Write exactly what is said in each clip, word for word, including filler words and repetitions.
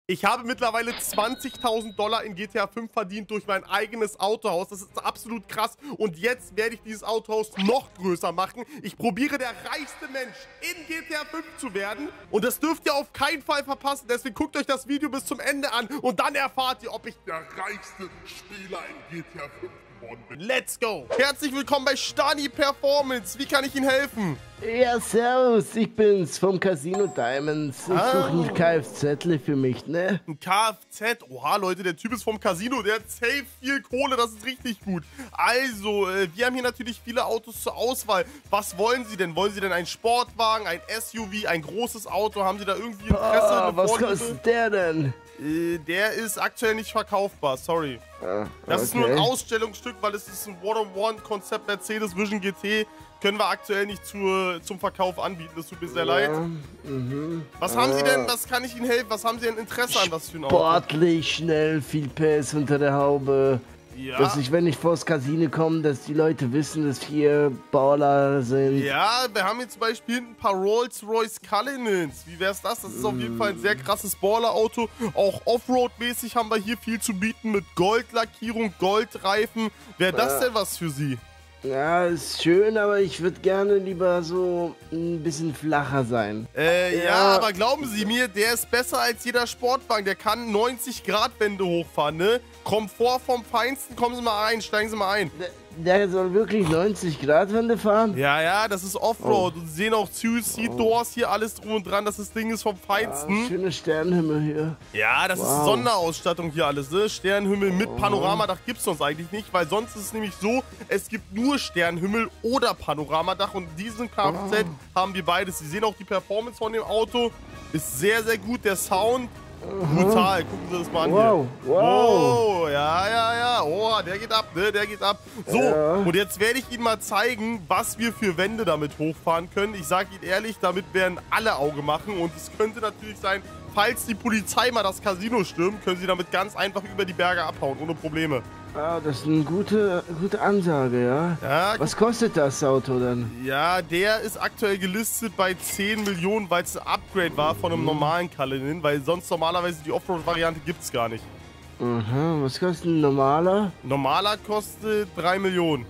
Ich habe mittlerweile zwanzigtausend Dollar in G T A fünf verdient durch mein eigenes Autohaus. Das ist absolut krass. Und jetzt werde ich dieses Autohaus noch größer machen. Ich probiere, der reichste Mensch in G T A fünf zu werden. Und das dürft ihr auf keinen Fall verpassen. Deswegen guckt euch das Video bis zum Ende an. Und dann erfahrt ihr, ob ich der reichste Spieler in G T A fünf geworden bin. Let's go! Herzlich willkommen bei Stani Performance. Wie kann ich Ihnen helfen? Ja, servus, ich bin's vom Casino Diamonds. Ich Ah. suche ein Kfz für mich, ne? Ein Kfz. Oha, Leute, der Typ ist vom Casino. Der hat safe viel Kohle. Das ist richtig gut. Also, äh, wir haben hier natürlich viele Autos zur Auswahl. Was wollen Sie denn? Wollen Sie denn einen Sportwagen, ein S U V, ein großes Auto? Haben Sie da irgendwie Interesse? Ah, eine was Vorliebe? kostet der denn? Äh, der ist aktuell nicht verkaufbar. Sorry. Ah, Das ist nur ein okay. Ausstellungsstück, weil es ist ein One-on-One-Konzept Mercedes Vision G T. Können wir aktuell nicht zur, zum Verkauf anbieten. Das tut mir sehr leid. Ja, mhm. Was haben Sie Ah. denn? Was kann ich Ihnen helfen? Was haben Sie denn Interesse an was für ein Auto? Sportlich, schnell, viel P S unter der Haube. Ja. Dass ich, wenn ich vors Casino komme, dass die Leute wissen, dass hier Baller sind. Ja, wir haben hier zum Beispiel ein paar Rolls-Royce Cullinans. Wie wär's das? Das ist auf jeden Fall ein sehr krasses Baller-Auto. Auch Offroad-mäßig haben wir hier viel zu bieten mit Goldlackierung, Goldreifen. Wäre das Ja. denn was für Sie? Ja, ist schön, aber ich würde gerne lieber so ein bisschen flacher sein. Äh, ja. Ja. aber glauben Sie mir, der ist besser als jeder Sportwagen. Der kann neunzig Grad Wände hochfahren, ne? Komfort vom Feinsten. Kommen Sie mal ein, steigen Sie mal ein. Der, der soll wirklich neunzig Grad Wände fahren? Ja, ja, das ist Offroad. Und Sie sehen auch Suicide-Doors hier, alles drum und dran. Das ist, Ding ist vom Ah, Feinsten. schöne Sternenhimmel hier. Ja, das ist Wow. Sonderausstattung hier alles, ne? Sternenhimmel mit Panoramadach gibt's sonst eigentlich nicht, weil sonst ist es nämlich so, es gibt nur Sternenhimmel oder Panoramadach und in diesem Kfz haben wir beides. Sie sehen auch die Performance von dem Auto, ist sehr, sehr gut, der Sound, brutal. Gucken Sie das mal an Wow, hier. wow. Oh, ja, ja, ja, oh, der geht ab, ne, der geht ab. So, Ja. und jetzt werde ich Ihnen mal zeigen, was wir für Wände damit hochfahren können. Ich sage Ihnen ehrlich, damit werden alle Auge machen und es könnte natürlich sein, falls die Polizei mal das Casino stürmt, können Sie damit ganz einfach über die Berge abhauen, ohne Probleme. Ah, das ist eine gute, gute Ansage, ja. Ja, Was kostet das Auto dann? ja, der ist aktuell gelistet bei zehn Millionen, weil es ein Upgrade war von einem normalen Cullinan, weil sonst normalerweise die Offroad-Variante gibt es gar nicht. Aha, was kostet ein normaler? Normaler kostet drei Millionen.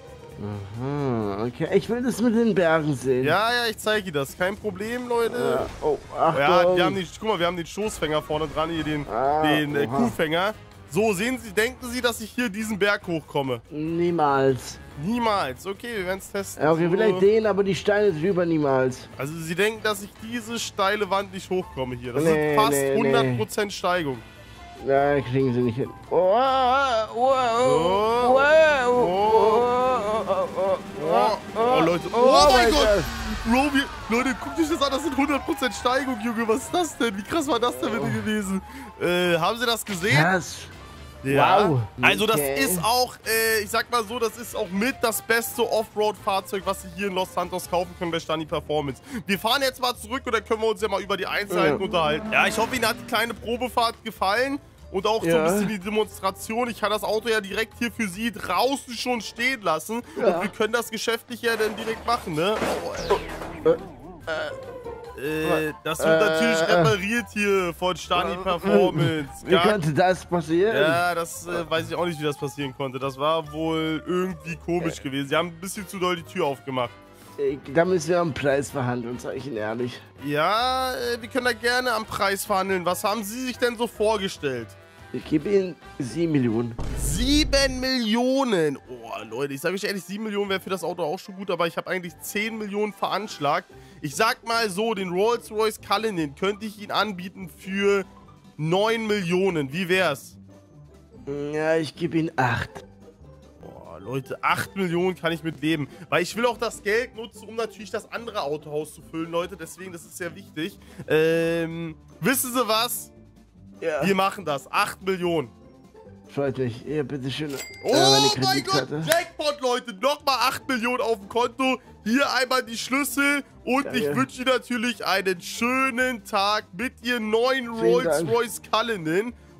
Aha, okay. Ich will das mit den Bergen sehen. Ja, ja, ich zeige Ihnen das. Kein Problem, Leute. Ja. Oh, Achtung. Ja, wir haben den, guck mal, wir haben den Stoßfänger vorne dran, hier den, Ah, den äh, oha. Kuhfänger. So, sehen Sie, denken Sie, dass ich hier diesen Berg hochkomme? Niemals. Niemals. Okay, wir werden es testen. Ja, okay, So. vielleicht den, aber die Steine drüber niemals. Also Sie denken, dass ich diese steile Wand nicht hochkomme hier. Das Nee, sind fast nee, hundert Prozent Steigung. Nein, kriegen sie nicht hin. Oh, wow, Oh. wow, wow, Oh. Oh, oh, Leute. Oh, oh mein mein Gott. Gott. Bro, wir, Leute, guckt euch das an. Das sind hundert Prozent Steigung, Junge. Was ist das denn? Wie krass war das denn bitte gewesen? Äh, haben Sie das gesehen? Krass. Ja. Wow. Also das Okay. ist auch, äh, ich sag mal so, das ist auch mit das beste Offroad-Fahrzeug, was Sie hier in Los Santos kaufen können bei Stani Performance. Wir fahren jetzt mal zurück und dann können wir uns ja mal über die Einzelheiten Ja. unterhalten. Ja, ich hoffe, Ihnen hat die kleine Probefahrt gefallen. Und auch so ein Ja. bisschen die Demonstration. Ich kann das Auto ja direkt hier für Sie draußen schon stehen lassen. Ja. Und wir können das geschäftlich ja dann direkt machen, ne? Oh, äh, das wird Äh, natürlich äh. repariert hier von Stani Performance. Wie Gar- konnte das passieren? ja, das äh, weiß ich auch nicht, wie das passieren konnte. Das war wohl irgendwie komisch gewesen. Sie haben ein bisschen zu doll die Tür aufgemacht. Äh, Da müssen wir am Preis verhandeln, sag ich Ihnen ehrlich. Ja, äh, wir können da gerne am Preis verhandeln. Was haben Sie sich denn so vorgestellt? Ich gebe Ihnen sieben Millionen. Sieben Millionen! Oh, Leute, ich sage euch ehrlich, sieben Millionen wäre für das Auto auch schon gut, aber ich habe eigentlich zehn Millionen veranschlagt. Ich sag mal so, den Rolls-Royce Cullinan könnte ich Ihnen anbieten für neun Millionen. Wie wär's? Ja, ich gebe Ihnen acht. Boah, Leute, acht Millionen kann ich mit leben. Weil ich will auch das Geld nutzen, um natürlich das andere Autohaus zu füllen, Leute. Deswegen, das ist sehr wichtig. Ähm, wissen Sie was? Ja. Wir machen das. acht Millionen. Freut mich. Ja, bitteschön. Oh äh, mein Gott, Jackpot, Leute. Nochmal acht Millionen auf dem Konto. Hier einmal die Schlüssel. Und Danke. ich wünsche Ihnen natürlich einen schönen Tag mit Ihrem neuen Vielen Dank. Rolls-Royce Cullinan.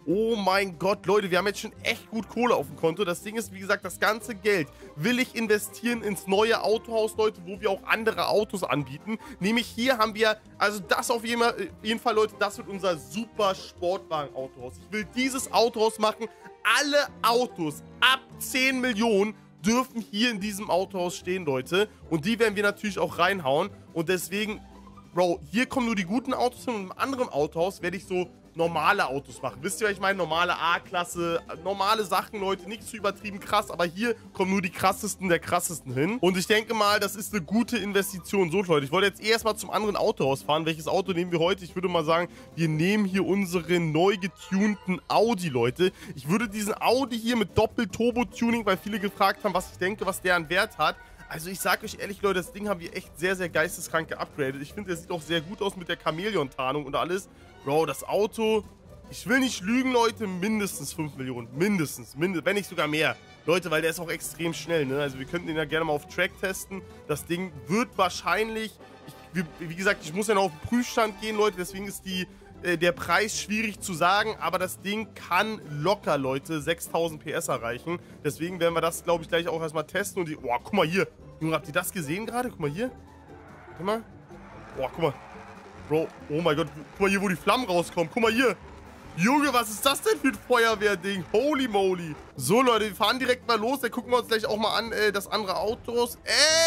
Oh mein Gott, Leute, wir haben jetzt schon echt gut Kohle auf dem Konto. Das Ding ist, wie gesagt, das ganze Geld will ich investieren ins neue Autohaus, Leute, wo wir auch andere Autos anbieten. Nämlich hier haben wir, also das auf jeden Fall, jeden Fall Leute, das wird unser super Sportwagen-Autohaus. Ich will dieses Autohaus machen. Alle Autos ab zehn Millionen dürfen hier in diesem Autohaus stehen, Leute. Und die werden wir natürlich auch reinhauen. Und deswegen, Bro, hier kommen nur die guten Autos hin und im anderen Autohaus werde ich so normale Autos machen. Wisst ihr, was ich meine? Normale A-Klasse, normale Sachen, Leute, nicht zu übertrieben krass, aber hier kommen nur die krassesten der krassesten hin. Und ich denke mal, das ist eine gute Investition. So, Leute, ich wollte jetzt erstmal zum anderen Autohaus fahren. Welches Auto nehmen wir heute? Ich würde mal sagen, wir nehmen hier unseren neu getunten Audi, Leute. Ich würde diesen Audi hier mit Doppel-Turbo-Tuning, weil viele gefragt haben, was ich denke, was der an Wert hat. Also ich sag euch ehrlich, Leute, das Ding haben wir echt sehr, sehr geisteskrank geupgradet. Ich finde, der sieht auch sehr gut aus mit der Chamäleon-Tarnung und alles. Bro, das Auto, ich will nicht lügen, Leute, mindestens fünf Millionen. Mindestens, mindestens, wenn nicht sogar mehr. Leute, weil der ist auch extrem schnell, ne? Also wir könnten den ja gerne mal auf Track testen. Das Ding wird wahrscheinlich, ich, wie, wie gesagt, ich muss ja noch auf den Prüfstand gehen, Leute. Deswegen ist die, äh, der Preis schwierig zu sagen. Aber das Ding kann locker, Leute, sechstausend P S erreichen. Deswegen werden wir das, glaube ich, gleich auch erstmal testen. Und die, boah, guck mal hier. Junge, habt ihr das gesehen gerade? Guck mal hier. Guck mal. Boah, guck mal. Bro, oh mein Gott, guck mal hier, wo die Flammen rauskommen. Guck mal hier. Junge, was ist das denn für ein Feuerwehrding? Holy moly. So, Leute, wir fahren direkt mal los. Dann gucken wir uns gleich auch mal an, äh, das andere Autos.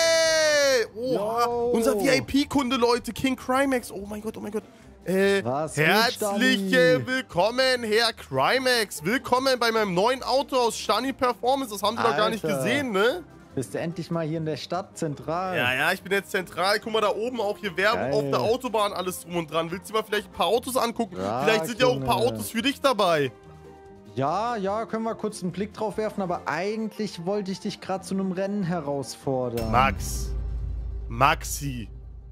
Ey! Oha. Yo. Unser V I P-Kunde, Leute. King Crimex. Oh mein Gott, oh mein Gott. Äh, was herzliche Willkommen, Herr Crimex. Willkommen bei meinem neuen Auto aus Stani Performance. Das haben Sie Alter. doch gar nicht gesehen, ne? Bist du endlich mal hier in der Stadt zentral? Ja, ja, ich bin jetzt zentral. Guck mal, da oben auch hier Werbung Geil. auf der Autobahn, alles drum und dran. Willst du mal vielleicht ein paar Autos angucken? Ja, vielleicht sind ja auch ein paar Junge. Autos für dich dabei. Ja, ja, können wir kurz einen Blick drauf werfen, aber eigentlich wollte ich dich gerade zu einem Rennen herausfordern. Max. Maxi.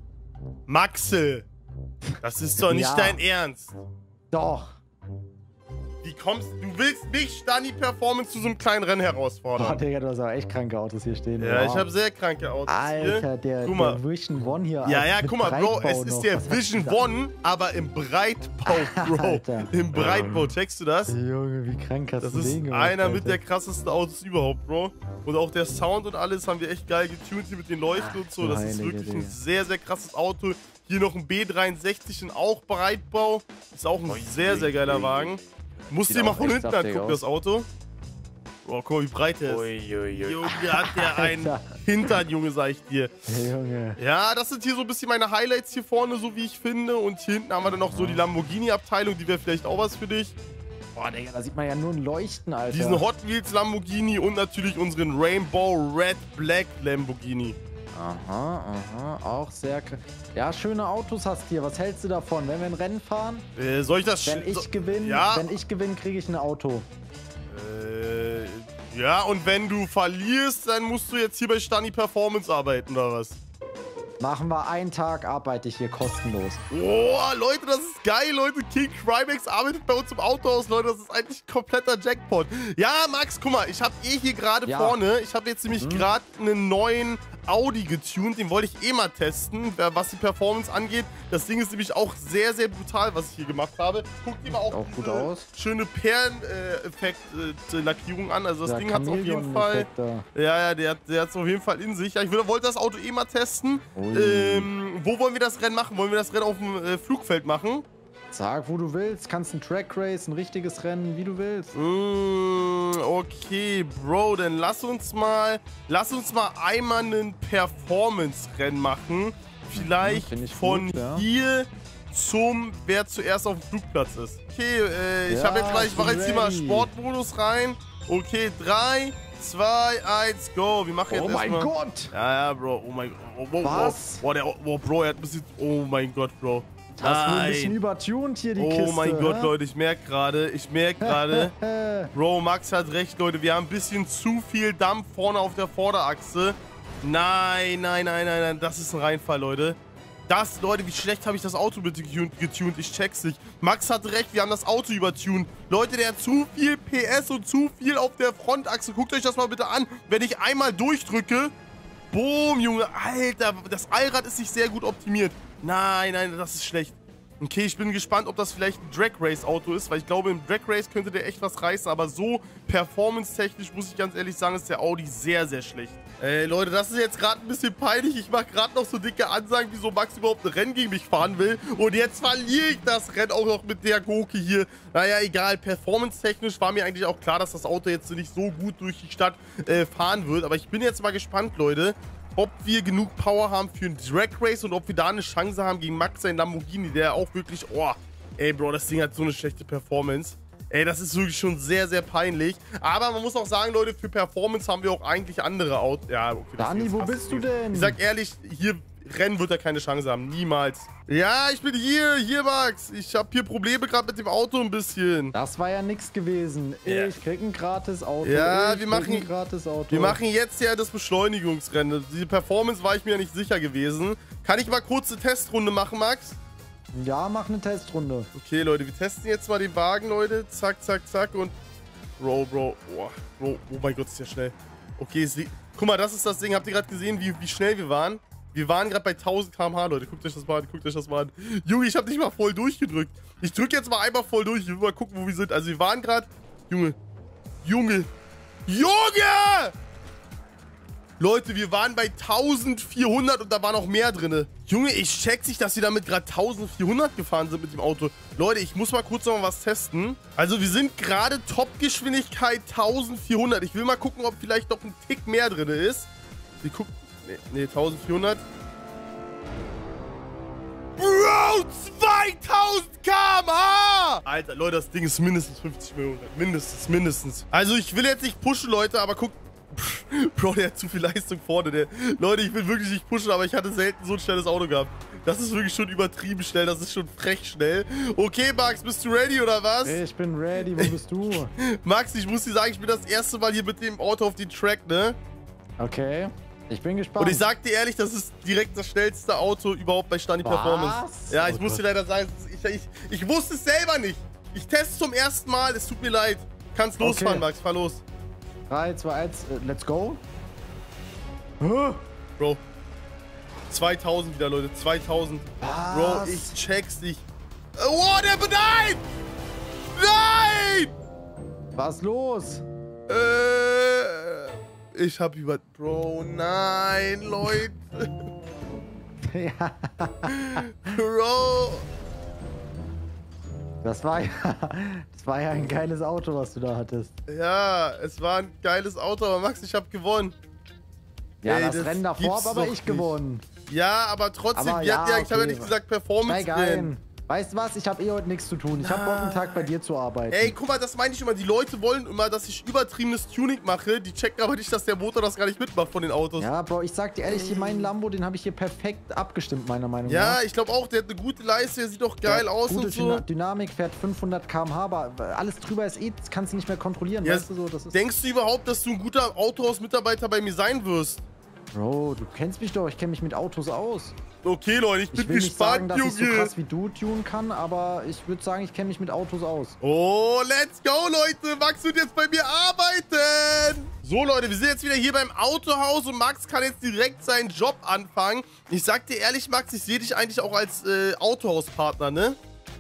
Maxel. Das ist doch nicht Ja. dein Ernst. Doch. Wie kommst du? willst mich, Stani Performance, zu so einem kleinen Rennen Boah, herausfordern? Digga, du hast aber echt kranke Autos hier stehen. Ja, wow. ich habe sehr kranke Autos Alter, hier. der, Guck mal. der Vision One hier. Ja, auch ja, mit guck mal, Bro, Breitbau es ist noch. der Was hat Vision dieser- One, aber im Breitbau, Bro. Alter. Im Breitbau, checkst du das? Junge, wie krank hast Das du ist den gemacht, einer Alter. mit der krassesten Autos überhaupt, Bro. Und auch der Sound und alles haben wir echt geil getuned hier mit den Leuchten und so. du Das ist heilige wirklich ein Digga. sehr, sehr krasses Auto. Hier noch ein B dreiundsechzig in auch Breitbau. Ist auch ein sehr, sehr geiler Wagen. Musst Sieht dir mal auch von echt hinten saftig angucken, aus. das Auto. Oh, guck mal, wie breit der ist. Uiuiui. Junge, hat der einen Alter. Hintern, Junge, sag ich dir. Hey, Junge. Ja, das sind hier so ein bisschen meine Highlights hier vorne, so wie ich finde. Und hier hinten haben wir dann noch so die Lamborghini-Abteilung, die wäre vielleicht auch was für dich. Boah, Digga, da sieht man ja nur ein Leuchten, Alter. Diesen Hot Wheels Lamborghini und natürlich unseren Rainbow Red Black Lamborghini. Aha, aha, auch sehr krass. Ja, schöne Autos hast du hier. Was hältst du davon? Wenn wir ein Rennen fahren, Äh, soll ich das... wenn so- ich gewinne, Ja. wenn ich gewinne, kriege ich ein Auto. Äh, ja, und wenn du verlierst, dann musst du jetzt hier bei Stani Performance arbeiten, oder was? Machen wir einen Tag, arbeite ich hier kostenlos. Oh, Leute, das ist geil, Leute. King Crimex arbeitet bei uns im Autohaus, Leute. Das ist eigentlich ein kompletter Jackpot. Ja, Max, guck mal, ich habe eh hier gerade Ja. vorne, ich habe jetzt nämlich gerade einen neuen Audi getuned. Den wollte ich eh mal testen, was die Performance angeht. Das Ding ist nämlich auch sehr, sehr brutal, was ich hier gemacht habe. Guck dir mal auch, Auch diese gut aus. schöne Perlen-Effekt-Lackierung an. Also das Der Ding hat es auf jeden Fall... Chamäleon-Effekt da. Ja, ja, der, der hat es auf jeden Fall in sich. Ja, ich will- wollte das Auto eh mal testen. Ui. Ähm, wo wollen wir das Rennen machen? Wollen wir das Rennen auf dem äh, Flugfeld machen? Sag, wo du willst. Kannst ein Track Race, ein richtiges Rennen, wie du willst. Mm, okay, Bro, dann lass uns mal, lass uns mal einmal ein Performance-Rennen machen. Vielleicht Find ich von gut, ja. hier zum, wer zuerst auf dem Flugplatz ist. Okay, äh, ich Ja, habe jetzt mal, ich mache jetzt hier mal ready. Sportmodus rein. Okay, drei, zwei, eins, go. Wir machen jetzt Oh mein erstmal- Gott! Ja, ja, Bro. Oh mein Gott. Oh, wow, Was? Wow, wow, der, wow, Bro, er hat ein bisschen... Oh mein Gott, Bro. Hast du ein bisschen Nein. übertuned hier, die Oh Kiste. mein Gott, hä? Leute, ich merke gerade, ich merke gerade... Äh, Bro, Max hat recht, Leute. Wir haben ein bisschen zu viel Dampf vorne auf der Vorderachse. Nein, nein, nein, nein, nein. Das ist ein Reinfall, Leute. Das, Leute, wie schlecht habe ich das Auto bitte getuned? getuned? Ich check's nicht. Max hat recht, wir haben das Auto übertuned. Leute, der hat zu viel P S und zu viel auf der Frontachse. Guckt euch das mal bitte an. Wenn ich einmal durchdrücke... Boom, Junge. Alter, das Allrad ist nicht sehr gut optimiert. Nein, nein, das ist schlecht. Okay, ich bin gespannt, ob das vielleicht ein Drag Race Auto ist, weil ich glaube, im Drag Race könnte der echt was reißen, aber so performance-technisch, muss ich ganz ehrlich sagen, ist der Audi sehr, sehr schlecht. Ey, Leute, das ist jetzt gerade ein bisschen peinlich. Ich mache gerade noch so dicke Ansagen, wieso Max überhaupt ein Rennen gegen mich fahren will. Und jetzt verliere ich das Rennen auch noch mit der Gurke hier. Naja, egal. Performance-technisch war mir eigentlich auch klar, dass das Auto jetzt nicht so gut durch die Stadt äh, fahren wird. Aber ich bin jetzt mal gespannt, Leute, ob wir genug Power haben für einen Drag Race und ob wir da eine Chance haben gegen Max, sein Lamborghini, der auch wirklich, oh, ey, Bro, das Ding hat so eine schlechte Performance. Ey, das ist wirklich schon sehr, sehr peinlich. Aber man muss auch sagen, Leute, für Performance haben wir auch eigentlich andere Autos. Ja, okay. Dani, wo bist du denn? Ich sag ehrlich, hier Rennen wird er keine Chance haben. Niemals. Ja, ich bin hier. Hier, Max. Ich habe hier Probleme gerade mit dem Auto ein bisschen. Das war ja nichts gewesen. Ja. Ich krieg ein gratis Auto. Ja, ich wir machen, ein gratis Auto. wir machen jetzt ja das Beschleunigungsrennen. Die Performance war ich mir ja nicht sicher gewesen. Kann ich mal kurz eine Testrunde machen, Max? Ja, mach eine Testrunde. Okay, Leute, wir testen jetzt mal den Wagen, Leute. Zack, zack, zack und... Bro, Bro. Oh, Bro. Oh mein Gott, ist ja schnell. Okay, sie... guck mal, das ist das Ding. Habt ihr gerade gesehen, wie, wie schnell wir waren? Wir waren gerade bei tausend Kilometer pro Stunde, Leute. Guckt euch das mal an, guckt euch das mal an. Junge, ich habe nicht mal voll durchgedrückt. Ich drücke jetzt mal einmal voll durch. Ich will mal gucken, wo wir sind. Also wir waren gerade... Junge. Junge. Junge! Leute, wir waren bei eintausendvierhundert und da war noch mehr drin. Junge, ich check nicht, dass sie damit gerade eintausendvierhundert gefahren sind mit dem Auto. Leute, ich muss mal kurz noch mal was testen. Also wir sind gerade Topgeschwindigkeit eintausendvierhundert. Ich will mal gucken, ob vielleicht noch ein Tick mehr drin ist. Wir gucken... Nee, nee, eintausendvierhundert. Bro, zweitausend Kilometer pro Stunde! Alter, Leute, das Ding ist mindestens fünfzig Millionen. Mindestens, mindestens. Also ich will jetzt nicht pushen, Leute, aber guck... Bro, der hat zu viel Leistung vorne. Der, Leute, ich will wirklich nicht pushen, aber ich hatte selten so ein schnelles Auto gehabt. Das ist wirklich schon übertrieben schnell. Das ist schon frech schnell. Okay, Max, bist du ready oder was? Hey, ich bin ready. Wo bist du? Max, ich muss dir sagen, ich bin das erste Mal hier mit dem Auto auf den Track, ne? Okay. Ich bin gespannt. Und ich sag dir ehrlich, das ist direkt das schnellste Auto überhaupt bei Stani Performance. Ja, ich oh muss dir leider sagen, ich, ich, ich wusste es selber nicht. Ich teste zum ersten Mal. Es tut mir leid. Kannst losfahren, okay. Max. Fahr los. drei, zwei, eins, let's go. Bro. zweitausend wieder, Leute. zweitausend. Was? Bro, ich check's nicht. Oh, der... Nein! Nein! Was los? Äh... Ich hab über... Bro, nein, Leute. Ja. Bro. Das war ja... Das war ja ein geiles Auto, was du da hattest. Ja, es war ein geiles Auto, aber Max, ich hab gewonnen. Ja, Ey, das, das Rennen davor habe aber ich gewonnen. Ja, aber trotzdem, aber wir ja, hatten ja, ich okay. habe ja nicht gesagt Performance-Rennen. Weißt du was? Ich habe eh heute nichts zu tun. Ich habe Bock, einen Tag bei dir zu arbeiten. Ey, guck mal, das meine ich immer. Die Leute wollen immer, dass ich übertriebenes Tuning mache. Die checken aber nicht, dass der Motor das gar nicht mitmacht von den Autos. Ja, Bro, ich sag dir ehrlich, hier meinen Lambo, den habe ich hier perfekt abgestimmt, meiner Meinung ja, nach. Ja, ich glaube auch, der hat eine gute Leiste, der sieht auch geil der aus gute und so. Dynamik, fährt fünfhundert Kilometer pro Stunde, aber alles drüber ist eh, das kannst du nicht mehr kontrollieren, ja, weißt du so. Das ist denkst du überhaupt, dass du ein guter Autohaus-Mitarbeiter bei mir sein wirst? Bro, du kennst mich doch, ich kenne mich mit Autos aus. Okay, Leute, ich bin ich will gespannt, nicht sagen, dass Junge. ich so krass wie du tunen kann, aber ich würde sagen, ich kenne mich mit Autos aus. Oh, let's go, Leute. Max wird jetzt bei mir arbeiten. So, Leute, wir sind jetzt wieder hier beim Autohaus und Max kann jetzt direkt seinen Job anfangen. Ich sag dir ehrlich, Max, ich sehe dich eigentlich auch als äh, Autohauspartner, ne?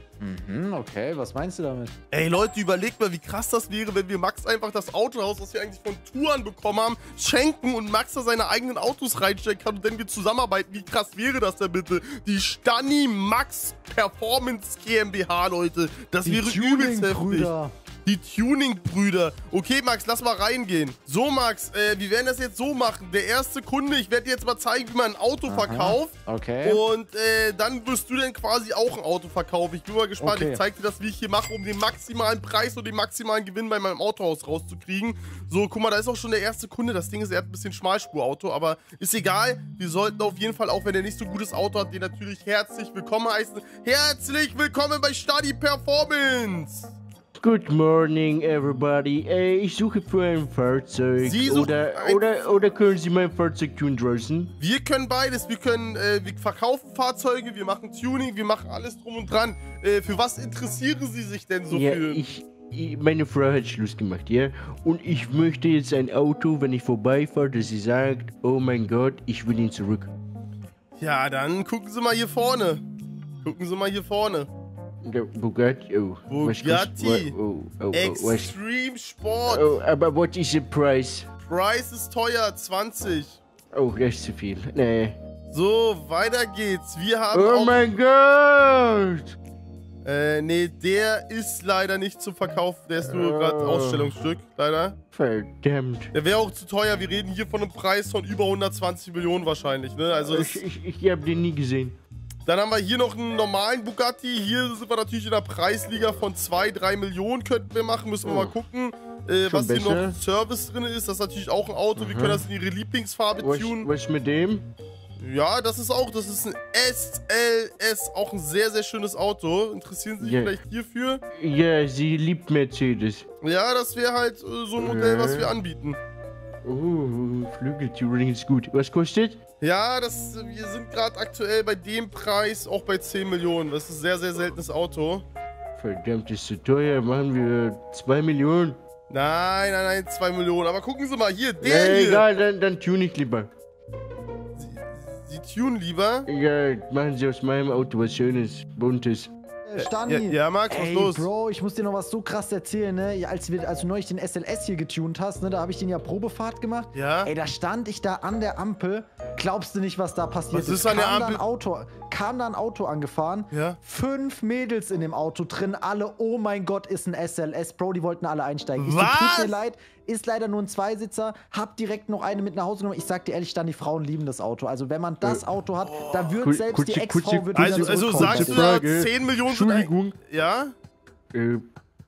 Mhm, okay, was meinst du damit? Ey, Leute, überlegt mal, wie krass das wäre, wenn wir Max einfach das Autohaus, was wir eigentlich von Touren bekommen haben, schenken und Max da seine eigenen Autos reinstecken kann und dann wir zusammenarbeiten. Wie krass wäre das denn bitte? Die Stani Max Performance GmbH, Leute. Das Die wäre übelst heftig. Die Tuning-Brüder. Okay, Max, lass mal reingehen. So, Max, äh, wir werden das jetzt so machen. Der erste Kunde, ich werde dir jetzt mal zeigen, wie man ein Auto Aha, verkauft. Okay. Und äh, dann wirst du dann quasi auch ein Auto verkaufen. Ich bin mal gespannt. Okay. Ich zeige dir das, wie ich hier mache, um den maximalen Preis und den maximalen Gewinn bei meinem Autohaus rauszukriegen. So, guck mal, da ist auch schon der erste Kunde. Das Ding ist, er hat ein bisschen Schmalspurauto, aber ist egal. Wir sollten auf jeden Fall, auch wenn er nicht so ein gutes Auto hat, den natürlich herzlich willkommen heißen. Herzlich willkommen bei Stani Performance. Good morning, everybody. Äh, ich suche für ein Fahrzeug. Sie suchen oder, ein oder, oder können Sie mein Fahrzeug tun draußen? Wir können beides. Wir können, äh, wir verkaufen Fahrzeuge, wir machen Tuning, wir machen alles drum und dran. Äh, für was interessieren Sie sich denn so ja, für? Ich, ich, meine Frau hat Schluss gemacht, ja? Und ich möchte jetzt ein Auto, wenn ich vorbeifahre, dass sie sagt, oh mein Gott, ich will ihn zurück. Ja, dann gucken Sie mal hier vorne. Gucken Sie mal hier vorne. Der Bugatti, oh. Was Bugatti. kostet- Oh, oh, oh, was? Extreme Sport. Oh, aber what is the price? Preis ist teuer, zwanzig. Oh, das ist zu viel. Nee. So, weiter geht's. Wir haben Oh auch... mein Gott! Äh, nee, der ist leider nicht zum Verkauf. Der ist nur gerade Oh. Ausstellungsstück, leider. Verdammt. Der wäre auch zu teuer. Wir reden hier von einem Preis von über hundertzwanzig Millionen wahrscheinlich, ne? Also das, Ich, ich, ich hab den nie gesehen. dann haben wir hier noch einen normalen Bugatti. Hier sind wir natürlich in der Preisliga von zwei, drei Millionen könnten wir machen. Müssen wir Oh. mal gucken, äh, Schon was hier besser. noch Service drin ist. Das ist natürlich auch ein Auto. Wir können das in ihre Lieblingsfarbe Was, tunen. was mit dem? Ja, das ist auch, das ist ein S L S. Auch ein sehr, sehr schönes Auto. Interessieren Sie sich Ja. vielleicht hierfür? Ja, sie liebt Mercedes. Ja, das wäre halt äh, so ein Modell, was wir anbieten. Oh, Flügeltuning ist gut. Was kostet? Ja, das, wir sind gerade aktuell bei dem Preis auch bei zehn Millionen. Das ist ein sehr, sehr seltenes Auto. Verdammt, ist zu teuer. Machen wir zwei Millionen. Nein, nein, nein, zwei Millionen. Aber gucken Sie mal, hier, der Nee, hier. egal, dann, dann tune ich lieber. Sie tunen lieber. Ja, machen Sie aus meinem Auto was Schönes, Buntes. Äh, Stani. Ja, ja, Max, was Ey, los? Bro, ich muss dir noch was so krass erzählen, ne? Ja, als, wir, als du neulich den S L S hier getunt hast, ne? Da habe ich den ja Probefahrt gemacht. Ja? Ey, da stand ich da an der Ampel. Glaubst du nicht, was da passiert Was ist an der kam Ampel? Da ein Auto, kam da ein Auto angefahren. Ja? Fünf Mädels in dem Auto drin. Alle, oh mein Gott, ist ein S L S. Bro, die wollten alle einsteigen. Ich so, Was? tut mir leid, ist leider nur ein Zweisitzer. Hab direkt noch eine mit nach Hause genommen. Ich sag dir ehrlich, dann die Frauen lieben das Auto. Also wenn man das Auto hat, da wird Kur- selbst kurze- die Ex-Frau kurze- wird Also, wieder also zurückkommen. sagst du Kurze da Frage. zehn Millionen sind ein- Entschuldigung. Ja? Äh,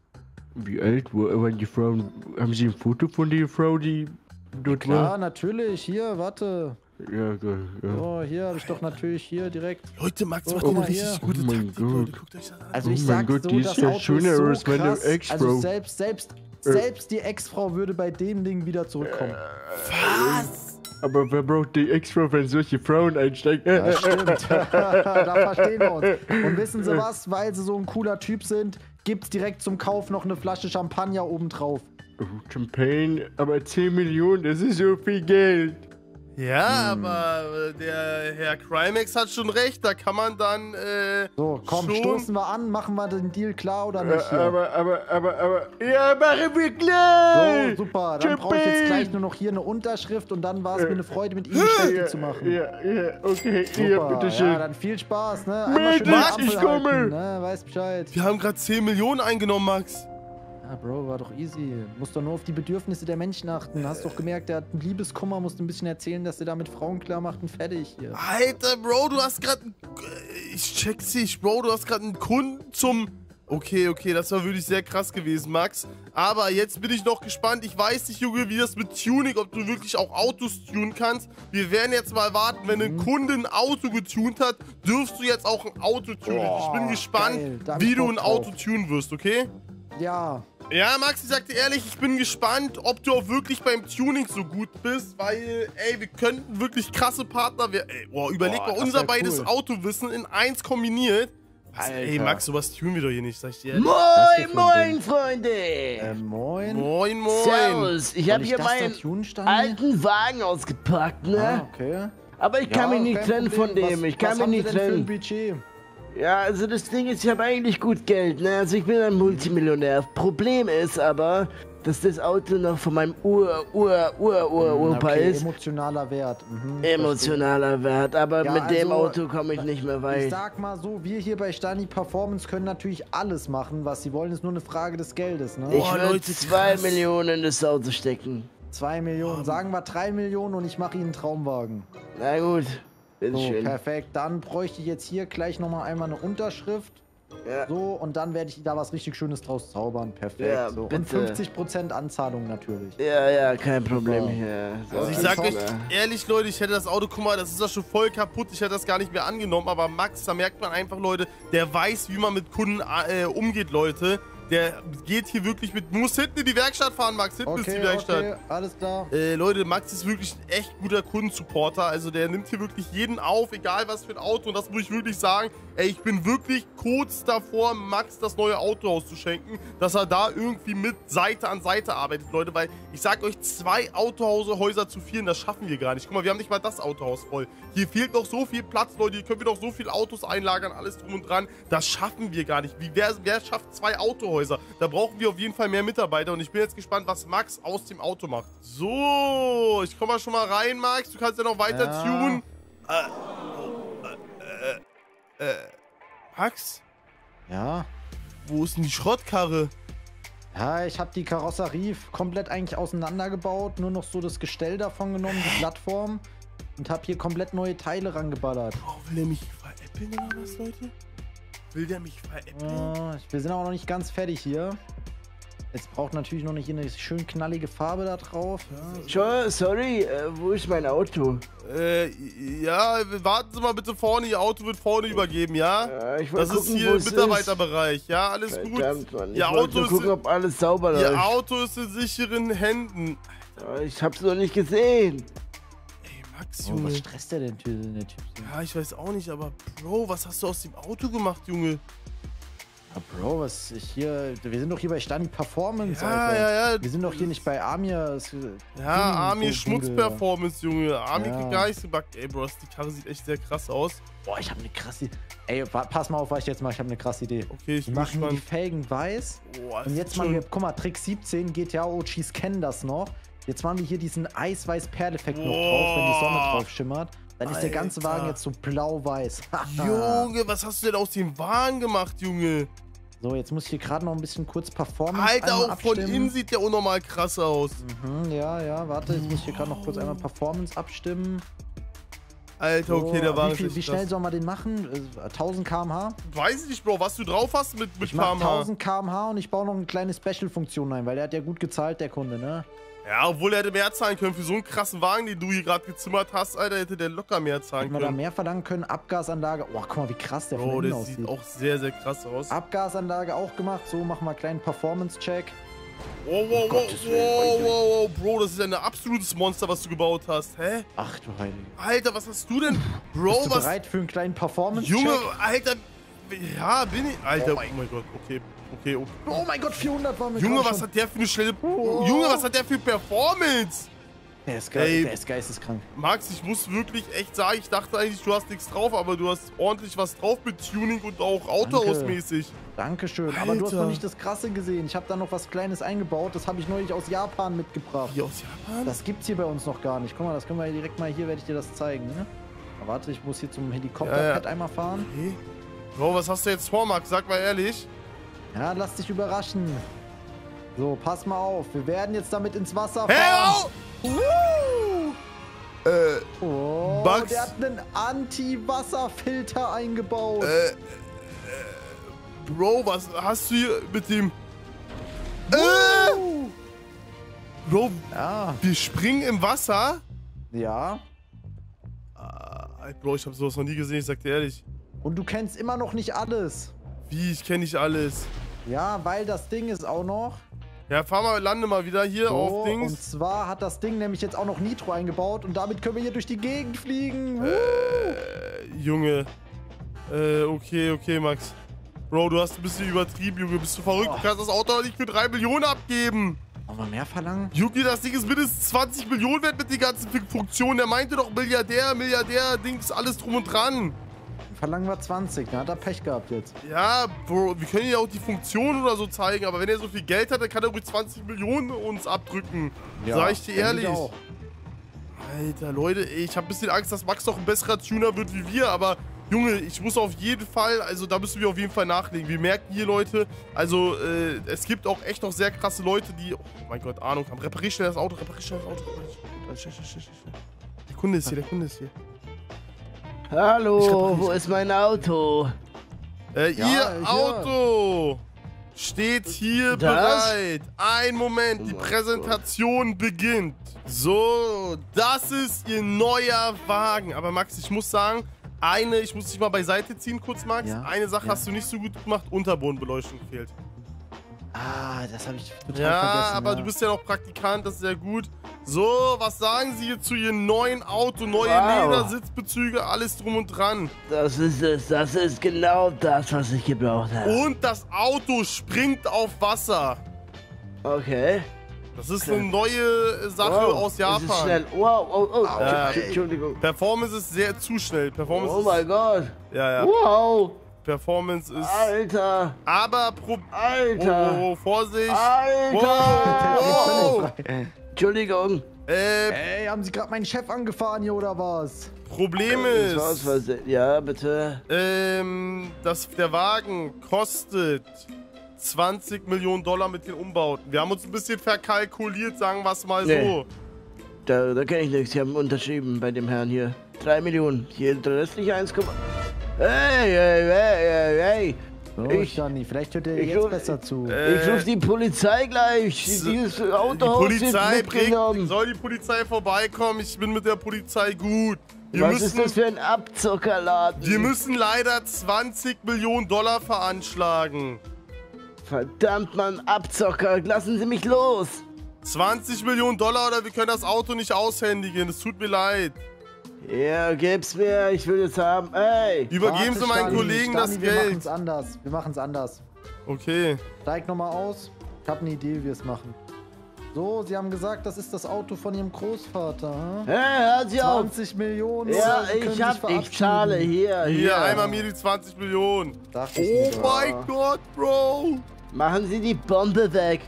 wie alt war- waren die Frauen? Haben Sie ein Foto von der Frau, die dort Klar, war? natürlich. Hier, warte. Ja, geil, ja. Oh, hier habe ich doch natürlich hier direkt. Leute, Max Oh, macht guck eine mal richtig hier. gute Oh mein Taktik, Leute. Gott. Guckt euch das an. Also Oh ich mein sag Gott, so, die ist das ja Auto schöner ist so als meine krass. Ex-Frau. Also selbst, selbst, selbst die Ex-Frau würde bei dem Ding wieder zurückkommen. Was? Aber wer braucht die Ex-Frau, wenn solche Frauen einsteigen? Das stimmt. Da verstehen wir uns. Und wissen Sie was? Weil Sie so ein cooler Typ sind, gibt's direkt zum Kauf noch eine Flasche Champagner obendrauf. Oh, Champagne, aber zehn Millionen, das ist so viel Geld. Ja, Hm. aber äh, der Herr Crimex hat schon recht. Da kann man dann, äh, So, komm, schon... stoßen wir an, machen wir den Deal klar oder nicht? Äh, Hier? aber, aber, aber, aber, ja, machen wir gleich! So, super. Dann brauche ich jetzt gleich nur noch hier eine Unterschrift und dann war es mir eine Freude, mit Ihnen Geschäfte ja, zu machen. Ja, ja, okay, Super. ja, bitteschön. Ja, dann viel Spaß, ne? Einmal Mädels, schön die Ampel ich komme. halten, ne? Weiß Bescheid. Wir haben gerade zehn Millionen eingenommen, Max. Ja, Bro, war doch easy. Musst doch nur auf die Bedürfnisse der Menschen achten. Hast doch gemerkt, der hat einen Liebeskummer, musst ein bisschen erzählen, dass er da mit Frauen klar macht und fertig hier. Alter, Bro, du hast gerade... Ich check's nicht, Bro, du hast gerade einen Kunden zum... Okay, okay, das war wirklich sehr krass gewesen, Max. Aber jetzt bin ich noch gespannt. Ich weiß nicht, Junge, wie das mit Tuning, ob du wirklich auch Autos tunen kannst. Wir werden jetzt mal warten, wenn ein Kunde ein Auto getunt hat, dürfst du jetzt auch ein Auto tunen. Oh, ich bin gespannt, geil, da hab wie ich du Bock ein Auto drauf. tunen wirst, okay? Ja. Ja, Max, ich sag dir ehrlich, ich bin gespannt, ob du auch wirklich beim Tuning so gut bist, weil, ey, wir könnten wirklich krasse Partner werden. Ey, boah, überleg Boah, mal, das unser wär beides cool. Autowissen in eins kombiniert. Was, ey, Alter. Max, sowas tunen wir doch hier nicht, sag ich dir. ehrlich. Das ist Moin, ja für ein moin, Freunde! Äh, moin. Moin, moin. Servus, ich Soll habe ich hier das da meinen tunen, Stani? alten Wagen ausgepackt, ne? Ah, okay. Aber ich kann Ja, mich nicht kein trennen Problem. von dem, Was, ich kann was mich haben Sie nicht denn für ein trennen. Budget? Ja, also das Ding ist, ich habe eigentlich gut Geld, ne? Also ich bin ein Multimillionär. Problem ist aber, dass das Auto noch von meinem Ur, Ur, Ur, Ur, Opa Okay, ist. emotionaler Wert. Mhm, Emotionaler Wert, aber Ja, mit dem also, Auto komme ich nicht mehr Ich weit. sag mal so, wir hier bei Stani Performance können natürlich alles machen, was sie wollen. Ist nur eine Frage des Geldes, ne? Ich Boah, würde Leute, zwei krass. Millionen in das Auto stecken. Zwei Millionen, sagen wir drei Millionen und ich mache Ihnen einen Traumwagen. Na gut, So, bitteschön. perfekt. Dann bräuchte ich jetzt hier gleich nochmal einmal eine Unterschrift. Ja. So, und dann werde ich da was richtig Schönes draus zaubern. Perfekt. Ja, so. Und bitte. fünfzig Prozent Anzahlung natürlich. Ja, ja, kein Problem Super. hier. So, Also ich Okay, sag top. euch ehrlich, Leute, ich hätte das Auto, guck mal, das ist ja schon voll kaputt, ich hätte das gar nicht mehr angenommen, aber Max, da merkt man einfach, Leute, der weiß, wie man mit Kunden äh, umgeht, Leute. der geht hier wirklich mit... Du musst hinten in die Werkstatt fahren, Max. Hinten Okay, ist die Werkstatt. okay, alles klar. Äh, Leute, Max ist wirklich ein echt guter Kundensupporter. Also der nimmt hier wirklich jeden auf, egal was für ein Auto. Und das muss ich wirklich sagen. Ey, ich bin wirklich kurz davor, Max das neue Auto auszuschenken, dass er da irgendwie mit Seite an Seite arbeitet, Leute. Weil ich sag euch, zwei Autohäuser zu vieren, das schaffen wir gar nicht. Guck mal, wir haben nicht mal das Autohaus voll. Hier fehlt noch so viel Platz, Leute. Hier können wir noch so viele Autos einlagern, alles drum und dran. Das schaffen wir gar nicht. Wie, wer, wer schafft zwei Autohäuser? Da brauchen wir auf jeden Fall mehr Mitarbeiter und ich bin jetzt gespannt, was Max aus dem Auto macht. So, ich komme mal schon mal rein, Max. Du kannst ja noch weiter Ja. tunen. Äh, oh, äh, äh, äh, Max? Ja. Wo ist denn die Schrottkarre? Ja, ich habe die Karosserie komplett eigentlich auseinandergebaut, nur noch so das Gestell davon genommen, die Plattform und habe hier komplett neue Teile rangeballert. Oh, will der mich veräppeln oder was, Leute? Will der mich veräppeln? Äh, wir sind aber noch nicht ganz fertig hier. Jetzt braucht natürlich noch nicht eine schön knallige Farbe da drauf. Ja. Schon, sorry, äh, wo ist mein Auto? Äh, ja, warten Sie mal bitte vorne. Ihr Auto wird vorne übergeben, ja? Äh, ich Das wollte ist gucken, hier wo im es ist. Mitarbeiterbereich. Ja, alles Verdammt, gut. Mann. Ich Ihr wollte Auto, nur ist gucken, in, ob alles sauber Ihr läuft. Auto ist in sicheren Händen. Äh, Ich hab's noch nicht gesehen. Ey, Max, Oh, Junge. was stresst der denn, der Typ? Ja, ich weiß auch nicht, aber Bro, was hast du aus dem Auto gemacht, Junge? Ja, Bro, was ich hier. Wir sind doch hier bei Stani Performance, Ja, Alter. ja, ja. Wir sind doch hier nicht bei Amir. Ja, Army Schmutzperformance, Junge. Army Ja. kriegt gar nichts gebackt. Ey, Bro, die Karre sieht echt sehr krass aus. Boah, ich habe eine krasse. Ey, wa- pass mal auf, was ich jetzt mache. Ich habe eine krasse Idee. Okay, ich Wir bin machen hier die gespannt. Felgen weiß. Oh, das Und sieht jetzt machen schon- wir, guck mal, Trick siebzehn, G T A O Gs kennen das noch. Jetzt machen wir hier diesen Eisweiß-Perleffekt noch drauf, wenn die Sonne Boah. drauf schimmert. Dann ist der ganze Alter. Wagen jetzt so blau-weiß. Junge, was hast du denn aus dem Wagen gemacht, Junge? So, jetzt muss ich hier gerade noch ein bisschen kurz Performance Alter, einmal auch von abstimmen. innen sieht der unnormal krass aus. Mhm, ja, ja, warte, jetzt muss ich hier gerade noch kurz einmal Performance abstimmen. Alter, okay, So, der Wagen wie, viel, ist wie echt schnell krass. soll man den machen? Äh, tausend Kilometer pro Stunde? Weiß ich nicht, Bro, was du drauf hast mit, mit Ich mach K M H. tausend Kilometer pro Stunde und ich baue noch eine kleine Special-Funktion ein, weil der hat ja gut gezahlt, der Kunde, ne? Ja, obwohl er hätte mehr zahlen können. Für so einen krassen Wagen, den du hier gerade gezimmert hast, Alter, hätte der locker mehr zahlen Hätten wir da können. mehr verlangen können, Abgasanlage. Oh, guck mal, wie krass der Bro, von innen der sieht aussieht. auch sehr, sehr krass aus. Abgasanlage auch gemacht, so machen wir einen kleinen Performance-Check. Wow, wow, wow, Gottes Willen, wow, oi, oi. wow, wow, Bro, das ist ja ein absolutes Monster, was du gebaut hast. Hä? Ach du Heilige. Alter, was hast du denn? Bro, Bist du was? bereit für einen kleinen Performance-Check? Junge, Alter. Ja, bin ich. Alter, oh mein Gott, okay. Okay, okay. Oh mein Gott, vierhundert waren wir Junge, gerade was schon. hat der für eine schnelle. Oh. Junge, was hat der für Performance? Der ist geil, Ey. der ist geisteskrank. Max, ich muss wirklich echt sagen, ich dachte eigentlich, du hast nichts drauf, aber du hast ordentlich was drauf mit Tuning und auch Autohausmäßig. Dankeschön. Aber du hast Alter. noch nicht das Krasse gesehen. Ich habe da noch was Kleines eingebaut. Das habe ich neulich aus Japan mitgebracht. Hier aus Japan? Das gibt's hier bei uns noch gar nicht. Guck mal, das können wir direkt mal hier, werde ich dir das zeigen. Ne? Aber warte, ich muss hier zum Helikopterpad Ja, ja. einmal fahren. Hey. Bro, was hast du jetzt vor, Max? Sag mal ehrlich. Ja, lass dich überraschen. So, pass mal auf. Wir werden jetzt damit ins Wasser Hey, fahren. oh! Äh, Oh, Bugs. der hat einen Anti-Wasserfilter eingebaut. äh, äh, Bro, was hast du hier mit dem... Äh, Bro, Ja, wir springen im Wasser? ja. Ah, Bro, ich habe sowas noch nie gesehen, ich sag dir ehrlich. Und du kennst immer noch nicht alles. Wie, ich kenne nicht alles. Ja, weil das Ding ist auch noch... Ja, fahr mal, lande mal wieder hier So, auf und Dings. zwar hat das Ding nämlich jetzt auch noch Nitro eingebaut und damit können wir hier durch die Gegend fliegen. Äh, Junge. Äh, okay, okay, Max. Bro, du hast ein bisschen übertrieben, Junge. Bist du verrückt? Oh. Du kannst das Auto doch nicht für drei Millionen abgeben. Wollen wir mehr verlangen? Junge, das Ding ist mindestens zwanzig Millionen wert mit den ganzen Funktionen. Der meinte doch Milliardär, Milliardär, Dings, alles drum und dran. Verlangen wir zwanzig, da hat er Pech gehabt jetzt. Ja, Bro, wir können ja auch die Funktion oder so zeigen, aber wenn er so viel Geld hat, dann kann er ruhig zwanzig Millionen uns abdrücken. Sag ich dir denke ehrlich. auch. Alter, Leute, ey, ich habe ein bisschen Angst, dass Max doch ein besserer Tuner wird wie wir, aber Junge, ich muss auf jeden Fall, also da müssen wir auf jeden Fall nachlegen. Wir merken hier, Leute, also äh, es gibt auch echt noch sehr krasse Leute, die, oh mein Gott, Ahnung haben. Reparier schnell das Auto, reparier schnell das Auto. reparier schnell, schnell, schnell, schnell. Der Kunde ist hier, der Kunde ist hier. Hallo, wo ist mein Auto? Äh, Ja, ihr hier. Auto steht hier Das? bereit. Ein Moment, die Oh mein Präsentation beginnt. So, das ist ihr neuer Wagen. Aber Max, ich muss sagen, eine, ich muss dich mal beiseite ziehen kurz, Max. Ja, Eine Sache ja. hast du nicht so gut gemacht, Unterbodenbeleuchtung fehlt. Ah, das habe ich total Ja, vergessen. aber ja. du bist ja noch Praktikant, das ist ja gut. So, was sagen Sie jetzt zu Ihrem neuen Auto? Neue Wow. Ledersitzbezüge, alles drum und dran. Das ist es. Das ist genau das, was ich gebraucht habe. Und das Auto springt auf Wasser. Okay. Das ist eine neue Sache Wow, aus Es ist Japan. schnell. Wow, oh, oh. Ja. Entschuldigung. Performance ist sehr zu schnell. Performance Oh mein Gott. ist, ja, ja. Wow. Performance ist. Alter. Aber Pro. Alter. Oh, oh, Vorsicht. Alter. Wow, wow. Entschuldigung. Äh, Ey, haben Sie gerade meinen Chef angefahren hier oder was? Problem Das war's ist, versehen. Ja, bitte. ähm, dass der Wagen kostet zwanzig Millionen Dollar mit den Umbauten. Wir haben uns ein bisschen verkalkuliert, sagen wir es mal so. Nee. Da, da kenne ich nichts. Sie haben unterschrieben bei dem Herrn hier. Drei Millionen. Hier der restliche eins Komma. Hey, hey, hey, hey, hey. So, Ich- Stani, vielleicht hört ihr ich jetzt ruf- besser zu. Äh, Ich rufe die Polizei gleich. so- Dieses Die Autohaus Polizei wird bringt, mitgenommen. soll die Polizei vorbeikommen? Ich bin mit der Polizei gut. Wir Was müssen, ist das für ein Abzockerladen? wir müssen leider zwanzig Millionen Dollar veranschlagen. Verdammt, Mann, Abzocker. Lassen Sie mich los. zwanzig Millionen Dollar oder wir können das Auto nicht aushändigen. Es tut mir leid. Ja, gib's mir. Ich will es haben. Ey. Übergeben Warte, Sie meinen Stani, Kollegen Stani, das wir Geld. machen's anders. Wir machen's anders. Okay. Steig nochmal aus. Ich habe eine Idee, wie wir es machen. So, Sie haben gesagt, das ist das Auto von Ihrem Großvater. Hm? Hey, hört Sie auf. zwanzig Millionen. Ja, oder? Sie können ich sich hab, ich verabschieden. zahle. Hier, hier. Hier, einmal mir die zwanzig Millionen. Dachte ich Oh mir doch. mein Gott, Bro. Machen Sie die Bombe weg.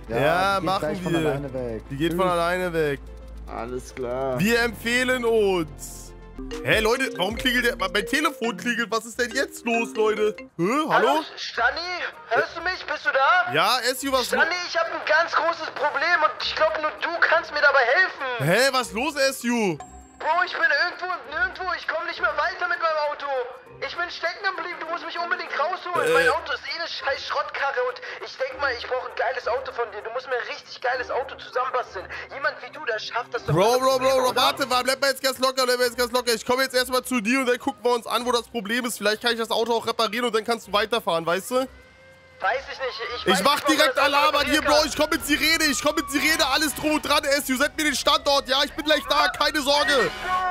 Ja, die geht machen gleich von wir. alleine weg. Die geht von alleine weg. Alles klar. Wir empfehlen uns. Hä, Leute, warum klingelt der? Mein Telefon klingelt. Was ist denn jetzt los, Leute? Hä, hallo? Stani, hörst du mich? Bist du da? Ja, S U, was los? Stani, ich habe ein ganz großes Problem und ich glaube nur du kannst mir dabei helfen. Hä, was los, S U? Bro, ich bin irgendwo und nirgendwo. Ich komme nicht mehr weiter mit meinem Auto. Ich bin stecken geblieben. Du musst mich unbedingt rausholen. Äh. Mein Auto ist eh eine scheiß Schrottkarre und ich denke mal, ich brauche ein geiles Auto von dir. Du musst mir ein richtig geiles Auto zusammenbasteln. Jemand wie du, der schafft das doch. Bro, ohne Bro, Bro, Probleme, Bro, oder? warte, warte, bleib mal jetzt ganz locker, bleib mal jetzt ganz locker. Ich komme jetzt erstmal zu dir und dann gucken wir uns an, wo das Problem ist. Vielleicht kann ich das Auto auch reparieren und dann kannst du weiterfahren, weißt du? Weiß ich nicht. Ich, weiß Ich mach nicht, ob man direkt das Auto Alarm an hier, reparieren Bro. kann. Ich komme mit Sirene, ich komme mit Sirene, alles drum und dran, S U. Send mir den Standort, ja? Ich bin gleich da, keine Sorge.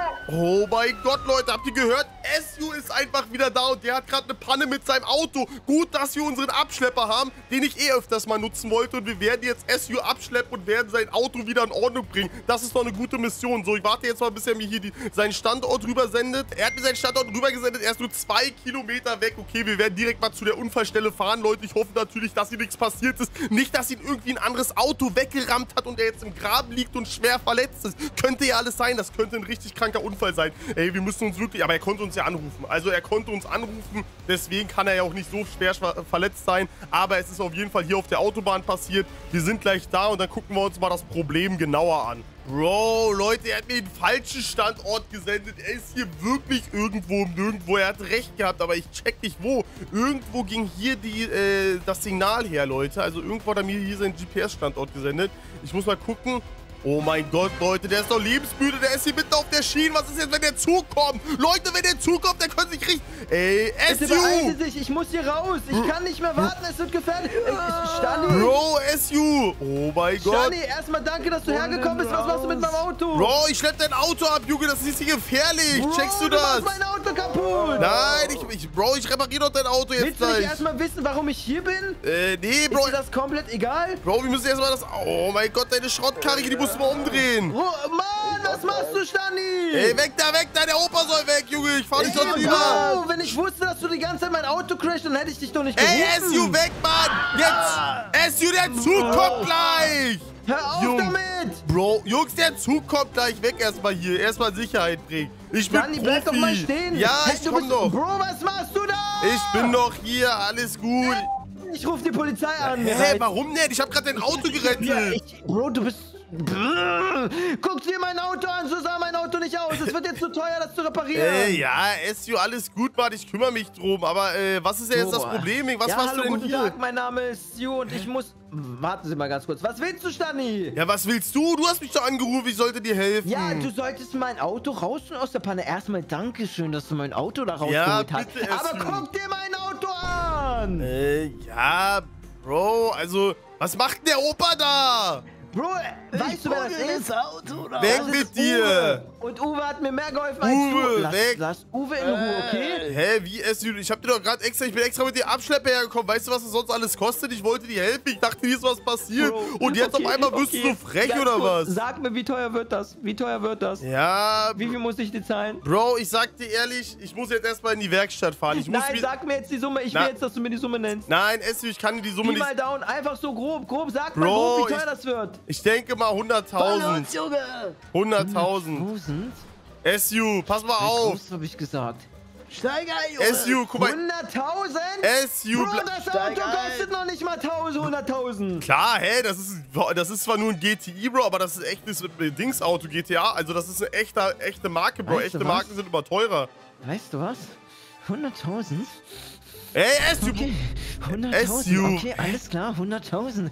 Oh mein Gott, Leute, habt ihr gehört? S U ist einfach wieder da und der hat gerade eine Panne mit seinem Auto. Gut, dass wir unseren Abschlepper haben, den ich eh öfters mal nutzen wollte. Und wir werden jetzt S U abschleppen und werden sein Auto wieder in Ordnung bringen. Das ist doch eine gute Mission. So, ich warte jetzt mal, bis er mir hier die, seinen Standort rübersendet. Er hat mir seinen Standort rübergesendet, er ist nur zwei Kilometer weg. Okay, wir werden direkt mal zu der Unfallstelle fahren, Leute. Ich hoffe natürlich, dass ihm nichts passiert ist. Nicht, dass ihn irgendwie ein anderes Auto weggerammt hat und er jetzt im Graben liegt und schwer verletzt ist. Könnte ja alles sein. Das könnte ein richtig kranker Unfall sein. Ey, wir müssen uns wirklich... Aber er konnte uns ja anrufen. Also er konnte uns anrufen. Deswegen kann er ja auch nicht so schwer verletzt sein. Aber es ist auf jeden Fall hier auf der Autobahn passiert. Wir sind gleich da und dann gucken wir uns mal das Problem genauer an. Bro, Leute, er hat mir den falschen Standort gesendet. Er ist hier wirklich irgendwo im Nirgendwo. Er hat recht gehabt, aber ich check nicht wo. Irgendwo ging hier die, äh, das Signal her, Leute. Also irgendwo hat er mir hier seinen G P S-Standort gesendet. Ich muss mal gucken. Oh mein Gott, Leute, der ist doch lebensmüde. Der ist hier mitten auf der Schiene. Was ist jetzt, wenn der Zug kommt? Leute, wenn der Zug kommt, der kann sich richtig... Ey, Bitte beeilen S U! Sie sich, ich muss hier raus. Ich kann nicht mehr warten, es wird gefährlich. Äh, Stani, Bro, S U! Oh mein Gott. Stani, erstmal danke, dass du hergekommen bist. Was machst du mit meinem Auto? Bro, ich schlepp dein Auto ab, Junge. Das ist hier gefährlich. Bro, Checkst du du das? machst mein Auto kaputt. Nein, ich, ich, Bro, ich repariere doch dein Auto jetzt Willst du nicht gleich. erstmal wissen, warum ich hier bin? Äh, nee, Ist Bro. dir das komplett egal? Bro, wir müssen erstmal das... Oh mein Gott, deine Schrottkarre, die musst du mal umdrehen. Bro, Mann, was machst du, Stani? Ey, weg da, weg da. Der Opa soll weg, Junge. Ich fahr dich sonst Ey, rüber. Bro, wenn ich wusste, dass du die ganze Zeit mein Auto crasht, dann hätte ich dich doch nicht Ey, gerufen. S U, weg, Mann. Jetzt. S U, der Zug kommt gleich. Hör auf Jung. damit. Bro, Jungs, der Zug kommt gleich weg erstmal hier. Erstmal Sicherheit bringen. Ich bin Stani, Profi. bleib doch mal stehen. Ja, Hey, ich du komm bist- doch. Bro, was machst du da? Ich bin doch hier. Alles gut. Ich ruf die Polizei an. Hä, warum nicht? Ich hab gerade dein Auto gerettet. Ja, ich, Bro, du bist... Brrr. Guck dir mein Auto an, so sah mein Auto nicht aus. Es wird jetzt zu teuer, das zu reparieren. Äh, ja, S U, alles gut, Mann, ich kümmere mich drum. Aber äh, was ist denn jetzt das So. Problem? Was ja, machst hallo, du denn guten hier? Tag, mein Name ist Stu und ich muss... Warten Sie mal ganz kurz. Was willst du, Stani? Ja, was willst du? Du hast mich doch angerufen, ich sollte dir helfen. Ja, du solltest mein Auto rausholen aus der Panne. Erstmal Dankeschön, dass du mein Auto da Ja, rausgeholt hast. bitte, Aber Essen. guck dir mein Auto an! Äh, ja, Bro, also, was macht denn der Opa da? Bro, weißt du, wer das ist? Auto, oder? Weg Das mit ist dir! Uwe. Und Uwe hat mir mehr geholfen als Uwe, du. Lass, weg. lass Uwe in Ruhe, okay? Hä, wie S U? Ich hab dir doch gerade extra, ich bin extra mit dir Abschlepper hergekommen. Weißt du, was das sonst alles kostet? Ich wollte dir helfen. Ich dachte, hier ist was passiert. Bro, Und jetzt okay, auf einmal wirst okay. du so frech Ganz oder kurz, was? Sag mir, wie teuer wird das? Wie teuer wird das? Ja, Wie viel muss ich dir zahlen? Bro, ich sag dir ehrlich, ich muss jetzt erstmal in die Werkstatt fahren. Ich muss Nein, mir- sag mir jetzt die Summe. Ich Na- will jetzt, dass du mir die Summe nennst. Nein, S U, ich kann dir die Summe Pi nicht... mal down, einfach so grob, grob. Sag mal Bro, grob, wie teuer ich- das wird. Ich denke mal hunderttausend. Balance, Junge! hunderttausend. Tausend? S U, pass mal auf. habe ich gesagt. Steig ein, Junge! S U, guck mal. hunderttausend? S U, Bro, ble- das Steig Auto ein. kostet noch nicht mal tausend, hunderttausend. Klar, hä, das ist, das ist zwar nur ein G T I, Bro, aber das ist echtes Dingsauto, G T A. Also das ist eine echte, echte Marke, Bro. Weißt du Echte was? Marken sind immer teurer. Weißt du was? hunderttausend? Ey, S U, Okay, S U. hunderttausend. Okay, alles klar, hunderttausend.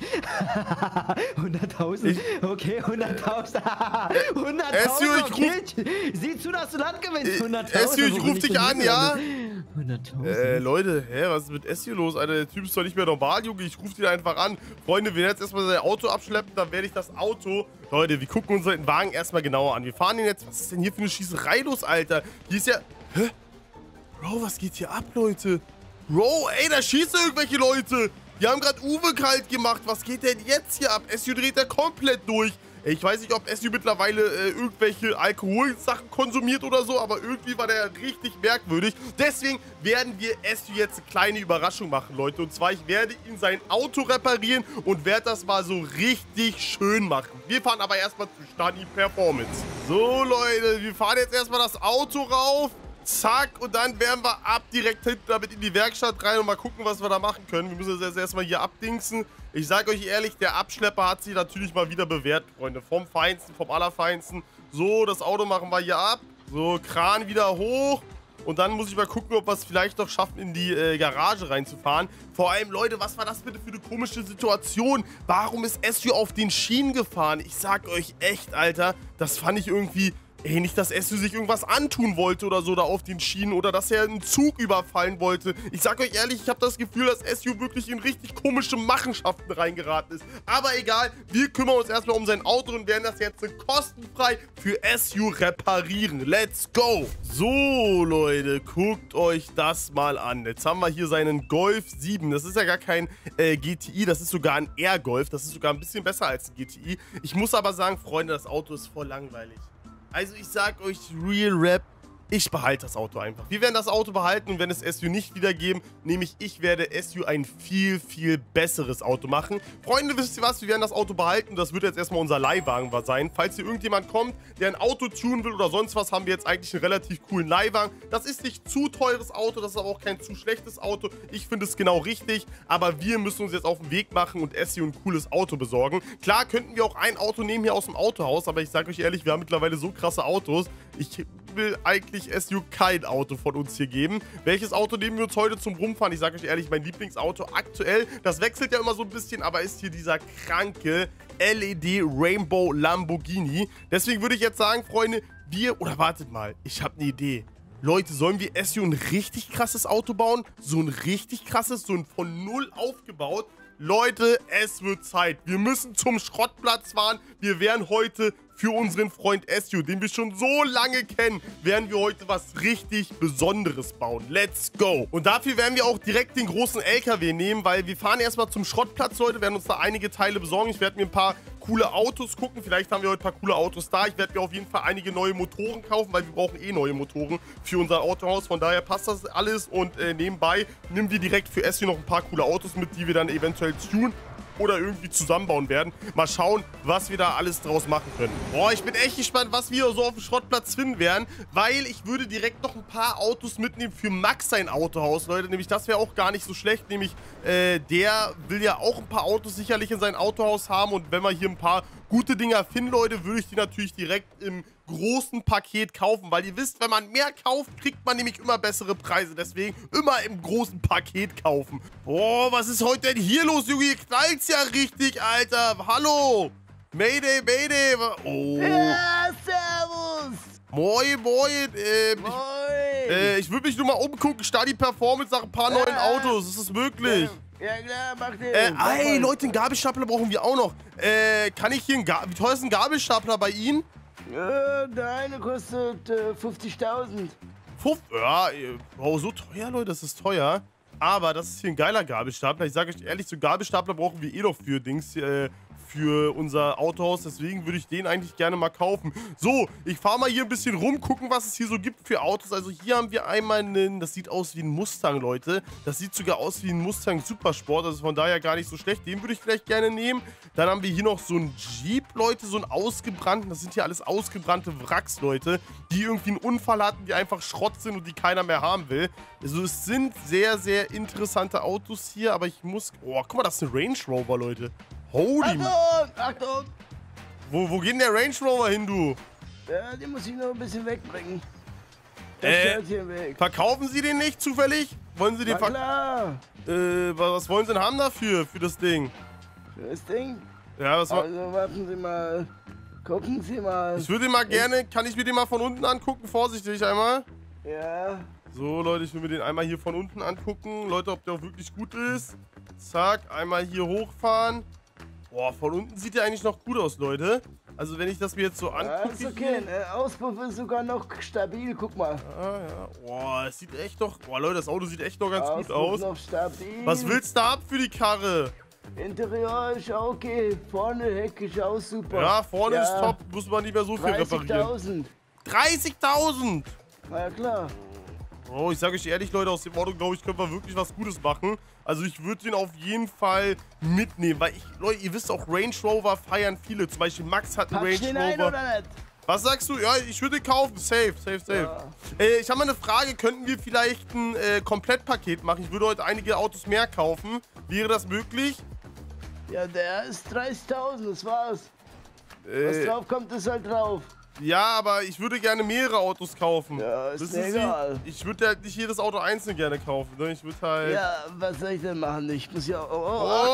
hunderttausend. Okay, hunderttausend. hunderttausend. S U, ich Okay, sieh zu, dass du Land gewinnst. Äh, hunderttausend. S U, ich wo bin ruf dich denn an, hier ja? gelandet? hunderttausend. Äh, Leute, hä, was ist mit S U los, Alter? Der Typ ist doch nicht mehr normal, Junge. Ich ruf den einfach an. Freunde, wir werden jetzt erstmal sein Auto abschleppen, dann werde ich das Auto... Leute, wir gucken unseren Wagen erstmal genauer an. Wir fahren den jetzt... Was ist denn hier für eine Schießerei los, Alter? Hier ist ja... Hä? Bro, was geht hier ab, Leute? Bro, ey, da schießen irgendwelche Leute. Die haben gerade Uwe kalt gemacht. Was geht denn jetzt hier ab? S U dreht da komplett durch. Ey, ich weiß nicht, ob S U mittlerweile äh, irgendwelche Alkoholsachen konsumiert oder so, aber irgendwie war der richtig merkwürdig. Deswegen werden wir S U jetzt eine kleine Überraschung machen, Leute. Und zwar, ich werde ihm sein Auto reparieren und werde das mal so richtig schön machen. Wir fahren aber erstmal zu Stani Performance. So, Leute, wir fahren jetzt erstmal das Auto rauf. Zack, und dann werden wir ab direkt hinten damit in die Werkstatt rein und mal gucken, was wir da machen können. Wir müssen das jetzt erstmal hier abdingsen. Ich sage euch ehrlich, der Abschlepper hat sich natürlich mal wieder bewährt, Freunde. Vom Feinsten, vom Allerfeinsten. So, das Auto machen wir hier ab. So, Kran wieder hoch. Und dann muss ich mal gucken, ob wir es vielleicht doch schaffen, in die äh, Garage reinzufahren. Vor allem, Leute, was war das bitte für eine komische Situation? Warum ist S U auf den Schienen gefahren? Ich sag euch echt, Alter, das fand ich irgendwie... Ey, nicht, dass S U sich irgendwas antun wollte oder so da auf den Schienen oder dass er einen Zug überfallen wollte. Ich sag euch ehrlich, ich habe das Gefühl, dass S U wirklich in richtig komische Machenschaften reingeraten ist. Aber egal, wir kümmern uns erstmal um sein Auto und werden das jetzt kostenfrei für S U reparieren. Let's go! So, Leute, guckt euch das mal an. Jetzt haben wir hier seinen Golf sieben. Das ist ja gar kein äh, G T I, das ist sogar ein Air Golf. Das ist sogar ein bisschen besser als ein G T I. Ich muss aber sagen, Freunde, das Auto ist voll langweilig. Also ich sag euch, Real Rap, ich behalte das Auto einfach. Wir werden das Auto behalten und wenn es S U nicht wiedergeben, nämlich ich werde S U ein viel, viel besseres Auto machen. Freunde, wisst ihr was? Wir werden das Auto behalten. Das wird jetzt erstmal unser Leihwagen sein. Falls hier irgendjemand kommt, der ein Auto tunen will oder sonst was, haben wir jetzt eigentlich einen relativ coolen Leihwagen. Das ist nicht zu teures Auto, das ist aber auch kein zu schlechtes Auto. Ich finde es genau richtig, aber wir müssen uns jetzt auf den Weg machen und S U ein cooles Auto besorgen. Klar könnten wir auch ein Auto nehmen hier aus dem Autohaus, aber ich sage euch ehrlich, wir haben mittlerweile so krasse Autos. Ich will eigentlich S U kein Auto von uns hier geben. Welches Auto nehmen wir uns heute zum Rumfahren? Ich sage euch ehrlich, mein Lieblingsauto aktuell, das wechselt ja immer so ein bisschen, aber ist hier dieser kranke L E D Rainbow Lamborghini. Deswegen würde ich jetzt sagen, Freunde, wir, oder wartet mal, ich habe eine Idee. Leute, sollen wir S U ein richtig krasses Auto bauen? So ein richtig krasses, so ein von null aufgebaut? Leute, es wird Zeit. Wir müssen zum Schrottplatz fahren. Wir werden heute für unseren Freund S U, den wir schon so lange kennen, werden wir heute was richtig Besonderes bauen. Let's go! Und dafür werden wir auch direkt den großen L K W nehmen, weil wir fahren erstmal zum Schrottplatz, Leute, werden uns da einige Teile besorgen. Ich werde mir ein paar coole Autos gucken. Vielleicht haben wir heute ein paar coole Autos da. Ich werde mir auf jeden Fall einige neue Motoren kaufen, weil wir brauchen eh neue Motoren für unser Autohaus. Von daher passt das alles. Und äh, nebenbei nehmen wir direkt für S U noch ein paar coole Autos mit, die wir dann eventuell tunen oder irgendwie zusammenbauen werden. Mal schauen, was wir da alles draus machen können. Boah, ich bin echt gespannt, was wir so auf dem Schrottplatz finden werden, weil ich würde direkt noch ein paar Autos mitnehmen für Max sein Autohaus, Leute. Nämlich, das wäre auch gar nicht so schlecht. Nämlich, äh, der will ja auch ein paar Autos sicherlich in sein Autohaus haben. Und wenn wir hier ein paar gute Dinger finden, Leute, würde ich die natürlich direkt im großen Paket kaufen, weil ihr wisst, wenn man mehr kauft, kriegt man nämlich immer bessere Preise. Deswegen immer im großen Paket kaufen. Boah, was ist heute denn hier los, Junge? Hier knallt's ja richtig, Alter. Hallo. Mayday, Mayday. Oh. Ja, servus. Moin, moin. Ähm, Moin. Ich, äh, ich würde mich nur mal umgucken. Stadi Performance nach ein paar neuen Ja. Autos. Ist das möglich? Ja, klar, mach den. Äh, Mach ey, mal. Leute, einen Gabelstapler brauchen wir auch noch. Äh, kann ich hier einen Ga Wie teuer ist ein Gabelstapler bei Ihnen? Ja, der eine kostet äh, fünfzigtausend. Puff, ja, äh, oh, so teuer, Leute, das ist teuer. Aber das ist hier ein geiler Gabelstapler. Ich sage euch ehrlich, so Gabelstapler brauchen wir eh noch für Dings, äh, für unser Autohaus. Deswegen würde ich den eigentlich gerne mal kaufen. So, ich fahre mal hier ein bisschen rum, gucken, was es hier so gibt für Autos. Also hier haben wir einmal einen, das sieht aus wie ein Mustang, Leute. Das sieht sogar aus wie ein Mustang Supersport, also von daher gar nicht so schlecht. Den würde ich vielleicht gerne nehmen. Dann haben wir hier noch so einen Jeep, Leute, so einen ausgebrannten. Das sind hier alles ausgebrannte Wracks, Leute, die irgendwie einen Unfall hatten, die einfach Schrott sind und die keiner mehr haben will. Also es sind sehr, sehr interessante Autos hier, aber ich muss... Oh, guck mal, das ist ein Range Rover, Leute. Holy... Achtung, Achtung. Wo, wo geht denn der Range Rover hin, du? Ja, den muss ich noch ein bisschen wegbringen. Der Äh, stört hier weg. Verkaufen Sie den nicht zufällig? Wollen Sie den Na verkaufen? klar. Äh, was, was wollen Sie denn haben dafür, für das Ding? Das Ding. Ja, was war... Also warten Sie mal. Gucken Sie mal. Ich würde den mal gerne... Kann ich mir den mal von unten angucken? Vorsichtig einmal. Ja. So, Leute, ich will mir den einmal hier von unten angucken. Leute, ob der auch wirklich gut ist. Zack, einmal hier hochfahren. Boah, von unten sieht der eigentlich noch gut aus, Leute. Also, wenn ich das mir jetzt so Ja, angucke... ist okay. Der Auspuff ist sogar noch stabil. Guck mal. Ah, ja. Boah, es sieht echt doch... Boah, Leute, das Auto sieht echt noch ganz Auspuff gut aus. noch stabil. Was willst du da ab für die Karre? Interieur ist auch okay. Vorne Heck ist auch super. Ja, vorne Ja. ist top. Muss man nicht mehr so viel reparieren. dreißigtausend. dreißigtausend! Na ja, klar. Oh, ich sage euch ehrlich, Leute, aus dem Auto, glaube ich, können wir wirklich was Gutes machen. Also ich würde den auf jeden Fall mitnehmen, weil ich, Leute, ihr wisst auch, Range Rover feiern viele. Zum Beispiel Max hat einen Packst Range den ein Rover. oder nicht? Was sagst du? Ja, ich würde den kaufen. Safe, safe, safe. Ja. Äh, ich habe mal eine Frage. Könnten wir vielleicht ein äh, Komplettpaket machen? Ich würde heute einige Autos mehr kaufen. Wäre das möglich? Ja, der ist dreißigtausend, das war's. Was Äh, drauf kommt, ist halt drauf. ja, aber ich würde gerne mehrere Autos kaufen. Ja, ist Wissen mir Sie, egal. ich würde halt nicht jedes Auto einzeln gerne kaufen. Ne? Ich würde halt... Ja, was soll ich denn machen? Ich muss ja... Oh,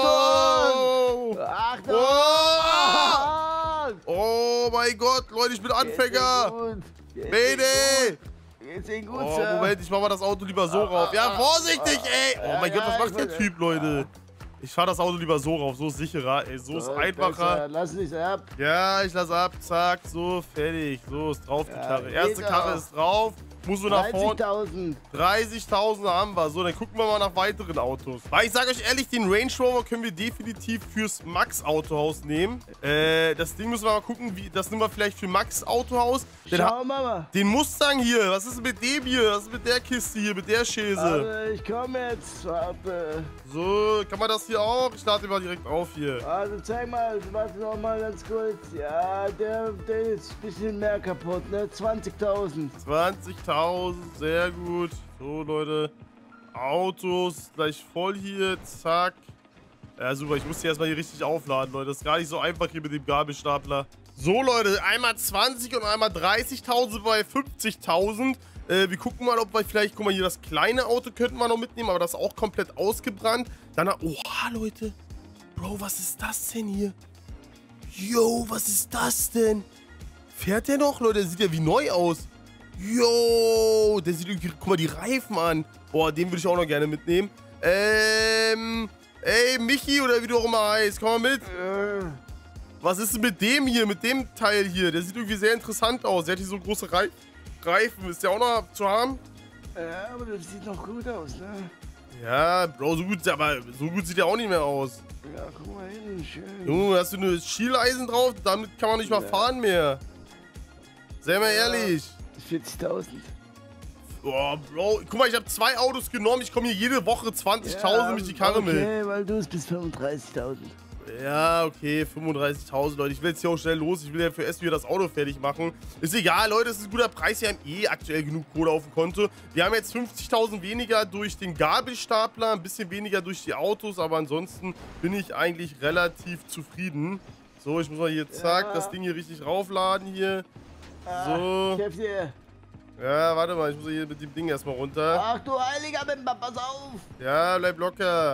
oh, Oh! Achtung! Oh! Achtung! Oh mein Gott, Leute, ich bin Anfänger! Geht's Mayday! Geht's Ihnen gut, Oh, Sir? Moment, ich mach mal das Auto lieber so rauf. Ja, vorsichtig, ey! Oh mein ja, Gott, was ich macht der weiß- Typ, Leute? Ich fahr das Auto lieber so rauf, so ist sicherer, ey, so ist So, einfacher. besser. Lass nicht ab. Ja, ich lass ab, zack, so, fertig. So, ist drauf die Ja, Karre. geht Erste Karre auch. ist drauf. Muss so nach vorne. dreißigtausend. dreißigtausend haben wir. So, dann gucken wir mal nach weiteren Autos. Weil ich sage euch ehrlich, den Range Rover können wir definitiv fürs Max Autohaus nehmen. Äh, das Ding müssen wir mal gucken, wie, das nehmen wir vielleicht für Max Autohaus. Den, ha- Schau, Mama. den Mustang hier, was ist mit dem hier? Was ist mit der Kiste hier, mit der Schäse? Also, ich komme jetzt. Warte. So, kann man das hier auch? Ich lade den mal direkt auf hier. Also, zeig mal. Warte noch mal ganz kurz. Ja, der, der ist ein bisschen mehr kaputt, ne? zwanzigtausend. zwanzigtausend, sehr gut. So, Leute. Autos gleich voll hier, zack. Ja, super, ich muss die erstmal hier richtig aufladen, Leute. Das ist gar nicht so einfach hier mit dem Gabelstapler. So, Leute, einmal zwanzig und einmal dreißigtausend sind wir bei fünfzigtausend. Äh, wir gucken mal, ob wir vielleicht, guck mal hier, das kleine Auto könnten wir noch mitnehmen, aber das ist auch komplett ausgebrannt. Dann, oha, Leute. Bro, was ist das denn hier? Yo, was ist das denn? Fährt der noch, Leute? Der sieht ja wie neu aus. Yo, der sieht irgendwie, guck mal die Reifen an. Boah, den würde ich auch noch gerne mitnehmen. Ähm, ey, Michi oder wie du auch immer heißt, komm mal mit. Äh, Was ist denn mit dem hier, mit dem Teil hier? Der sieht irgendwie sehr interessant aus. Der hat hier so große Reif Reifen. Ist der auch noch zu haben? ja, aber das sieht noch gut aus, ne? Ja, Bro, so gut, aber so gut sieht der auch nicht mehr aus. Ja, guck mal hin, schön. Junge, hast du eine Schieleisen drauf? Damit kann man nicht mal Ja. fahren mehr. Sei mal Ja. ehrlich. vierzigtausend. Boah, Bro, guck mal, ich habe zwei Autos genommen. Ich komme hier jede Woche zwanzigtausend mit die Karre mit. Okay, weil du es bis fünfunddreißigtausend. Ja, okay, fünfunddreißigtausend, Leute. Ich will jetzt hier auch schnell los. Ich will ja für S wieder das Auto fertig machen. Ist egal, Leute, es ist ein guter Preis. Wir haben eh aktuell genug Kohle auf dem Konto. Wir haben jetzt fünfzigtausend weniger durch den Gabelstapler, ein bisschen weniger durch die Autos, aber ansonsten bin ich eigentlich relativ zufrieden. So, ich muss mal hier, zack, Ja. das Ding hier richtig raufladen hier. Ah, So. Chef hier. Ja, warte mal, ich muss hier mit dem Ding erstmal runter. Ach du heiliger Bimba, pass auf. Ja, bleib locker.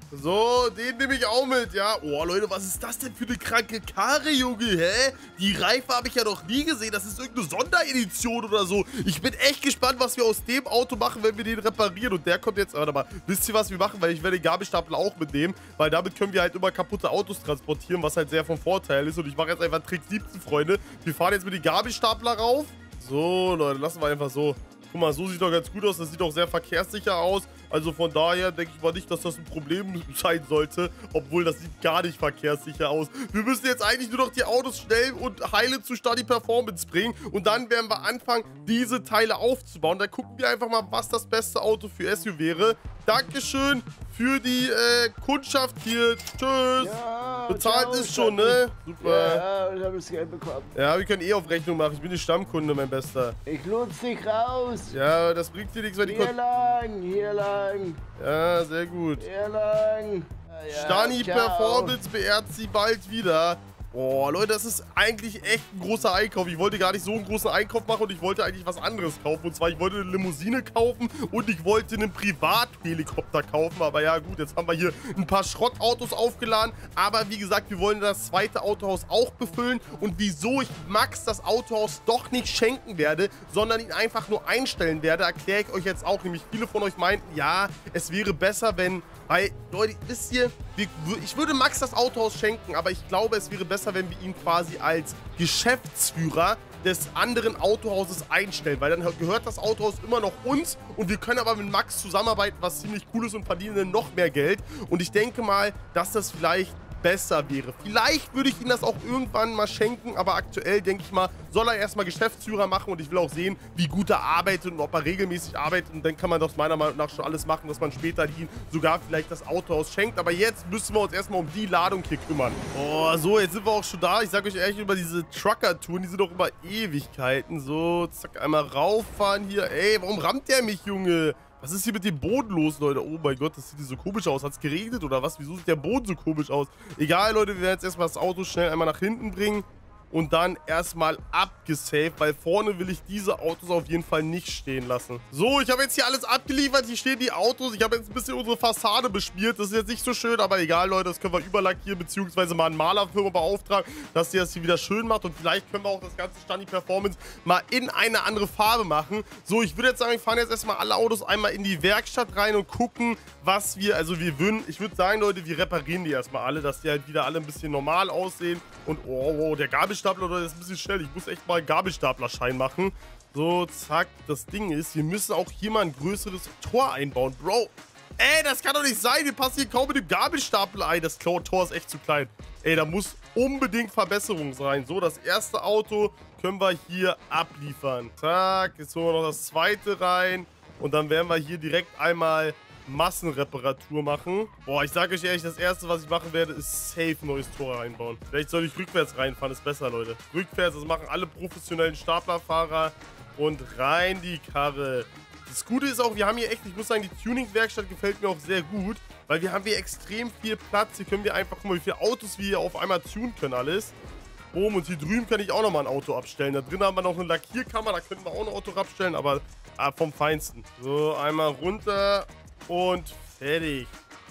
So, den nehme ich auch mit, ja. Oh, Leute, was ist das denn für eine kranke Karre, Junge, hä? Die Reifen habe ich ja noch nie gesehen. Das ist irgendeine Sonderedition oder so. Ich bin echt gespannt, was wir aus dem Auto machen, wenn wir den reparieren. Und der kommt jetzt, warte mal, wisst ihr, was wir machen? Weil ich werde den Gabelstapler auch mitnehmen, weil damit können wir halt immer kaputte Autos transportieren, was halt sehr von Vorteil ist. Und ich mache jetzt einfach Trick siebzehn, Freunde. Wir fahren jetzt mit dem Gabelstapler rauf. So, Leute, lassen wir einfach so. Guck mal, so sieht doch ganz gut aus. Das sieht auch sehr verkehrssicher aus. Also von daher denke ich mal nicht, dass das ein Problem sein sollte. Obwohl, das sieht gar nicht verkehrssicher aus. Wir müssen jetzt eigentlich nur noch die Autos schnell und heile zu Stadi Performance bringen. Und dann werden wir anfangen, diese Teile aufzubauen. Dann gucken wir einfach mal, was das beste Auto für S U wäre. Dankeschön für die äh, Kundschaft hier. Tschüss. Ja, bezahlt ciao, ist schon, ne? Super. Ja, ich habe das Geld bekommen. Ja, wir können eh auf Rechnung machen. Ich bin die Stammkunde, mein Bester. Ich lotse dich raus. Ja, das bringt dir nichts, weil die Hier Kon lang, hier lang, Ja, sehr gut. hier lang. Ja, ja, Stani ciao. Performance beehrt sie bald wieder. Boah, Leute, das ist eigentlich echt ein großer Einkauf. Ich wollte gar nicht so einen großen Einkauf machen und ich wollte eigentlich was anderes kaufen. Und zwar, ich wollte eine Limousine kaufen und ich wollte einen Privathelikopter kaufen. Aber ja, gut, jetzt haben wir hier ein paar Schrottautos aufgeladen. Aber wie gesagt, wir wollen das zweite Autohaus auch befüllen. Und wieso ich Max das Autohaus doch nicht schenken werde, sondern ihn einfach nur einstellen werde, erkläre ich euch jetzt auch. Nämlich viele von euch meinten, ja, es wäre besser, wenn... Weil, Leute, wisst ihr, ich würde Max das Autohaus schenken, aber ich glaube, es wäre besser, wenn wir ihn quasi als Geschäftsführer des anderen Autohauses einstellen, weil dann gehört das Autohaus immer noch uns und wir können aber mit Max zusammenarbeiten, was ziemlich cool ist und verdienen dann noch mehr Geld. Und ich denke mal, dass das vielleicht besser wäre. Vielleicht würde ich ihm das auch irgendwann mal schenken, aber aktuell, denke ich mal, soll er erstmal Geschäftsführer machen und ich will auch sehen, wie gut er arbeitet und ob er regelmäßig arbeitet und dann kann man das meiner Meinung nach schon alles machen, dass man später ihm sogar vielleicht das Autohaus schenkt, aber jetzt müssen wir uns erstmal um die Ladung hier kümmern. Oh, so, jetzt sind wir auch schon da. Ich sage euch ehrlich, über diese Trucker-Touren, die sind doch über Ewigkeiten. So, zack, einmal rauffahren hier. Ey, warum rammt der mich, Junge? Was ist hier mit dem Boden los, Leute? Oh mein Gott, das sieht so komisch aus. Hat es geregnet oder was? Wieso sieht der Boden so komisch aus? Egal, Leute, wir werden jetzt erstmal das Auto schnell einmal nach hinten bringen. Und dann erstmal abgesaved, weil vorne will ich diese Autos auf jeden Fall nicht stehen lassen. So, ich habe jetzt hier alles abgeliefert. Hier stehen die Autos. Ich habe jetzt ein bisschen unsere Fassade beschmiert. Das ist jetzt nicht so schön, aber egal, Leute. Das können wir überlackieren, beziehungsweise mal eine Malerfirma beauftragen, dass die das hier wieder schön macht. Und vielleicht können wir auch das ganze Stani Performance mal in eine andere Farbe machen. So, ich würde jetzt sagen, wir fahren jetzt erstmal alle Autos einmal in die Werkstatt rein und gucken, was wir, also wir würden, ich würde sagen, Leute, wir reparieren die erstmal alle, dass die halt wieder alle ein bisschen normal aussehen. Und, oh, wow, der Gabelstapler, Leute, ist ein bisschen schnell. Ich muss echt mal einen Gabelstaplerschein machen. So, zack, das Ding ist, wir müssen auch hier mal ein größeres Tor einbauen. Bro, ey, das kann doch nicht sein. Wir passen hier kaum mit dem Gabelstapler ein. Das Tor ist echt zu klein. Ey, da muss unbedingt Verbesserung sein. So, das erste Auto können wir hier abliefern. Zack, jetzt holen wir noch das zweite rein. Und dann werden wir hier direkt einmal Massenreparatur machen. Boah, ich sage euch ehrlich, das erste, was ich machen werde, ist safe ein neues Tor reinbauen. Vielleicht soll ich rückwärts reinfahren, ist besser, Leute. Rückwärts, das machen alle professionellen Staplerfahrer. Und rein die Karre. Das Gute ist auch, wir haben hier echt, ich muss sagen, die Tuning-Werkstatt gefällt mir auch sehr gut, weil wir haben hier extrem viel Platz. Hier können wir einfach, guck mal, wie viele Autos wir hier auf einmal tunen können, alles. Boom, und hier drüben kann ich auch nochmal ein Auto abstellen. Da drin haben wir noch eine Lackierkammer, da könnten wir auch ein Auto abstellen, aber ah, vom Feinsten. So, einmal runter. Und fertig.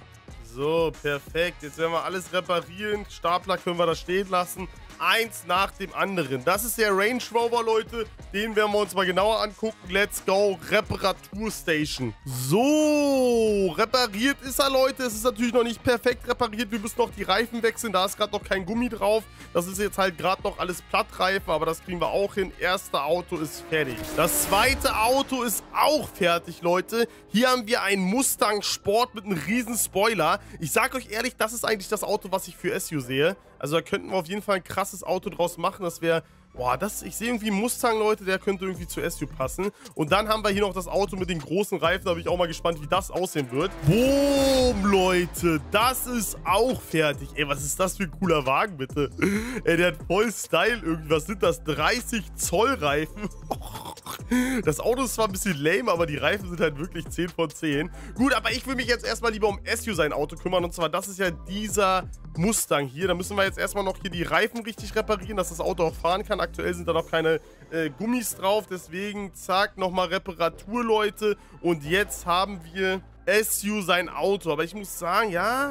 So, perfekt. Jetzt werden wir alles reparieren. Stapler können wir da stehen lassen. Eins nach dem anderen. Das ist der Range Rover, Leute. Den werden wir uns mal genauer angucken. Let's go. Reparaturstation. So, repariert ist er, Leute. Es ist natürlich noch nicht perfekt repariert. Wir müssen noch die Reifen wechseln. Da ist gerade noch kein Gummi drauf. Das ist jetzt halt gerade noch alles Plattreifen, aber das kriegen wir auch hin. Erste Auto ist fertig. Das zweite Auto ist auch fertig, Leute. Hier haben wir einen Mustang Sport mit einem riesen Spoiler. Ich sage euch ehrlich, das ist eigentlich das Auto, was ich für S U sehe. Also da könnten wir auf jeden Fall ein krasses Auto draus machen. Das wäre, boah, das, ich sehe irgendwie einen Mustang, Leute, der könnte irgendwie zu S U passen. Und dann haben wir hier noch das Auto mit den großen Reifen. Da bin ich auch mal gespannt, wie das aussehen wird. Boom, Leute, das ist auch fertig. Ey, was ist das für ein cooler Wagen, bitte? Ey, der hat voll Style irgendwie. Was sind das? dreißig Zoll Reifen? Das Auto ist zwar ein bisschen lame, aber die Reifen sind halt wirklich zehn von zehn. Gut, aber ich will mich jetzt erstmal lieber um S U sein Auto kümmern. Und zwar, das ist ja dieser Mustang hier. Da müssen wir jetzt erstmal noch hier die Reifen richtig reparieren, dass das Auto auch fahren kann. Aktuell sind da noch keine äh, Gummis drauf. Deswegen, zack, nochmal Reparatur, Leute. Und jetzt haben wir S U sein Auto. Aber ich muss sagen, ja,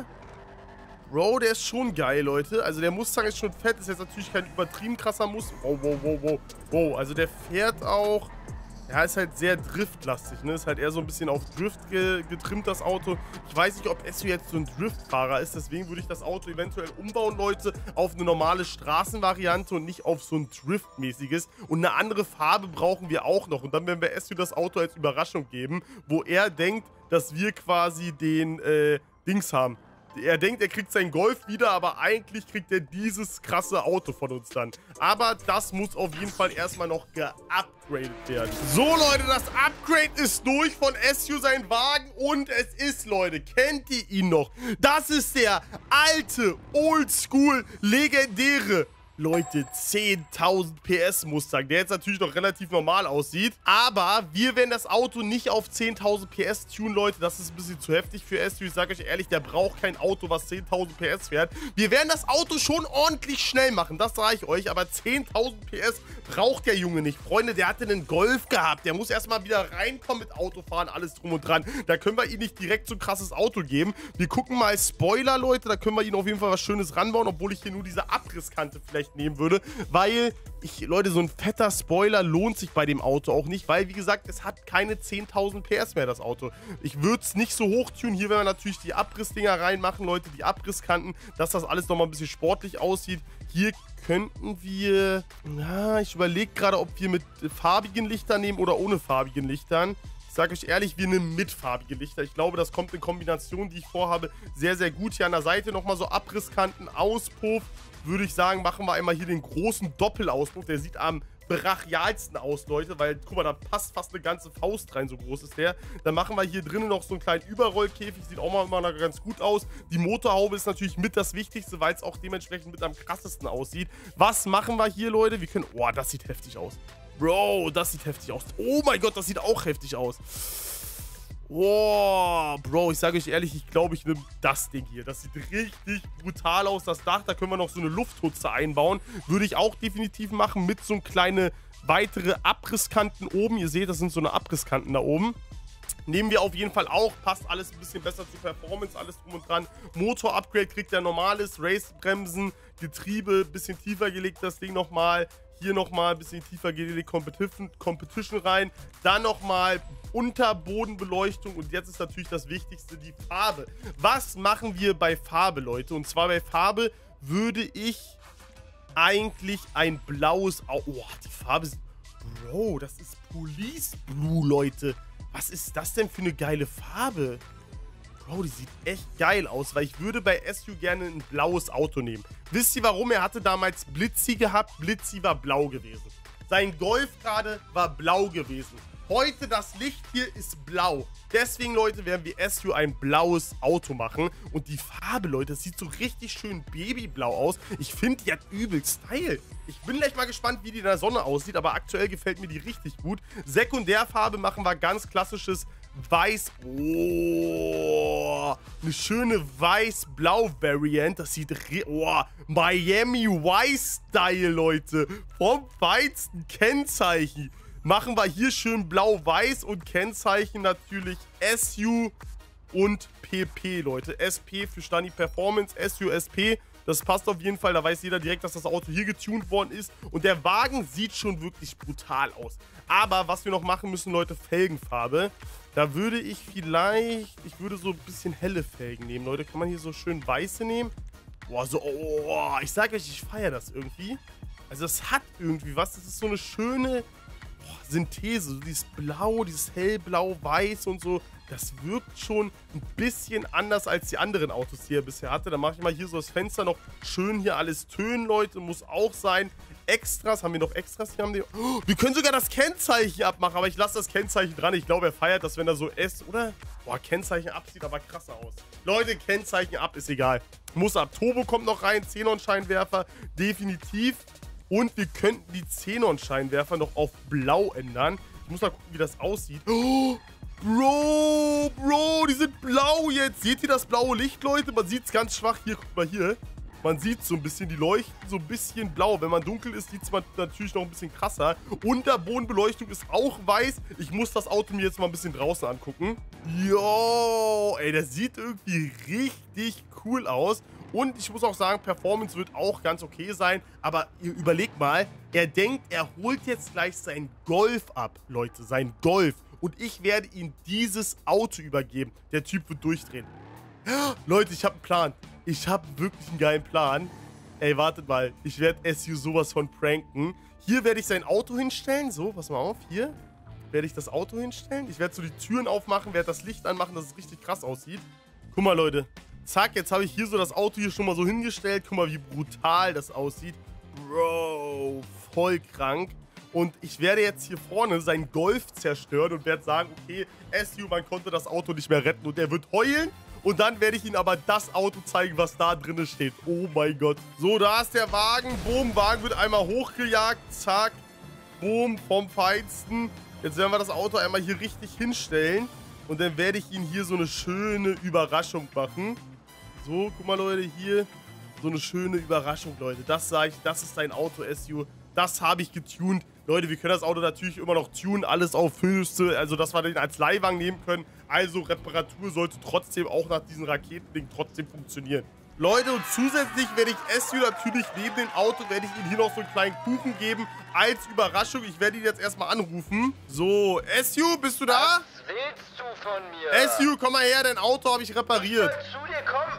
Bro, der ist schon geil, Leute. Also der Mustang ist schon fett. Ist jetzt natürlich kein übertrieben krasser Mustang. Wow, wow, wow, wow. Wow, also der fährt auch... Ja, ist halt sehr driftlastig, ne? Ist halt eher so ein bisschen auf Drift ge getrimmt, das Auto. Ich weiß nicht, ob S U jetzt so ein Driftfahrer ist, deswegen würde ich das Auto eventuell umbauen, Leute, auf eine normale Straßenvariante und nicht auf so ein Driftmäßiges. Und eine andere Farbe brauchen wir auch noch. Und dann werden wir S U das Auto als Überraschung geben, wo er denkt, dass wir quasi den äh, Dings haben. Er denkt, er kriegt seinen Golf wieder, aber eigentlich kriegt er dieses krasse Auto von uns dann. Aber das muss auf jeden Fall erstmal noch geupgradet werden. So, Leute, das Upgrade ist durch von S U sein Wagen. Und es ist, Leute, kennt ihr ihn noch? Das ist der alte, oldschool, legendäre... Leute, zehntausend P S Mustang, der jetzt natürlich noch relativ normal aussieht. Aber wir werden das Auto nicht auf zehntausend P S tunen, Leute. Das ist ein bisschen zu heftig für S U. Ich sage euch ehrlich, der braucht kein Auto, was zehntausend P S fährt. Wir werden das Auto schon ordentlich schnell machen, das sage ich euch. Aber zehntausend P S braucht der Junge nicht. Freunde, der hatte einen Golf gehabt. Der muss erstmal wieder reinkommen mit Autofahren, alles drum und dran. Da können wir ihm nicht direkt so ein krasses Auto geben. Wir gucken mal Spoiler, Leute. Da können wir ihm auf jeden Fall was Schönes ranbauen, obwohl ich hier nur diese Abrisskante vielleicht nehmen würde, weil ich, Leute, so ein fetter Spoiler lohnt sich bei dem Auto auch nicht, weil, wie gesagt, es hat keine zehntausend P S mehr, das Auto. Ich würde es nicht so hoch tunen. Hier werden wir natürlich die Abrissdinger reinmachen, Leute, die Abrisskanten, dass das alles nochmal ein bisschen sportlich aussieht. Hier könnten wir, na, ich überlege gerade, ob wir mit farbigen Lichtern nehmen oder ohne farbigen Lichtern. Ich sage euch ehrlich, wir nehmen mit farbige Lichter. Ich glaube, das kommt in Kombination, die ich vorhabe, sehr, sehr gut. Hier an der Seite nochmal so Abrisskanten, Auspuff. Würde ich sagen, machen wir einmal hier den großen Doppelauspuff. Der sieht am brachialsten aus, Leute, weil, guck mal, da passt fast eine ganze Faust rein, so groß ist der. Dann machen wir hier drinnen noch so einen kleinen Überrollkäfig, sieht auch mal, mal ganz gut aus. Die Motorhaube ist natürlich mit das Wichtigste, weil es auch dementsprechend mit am krassesten aussieht. Was machen wir hier, Leute? Wir können, oh, das sieht heftig aus. Bro, das sieht heftig aus. Oh mein Gott, das sieht auch heftig aus. Oh, Bro, ich sage euch ehrlich, ich glaube, ich nehme das Ding hier. Das sieht richtig brutal aus, das Dach. Da können wir noch so eine Lufthutze einbauen. Würde ich auch definitiv machen mit so einem kleinen weitere Abrisskanten oben. Ihr seht, das sind so eine Abrisskanten da oben. Nehmen wir auf jeden Fall auch. Passt alles ein bisschen besser zur Performance, alles drum und dran. Motor-Upgrade kriegt er normales. Race-Bremsen, Getriebe, bisschen tiefer gelegt das Ding nochmal. Hier nochmal ein bisschen tiefer gelegt Competition, Competition rein. Dann nochmal Unterbodenbeleuchtung. Und jetzt ist natürlich das Wichtigste, die Farbe. Was machen wir bei Farbe, Leute? Und zwar bei Farbe würde ich eigentlich ein blaues... Oh, die Farbe ist... Bro, das ist Police Blue, Leute. Was ist das denn für eine geile Farbe? Bro, die sieht echt geil aus, weil ich würde bei S U gerne ein blaues Auto nehmen. Wisst ihr warum? Er hatte damals Blitzi gehabt. Blitzi war blau gewesen. Sein Golf gerade war blau gewesen. Heute das Licht hier ist blau. Deswegen, Leute, werden wir S U ein blaues Auto machen. Und die Farbe, Leute, das sieht so richtig schön babyblau aus. Ich finde, die hat übel Style. Ich bin gleich mal gespannt, wie die in der Sonne aussieht. Aber aktuell gefällt mir die richtig gut. Sekundärfarbe machen wir ganz klassisches Weiß. Oh, eine schöne Weiß-Blau-Variant. Das sieht... Oh, Miami Vice-Style, Leute. Vom feinsten Kennzeichen. Machen wir hier schön blau-weiß und Kennzeichen natürlich S U und P P, Leute. S P für Stani Performance, S U S P. Das passt auf jeden Fall, da weiß jeder direkt, dass das Auto hier getuned worden ist. Und der Wagen sieht schon wirklich brutal aus. Aber was wir noch machen müssen, Leute, Felgenfarbe. Da würde ich vielleicht, ich würde so ein bisschen helle Felgen nehmen, Leute. Kann man hier so schön weiße nehmen? Boah, so, oh, ich sage euch, ich feiere das irgendwie. Also das hat irgendwie was, das ist so eine schöne... Synthese, so dieses Blau, dieses hellblau, weiß und so, das wirkt schon ein bisschen anders als die anderen Autos, die er bisher hatte. Dann mache ich mal hier so das Fenster noch schön hier alles tönen, Leute, muss auch sein. Extras, haben wir noch Extras? Hier haben die, oh, wir können sogar das Kennzeichen abmachen, aber ich lasse das Kennzeichen dran. Ich glaube, er feiert das, wenn er so S, oder? Boah, Kennzeichen ab sieht aber krasser aus. Leute, Kennzeichen ab ist egal. Muss ab. Turbo kommt noch rein, Xenon-Scheinwerfer, definitiv. Und wir könnten die Xenon-Scheinwerfer noch auf blau ändern. Ich muss mal gucken, wie das aussieht. Oh, Bro, Bro, die sind blau jetzt. Seht ihr das blaue Licht, Leute? Man sieht es ganz schwach. Hier, guck mal hier. Man sieht so ein bisschen, die leuchten so ein bisschen blau. Wenn man dunkel ist, sieht es natürlich noch ein bisschen krasser. Unterbodenbeleuchtung ist auch weiß. Ich muss das Auto mir jetzt mal ein bisschen draußen angucken. Jo, ey, das sieht irgendwie richtig cool aus. Und ich muss auch sagen, Performance wird auch ganz okay sein. Aber ihr überlegt mal, er denkt, er holt jetzt gleich sein Golf ab, Leute. Sein Golf. Und ich werde ihm dieses Auto übergeben. Der Typ wird durchdrehen. Leute, ich habe einen Plan. Ich habe wirklich einen geilen Plan. Ey, wartet mal. Ich werde S U sowas von pranken. Hier werde ich sein Auto hinstellen. So, pass mal auf. Hier werde ich das Auto hinstellen. Ich werde so die Türen aufmachen, werde das Licht anmachen, dass es richtig krass aussieht. Guck mal, Leute. Zack, jetzt habe ich hier so das Auto hier schon mal so hingestellt. Guck mal, wie brutal das aussieht. Bro, voll krank. Und ich werde jetzt hier vorne seinen Golf zerstören und werde sagen, okay, S U, man konnte das Auto nicht mehr retten. Und er wird heulen. Und dann werde ich Ihnen aber das Auto zeigen, was da drin steht. Oh mein Gott. So, da ist der Wagen. Boom, Wagen wird einmal hochgejagt. Zack. Boom, vom Feinsten. Jetzt werden wir das Auto einmal hier richtig hinstellen. Und dann werde ich Ihnen hier so eine schöne Überraschung machen. So, guck mal, Leute, hier. So eine schöne Überraschung, Leute. Das sage ich, das ist dein Auto, S U. Das habe ich getuned. Leute, wir können das Auto natürlich immer noch tunen, alles auf höchste, also dass wir den als Leihwagen nehmen können. Also Reparatur sollte trotzdem auch nach diesen Raketending trotzdem funktionieren. Leute, und zusätzlich werde ich S U natürlich neben dem Auto, werde ich ihm hier noch so einen kleinen Kuchen geben als Überraschung. Ich werde ihn jetzt erstmal anrufen. So, S U, bist du da? Was willst du von mir? S U, komm mal her, dein Auto habe ich repariert. Ich soll zu dir kommen.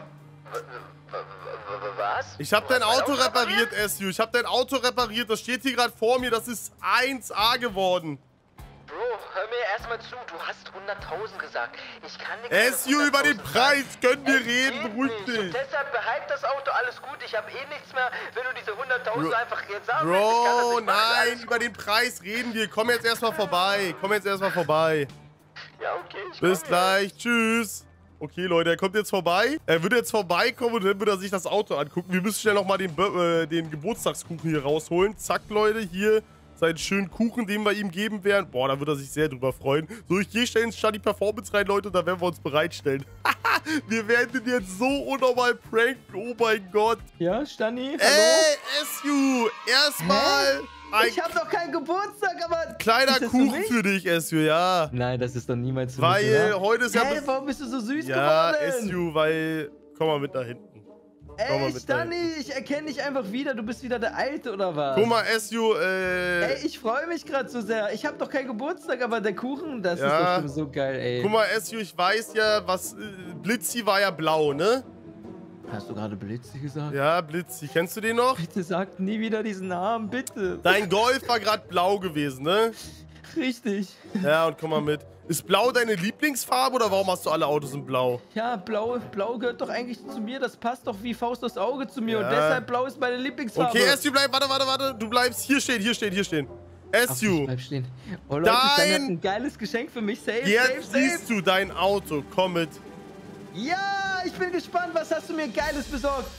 Was? Ich habe dein Auto repariert, S U. Ich habe dein Auto repariert. Das steht hier gerade vor mir. Das ist eins A geworden. Bro, hör mir erstmal zu. Du hast hunderttausend gesagt. Ich kann nichts. S U, über den Preis können wir Es reden. geht Beruhig nicht. dich. Und deshalb behalt das Auto, alles gut. Ich habe eh nichts mehr. Wenn du diese hunderttausend Bro, einfach jetzt sagen willst, ich kann das Bro, nicht machen. nein, Alles über den Preis reden wir. Komm jetzt erstmal vorbei. Komm jetzt erstmal vorbei. gut. Ja, okay. Ich Bis komm gleich. Tschüss. Okay, Leute, er kommt jetzt vorbei. Er würde jetzt vorbeikommen und dann würde er sich das Auto angucken. Wir müssen schnell nochmal den, äh, den Geburtstagskuchen hier rausholen. Zack, Leute, hier seinen schönen Kuchen, den wir ihm geben werden. Boah, da würde er sich sehr drüber freuen. So, ich gehe schnell ins Study Performance rein, Leute, und da werden wir uns bereitstellen. Wir werden den jetzt so unnormal pranken. Oh mein Gott. Ja, Stani, hallo? Ey, S U, erstmal ein Ich hab doch keinen Geburtstag, aber... kleiner Ist das für Kuchen mich? für dich, S U, ja. Nein, das ist doch niemals für Weil mich, oder? heute ist ja... Hey, warum bist du so süß Ja, geworden? S U, weil... Komm mal mit da hinten. Komm mal Ey, mit Stani, ich erkenne dich einfach wieder. Du bist wieder der Alte, oder was? Guck mal, S U, äh... Ey, ich freue mich gerade so sehr. Ich habe doch keinen Geburtstag, aber der Kuchen, das Ja. ist doch schon so geil, ey. Guck mal, S U, ich weiß ja, was... Äh, Blitzi war ja blau, ne? Hast du gerade Blitzi gesagt? Ja, Blitzi. Kennst du den noch? Bitte sag nie wieder diesen Namen, bitte. Dein Golf war gerade blau gewesen, ne? Richtig. Ja, und komm mal mit. Ist blau deine Lieblingsfarbe oder warum hast du alle Autos in blau? Ja, blau, blau gehört doch eigentlich zu mir. Das passt doch wie Faust aufs Auge zu mir. Ja. Und deshalb blau ist meine Lieblingsfarbe. Okay, S U, bleib, warte, warte, warte. Du bleibst hier stehen, hier stehen, hier stehen. Ach, S ich U, bleib stehen. Oh Leute, Dein- Stani hat ein geiles Geschenk für mich. Safe, safe, jetzt safe. siehst du dein Auto. Komm mit. Ja, ich bin gespannt. Was hast du mir Geiles besorgt?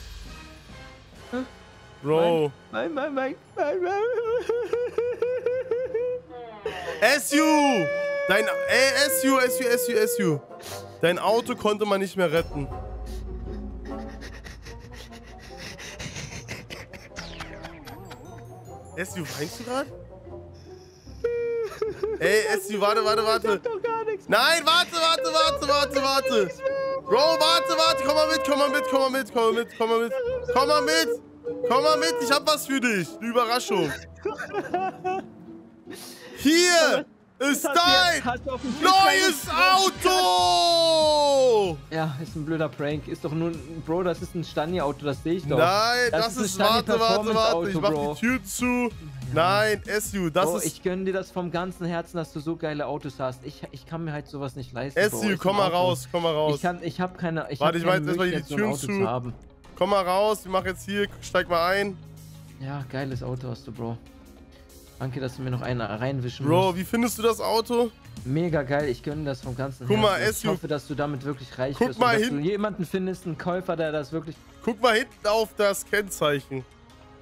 Bro. Mein, mein, mein, mein, mein. S U! Dein... Ey, S U, S U, S U, S U. Dein Auto konnte man nicht mehr retten. S U, weinst du gerade? Ey, S U, warte, warte, warte. Doch gar nichts. Nein, warte, warte, warte, warte, warte. Bro, warte, warte, komm mal mit, komm mal mit, komm mal mit, komm mal mit, komm mal mit. Komm mal mit. Komm mal mit, ich hab was für dich. Eine Überraschung. Hier ist Hast du dein jetzt- hast du auf dem Tisch neues deine- Auto. Ja, ist ein blöder Prank. Ist doch nur ein... Bro, das ist ein Stani-Auto, das sehe ich doch. Nein, das, ein ist, warte, warte, warte. Ich mach Bro. die Tür zu. Nein, S U, das Bro, ist... ich gönne dir das vom ganzen Herzen, dass du so geile Autos hast. Ich, ich kann mir halt sowas nicht leisten, S Bro. U, Ist komm in mal Ordnung. raus, komm mal raus. Ich, kann, ich hab keine... Ich Warte, hab ich mach keine jetzt erstmal hier die Möglichkeit, so ein Türen Auto zu. zu haben. Komm mal raus, wir machen jetzt hier, steig mal ein. Ja, geiles Auto hast du, Bro. Danke, dass du mir noch einen reinwischen Bro, musst. wie findest du das Auto? Mega geil, ich gönne das vom ganzen Guck mal, Herzen. S Ich U. hoffe, dass du damit wirklich reich Guck wirst mal und dass hin. du jemanden findest, einen Käufer, der das wirklich... Guck mal hinten auf das Kennzeichen.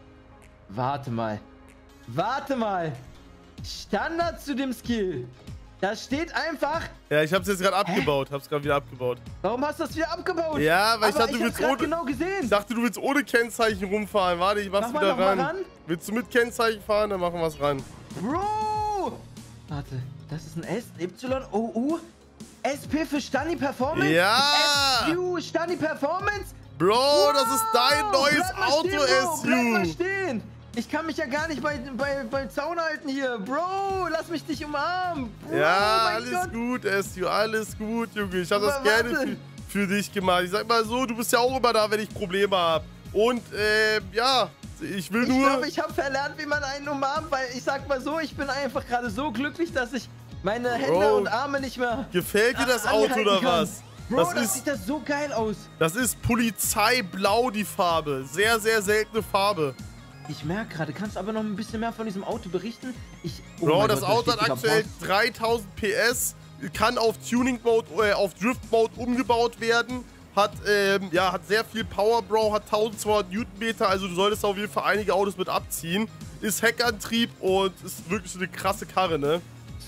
Warte mal. Warte mal. Standard zu dem Skill. Da steht einfach... Ja, ich hab's jetzt gerade abgebaut. Hab's gerade wieder abgebaut. Warum hast du das wieder abgebaut? Ja, weil ich Aber dachte, ich du hab's willst grad ohne... genau gesehen. Ich dachte, du willst ohne Kennzeichen rumfahren. Warte, ich mach's Mach mal wieder noch mal ran. ran. Willst du mit Kennzeichen fahren? Dann machen wir's ran. Bro! Warte, das ist ein S, Y, O, U, S P für Stani Performance? Ja! S U Stani Performance? Bro, Wow! das ist dein neues Bleib mal Auto, stehen, Bro. Bleib mal S U. stehen! Ich kann mich ja gar nicht bei, bei, bei Zaun halten hier. Bro, lass mich dich umarmen. Bro, Ja, mein alles Gott. gut, S U, alles gut, Junge. Ich hab das Aber gerne warte. für, für dich gemacht. Ich sag mal so, du bist ja auch immer da, wenn ich Probleme hab. Und, ähm, ja, ich will Ich nur... glaube, ich habe verlernt, wie man einen umarmt, weil ich sag mal so, ich bin einfach gerade so glücklich, dass ich meine Hände Bro, und Arme nicht mehr... Gefällt dir das Ah, Auto anhalten oder kann. was? Bro, das, das ist, sieht das so geil aus. das ist Polizeiblau, die Farbe. Sehr, sehr seltene Farbe. Ich merke gerade, kannst du aber noch ein bisschen mehr von diesem Auto berichten? Ich, oh Bro, mein das Gott, da Auto steht hat sogar aktuell Boss. dreitausend P S, kann auf Tuning-Mode, äh, auf Drift-Mode umgebaut werden. Hat, ähm, ja, hat sehr viel Power, Bro, hat eintausendzweihundert Newtonmeter, also du solltest auf jeden Fall einige Autos mit abziehen. Ist Heckantrieb und ist wirklich eine krasse Karre, ne?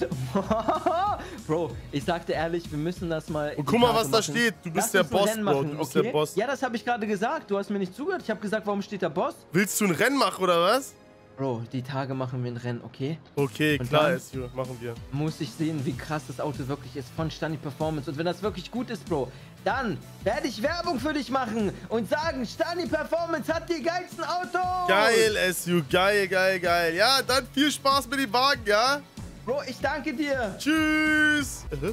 Bro, ich sagte ehrlich, wir müssen das mal. Und guck mal, was da steht. Du bist der Lass uns ein Boss, Rennen Bro. machen, Du bist okay? der Boss. Ja, das habe ich gerade gesagt. Du hast mir nicht zugehört. Ich habe gesagt, warum steht da Boss? Willst du ein Rennen machen, oder was? Bro, die Tage machen wir ein Rennen, okay? Okay, Und klar, dann- S U, machen wir. Muss ich sehen, wie krass das Auto wirklich ist von Stani Performance. Und wenn das wirklich gut ist, Bro, dann werde ich Werbung für dich machen und sagen, Stani Performance hat die geilsten Autos. Geil, S U, geil, geil, geil. Ja, dann viel Spaß mit dem Wagen, ja? Bro, ich danke dir. Tschüss. Äh?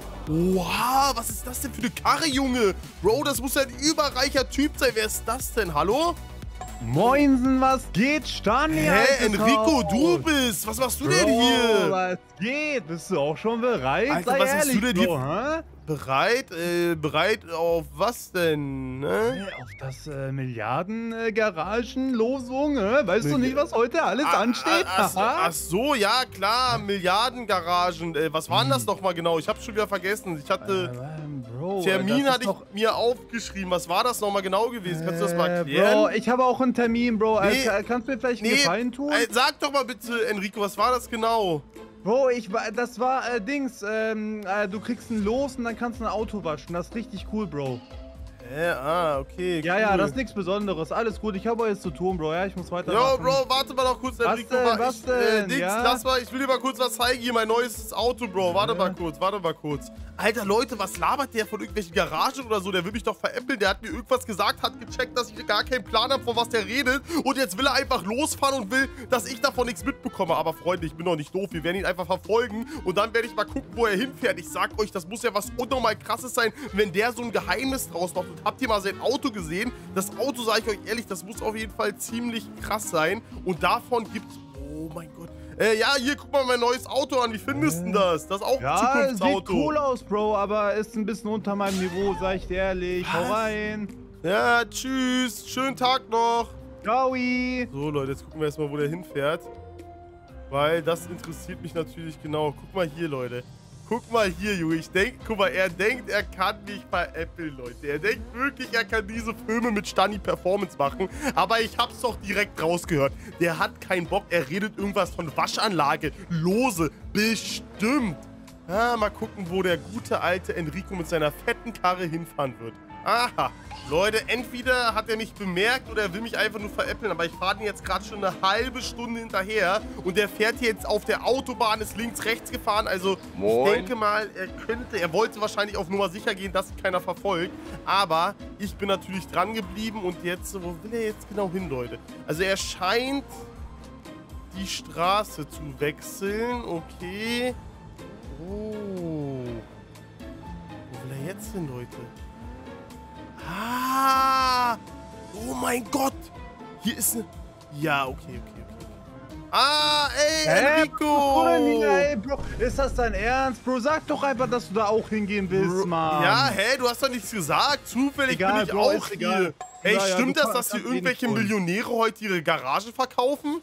Wow, was ist das denn für eine Karre, Junge? Bro, das muss ein überreicher Typ sein. Wer ist das denn? Hallo? Moinsen, was geht? Stani, Hä, altes Enrico, Haus. du bist. Was machst du denn Bro, hier? was geht? Bist du auch schon bereit? Alter, Sei was ist ehrlich, du denn Bro, hier- hä? Bereit? Äh, bereit auf was denn? Ne? Auf das äh, Milliarden-Garagen-Losung, äh? Weißt du nicht, was heute alles Ah, ansteht? ah, ach, Haha. ach so, ja, klar. Milliardengaragen. Äh, was waren das nochmal genau? Ich hab's schon wieder vergessen. Ich hatte... Ähm, Bro, Termin das hatte ist ich doch- mir aufgeschrieben. Was war das nochmal genau gewesen? Kannst du das mal Äh, erklären? Bro, ich habe auch einen Termin, Bro. Äh, Nee. ka- kannst du mir vielleicht einen Gefallen tun? äh, sag doch mal bitte, Enrico, was war das genau? Bro, ich war, das war äh, Dings, ähm, äh, du kriegst ein Los und dann kannst du ein Auto waschen. Das ist richtig cool, Bro. Hä, ah, okay, Ja, cool. ja, das ist nichts Besonderes. Alles gut, ich habe jetzt zu tun, Bro. Ja, ich muss Jo, weitermachen. Bro, warte mal noch kurz, Was Enrico. denn, wa- was ich, äh, denn, Dings, ja? lass mal, ich will dir mal kurz was zeigen. Hier, mein neues Auto, Bro. Warte mal kurz, warte mal kurz. Alter, Leute, was labert der von irgendwelchen Garagen oder so? Der will mich doch veräppeln. Der hat mir irgendwas gesagt, hat gecheckt, dass ich gar keinen Plan habe, von was der redet. Und jetzt will er einfach losfahren und will, dass ich davon nichts mitbekomme. Aber Freunde, ich bin doch nicht doof. Wir werden ihn einfach verfolgen. Und dann werde ich mal gucken, wo er hinfährt. Ich sag euch, das muss ja was unnormal Krasses sein, wenn der so ein Geheimnis draus macht. Und habt ihr mal sein Auto gesehen? Das Auto, sage ich euch ehrlich, das muss auf jeden Fall ziemlich krass sein. Und davon gibt's... Oh mein Gott. Äh, ja, hier, guck mal mein neues Auto an. Wie findest du denn das? Das ist auch ein Ja, sieht Zukunftsauto. cool aus, Bro, aber ist ein bisschen unter meinem Niveau, sag ich dir ehrlich. Hau Was? rein. Ja, tschüss. Schönen Tag noch. Ciao. So, Leute, jetzt gucken wir erstmal, wo der hinfährt. Weil das interessiert mich natürlich genau. Guck mal hier, Leute. Guck mal hier, Junge. Ich denke, guck mal, er denkt, er kann mich veräppeln, Leute. Er denkt wirklich, er kann diese Filme mit Stani Performance machen. Aber ich hab's doch direkt rausgehört. Der hat keinen Bock. Er redet irgendwas von Waschanlage. Lose. Bestimmt. Ah, mal gucken, wo der gute alte Enrico mit seiner fetten Karre hinfahren wird. Aha. Leute, entweder hat er mich bemerkt oder er will mich einfach nur veräppeln. Aber ich fahre den jetzt gerade schon eine halbe Stunde hinterher. Und der fährt hier jetzt auf der Autobahn, ist links, rechts gefahren. Also Moin. ich denke mal, er könnte, er wollte wahrscheinlich auf Nummer sicher gehen, dass ihn keiner verfolgt. Aber ich bin natürlich dran geblieben. Und jetzt, wo will er jetzt genau hin, Leute? Also er scheint die Straße zu wechseln. Okay. Oh. Wo will er jetzt hin, Leute? Ah! Oh mein Gott! Hier ist eine... Ja, okay, okay, okay. Ah, ey, Enrico! Bro, ey, Bro, ist das dein Ernst? Bro, sag doch einfach, dass du da auch hingehen willst, Mann. Ja, hä, du hast doch nichts gesagt. Zufällig Egal, bin ich Bro, auch ist hier. egal. Ey, Ja, ja, stimmt du das, kannst- dass hier kannst eh irgendwelche nicht holen. Millionäre heute ihre Garage verkaufen?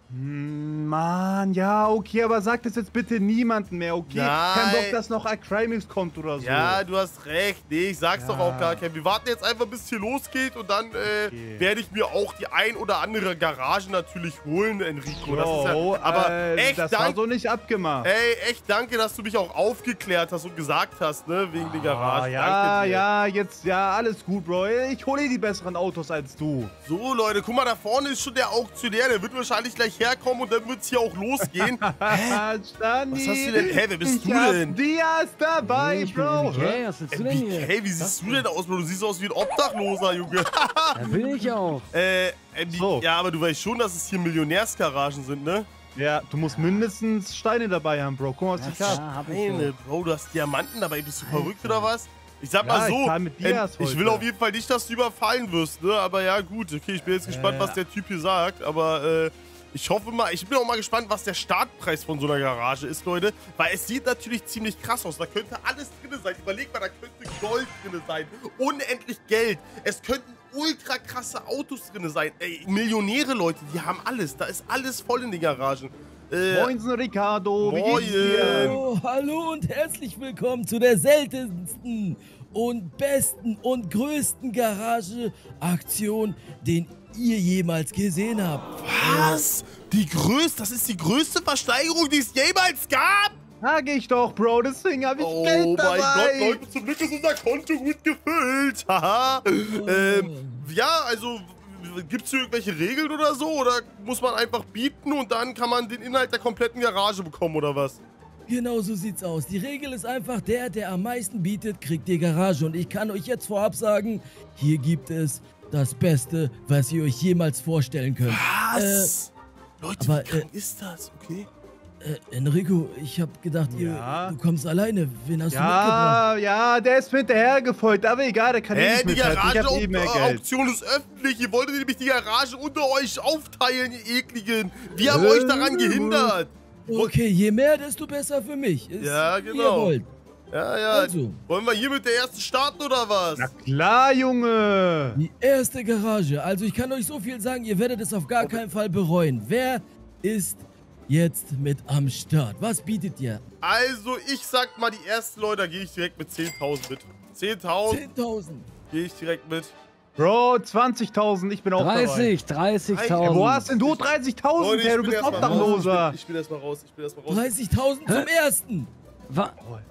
Hm, Mann, ja, okay, aber sag das jetzt bitte niemandem mehr, okay? Nein. Kein Bock, dass noch Acrimix kommt oder so. Ja, du hast recht. Nee, ich sag's Ja. doch auch gar kein. Wir warten jetzt einfach, bis es hier losgeht und dann äh, Okay. werde ich mir auch die ein oder andere Garage natürlich holen, Enrico. Das ist Bro, ja, aber äh, echt das war danke. so nicht abgemacht. Ey, echt danke, dass du mich auch aufgeklärt hast und gesagt hast, ne, wegen der Garage. Ah, ja, danke dir. ja, jetzt, ja, alles gut, Bro. Ich hole eh die besseren Autos als du. So, Leute, guck mal, da vorne ist schon der Auktionär. Der wird wahrscheinlich gleich herkommen und dann wird's hier auch losgehen. Hä? Stani, Was hast du denn? Hä, wer bist ich du hab denn? Dias dabei, Nee, ich bin Bro. nicht. Hey, was willst du denn Wie, hier? hey, wie siehst du denn aus, Bro? Du siehst aus wie ein Obdachloser, Junge. Da will ich auch. äh, ähm, die, So. ja, aber du weißt schon, dass es hier Millionärsgaragen sind, ne? Ja, du musst mindestens Steine dabei haben, Bro. Guck mal, was ich hab. Ja, hab ich Meine, so. Bro, du hast Diamanten dabei. Bist du verrückt oder was? Ich sag Ja, mal ich so, zahl mit ähm, Dias ich will heute. auf jeden Fall nicht, dass du überfallen wirst, ne? Aber ja, gut, okay, ich bin jetzt gespannt, Äh. was der Typ hier sagt. Aber äh, ich hoffe mal, ich bin auch mal gespannt, was der Startpreis von so einer Garage ist, Leute. Weil es sieht natürlich ziemlich krass aus. Da könnte alles drin sein. Überleg mal, da könnte Gold drin sein. Unendlich Geld. Es könnten ultra krasse Autos drin sein. Ey, Millionäre, Leute, die haben alles. Da ist alles voll in den Garagen. Äh, Moinsen, Ricardo. Wie geht's Moin. dir? Oh, hallo und herzlich willkommen zu der seltensten und besten und größten Garage-Aktion, den ihr jemals gesehen habt. Was? Die größte, das ist die größte Versteigerung, die es jemals gab? Sag ich doch, Bro. Deswegen habe ich Oh Geld mein dabei. Gott, Leute, zum Glück ist unser Konto gut gefüllt. Haha. ähm, ja, also, gibt es hier irgendwelche Regeln oder so? Oder muss man einfach bieten und dann kann man den Inhalt der kompletten Garage bekommen oder was? Genau so sieht's aus. Die Regel ist einfach, der, der am meisten bietet, kriegt die Garage. Und ich kann euch jetzt vorab sagen, hier gibt es das Beste, was ihr euch jemals vorstellen könnt. Was? Leute, aber, wie krank äh, ist das? Okay. Äh, Enrico, ich hab gedacht, Ja? ihr, du kommst alleine. Wen hast du mitgebracht? Ja, ja, der ist mir hinterhergefolgt, aber egal, der kann eh Hä, nicht die mithalten. Ich hab eh mehr Geld. Garage-Auktion ist öffentlich. Ihr wolltet nämlich die Garage unter euch aufteilen, ihr Ekligen. Wir haben euch daran gehindert. Okay, je mehr, desto besser für mich. Ist, Ja, Wie ihr genau. wollt. Ja, ja. Also. Wollen wir hier mit der ersten starten oder was? Na klar, Junge. Die erste Garage. Also ich kann euch so viel sagen, ihr werdet es auf gar keinen Fall bereuen. Wer ist jetzt mit am Start? Was bietet ihr? Also, ich sag mal, die ersten Leute, da gehe ich direkt mit zehntausend mit. zehntausend zehntausend. gehe ich direkt mit. Bro, zwanzigtausend, ich bin auch dreißig, dabei. dreißigtausend. Wo hast denn du dreißigtausend Leute, ich her? Du bin bist erst mal raus. Obdachloser. Ich bin erstmal raus. Ich bin erstmal raus. dreißigtausend zum ersten. Wa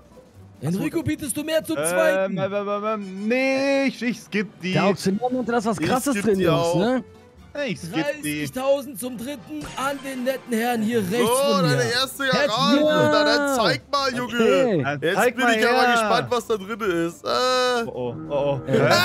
Enrico, bietest du mehr zum zweiten? Ähm, ähm, ähm, ähm, nee, ich, ich skip die. Der Auktionär nannte das was Ich Krasses geb drin, die Jungs, auch. ne? Ich skip die. dreißigtausend zum dritten an den netten Herrn hier rechts So, von mir. deine erste Herzlichen Garage. Glückwunsch. Na, dann zeig mal, Junge. Okay. Dann Jetzt zeig bin mal ich aber her. gespannt, was da drin ist. Äh. Oh, oh, oh. oh. Hä?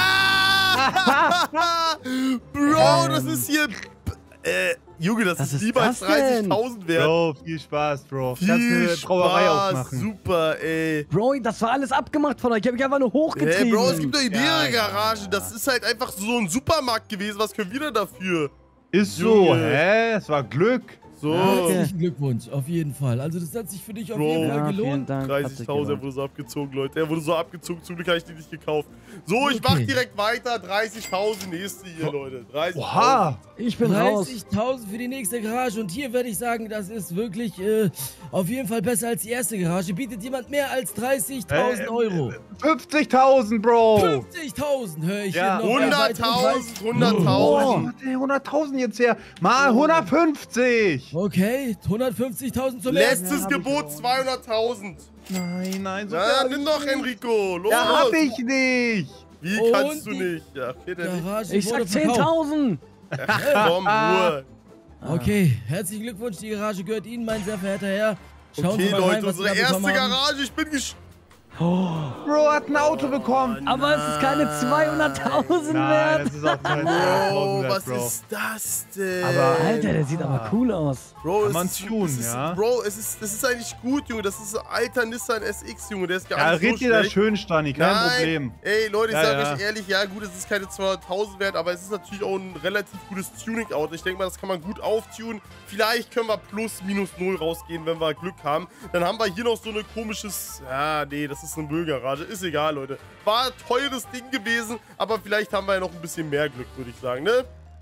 Ah! Bro, das ist hier... Äh, Junge, das Was ist ist niemals das denn? dreißigtausend wert. Bro, viel Spaß, Bro. Kannst Viel eine Brauerei Spaß, aufmachen. super, ey. Bro, das war alles abgemacht von euch. Ich hab mich einfach nur Hey, hochgetrieben. Bro, es gibt doch mehrere Ja, ja. Garagen. Das ist halt einfach so ein Supermarkt gewesen. Was können wir denn dafür? Ist so, Junge. hä? Es war Glück. So, Herzlichen Glückwunsch, auf jeden Fall. Also das hat sich für dich auf Bro. jeden Fall Ja, vielen gelohnt. Dank. hat sich dreißigtausend, er gelohnt. wurde so abgezogen, Leute. Er wurde so abgezogen, zum Glück habe ich die nicht gekauft. So, ich Okay. mach direkt weiter. dreißigtausend, nächste hier, Leute. dreißigtausend. Oha. Ich bin raus. dreißigtausend für die nächste Garage und hier würde ich sagen, das ist wirklich äh, auf jeden Fall besser als die erste Garage. Bietet jemand mehr als dreißigtausend Äh, Euro? fünfzigtausend, Bro. fünfzigtausend höre ich Ja. hier noch. hunderttausend, Oh, hunderttausend. wo hat der hunderttausend jetzt her? Mal hundertfünfzig. Okay, hundertfünfzigtausend zum ersten. Letztes Gebot zweihunderttausend. Nein, nein, so Ja, viel nimm doch, Enrico. Los. Ja, hab ich nicht. Wie Und kannst du die nicht? Ja, okay, dann nicht. Garage Ich wurde sag verkauft. zehntausend. Komm, Ruhe. Okay, herzlichen Glückwunsch, die Garage gehört Ihnen, mein sehr verehrter Herr. Schauen Sie Okay, mal Leute, rein, was Sie unsere da erste bekommen haben. Garage. Ich bin gespannt. Bro hat ein Auto bekommen. Aber es ist keine zweihunderttausend Nein, wert. das ist auch Oh, zweihunderttausend was Bro. ist das denn? Aber- Alter, der sieht aber cool aus. Bro, Kann es man ist, tun, es ist, ja? Bro, es ist, das ist eigentlich gut, Junge. Das ist ein alter Nissan S X, Junge. Der ist gar Ja, nicht so red dir da schlecht. schön, Stani, kein Nein. Problem. Ey, Leute, ich Ja, sag ja. euch ehrlich, ja gut, es ist keine zweihunderttausend wert, aber es ist natürlich auch ein relativ gutes Tuning-Auto. Ich denke mal, das kann man gut auftunen. Vielleicht können wir plus, minus null rausgehen, wenn wir Glück haben. Dann haben wir hier noch so eine komisches... Ja, nee, das ist eine Müllgarage. Ist egal, Leute. War ein teures Ding gewesen, aber vielleicht haben wir ja noch ein bisschen mehr Glück, würde ich sagen, ne?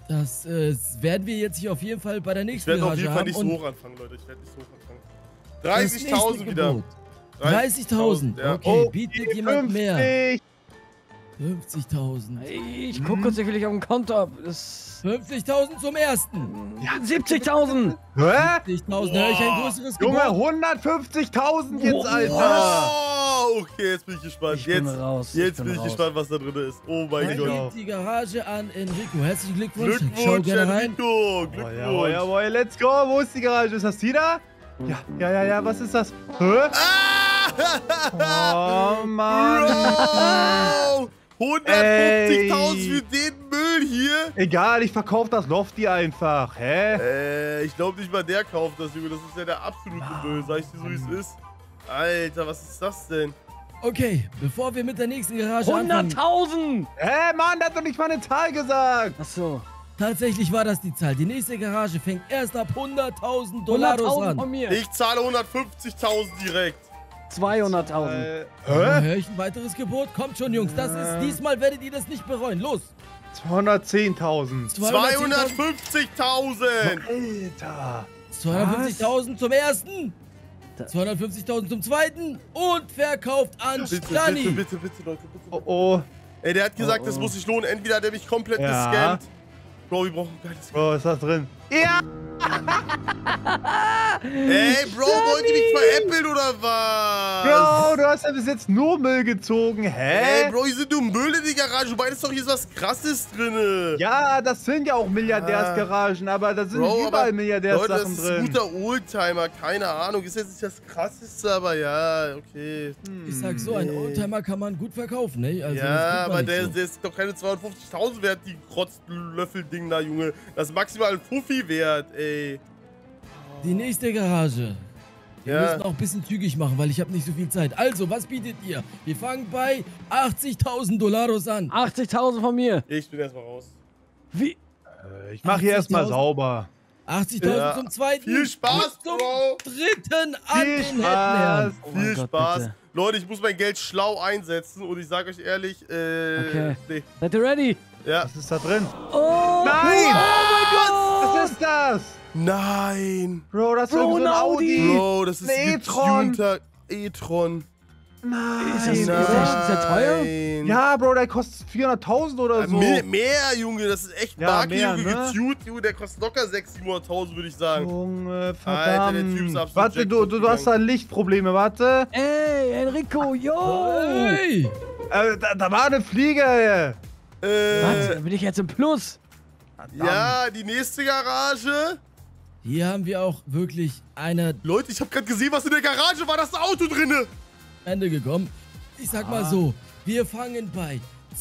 Das äh, werden wir jetzt hier auf jeden Fall bei der Ich nächsten werde auf Garage jeden Fall haben. nicht so und hoch anfangen, Leute. Ich werde nicht so hoch anfangen. das nächste dreißigtausend wieder. Gebot. dreißigtausend. Ja. Okay, Oh, bietet jemand mehr? fünfzig. fünfzigtausend. Ey, ich guck kurz, wie viel ich auf dem Konto hab. Das fünfzigtausend zum ersten. siebzigtausend. Hä? siebzigtausend. Höre ich ein größeres Junge, Gebot? hundertfünfzigtausend jetzt, Oh. Alter. Oh, okay, jetzt bin ich gespannt. Ich bin jetzt raus, ich jetzt bin bin ich raus. gespannt, was da drin ist. Oh mein Dann Gott. geht die Garage an Enrico. Herzlichen Glückwunsch. Schau Glückwunsch, gerne rein. Enrico. Oh, Glückwunsch. jawohl, jawohl, let's go. Wo ist die Garage? Ist das die da? Ja, ja, ja, ja, was ist das? Hä? Ah! Oh, Mann. Bro! hundertfünfzigtausend für den Müll hier? Egal, ich verkaufe das Lofty einfach. Hä? Äh, ich glaube nicht mal der kauft das, Junge. Das ist ja der absolute Müll. Sag ich dir so, wie es ist. Alter, was ist das denn? Okay, bevor wir mit der nächsten Garage anfangen. hunderttausend. Hä, Mann, der hat doch nicht mal eine Zahl gesagt. Achso. Tatsächlich war das die Zahl. Die nächste Garage fängt erst ab hunderttausend Dollaros hunderttausend von an. mir. Ich zahle hundertfünfzigtausend direkt. zweihunderttausend. Äh, Höre hä? ich ein weiteres Gebot? Kommt schon, Jungs. Das ist, diesmal werdet ihr das nicht bereuen. Los. zweihundertzehntausend. zweihundertfünfzigtausend. Alter. zweihundertfünfzigtausend zum ersten. zweihundertfünfzigtausend zum zweiten. Und verkauft an Bitte, bitte, Stani. bitte, bitte, Leute, bitte. Oh, oh. Ey, der hat gesagt, Oh, das oh. muss sich lohnen. Entweder hat er mich komplett Ja. gescammt. Bro, wir brauchen ein geiles Bro, was ist das drin? Ja! Ey, Bro, wollt ihr mich veräppeln oder was? Bro, du hast ja bis jetzt nur Müll gezogen. Hä? Ey, Bro, hier sind nur Müll in die Garage. Du meinst doch, hier ist was Krasses drin. Ja, das sind ja auch Milliardärsgaragen, aber da sind Bro, nicht aber, überall Leute, das Milliardärssachen ist drin. ein guter Oldtimer. Keine Ahnung. Ist jetzt nicht das Krasseste, aber ja, okay. Ich sag so, ein Oldtimer kann man gut verkaufen, ne? Also, das ja, kriegt man aber nicht der, so. der ist doch keine zweihundertfünfzigtausend wert, die Krotzlöffel-Ding da, Junge. Das ist maximal ein Fuffi wert, ey. Die nächste Garage. Wir Ja. müssen auch ein bisschen zügig machen, weil ich habe nicht so viel Zeit. Also, was bietet ihr? Wir fangen bei achtzigtausend Dollaros an. achtzigtausend von mir. Ich bin erstmal raus. Wie? Äh, Ich mach hier erstmal achtzigtausend. sauber. achtzigtausend Ja. zum zweiten. Viel Spaß, und zum Bro. dritten an Viel den Spaß. Hettenherrn. Oh mein Viel Gott, Spaß. bitte. Leute, ich muss mein Geld schlau einsetzen und ich sage euch ehrlich, äh, Okay. nee. Seid ihr ready? Ja. Was ist da drin? Oh! Nein! Oh mein Gott! Was ist das? Nein. Bro, das ist Bro, irgend so ein ein Audi. Audi. Bro, das ist Ein ein E-Tron. getunter E-Tron. Nein. Ist das- ist das- ist der teuer? Nein. Ja, Bro, der kostet vierhunderttausend oder so. Mehr, mehr, Junge, das ist echt Ja, Marke, mehr, Junge, ne? getuned, Junge, der kostet locker sechshunderttausend, siebenhunderttausend, würde ich sagen. Junge, Alter, verdammt. der Typ ist absolut Warte, du, du, du hast da Lichtprobleme, warte. Ey, Enrico, yo! Hey! Äh, da, da war eine Fliege. Äh, Was? Bin ich jetzt im Plus? ja, die nächste Garage. Hier haben wir auch wirklich eine Leute, ich habe gerade gesehen, was in der Garage war, das ist ein Auto drinne. Ende gekommen. Ich sag Ah. mal so, wir fangen bei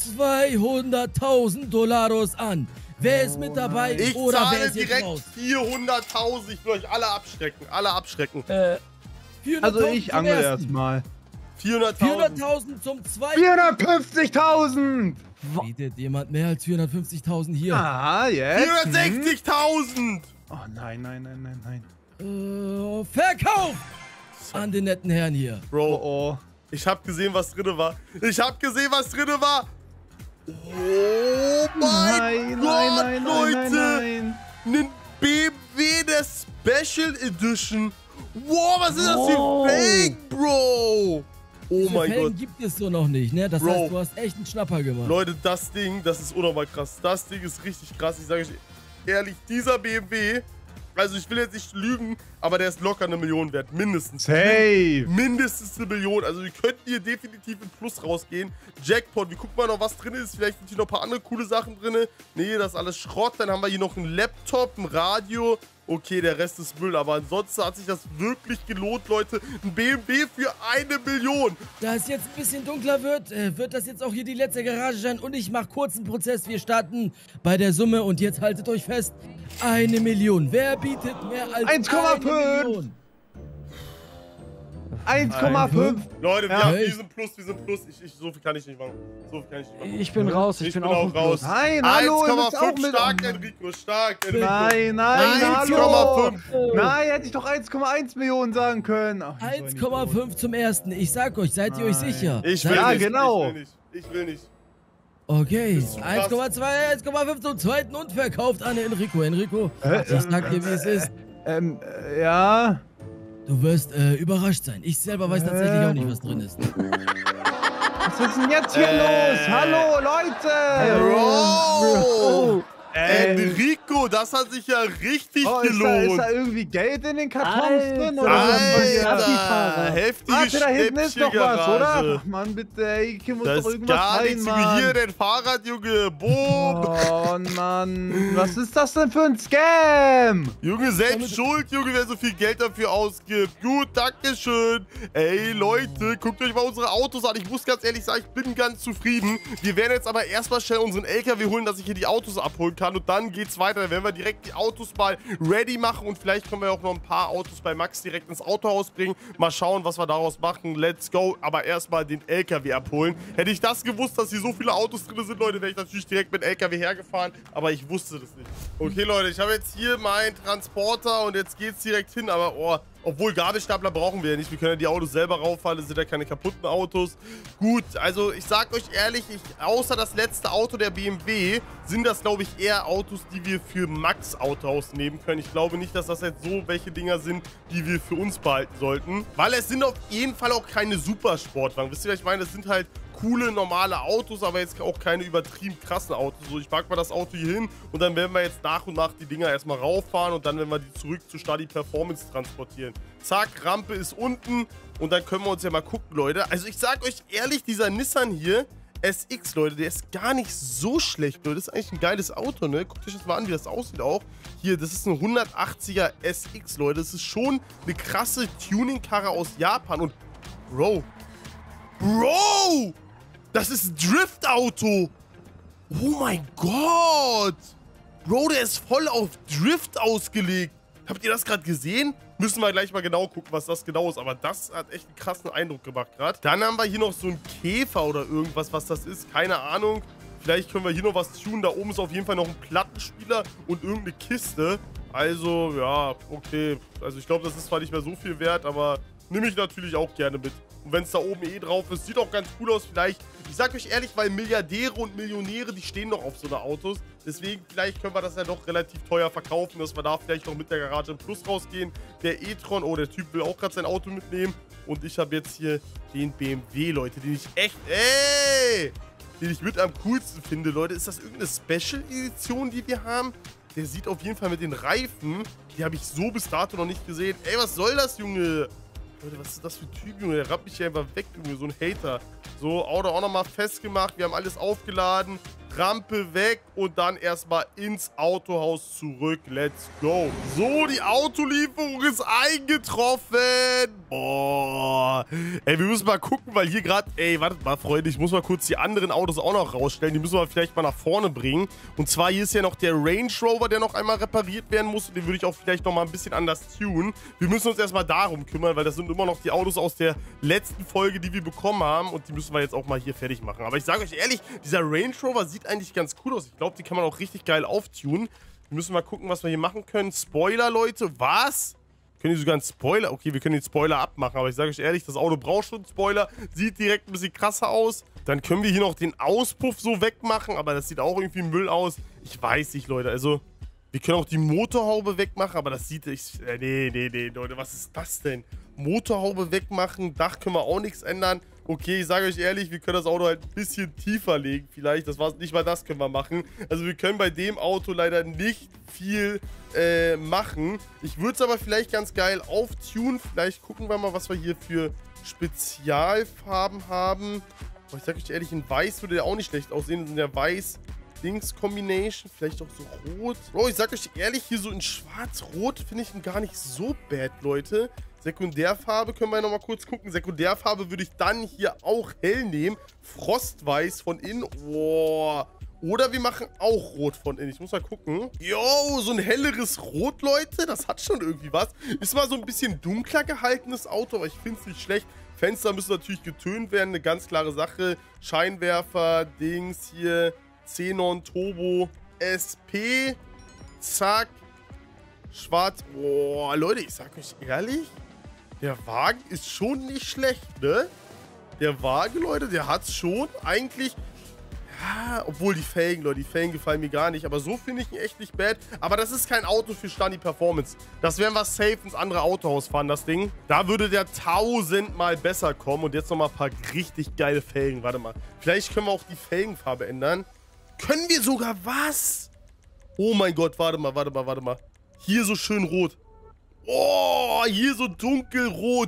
zweihunderttausend Dollaros an. Wer ist mit dabei Ich oder wer zahle ist jetzt direkt raus? vierhunderttausend. Ich will euch alle abschrecken, alle abschrecken. Äh, Also vierhunderttausend ich zum angel ersten. erstmal. vierhunderttausend. vierhunderttausend zum zweiten. vierhundertfünfzigtausend. Bietet jemand mehr als vierhundertfünfzigtausend hier? Ah, jetzt. Hm? vierhundertsechzigtausend. Oh nein, nein, nein, nein, nein. Äh, verkauft! An den netten Herrn hier. Bro, Oh, oh. ich habe gesehen, was drinne war. Ich habe gesehen, was drinne war. Oh mein Nein, Gott, nein, nein, Leute. nein, nein, Einen B M W der Special Edition. Wow, was ist das Wow. für Fake, Bro? Oh Diese mein Felgen Gott. gibt es so noch nicht, ne? Das Bro. heißt, du hast echt einen Schnapper gemacht. Leute, das Ding, das ist unnormal krass. Das Ding ist richtig krass. Ich sage euch ehrlich, dieser B M W, also ich will jetzt nicht lügen, aber der ist locker eine Million wert. Mindestens. Safe. Mindestens eine Million. Also wir könnten hier definitiv in Plus rausgehen. Jackpot, wir gucken mal noch, was drin ist. Vielleicht sind hier noch ein paar andere coole Sachen drin. Nee, das ist alles Schrott. Dann haben wir hier noch einen Laptop, ein Radio. Okay, der Rest ist Müll. Aber ansonsten hat sich das wirklich gelohnt, Leute. Ein B M W für eine Million. Da es jetzt ein bisschen dunkler wird, äh, wird das jetzt auch hier die letzte Garage sein. Und ich mache kurzen Prozess. Wir starten bei der Summe. Und jetzt haltet euch fest. Eine Million. Wer bietet mehr als eins Komma eine fünf? Million? eins Komma fünf. Leute, wir Ja. haben Hey. diesen Plus, diesen Plus. Ich, ich, so viel kann ich nicht machen. So viel kann ich nicht machen. ich bin raus, ich, Ich bin, bin auch auch im Plus. raus. Nein, hallo, ihr müsst auch eins Komma fünf mit. stark, Enrico. Stark, Enrico. Nein, nein, eins Komma hallo. fünf. Nein, hätte ich doch eins Komma eins Millionen sagen können. Ach, ich soll eins nicht Komma los. fünf zum ersten. Ich sag euch, seid ihr euch Nein. sicher? Ich Seid will Ja, nicht. genau. Ich will nicht. Ich will nicht. Okay, ist so krass. eins Komma zwei, eins Komma fünf zum zweiten und verkauft an Enrico. Enrico, Äh, ich sag dir, wie es ist. Ähm, äh, ja. Du wirst äh, überrascht sein. Ich selber weiß tatsächlich auch nicht, was drin ist. Was ist denn jetzt hier Äh. los? Hallo, Leute! Bro! Ey. Enrico, das hat sich ja richtig Oh, ist, da, gelohnt. ist da irgendwie Geld in den Kartons Alter, drin? Oder was passiert? Alter, heftige Warte, da hinten ist doch was, Schnäppchengarage. oder? Ach, Mann, bitte, ey, hier muss Das doch ist irgendwas gar rein, nichts. Mann. Hier, dein Fahrrad, Junge. Boom. Oh, Mann. Was ist das denn für ein Scam? Junge, selbst schuld, Junge, wer so viel Geld dafür ausgibt. Gut, dankeschön. Ey, Leute, guckt euch mal unsere Autos an. Ich muss ganz ehrlich sagen, ich bin ganz zufrieden. Wir werden jetzt aber erstmal schnell unseren L K W holen, dass ich hier die Autos abholen kann. Und dann geht's weiter. Dann werden wir direkt die Autos mal ready machen. Und vielleicht können wir auch noch ein paar Autos bei Max direkt ins Autohaus bringen. Mal schauen, was wir daraus machen. Let's go. Aber erstmal den L K W abholen. Hätte ich das gewusst, dass hier so viele Autos drin sind, Leute, wäre ich natürlich direkt mit L K W hergefahren. Aber ich wusste das nicht. Okay, Leute, ich habe jetzt hier meinen Transporter und jetzt geht's direkt hin. Aber, oh, obwohl Gabelstapler brauchen wir ja nicht. Wir können ja die Autos selber rauffahren. Das sind ja keine kaputten Autos. Gut, also ich sag euch ehrlich, ich, außer das letzte Auto der B M W, sind das, glaube ich, eher Autos, die wir für Max Autohaus nehmen können. Ich glaube nicht, dass das jetzt so welche Dinger sind, die wir für uns behalten sollten. Weil es sind auf jeden Fall auch keine Supersportwagen. Wisst ihr, was ich meine? Das sind halt coole, normale Autos, aber jetzt auch keine übertrieben krassen Autos. So, ich pack mal das Auto hier hin und dann werden wir jetzt nach und nach die Dinger erstmal rauffahren und dann werden wir die zurück zu Stadi Performance transportieren. Zack, Rampe ist unten und dann können wir uns ja mal gucken, Leute. Also ich sag euch ehrlich, dieser Nissan hier, S X, Leute, der ist gar nicht so schlecht, Leute. Das ist eigentlich ein geiles Auto, ne? Guckt euch das mal an, wie das aussieht auch. Hier, das ist ein hundertachtziger S X, Leute. Das ist schon eine krasse Tuning-Karre aus Japan und Bro, Bro! Das ist ein Drift-Auto. Oh mein Gott. Bro, der ist voll auf Drift ausgelegt. Habt ihr das gerade gesehen? Müssen wir gleich mal genau gucken, was das genau ist. Aber das hat echt einen krassen Eindruck gemacht gerade. Dann haben wir hier noch so einen Käfer oder irgendwas, was das ist. Keine Ahnung. Vielleicht können wir hier noch was tun. Da oben ist auf jeden Fall noch ein Plattenspieler und irgendeine Kiste. Also, ja, okay. Also ich glaube, das ist zwar nicht mehr so viel wert, aber nehme ich natürlich auch gerne mit. Und wenn es da oben eh drauf ist, sieht auch ganz cool aus. Vielleicht, ich sag euch ehrlich, weil Milliardäre und Millionäre, die stehen noch auf so eine Autos. Deswegen, vielleicht können wir das ja doch relativ teuer verkaufen, dass wir da vielleicht noch mit der Garage im Plus rausgehen. Der e-tron, oh, der Typ will auch gerade sein Auto mitnehmen. Und ich habe jetzt hier den B M W, Leute, den ich echt, ey, den ich mit am coolsten finde, Leute. Ist das irgendeine Special-Edition, die wir haben? Der sieht auf jeden Fall mit den Reifen, die habe ich so bis dato noch nicht gesehen. Ey, was soll das, Junge? Leute, was ist das für ein Typ, Junge? Der rappt mich hier einfach weg, Junge. So ein Hater. So, Auto auch nochmal festgemacht. Wir haben alles aufgeladen. Rampe weg und dann erstmal ins Autohaus zurück. Let's go. So, die Autolieferung ist eingetroffen. Boah. Ey, wir müssen mal gucken, weil hier gerade... Ey, wartet mal, Freunde. Ich muss mal kurz die anderen Autos auch noch rausstellen. Die müssen wir vielleicht mal nach vorne bringen. Und zwar hier ist ja noch der Range Rover, der noch einmal repariert werden muss. Und den würde ich auch vielleicht noch mal ein bisschen anders tunen. Wir müssen uns erstmal darum kümmern, weil das sind immer noch die Autos aus der letzten Folge, die wir bekommen haben. Und die müssen wir jetzt auch mal hier fertig machen. Aber ich sage euch ehrlich, dieser Range Rover sieht eigentlich ganz cool aus. Ich glaube, die kann man auch richtig geil auftunen. Wir müssen mal gucken, was wir hier machen können. Spoiler, Leute. Was? Können die sogar einen Spoiler? Okay, wir können den Spoiler abmachen. Aber ich sage euch ehrlich, das Auto braucht schon einen Spoiler. Sieht direkt ein bisschen krasser aus. Dann können wir hier noch den Auspuff so wegmachen. Aber das sieht auch irgendwie Müll aus. Ich weiß nicht, Leute. Also, wir können auch die Motorhaube wegmachen. Aber das sieht... Ich, äh, nee, nee, nee, Leute. Was ist das denn? Motorhaube wegmachen. Dach können wir auch nichts ändern. Okay, ich sage euch ehrlich, wir können das Auto halt ein bisschen tiefer legen vielleicht. Das war's, nicht mal das können wir machen. Also wir können bei dem Auto leider nicht viel äh, machen. Ich würde es aber vielleicht ganz geil auftunen. Vielleicht gucken wir mal, was wir hier für Spezialfarben haben. Aber ich sage euch ehrlich, in Weiß würde der auch nicht schlecht aussehen. Das sind ja Weiß-Dings-Combination. Vielleicht auch so Rot. Bro, ich sage euch ehrlich, hier so in Schwarz-Rot finde ich ihn gar nicht so bad, Leute. Sekundärfarbe können wir nochmal kurz gucken. Sekundärfarbe würde ich dann hier auch hell nehmen. Frostweiß von innen. Boah. Oder wir machen auch Rot von innen. Ich muss mal gucken. Jo, so ein helleres Rot, Leute. Das hat schon irgendwie was. Ist mal so ein bisschen dunkler gehaltenes Auto, aber ich finde es nicht schlecht. Fenster müssen natürlich getönt werden. Eine ganz klare Sache. Scheinwerfer, Dings hier. Xenon Turbo S P. Zack. Schwarz. Boah, Leute, ich sag euch ehrlich. Der Wagen ist schon nicht schlecht, ne? Der Wagen, Leute, der hat schon eigentlich... Ah, obwohl die Felgen, Leute, die Felgen gefallen mir gar nicht. Aber so finde ich ihn echt nicht bad. Aber das ist kein Auto für Stani Performance. Das werden wir safe ins andere Autohaus fahren, das Ding. Da würde der tausendmal besser kommen. Und jetzt nochmal ein paar richtig geile Felgen. Warte mal. Vielleicht können wir auch die Felgenfarbe ändern. Können wir sogar was? Oh mein Gott, warte mal, warte mal, warte mal. Hier so schön rot. Oh, hier so dunkelrot.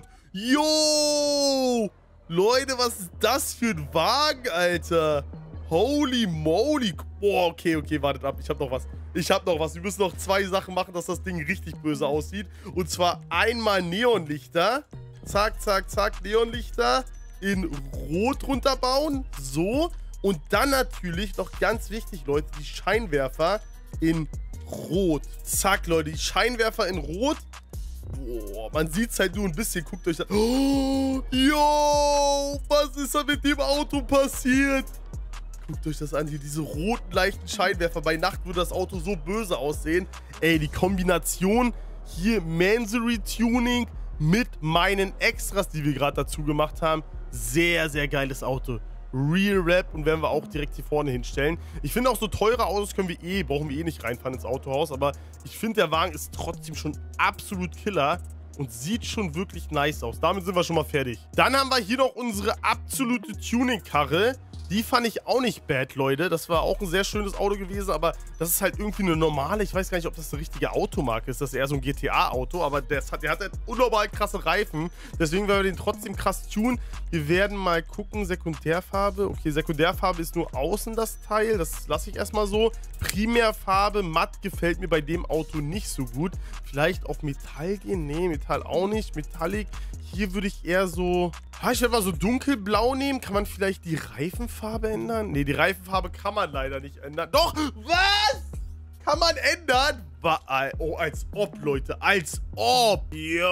Jo! Leute, was ist das für ein Wagen, Alter? Holy moly. Boah, okay, okay, wartet ab. Ich hab noch was. Ich hab noch was. Wir müssen noch zwei Sachen machen, dass das Ding richtig böse aussieht. Und zwar einmal Neonlichter. Zack, zack, zack. Neonlichter in Rot runterbauen. So. Und dann natürlich, noch ganz wichtig, Leute, die Scheinwerfer in Rot. Zack, Leute, die Scheinwerfer in Rot. Boah, man sieht es halt nur ein bisschen. Guckt euch das. Oh, yo, was ist da mit dem Auto passiert? Guckt euch das an, hier diese roten, leichten Scheinwerfer. Bei Nacht würde das Auto so böse aussehen. Ey, die Kombination hier Mansory Tuning mit meinen Extras, die wir gerade dazu gemacht haben. Sehr, sehr geiles Auto. Real Rap und werden wir auch direkt hier vorne hinstellen. Ich finde auch so teure Autos können wir eh, brauchen wir eh nicht reinfahren ins Autohaus, aber ich finde der Wagen ist trotzdem schon absolut Killer und sieht schon wirklich nice aus. Damit sind wir schon mal fertig. Dann haben wir hier noch unsere absolute Tuning-Karre. Die fand ich auch nicht bad, Leute. Das war auch ein sehr schönes Auto gewesen, aber das ist halt irgendwie eine normale, ich weiß gar nicht, ob das eine richtige Automarke ist. Das ist eher so ein G T A-Auto, aber das hat, der hat halt unnormal krasse Reifen. Deswegen werden wir den trotzdem krass tunen. Wir werden mal gucken, Sekundärfarbe. Okay, Sekundärfarbe ist nur außen das Teil. Das lasse ich erstmal so. Primärfarbe, matt, gefällt mir bei dem Auto nicht so gut. Vielleicht auf Metall gehen? Nee, Metall auch nicht. Metallic. Hier würde ich eher so... Ah, ich werde mal so dunkelblau nehmen. Kann man vielleicht die Reifenfarbe ändern? Nee, die Reifenfarbe kann man leider nicht ändern. Doch! Was? Kann man ändern? Oh, als ob, Leute. Als ob.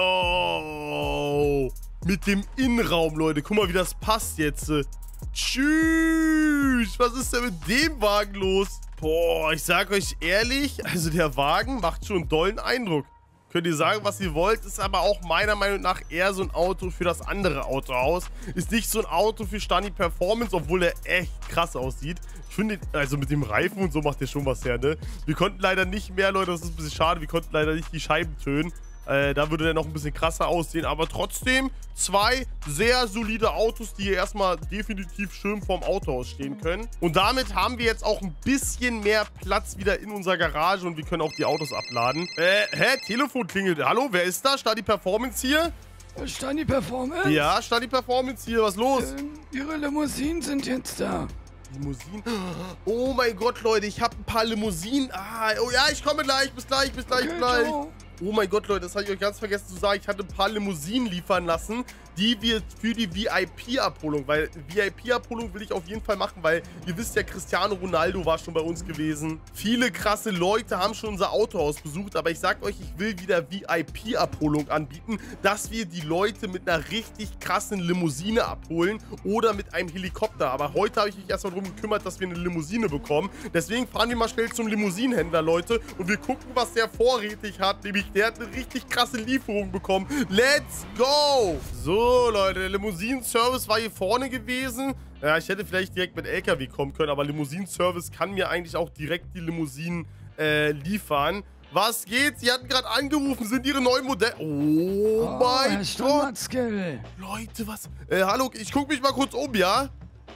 Yo. Mit dem Innenraum, Leute. Guck mal, wie das passt jetzt. Tschüss. Was ist denn mit dem Wagen los? Boah, ich sag euch ehrlich, also der Wagen macht schon einen dollen Eindruck. Könnt ihr sagen, was ihr wollt, ist aber auch meiner Meinung nach eher so ein Auto für das andere Autohaus. Ist nicht so ein Auto für Stani Performance, obwohl er echt krass aussieht. Ich finde, also mit dem Reifen und so macht der schon was her, ne? Wir konnten leider nicht mehr, Leute, das ist ein bisschen schade, wir konnten leider nicht die Scheiben tönen. Äh, da würde der noch ein bisschen krasser aussehen, aber trotzdem zwei sehr solide Autos, die hier erstmal definitiv schön vorm Autohaus stehen können. Und damit haben wir jetzt auch ein bisschen mehr Platz wieder in unserer Garage und wir können auch die Autos abladen. Äh, hä? Telefon klingelt. Hallo, wer ist da? Stani Performance hier? Stani Performance? Ja, Stani Performance hier. Was ist los? Ähm, ihre Limousinen sind jetzt da. Limousinen? Oh mein Gott, Leute, ich habe ein paar Limousinen. Ah, oh ja, ich komme gleich. Bis gleich, bis gleich, bis gleich. Ciao. Oh mein Gott, Leute, das habe ich euch ganz vergessen zu sagen. Ich hatte ein paar Limousinen liefern lassen, die wir für die V I P-Abholung, weil V I P-Abholung will ich auf jeden Fall machen, weil ihr wisst ja, Cristiano Ronaldo war schon bei uns gewesen. Viele krasse Leute haben schon unser Autohaus besucht, aber ich sag euch, ich will wieder V I P-Abholung anbieten, dass wir die Leute mit einer richtig krassen Limousine abholen oder mit einem Helikopter. Aber heute habe ich mich erstmal darum gekümmert, dass wir eine Limousine bekommen. Deswegen fahren wir mal schnell zum Limousinenhändler, Leute, und wir gucken, was der vorrätig hat, nämlich der hat eine richtig krasse Lieferung bekommen. Let's go! So, Leute, der Limousinenservice war hier vorne gewesen. Ja, ich hätte vielleicht direkt mit L K W kommen können, aber Limousinenservice kann mir eigentlich auch direkt die Limousinen äh, liefern. Was geht? Sie hatten gerade angerufen, sind Ihre neuen Modelle... Oh, oh mein Gott! Leute, was... Äh, hallo, ich gucke mich mal kurz um, ja?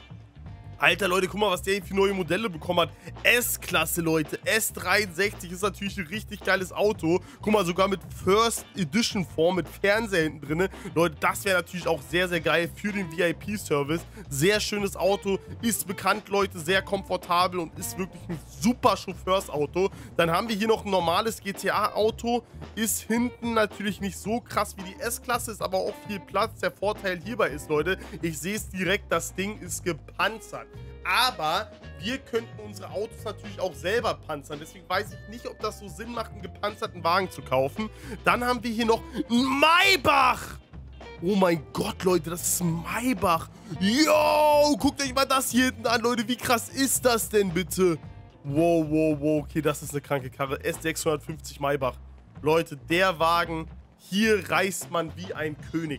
Alter, Leute, guck mal, was der hier für neue Modelle bekommen hat. S-Klasse, Leute. S dreiundsechzig ist natürlich ein richtig geiles Auto. Guck mal, sogar mit First Edition Form, mit Fernseher hinten drin. Leute, das wäre natürlich auch sehr, sehr geil für den V I P-Service. Sehr schönes Auto, ist bekannt, Leute, sehr komfortabel und ist wirklich ein super Chauffeursauto. Dann haben wir hier noch ein normales G T A-Auto. Ist hinten natürlich nicht so krass wie die S-Klasse, ist aber auch viel Platz. Der Vorteil hierbei ist, Leute, ich sehe es direkt, das Ding ist gepanzert. Aber wir könnten unsere Autos natürlich auch selber panzern. Deswegen weiß ich nicht, ob das so Sinn macht, einen gepanzerten Wagen zu kaufen. Dann haben wir hier noch einen Maybach. Oh mein Gott, Leute, das ist ein Maybach. Yo, guckt euch mal das hier hinten an, Leute. Wie krass ist das denn bitte? Wow, wow, wow. Okay, das ist eine kranke Karre. S sechshundertfünfzig Maybach. Leute, der Wagen, hier reist man wie ein König.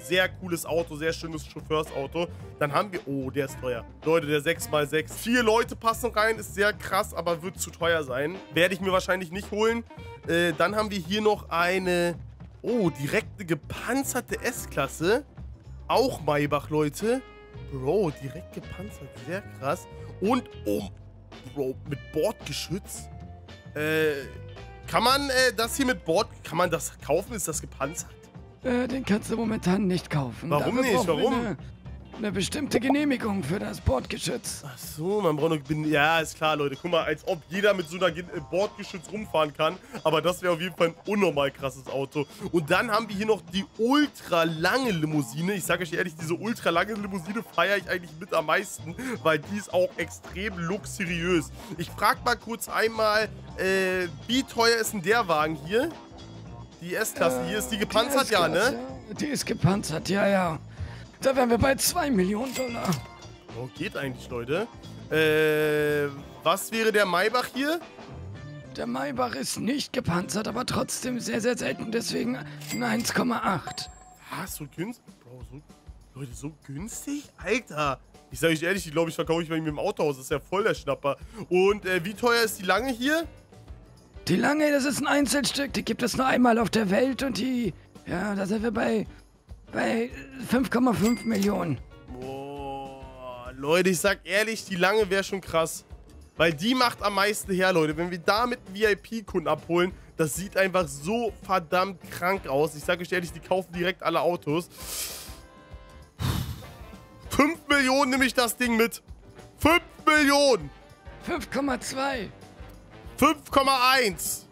Sehr cooles Auto, sehr schönes Chauffeursauto. Dann haben wir... Oh, der ist teuer. Leute, der sechs mal sechs. Vier Leute passen rein, ist sehr krass, aber wird zu teuer sein. Werde ich mir wahrscheinlich nicht holen. Äh, dann haben wir hier noch eine... Oh, direkt eine gepanzerte S-Klasse. Auch Maybach, Leute. Bro, direkt gepanzert. Sehr krass. Und, oh, Bro, mit Bordgeschütz. Äh, kann man äh, das hier mit Bord... Kann man das kaufen? Ist das gepanzert? Äh, den kannst du momentan nicht kaufen. Warum Dafür nicht? brauchen wir Warum? Eine, eine bestimmte Genehmigung für das Bordgeschütz. Ach so, man braucht noch... Ja, ist klar, Leute. Guck mal, als ob jeder mit so einer Ge- äh, Bordgeschütz rumfahren kann. Aber das wäre auf jeden Fall ein unnormal krasses Auto. Und dann haben wir hier noch die ultra lange Limousine. Ich sage euch ehrlich, diese ultra lange Limousine feiere ich eigentlich mit am meisten, weil die ist auch extrem luxuriös. Ich frage mal kurz einmal, äh, wie teuer ist denn der Wagen hier? Die S-Klasse Äh, hier, ist die gepanzert, ja, ne? Die ist gepanzert, ja, ja. Da wären wir bei zwei Millionen Dollar. Oh, geht eigentlich, Leute. Äh, was wäre der Maybach hier? Der Maybach ist nicht gepanzert, aber trotzdem sehr, sehr selten, deswegen ein eins Komma acht. Ah, so günstig? Bro, so, Leute, so günstig? Alter! Ich sage euch ehrlich, die glaube ich verkaufe ich bei mir im Autohaus. Das ist ja voll der Schnapper. Und äh, wie teuer ist die lange hier? Die lange, das ist ein Einzelstück, die gibt es nur einmal auf der Welt und die, ja, da sind wir bei, bei fünf Komma fünf Millionen. Boah, Leute, ich sag ehrlich, die lange wäre schon krass. Weil die macht am meisten her, Leute. Wenn wir damit V I P-Kunden abholen, das sieht einfach so verdammt krank aus. Ich sag euch ehrlich, die kaufen direkt alle Autos. fünf Millionen nehme ich das Ding mit. fünf Millionen! fünf Komma zwei. fünf Komma eins.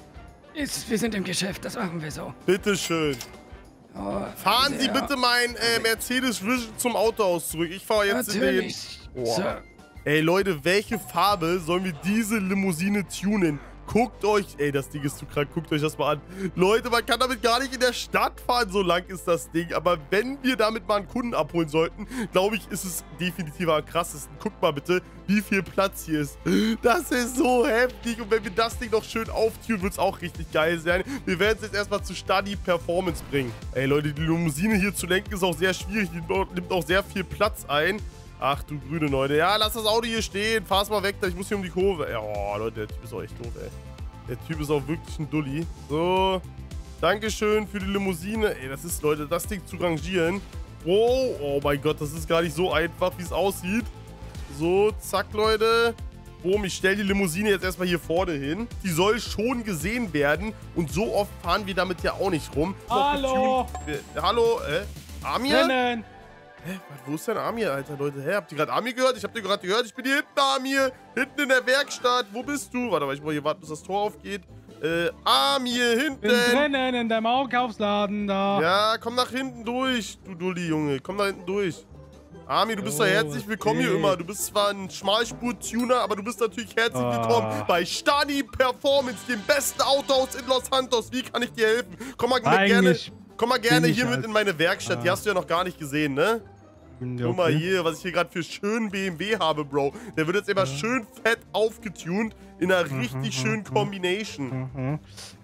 Ist, wir sind im Geschäft, das machen wir so. Bitteschön. Oh, Fahren Sie sehr- bitte mein äh, Mercedes Vision zum Autohaus zurück. Ich fahre jetzt Natürlich. in den... Boah. Sir. Ey, Leute, welche Farbe sollen wir diese Limousine tunen? Guckt euch... Ey, das Ding ist zu krank. Guckt euch das mal an. Leute, man kann damit gar nicht in der Stadt fahren, so lang ist das Ding. Aber wenn wir damit mal einen Kunden abholen sollten, glaube ich, ist es definitiv am krassesten. Guckt mal bitte, wie viel Platz hier ist. Das ist so heftig. Und wenn wir das Ding noch schön auftunen, wird es auch richtig geil sein. Wir werden es jetzt erstmal zu Study Performance bringen. Ey, Leute, die Limousine hier zu lenken ist auch sehr schwierig. Die nimmt auch sehr viel Platz ein. Ach du grüne Leute. Ja, lass das Auto hier stehen. Fahr's mal weg, da ich muss hier um die Kurve. Ja, oh, Leute, der Typ ist auch echt doof, ey. Der Typ ist auch wirklich ein Dulli. So. Dankeschön für die Limousine. Ey, das ist, Leute, das Ding zu rangieren. Wow. Oh mein Gott, das ist gar nicht so einfach, wie es aussieht. So, zack, Leute. Boom, ich stelle die Limousine jetzt erstmal hier vorne hin. Die soll schon gesehen werden. Und so oft fahren wir damit ja auch nicht rum. Hallo. Äh, hallo, äh, Amir? Rennen. Hä, wo ist denn Amir, Alter, Leute? Hä, habt ihr gerade Amir gehört? Ich hab dir gerade gehört, ich bin hier hinten, Amir. Hinten in der Werkstatt. Wo bist du? Warte mal, ich muss hier warten, bis das Tor aufgeht. Äh, Amir, hinten. Bin drinnen in deinem Einkaufsladen da. Ja, komm nach hinten durch, du Dulli, Junge. Komm nach hinten durch. Amir, du bist Oh, da herzlich willkommen okay. hier immer. Du bist zwar ein Schmalspur-Tuner, aber du bist natürlich herzlich Ah. willkommen bei Stani Performance, dem besten Autohaus in Los Santos. Wie kann ich dir helfen? Komm mal gerne, Eigentlich komm mal gerne bin ich hier mit als- in meine Werkstatt. Die Ah. hast du ja noch gar nicht gesehen, ne? Ja, Guck mal okay. hier, was ich hier gerade für schönen B M W habe, Bro. Der wird jetzt immer schön fett aufgetunt in einer richtig schönen Combination. Mhm.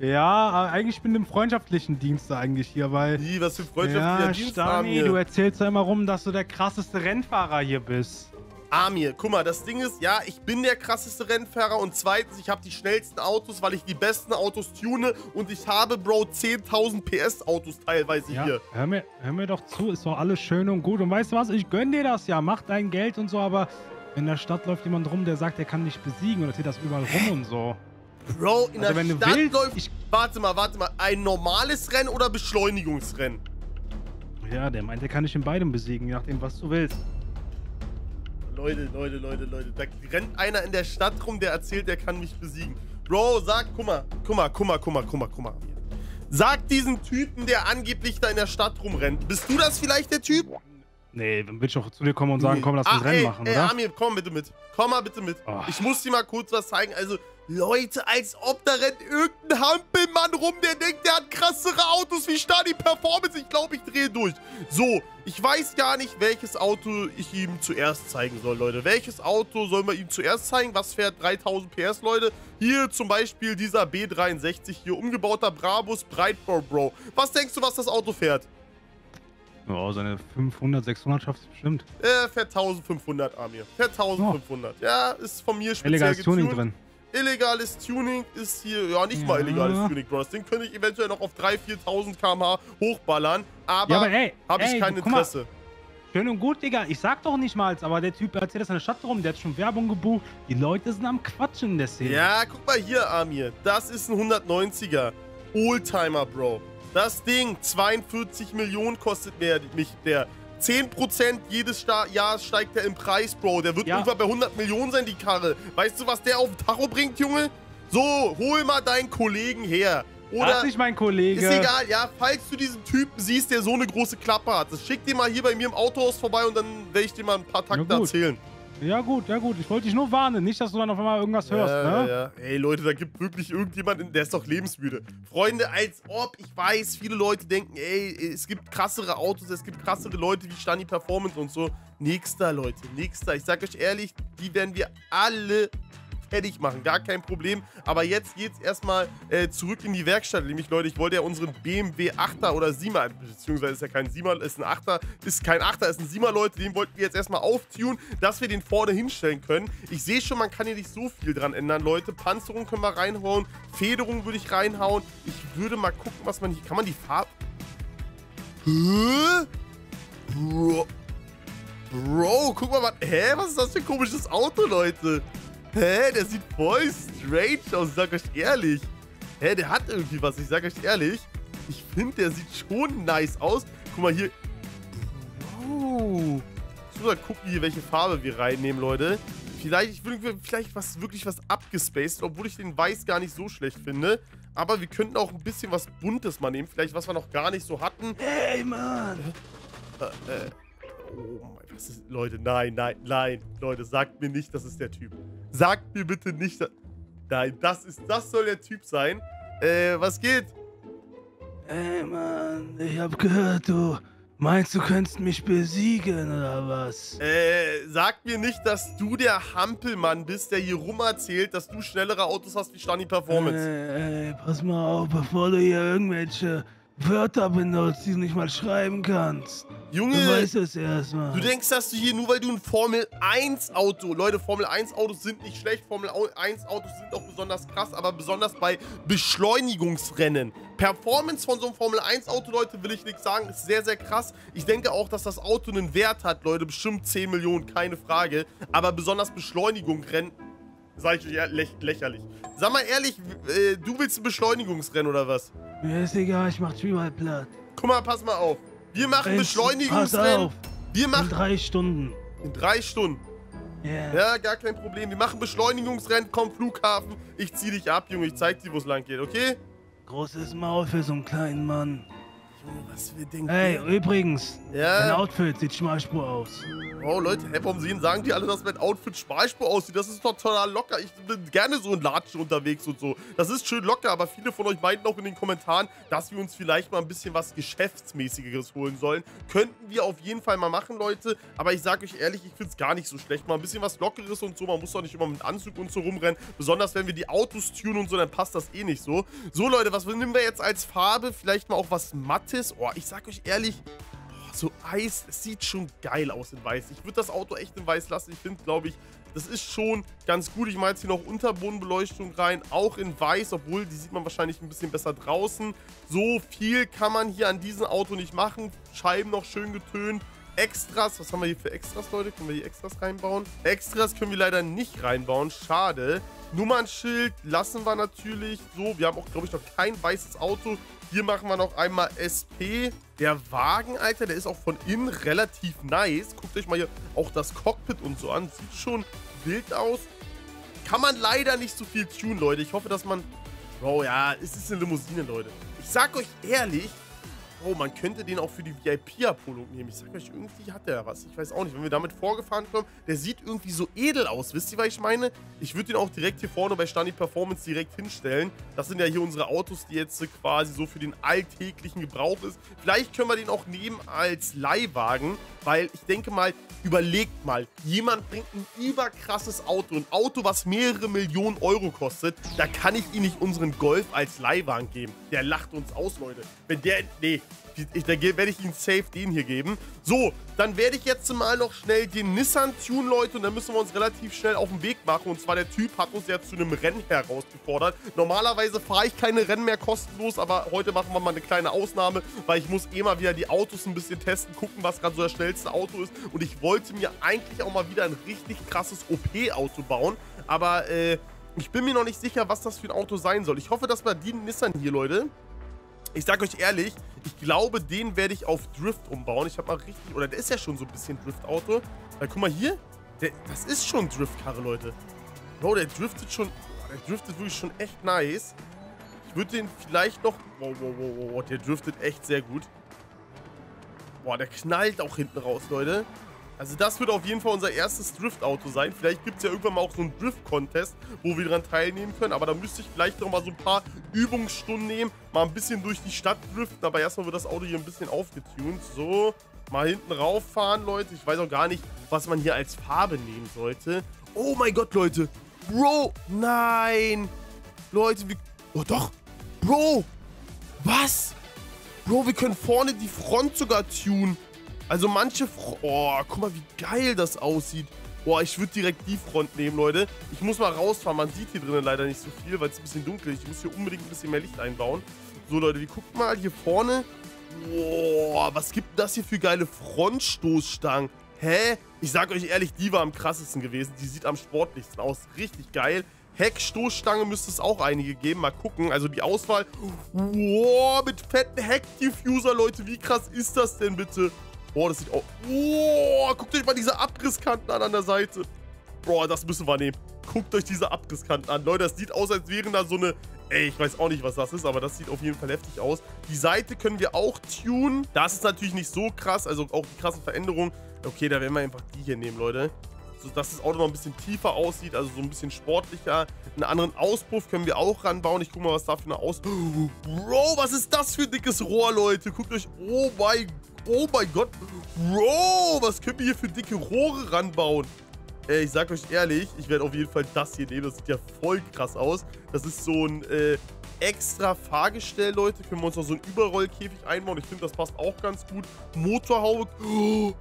Ja, äh, eigentlich bin ich im freundschaftlichen Dienst eigentlich hier, weil... Wie, was für freundschaftlicher Ja, Dienst, Stani, Amir. du erzählst ja immer rum, dass du der krasseste Rennfahrer hier bist. Amir, guck mal, das Ding ist, ja, ich bin der krasseste Rennfahrer und zweitens, ich habe die schnellsten Autos, weil ich die besten Autos tune und ich habe, Bro, zehntausend P S Autos teilweise Ja, hier. hör mir, hör mir doch zu, ist doch alles schön und gut. Und weißt du was, ich gönn dir das ja, mach dein Geld und so, aber in der Stadt läuft jemand rum, der sagt, er kann dich besiegen und erzählt das überall rum und so. Bro, in Also, der wenn du Stadt willst, läuft, ich- warte mal, warte mal, ein normales Rennen oder Beschleunigungsrennen? Ja, der meint, der kann dich in beidem besiegen, je nachdem, was du willst. Leute, Leute, Leute, Leute, da rennt einer in der Stadt rum, der erzählt, der kann mich besiegen. Bro, sag, guck mal, guck mal, guck mal, guck mal, guck mal, guck mal. Sag diesen Typen, der angeblich da in der Stadt rumrennt. Bist du das vielleicht, der Typ? Nee, dann will ich doch zu dir kommen und sagen, komm, lass uns ah, Rennen ey, machen, ey, oder? Amir, komm bitte mit. Komm mal bitte mit. Oh. Ich muss dir mal kurz was zeigen. Also, Leute, als ob da rennt irgendein Hampelmann rum, der denkt, der hat krassere Autos wie Stani Performance. Ich glaube, ich drehe durch. So, ich weiß gar nicht, welches Auto ich ihm zuerst zeigen soll, Leute. Welches Auto soll man ihm zuerst zeigen? Was fährt dreitausend P S, Leute? Hier zum Beispiel dieser B dreiundsechzig hier, umgebauter Brabus Breitbau, Bro. Was denkst du, was das Auto fährt? Ja, seine fünfhundert, sechshundert schafft es bestimmt. Äh, fährt eintausendfünfhundert, Amir. Fährt eintausendfünfhundert. Oh. Ja, ist von mir speziell illegales getuned. Tuning drin. Illegales Tuning ist hier, ja, nicht ja. mal illegales Tuning, Bro. Das Ding könnte ich eventuell noch auf dreitausend, viertausend Kilometer pro Stunde hochballern, aber, ja, aber habe ich kein Interesse. Mal. Schön und gut, Digga. Ich sag doch nicht mal, aber der Typ erzählt das in der Stadt rum, der hat schon Werbung gebucht. Die Leute sind am Quatschen in der Szene. Ja, guck mal hier, Amir. Das ist ein hundertneunziger Oldtimer, Bro. Das Ding, zweiundvierzig Millionen kostet mehr, mich der. zehn Prozent jedes Jahr steigt der im Preis, Bro. Der wird ja. irgendwann bei hundert Millionen sein, die Karre. Weißt du, was der auf den Tacho bringt, Junge? So, hol mal deinen Kollegen her. Oder das ist nicht mein Kollege. Ist egal, ja. Falls du diesen Typen siehst, der so eine große Klappe hat, das schick dir mal hier bei mir im Autohaus vorbei und dann werde ich dir mal ein paar Takte ja, erzählen. Ja gut, ja gut. Ich wollte dich nur warnen. Nicht, dass du dann auf einmal irgendwas hörst, ja, ne? Ja. Ey, Leute, da gibt wirklich irgendjemanden, der ist doch lebensmüde. Freunde, als ob, ich weiß, viele Leute denken, ey, es gibt krassere Autos, es gibt krassere Leute wie Stani Performance und so. Nächster, Leute, nächster. Ich sag euch ehrlich, die werden wir alle fertig machen, gar kein Problem. Aber jetzt geht's erstmal äh, zurück in die Werkstatt. Nämlich, Leute, ich wollte ja unseren B M W achter oder Siemer, beziehungsweise ist ja kein Siemer, ist ein Achter, ist kein Achter, ist ein Siemer, Leute, den wollten wir jetzt erstmal auftunen, dass wir den vorne hinstellen können. Ich sehe schon, man kann hier nicht so viel dran ändern, Leute. Panzerung können wir reinhauen, Federung würde ich reinhauen. Ich würde mal gucken, was man hier, kann man die Farbe... Hä? Bro, Bro, guck mal, was, hä, was ist das für ein komisches Auto, Leute? Hä, der sieht voll strange aus, ich sag euch ehrlich. Hä, der hat irgendwie was, ich sag euch ehrlich. Ich finde, der sieht schon nice aus. Guck mal hier. Oh. Ich muss mal gucken, hier, welche Farbe wir reinnehmen, Leute. Vielleicht, ich würde vielleicht was, wirklich was abgespaced, obwohl ich den Weiß gar nicht so schlecht finde. Aber wir könnten auch ein bisschen was Buntes mal nehmen. Vielleicht, was wir noch gar nicht so hatten. Hey, Mann! Äh, äh. Oh mein, was ist... Leute, nein, nein, nein. Leute, sagt mir nicht, das ist der Typ. Sagt mir bitte nicht, dass... Nein, das ist... Das soll der Typ sein. Äh, was geht? Ey, Mann, ich hab gehört, du meinst, du könntest mich besiegen, oder was? Äh, sag mir nicht, dass du der Hampelmann bist, der hier rumerzählt, dass du schnellere Autos hast wie Stani Performance. Ey, ey, pass mal auf, bevor du hier irgendwelche Wörter benutzt, die du nicht mal schreiben kannst. Junge, du weißt es erstmal. Du denkst, dass du hier, nur weil du ein Formel eins Auto, Leute, Formel eins Autos sind nicht schlecht, Formel eins Autos sind auch besonders krass, aber besonders bei Beschleunigungsrennen. Performance von so einem Formel eins Auto, Leute, will ich nichts sagen, ist sehr, sehr krass. Ich denke auch, dass das Auto einen Wert hat, Leute, bestimmt zehn Millionen, keine Frage. Aber besonders Beschleunigung, Rennen, sag ich euch lä lächerlich. Sag mal ehrlich, äh, du willst ein Beschleunigungsrennen oder was? Mir ist egal, ich mach Tribal platt. Guck mal, pass mal auf. Wir machen Beschleunigungsrennen. Wir machen... In drei Stunden. In drei Stunden? Yeah. Ja, gar kein Problem. Wir machen Beschleunigungsrennen, komm Flughafen. Ich zieh dich ab, Junge. Ich zeig dir, wo es lang geht, okay? Großes Maul für so einen kleinen Mann. Junge, was wir denken. Hey, übrigens. Ja? Dein Outfit sieht Schmalspur aus. Oh, Leute, hä, warum sehen, sagen die alle, dass mein Outfit Schmalspur aussieht? Das ist doch total locker. Ich bin gerne so in Latschen unterwegs und so. Das ist schön locker, aber viele von euch meinten auch in den Kommentaren, dass wir uns vielleicht mal ein bisschen was Geschäftsmäßigeres holen sollen. Könnten wir auf jeden Fall mal machen, Leute. Aber ich sag euch ehrlich, ich find's gar nicht so schlecht. Mal ein bisschen was Lockeres und so. Man muss doch nicht immer mit Anzug und so rumrennen. Besonders wenn wir die Autos tunen und so, dann passt das eh nicht so. So, Leute, was nehmen wir jetzt als Farbe? Vielleicht mal auch was Mattes. Oh, ich sag euch ehrlich... So Eis, es sieht schon geil aus in Weiß. Ich würde das Auto echt in Weiß lassen. Ich finde, glaube ich, das ist schon ganz gut. Ich mache jetzt hier noch Unterbodenbeleuchtung rein, auch in Weiß, obwohl die sieht man wahrscheinlich ein bisschen besser draußen. So viel kann man hier an diesem Auto nicht machen. Scheiben noch schön getönt. Extras, was haben wir hier für Extras, Leute? Können wir hier Extras reinbauen? Extras können wir leider nicht reinbauen, schade. Nummernschild lassen wir natürlich so. Wir haben auch, glaube ich, noch kein weißes Auto. Hier machen wir noch einmal S P. Der Wagen, Alter, der ist auch von innen relativ nice. Guckt euch mal hier auch das Cockpit und so an. Sieht schon wild aus. Kann man leider nicht so viel tun, Leute. Ich hoffe, dass man... Bro, ja, es ist eine Limousine, Leute. Ich sag euch ehrlich... Oh, man könnte den auch für die V I P-Abholung nehmen. Ich sag euch, irgendwie hat der was. Ich weiß auch nicht. Wenn wir damit vorgefahren kommen, der sieht irgendwie so edel aus. Wisst ihr, was ich meine? Ich würde den auch direkt hier vorne bei Stani Performance direkt hinstellen. Das sind ja hier unsere Autos, die jetzt quasi so für den alltäglichen Gebrauch ist. Vielleicht können wir den auch nehmen als Leihwagen, weil ich denke mal, überlegt mal, jemand bringt ein überkrasses Auto, ein Auto, was mehrere Millionen Euro kostet. Da kann ich ihm nicht unseren Golf als Leihwagen geben. Der lacht uns aus, Leute. Wenn der... Nee. Ich, da werde ich Ihnen safe den hier geben. So, dann werde ich jetzt mal noch schnell den Nissan tunen, Leute. Und dann müssen wir uns relativ schnell auf den Weg machen. Und zwar der Typ hat uns ja zu einem Rennen herausgefordert. Normalerweise fahre ich keine Rennen mehr kostenlos. Aber heute machen wir mal eine kleine Ausnahme. Weil ich muss eh mal wieder die Autos ein bisschen testen. Gucken, was gerade so das schnellste Auto ist. Und ich wollte mir eigentlich auch mal wieder ein richtig krasses O P-Auto bauen. Aber äh, ich bin mir noch nicht sicher, was das für ein Auto sein soll. Ich hoffe, dass wir den Nissan hier, Leute... Ich sag euch ehrlich, ich glaube, den werde ich auf Drift umbauen. Ich habe mal richtig... Oder der ist ja schon so ein bisschen Drift-Auto. Weil, guck mal hier. Der, das ist schon Drift-Karre, Leute. Bro, der driftet schon... Der driftet wirklich schon echt nice. Ich würde den vielleicht noch... Wow, wow, wow, wow. Der driftet echt sehr gut. Boah, der knallt auch hinten raus, Leute. Also das wird auf jeden Fall unser erstes Drift-Auto sein. Vielleicht gibt es ja irgendwann mal auch so einen Drift-Contest, wo wir daran teilnehmen können. Aber da müsste ich vielleicht noch mal so ein paar Übungsstunden nehmen. Mal ein bisschen durch die Stadt driften. Aber erstmal wird das Auto hier ein bisschen aufgetunt. So, mal hinten rauffahren, Leute. Ich weiß auch gar nicht, was man hier als Farbe nehmen sollte. Oh mein Gott, Leute. Bro, nein. Leute, wir... Oh doch. Bro. Was? Bro, wir können vorne die Front sogar tunen. Also manche... Fro oh, guck mal, wie geil das aussieht. Boah, ich würde direkt die Front nehmen, Leute. Ich muss mal rausfahren. Man sieht hier drinnen leider nicht so viel, weil es ein bisschen dunkel ist. Ich muss hier unbedingt ein bisschen mehr Licht einbauen. So, Leute, wir gucken mal hier vorne. Boah, was gibt das hier für geile Frontstoßstangen? Hä? Ich sag euch ehrlich, die war am krassesten gewesen. Die sieht am sportlichsten aus. Richtig geil. Heckstoßstange müsste es auch einige geben. Mal gucken. Also die Auswahl. Boah, mit fetten Heckdiffuser, Leute. Wie krass ist das denn bitte? Boah, das sieht auch... Boah, guckt euch mal diese Abrisskanten an an der Seite. Boah, das müssen wir nehmen. Guckt euch diese Abrisskanten an. Leute, das sieht aus, als wären da so eine... Ey, ich weiß auch nicht, was das ist, aber das sieht auf jeden Fall heftig aus. Die Seite können wir auch tunen. Das ist natürlich nicht so krass, also auch die krassen Veränderungen. Okay, da werden wir einfach die hier nehmen, Leute. So, dass das Auto noch ein bisschen tiefer aussieht, also so ein bisschen sportlicher. Einen anderen Auspuff können wir auch ranbauen. Ich guck mal, was da für eine Aus... Bro, was ist das für ein dickes Rohr, Leute? Guckt euch... Oh mein Gott. Oh mein Gott. Bro, was können wir hier für dicke Rohre ranbauen? Ey, ich sag euch ehrlich, ich werde auf jeden Fall das hier nehmen. Das sieht ja voll krass aus. Das ist so ein äh, extra Fahrgestell, Leute. Können wir uns noch so einen Überrollkäfig einbauen. Ich finde, das passt auch ganz gut. Motorhaube. Oh,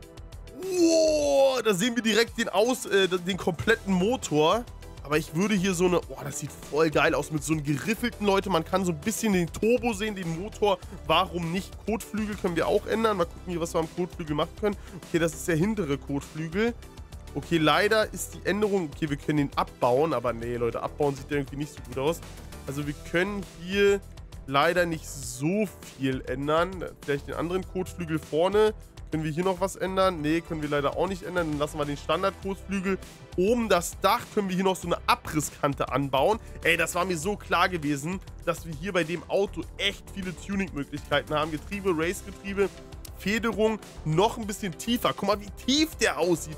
oh, da sehen wir direkt den, aus, äh, den kompletten Motor. Aber ich würde hier so eine... Oh, das sieht voll geil aus mit so einem geriffelten, Leute. Man kann so ein bisschen den Turbo sehen, den Motor. Warum nicht? Kotflügel können wir auch ändern. Mal gucken hier, was wir am Kotflügel machen können. Okay, das ist der hintere Kotflügel. Okay, leider ist die Änderung... Okay, wir können ihn abbauen. Aber nee, Leute, abbauen sieht irgendwie nicht so gut aus. Also wir können hier leider nicht so viel ändern. Vielleicht den anderen Kotflügel vorne. Können wir hier noch was ändern? Nee, können wir leider auch nicht ändern. Dann lassen wir den Standard-Kotflügel. Oben das Dach können wir hier noch so eine Abrisskante anbauen. Ey, das war mir so klar gewesen, dass wir hier bei dem Auto echt viele Tuning-Möglichkeiten haben. Getriebe, Race-Getriebe, Federung noch ein bisschen tiefer. Guck mal, wie tief der aussieht.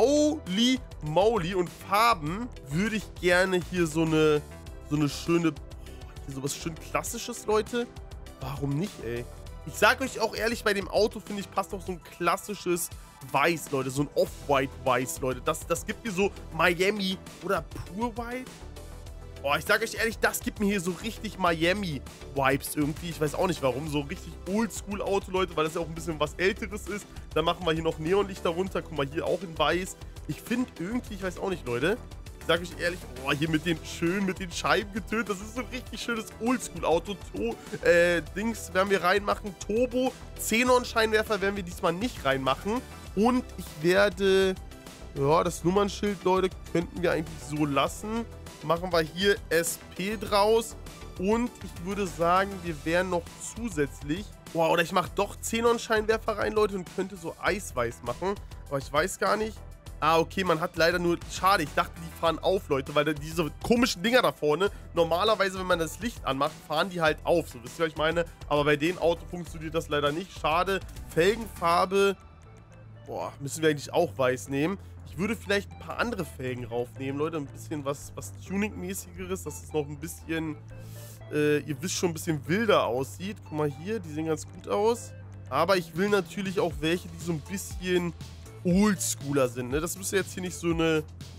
Holy moly. Und Farben würde ich gerne hier so eine, so eine schöne, hier sowas schön Klassisches, Leute. Warum nicht, ey? Ich sag euch auch ehrlich, bei dem Auto, finde ich, passt auch so ein klassisches Weiß, Leute. So ein Off-White-Weiß, Leute. Das, das gibt mir so Miami oder Pure White. Boah, ich sag euch ehrlich, das gibt mir hier so richtig Miami-Vibes irgendwie. Ich weiß auch nicht warum. So richtig Oldschool-Auto, Leute, weil das ja auch ein bisschen was Älteres ist. Dann machen wir hier noch Neonlicht darunter. Guck mal, hier auch in Weiß. Ich finde irgendwie, ich weiß auch nicht, Leute. Ich sag euch ehrlich, oh, hier mit den schön, mit den Scheiben getönt. Das ist so ein richtig schönes Oldschool-Auto. Äh, Dings werden wir reinmachen. Turbo, Xenon-Scheinwerfer werden wir diesmal nicht reinmachen. Und ich werde, ja, das Nummernschild, Leute, könnten wir eigentlich so lassen. Machen wir hier S P draus. Und ich würde sagen, wir werden noch zusätzlich, wow, oder ich mache doch Xenon-Scheinwerfer rein, Leute, und könnte so eisweiß machen. Aber ich weiß gar nicht. Ah, okay, man hat leider nur... Schade, ich dachte, die fahren auf, Leute, weil diese komischen Dinger da vorne, normalerweise, wenn man das Licht anmacht, fahren die halt auf. So, wisst ihr, was ich meine? Aber bei dem Auto funktioniert das leider nicht. Schade. Felgenfarbe... Boah, müssen wir eigentlich auch weiß nehmen. Ich würde vielleicht ein paar andere Felgen raufnehmen, Leute. Ein bisschen was, was Tuning-mäßigeres, dass es noch ein bisschen... Äh, ihr wisst schon, ein bisschen wilder aussieht. Guck mal hier, die sehen ganz gut aus. Aber ich will natürlich auch welche, die so ein bisschen... Oldschooler sind, ne? Das müsste jetzt hier nicht so eine...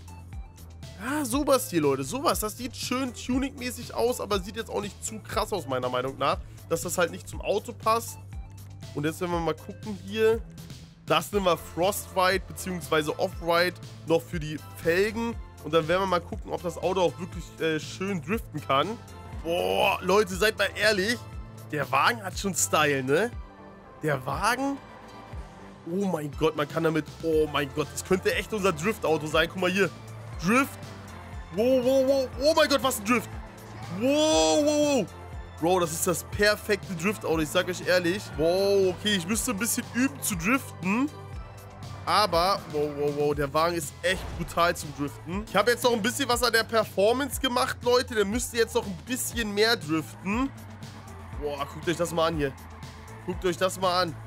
Ja, sowas hier, Leute. Sowas. Das sieht schön tuning-mäßig aus, aber sieht jetzt auch nicht zu krass aus, meiner Meinung nach. Dass das halt nicht zum Auto passt. Und jetzt werden wir mal gucken hier. Das nehmen wir Frostbite bzw. Off-Ride noch für die Felgen. Und dann werden wir mal gucken, ob das Auto auch wirklich äh, schön driften kann. Boah, Leute, seid mal ehrlich. Der Wagen hat schon Style, ne? Der Wagen... Oh mein Gott, man kann damit... Oh mein Gott, das könnte echt unser Drift-Auto sein. Guck mal hier. Drift. Wow, wow, wow. Oh mein Gott, was ein Drift. Wow, wow, wow. Bro, das ist das perfekte Drift-Auto, ich sag euch ehrlich. Wow, okay, ich müsste ein bisschen üben zu driften. Aber, wow, wow, wow, der Wagen ist echt brutal zum Driften. Ich habe jetzt noch ein bisschen was an der Performance gemacht, Leute. Der müsste jetzt noch ein bisschen mehr driften. Boah, guckt euch das mal an hier. Guckt euch das mal an.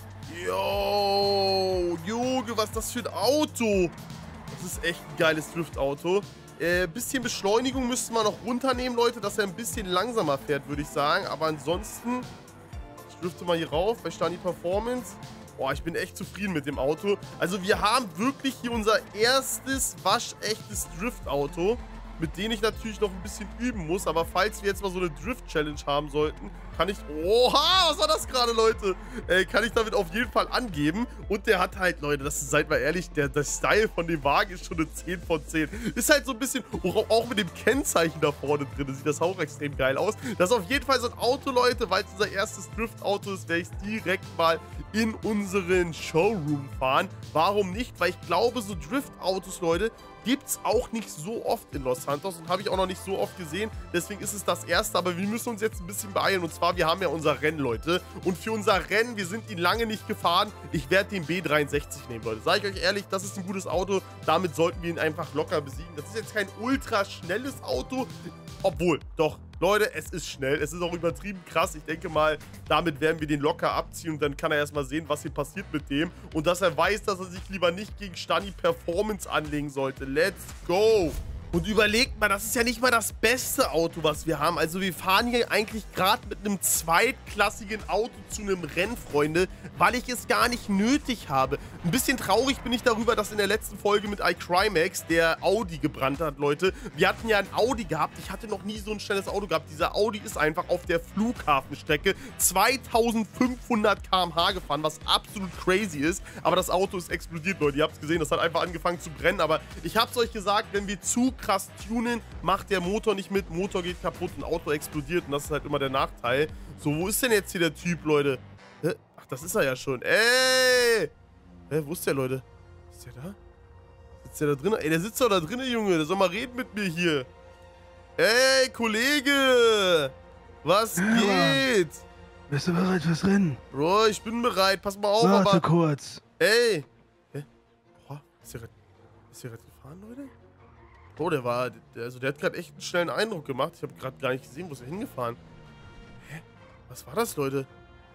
Yo, Junge, was ist das für ein Auto? Das ist echt ein geiles Drift-Auto. Äh, bisschen Beschleunigung müssten wir noch runternehmen, Leute, dass er ein bisschen langsamer fährt, würde ich sagen. Aber ansonsten, ich drifte mal hier rauf, bei Stani Performance. Boah, ich bin echt zufrieden mit dem Auto. Also wir haben wirklich hier unser erstes waschechtes Drift-Auto, mit dem ich natürlich noch ein bisschen üben muss. Aber falls wir jetzt mal so eine Drift-Challenge haben sollten, kann ich... Oha, was war das gerade, Leute? Äh, kann ich damit auf jeden Fall angeben. Und der hat halt, Leute, das ist, seid mal ehrlich, der, der Style von dem Wagen ist schon eine zehn von zehn. Ist halt so ein bisschen, auch mit dem Kennzeichen da vorne drin, sieht das auch extrem geil aus. Das ist auf jeden Fall so ein Auto, Leute, weil es unser erstes Drift-Auto ist, werde ich direkt mal in unseren Showroom fahren. Warum nicht? Weil ich glaube, so Drift-Autos, Leute, gibt es auch nicht so oft in Los Santos und habe ich auch noch nicht so oft gesehen. Deswegen ist es das erste, aber wir müssen uns jetzt ein bisschen beeilen. Und zwar, wir haben ja unser Rennen, Leute. Und für unser Rennen, wir sind ihn lange nicht gefahren. Ich werde den B dreiundsechzig nehmen, Leute. Sage ich euch ehrlich, das ist ein gutes Auto. Damit sollten wir ihn einfach locker besiegen. Das ist jetzt kein ultra schnelles Auto. Obwohl, doch, Leute, es ist schnell. Es ist auch übertrieben krass. Ich denke mal, damit werden wir den locker abziehen. Und dann kann er erstmal sehen, was hier passiert mit dem. Und dass er weiß, dass er sich lieber nicht gegen Stani Performance anlegen sollte. Let's go! Und überlegt mal, das ist ja nicht mal das beste Auto, was wir haben. Also wir fahren hier eigentlich gerade mit einem zweitklassigen Auto zu einem Rennen, Freunde, weil ich es gar nicht nötig habe. Ein bisschen traurig bin ich darüber, dass in der letzten Folge mit iCrimex der Audi gebrannt hat, Leute. Wir hatten ja ein Audi gehabt. Ich hatte noch nie so ein schnelles Auto gehabt. Dieser Audi ist einfach auf der Flughafenstrecke zweitausendfünfhundert Kilometer pro Stunde gefahren, was absolut crazy ist. Aber das Auto ist explodiert, Leute. Ihr habt es gesehen, das hat einfach angefangen zu brennen. Aber ich habe es euch gesagt, wenn wir zu krass tunen, macht der Motor nicht mit, Motor geht kaputt und Auto explodiert und das ist halt immer der Nachteil. So, wo ist denn jetzt hier der Typ, Leute? Hä? Ach, das ist er ja schon. Ey! Hä, wo ist der, Leute? Ist der da? Sitzt der da drin? Ey, der sitzt doch da drin, Junge. Der soll mal reden mit mir hier. Ey, Kollege! Was geht? Bist du bereit fürs Rennen? Bro, ich bin bereit. Pass mal auf, Warte aber... kurz. Ey! Hä? Boah, ist der gerade gefahren, Leute? Oh, der war, der, also der hat gerade echt einen schnellen Eindruck gemacht. Ich habe gerade gar nicht gesehen, wo ist er hingefahren. Hä? Was war das, Leute?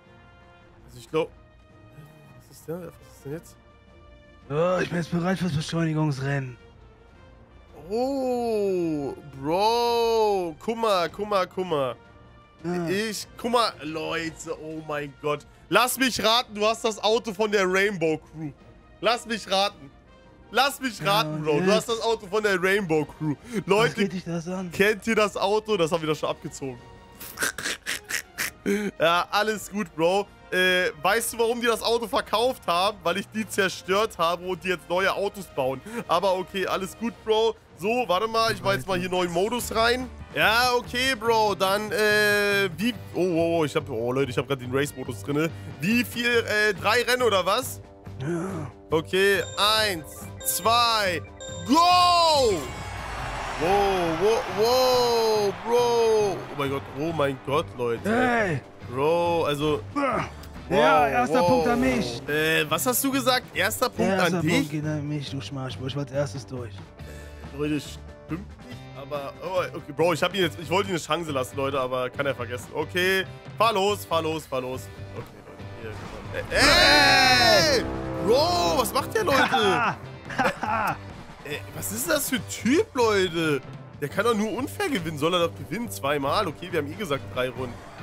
Also ich glaube... Was ist der? Was ist denn jetzt? Oh, ich bin jetzt bereit fürs Beschleunigungsrennen. Oh, Bro. Guck mal, guck mal, guck mal. Ja. Ich, guck mal, Leute, oh mein Gott. Lass mich raten, du hast das Auto von der Rainbow Crew. Lass mich raten. Lass mich raten, ja, Bro. jetzt? Du hast das Auto von der Rainbow Crew. Leute, Was geht dich das an? kennt ihr das Auto? Das haben wir doch schon abgezogen. Ja, alles gut, Bro. Äh, weißt du, warum die das Auto verkauft haben? Weil ich die zerstört habe und die jetzt neue Autos bauen. Aber okay, alles gut, Bro. So, warte mal, ich mache jetzt mal hier neuen Modus rein. Ja, okay, Bro, dann, äh, wie... Oh, oh, oh, ich hab... Oh, Leute, ich habe gerade den Race-Modus drin. Wie viel, äh, drei Rennen oder was? Ja. Okay, eins, zwei, go! Wow, wow, wow, Bro. Oh mein Gott, oh mein Gott, Leute. Hey! Bro, also... Ja, wow, erster wow. Punkt an mich. Äh, was hast du gesagt? Erster Punkt Erster an dich? Punkt geht an mich, du Schmarschbur. Ich war als erstes durch. Leute, stimmt nicht, aber... Oh, okay, Bro, ich hab ihn jetzt... Ich wollte ihn eine Chance lassen, Leute, aber kann er vergessen. Okay, fahr los, fahr los, fahr los. Okay, Leute, hier... Ey! Bro, was macht der, Leute? äh, ey, was ist das für ein Typ, Leute? Der kann doch nur unfair gewinnen. Soll er doch gewinnen? Zweimal? Okay, wir haben eh gesagt drei Runden.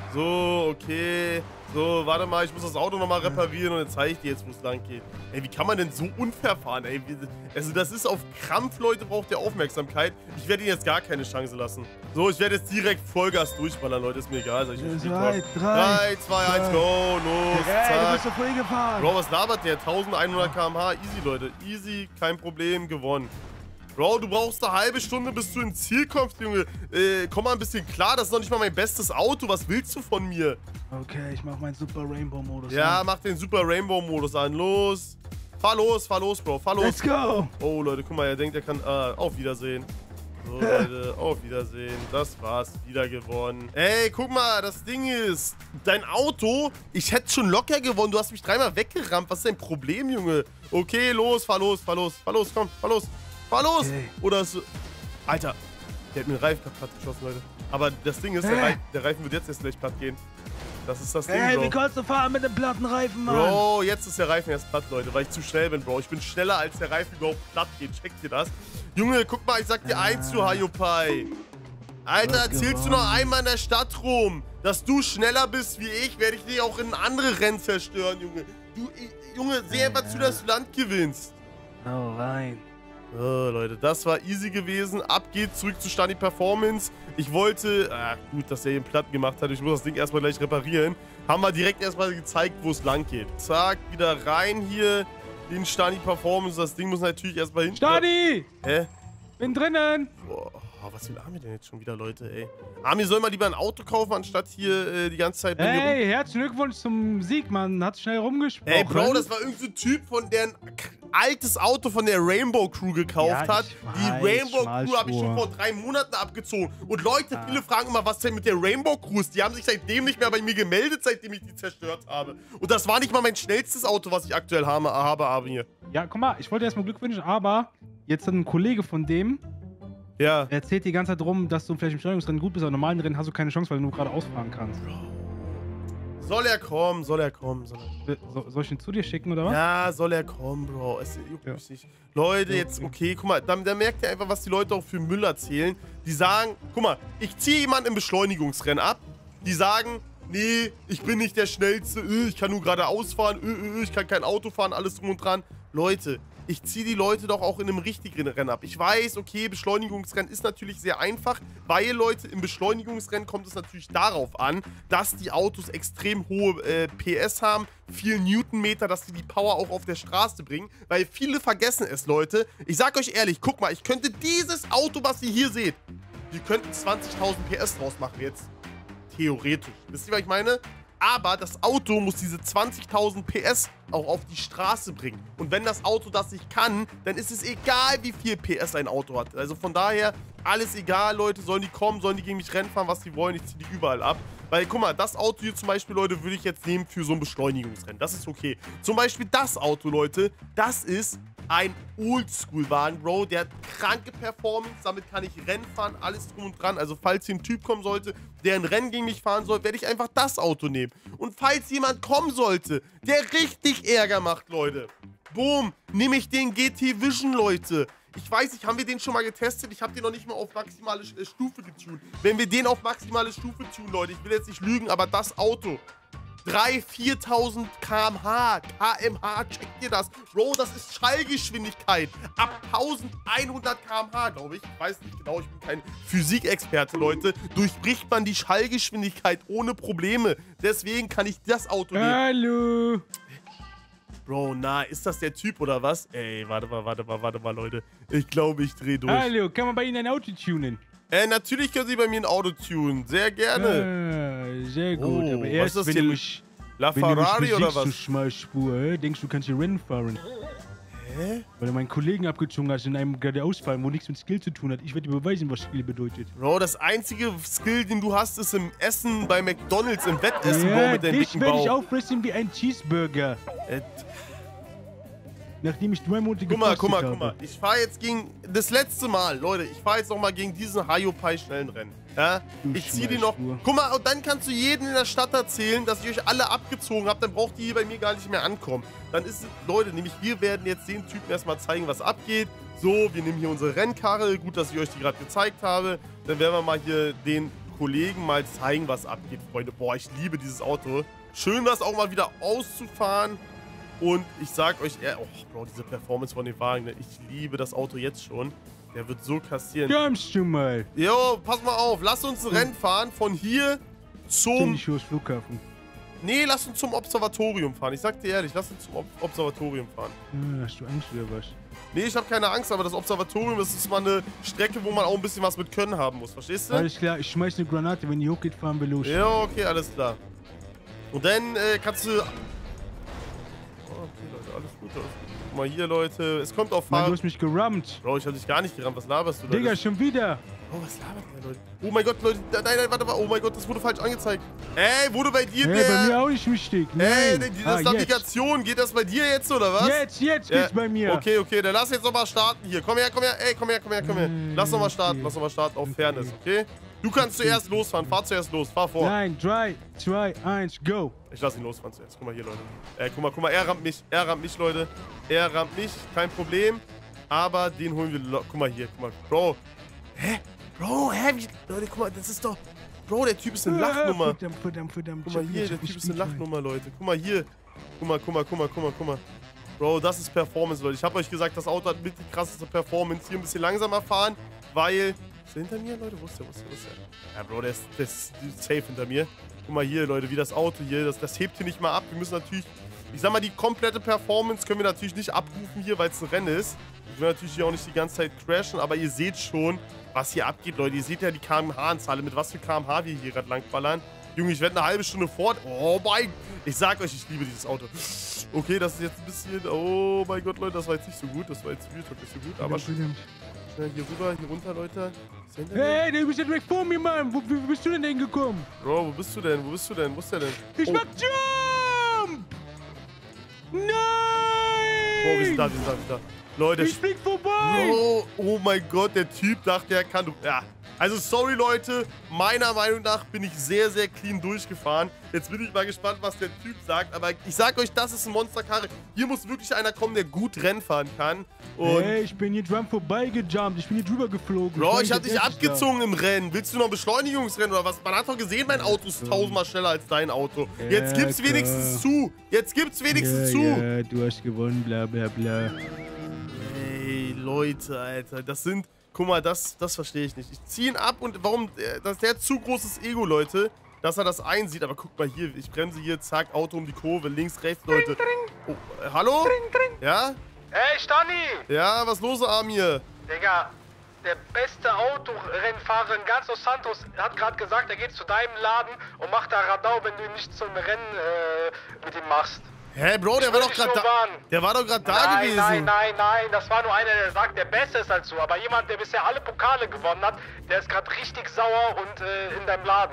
So, okay. So, warte mal, ich muss das Auto nochmal reparieren und dann zeige ich dir jetzt, wo es lang geht. Ey, wie kann man denn so unfair fahren, ey? Also, das ist auf Krampf, Leute, braucht der Aufmerksamkeit. Ich werde ihnen jetzt gar keine Chance lassen. So, ich werde jetzt direkt Vollgas durchballern, Leute, ist mir egal. Sag ich nicht. Drei, drei, zwei, eins, go, los, Ey, du bist zack. doch voll gefahren. Bro, was labert der? eintausendeinhundert Kilometer pro Stunde, easy, Leute. Easy, kein Problem, gewonnen. Bro, du brauchst eine halbe Stunde, bis du ins Ziel kommst, Junge. Äh, komm mal ein bisschen klar, das ist noch nicht mal mein bestes Auto. Was willst du von mir? Okay, ich mach meinen Super Rainbow-Modus. Ja, an. mach den Super Rainbow-Modus an. Los. Fahr los, fahr los, Bro. Fahr los. Let's go. Oh, Leute, guck mal, er denkt, er kann... Ah, auf Wiedersehen. So, Leute, auf Wiedersehen. Das war's. Wieder gewonnen. Ey, guck mal, das Ding ist... Dein Auto, ich hätte schon locker gewonnen. Du hast mich dreimal weggerammt. Was ist dein Problem, Junge? Okay, los, fahr los, fahr los. Fahr los, komm, fahr los. Fahr los! Okay. Oder so... Alter, der hat mir den Reifen kaputt geschossen, Leute. Aber das Ding ist, der, Hä? Reif, der Reifen wird jetzt erst gleich platt gehen. Das ist das Ding, Ey, Bro. wie kannst du fahren mit dem platten Reifen, Mann? Bro, jetzt ist der Reifen erst platt, Leute, weil ich zu schnell bin, Bro. Ich bin schneller, als der Reifen überhaupt platt geht. Checkt ihr das? Junge, guck mal, ich sag dir eins zu Hayopai. Alter, erzählst du noch einmal in der Stadt rum, dass du schneller bist wie ich, werde ich dich auch in andere Rennen zerstören, Junge. Du, Junge, seh einfach zu, dass du Land gewinnst. Oh, rein. Oh, Leute, das war easy gewesen. Ab geht's, zurück zu Stani Performance. Ich wollte... Ah, gut, dass er ihn platt gemacht hat. Ich muss das Ding erstmal gleich reparieren. Haben wir direkt erstmal gezeigt, wo es lang geht. Zack, wieder rein hier in Stani Performance. Das Ding muss natürlich erstmal hin... Stani! Hä? Bin drinnen! Boah, was will Armin denn jetzt schon wieder, Leute, ey? Armin soll mal lieber ein Auto kaufen, anstatt hier äh, die ganze Zeit... bei mir rum- Hey, herzlichen Glückwunsch zum Sieg, Mann. Hat schnell rumgesprochen. Ey, Bro, das war irgendein so Typ, von der ein altes Auto von der Rainbow Crew gekauft Ja, hat. ich Die weiß, Rainbow Crew habe ich Schmalspur. schon vor drei Monaten abgezogen. Und Leute, viele fragen immer, was denn mit der Rainbow Crew ist. Die haben sich seitdem nicht mehr bei mir gemeldet, seitdem ich die zerstört habe. Und das war nicht mal mein schnellstes Auto, was ich aktuell habe, habe, habe hier. Ja, guck mal, ich wollte erstmal Glück wünschen, aber jetzt hat ein Kollege von dem, Ja. der erzählt die ganze Zeit rum, dass du vielleicht im Steuerungsrennen gut bist, aber im normalen Rennen hast du keine Chance, weil du nur gerade ausfahren kannst. Soll er kommen, soll er kommen, soll er So, soll ich ihn zu dir schicken, oder was? Ja, soll er kommen, Bro. Es juckt Ja. mich nicht. Leute, jetzt, okay, guck mal, da, da merkt ihr einfach, was die Leute auch für Müll erzählen. Die sagen, guck mal, ich ziehe jemanden im Beschleunigungsrennen ab. Die sagen, nee, ich bin nicht der Schnellste, äh, ich kann nur geradeaus fahren, äh, äh, ich kann kein Auto fahren, alles drum und dran. Leute, ich ziehe die Leute doch auch in einem richtigen Rennen ab. Ich weiß, okay, Beschleunigungsrennen ist natürlich sehr einfach, weil, Leute, im Beschleunigungsrennen kommt es natürlich darauf an, dass die Autos extrem hohe äh, P S haben, viel Newtonmeter, dass sie die Power auch auf der Straße bringen, weil viele vergessen es, Leute. Ich sag euch ehrlich, guck mal, ich könnte dieses Auto, was ihr hier seht, wir könnten zwanzigtausend P S draus machen jetzt. Theoretisch. Wisst ihr, was ich meine? Aber das Auto muss diese zwanzigtausend P S auch auf die Straße bringen. Und wenn das Auto das nicht kann, dann ist es egal, wie viel P S ein Auto hat. Also von daher, alles egal, Leute. Sollen die kommen, sollen die gegen mich Rennen fahren, was sie wollen. Ich ziehe die überall ab. Weil, guck mal, das Auto hier zum Beispiel, Leute, würde ich jetzt nehmen für so ein Beschleunigungsrennen. Das ist okay. Zum Beispiel das Auto, Leute, das ist ein Oldschool-Wagen, Bro. Der hat kranke Performance. Damit kann ich Rennen fahren, alles drum und dran. Also, falls hier ein Typ kommen sollte, der ein Rennen gegen mich fahren soll, werde ich einfach das Auto nehmen. Und falls jemand kommen sollte, der richtig Ärger macht, Leute, boom, nehme ich den G T Vision, Leute. Ich weiß nicht, haben wir den schon mal getestet? Ich habe den noch nicht mal auf maximale äh, Stufe getuned. Wenn wir den auf maximale Stufe tunen, Leute, ich will jetzt nicht lügen, aber das Auto, dreitausend, viertausend Kilometer pro Stunde, K M H, checkt ihr das? Bro, das ist Schallgeschwindigkeit. Ab eintausendeinhundert Kilometer pro Stunde, glaube ich. Ich weiß nicht genau, ich bin kein Physikexperte, Leute. Durchbricht man die Schallgeschwindigkeit ohne Probleme. Deswegen kann ich das Auto nehmen. Hallo! Bro, na, ist das der Typ oder was? Ey, warte mal, warte mal, warte mal, Leute. Ich glaube, ich drehe durch. Hallo, kann man bei Ihnen ein Auto tunen? Äh, natürlich können Sie bei mir ein Auto tunen. Sehr gerne. Ah, sehr gut, Oh, aber was erst, ist das wenn hier? du mich, La wenn du mich Ferrari oder besiegst, du was? Schmalspur, äh, denkst du, kannst hier Rennen fahren. Hä? Weil du meinen Kollegen abgezogen hast in einem geradeausfallen, wo nichts mit Skill zu tun hat. Ich werde dir beweisen, was Skill bedeutet. Bro, das einzige Skill, den du hast, ist im Essen bei McDonalds, im Wettessen, Bro, Ja, mit deinem dich dicken werde ich Bauch. auffressen wie ein Cheeseburger. Äh, Nachdem ich zwei Monate guck mal, gefastet guck mal, habe. guck mal. Ich fahre jetzt gegen, das letzte Mal, Leute, ich fahre jetzt noch mal gegen diesen Hayopai schnellen Rennen. Ja? Du Ich ziehe die noch. Schmalspur. Guck mal, und dann kannst du jedem in der Stadt erzählen, dass ich euch alle abgezogen habe. Dann braucht die hier bei mir gar nicht mehr ankommen. Dann ist es, Leute, nämlich wir werden jetzt den Typen erstmal zeigen, was abgeht. So, wir nehmen hier unsere Rennkarre. Gut, dass ich euch die gerade gezeigt habe. Dann werden wir mal hier den Kollegen mal zeigen, was abgeht, Freunde. Boah, ich liebe dieses Auto. Schön, das auch mal wieder auszufahren. Und ich sag euch, oh, Bro, diese Performance von dem Wagen, ne? Ich liebe das Auto jetzt schon. Der wird so kassieren. Kommst du mal. Jo, pass mal auf. Lass uns ein Rennen fahren von hier zum... Ich muss Flughafen. Nee, lass uns zum Observatorium fahren. Ich sag dir ehrlich, lass uns zum Ob Observatorium fahren. Hm, hast du Angst oder was? Nee, ich habe keine Angst, aber das Observatorium, das ist mal eine Strecke, wo man auch ein bisschen was mit Können haben muss. Verstehst du? Alles klar, ich schmeiß eine Granate. Wenn die hochgeht, fahren wir los. Ja, okay, alles klar. Und dann äh, kannst du... Oh, okay, Leute, alles gut. Alles gut. Guck mal hier, Leute. Es kommt auf Mann, Fahrt. du hast mich gerammt. Bro, ich hab dich gar nicht gerammt. Was laberst du da? Digga, schon wieder. Oh, was labert der, Leute? Oh mein Gott, Leute. Nein, nein, warte mal. Oh mein Gott, das wurde falsch angezeigt. Ey, wurde bei dir Hey, der... bei mir auch nicht wichtig. Nein. Ey, die, das Ah, Navigation, geht das bei dir jetzt, oder was? Jetzt, jetzt Ja. geht's bei mir. Okay, okay, dann lass jetzt nochmal starten hier. Komm her, komm her, ey, komm her, komm her, komm her. Lass nochmal starten, lass nochmal starten auf Fairness, okay? Du kannst zuerst losfahren, fahr zuerst los, fahr vor. Nein, drei, zwei, eins, go. Ich lass ihn losfahren zuerst. Guck mal hier, Leute. Ey, guck mal, guck mal, er rammt mich, er rammt mich, Leute. Er rammt mich, kein Problem. Aber den holen wir, guck mal hier, guck mal. Bro, hä? Bro, hä? Wie, Leute, guck mal, das ist doch... Bro, der Typ ist eine Lachnummer. Verdammt, verdammt, verdammt. Guck mal hier, der Typ ist eine Lachnummer, Leute. Guck mal hier. Guck mal, guck mal, guck mal, guck mal, guck mal. Bro, das ist Performance, Leute. Ich habe euch gesagt, das Auto hat mit die krasseste Performance. Hier ein bisschen langsamer fahren, weil... Ist der hinter mir, Leute? Wo ist der, wo ist der, wo ist der? Ja, Bro, der ist, der ist safe hinter mir. Guck mal hier, Leute, wie das Auto hier, das, das hebt hier nicht mal ab. Wir müssen natürlich... Ich sag mal, die komplette Performance können wir natürlich nicht abrufen hier, weil es ein Rennen ist. Ich will natürlich hier auch nicht die ganze Zeit crashen, aber ihr seht schon, was hier abgeht, Leute. Ihr seht ja die K M H-Anzahl, mit was für K M H wir hier gerade langballern. Junge, ich werde eine halbe Stunde fort. Oh mein... Ich sag euch, ich liebe dieses Auto. Okay, das ist jetzt ein bisschen... Oh mein Gott, Leute, das war jetzt nicht so gut. Das war jetzt wirklich nicht so gut, aber schon... Schnell hier rüber, hier runter, Leute. Hey, du bist ja direkt vor mir, Mann. Wo, wo bist du denn hingekommen? Bro, wo bist du denn? Wo bist du denn? Wo ist der denn? Ich oh. mach Jump! Nein! Bro, wir sind da, wir sind da, wir sind da. Leute. Ich flieg vorbei! Bro, oh mein Gott, der Typ dachte, er kann... Ja. Also, sorry, Leute. Meiner Meinung nach bin ich sehr, sehr clean durchgefahren. Jetzt bin ich mal gespannt, was der Typ sagt. Aber ich sag euch, das ist ein Monsterkarre. Hier muss wirklich einer kommen, der gut Rennen fahren kann. Und hey, ich bin hier dran vorbeigejumpt. Ich bin hier drüber geflogen. Bro, ich hab dich abgezogen im Rennen. Willst du noch Beschleunigungsrennen oder was? Man hat doch gesehen, mein Auto ist tausendmal schneller als dein Auto. Jetzt Ja, gib's wenigstens klar. zu. Jetzt gib's wenigstens ja, zu. Ja, du hast gewonnen, bla bla bla. Ey, Leute, Alter. Das sind... Guck mal, das, das verstehe ich nicht. Ich ziehe ihn ab und warum... Das der hat zu großes Ego, Leute, dass er das einsieht. Aber guck mal hier, ich bremse hier, zack, Auto um die Kurve, links, rechts, Leute. Oh, äh, hallo? Ja? Hey, Stani! Ja, was los, Amir? Digga, der beste Autorennfahrer in ganz Los Santos hat gerade gesagt, er geht zu deinem Laden und macht da Radau, wenn du nicht so ein Rennen äh, mit ihm machst. Hä, Bro, der war doch gerade da. Der war doch gerade da nein, gewesen. Nein, nein, nein, das war nur einer, der sagt, der Beste ist als du. Aber jemand, der bisher alle Pokale gewonnen hat, der ist gerade richtig sauer und äh, in deinem Laden.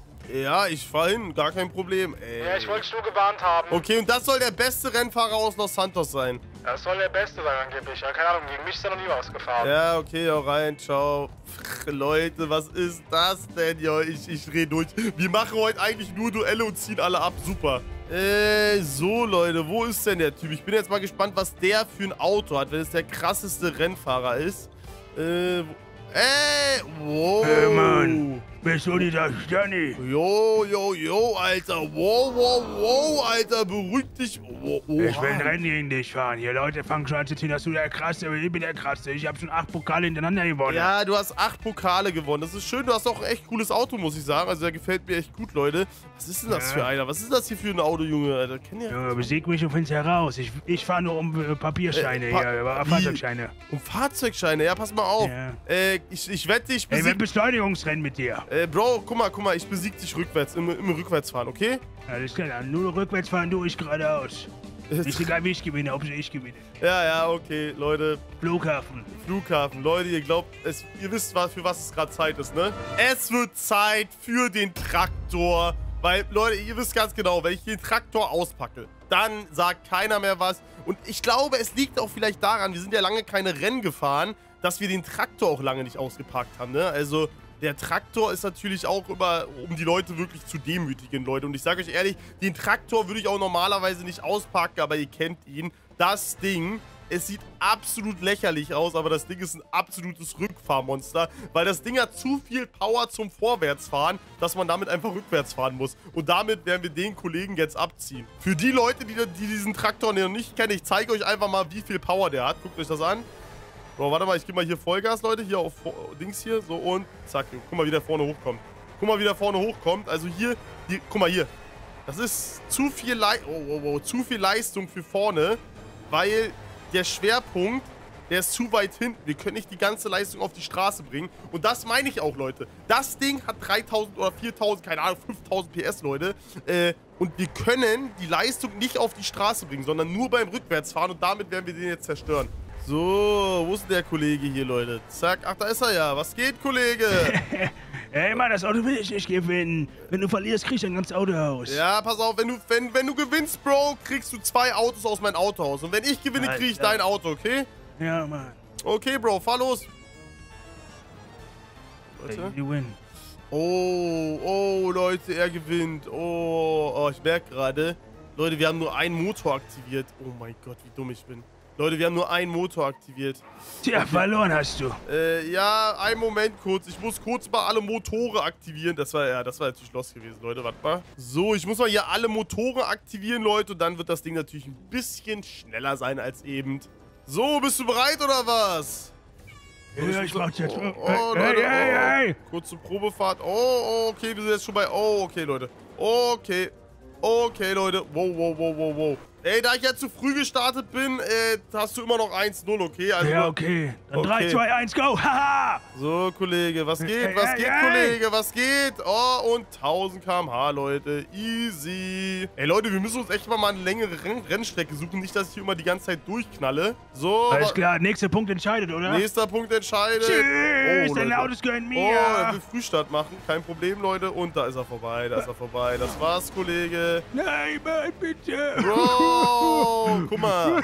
Ja, ich fahr hin, gar kein Problem. Ey. Ja, ich wollte dich nur gewarnt haben. Okay, und das soll der beste Rennfahrer aus Los Santos sein. Das soll der Beste sein angeblich. Ja, keine Ahnung, gegen mich ist er noch nie was gefahren. Ja, okay, hau rein, ciao. Pff, Leute, was ist das denn? Ja, ich, ich dreh durch. Wir machen heute eigentlich nur Duelle und ziehen alle ab. Super. Äh, so, Leute, wo ist denn der Typ? Ich bin jetzt mal gespannt, was der für ein Auto hat, wenn es der krasseste Rennfahrer ist. Äh, wo, äh, wow. Hey, Mann. Bist du dieser Stani? Jo, jo, jo, Alter. Wow, wow, wow, Alter. Beruhig dich. Wow, Ich will ein Rennen gegen dich fahren. Hier Leute fangen schon an zu ziehen, dass du der Krasse bist. Ich bin der Krasse. Ich habe schon acht Pokale hintereinander gewonnen. Ja, du hast acht Pokale gewonnen. Das ist schön. Du hast auch ein echt cooles Auto, muss ich sagen. Also, der gefällt mir echt gut, Leute. Was ist denn das Ja. für einer? Was ist das hier für ein Auto, Junge? Alter, kenn ihr? Junge, besieg mich und find's heraus. Ich, ich fahre nur um äh, Papierscheine Äh, pa hier, äh, wie? Fahrzeugscheine. Um Fahrzeugscheine? Ja, pass mal auf. Ja. Äh, ich, ich wette, ich Ey, wir besieg... Beschleunigungsrennen mit dir. Äh, Bro, guck mal, guck mal. Ich besieg dich rückwärts. Im, im Rückwärtsfahren, okay? Alles klar, dann nur rückwärts fahren, du, ich geradeaus. Ist egal, wie ich gewinne, ob ich gewinne. Ja, ja, okay, Leute. Flughafen. Flughafen. Leute, ihr glaubt, es, ihr wisst, was, für was es gerade Zeit ist, ne? Es wird Zeit für den Traktor. Weil, Leute, ihr wisst ganz genau, wenn ich den Traktor auspacke, dann sagt keiner mehr was. Und ich glaube, es liegt auch vielleicht daran, wir sind ja lange keine Rennen gefahren, dass wir den Traktor auch lange nicht ausgepackt haben, ne? Also, der Traktor ist natürlich auch immer, um die Leute wirklich zu demütigen, Leute. Und ich sage euch ehrlich, den Traktor würde ich auch normalerweise nicht auspacken, aber ihr kennt ihn. Das Ding Es sieht absolut lächerlich aus, aber das Ding ist ein absolutes Rückfahrmonster, weil das Ding hat zu viel Power zum Vorwärtsfahren, dass man damit einfach rückwärts fahren muss. Und damit werden wir den Kollegen jetzt abziehen. Für die Leute, die, die diesen Traktor noch nicht kennen, ich zeige euch einfach mal, wie viel Power der hat. Guckt euch das an. So, warte mal, ich gebe mal hier Vollgas, Leute. Hier auf Dings hier. So und zack. Guck mal, wie der vorne hochkommt. Guck mal, wie der vorne hochkommt. Also hier, hier guck mal hier. Das ist zu viel, Le oh, oh, oh, zu viel Leistung für vorne, weil der Schwerpunkt, der ist zu weit hinten. Wir können nicht die ganze Leistung auf die Straße bringen. Und das meine ich auch, Leute. Das Ding hat dreitausend oder viertausend, keine Ahnung, fünftausend P S, Leute. Äh, und wir können die Leistung nicht auf die Straße bringen, sondern nur beim Rückwärtsfahren. Und damit werden wir den jetzt zerstören. So, wo ist denn der Kollege hier, Leute? Zack, ach, da ist er ja. Was geht, Kollege? Ey, Mann, das Auto will ich nicht gewinnen. Wenn du verlierst, kriegst du ein ganzes Autohaus. Ja, pass auf, wenn du, wenn, wenn du gewinnst, Bro, kriegst du zwei Autos aus meinem Autohaus. Und wenn ich gewinne, krieg ich dein Auto, okay? Ja, Mann. Okay, Bro, fahr los. Leute. You win. Oh, oh, Leute, er gewinnt. Oh, oh ich merke gerade. Leute, wir haben nur einen Motor aktiviert. Oh mein Gott, wie dumm ich bin. Leute, wir haben nur einen Motor aktiviert. Tja, okay. Verloren hast du. Äh, ja, einen Moment kurz. Ich muss kurz mal alle Motoren aktivieren. Das war ja, das war natürlich los gewesen, Leute. Warte mal. So, ich muss mal hier alle Motoren aktivieren, Leute. Und dann wird das Ding natürlich ein bisschen schneller sein als eben. So, bist du bereit oder was? Ja, ich mach's jetzt. Oh, oh, Leute, hey, hey, hey. Oh, kurze Probefahrt. Oh, oh, okay, wir sind jetzt schon bei... Oh, okay, Leute. Okay. Okay, Leute. Wow, wow, wow, wow, wow. Ey, da ich jetzt zu früh gestartet bin, äh, hast du immer noch eins null, okay? Also, ja, okay. Dann okay. drei, zwei, eins, go! Haha! So, Kollege, was geht? Hey, was hey, geht, hey. Kollege? Was geht? Oh, und tausend Kilometer pro Stunde, Leute. Easy. Ey, Leute, wir müssen uns echt mal, mal eine längere Renn Rennstrecke suchen. Nicht, dass ich hier immer die ganze Zeit durchknalle. So. Alles klar, nächster Punkt entscheidet, oder? Nächster Punkt entscheidet. Tschüss, oh, deine Autos gehören mir. Oh, er will Frühstart machen. Kein Problem, Leute. Und da ist er vorbei, da ist er vorbei. Das war's, Kollege. Nein, Mann, bitte. Bro. Guck mal,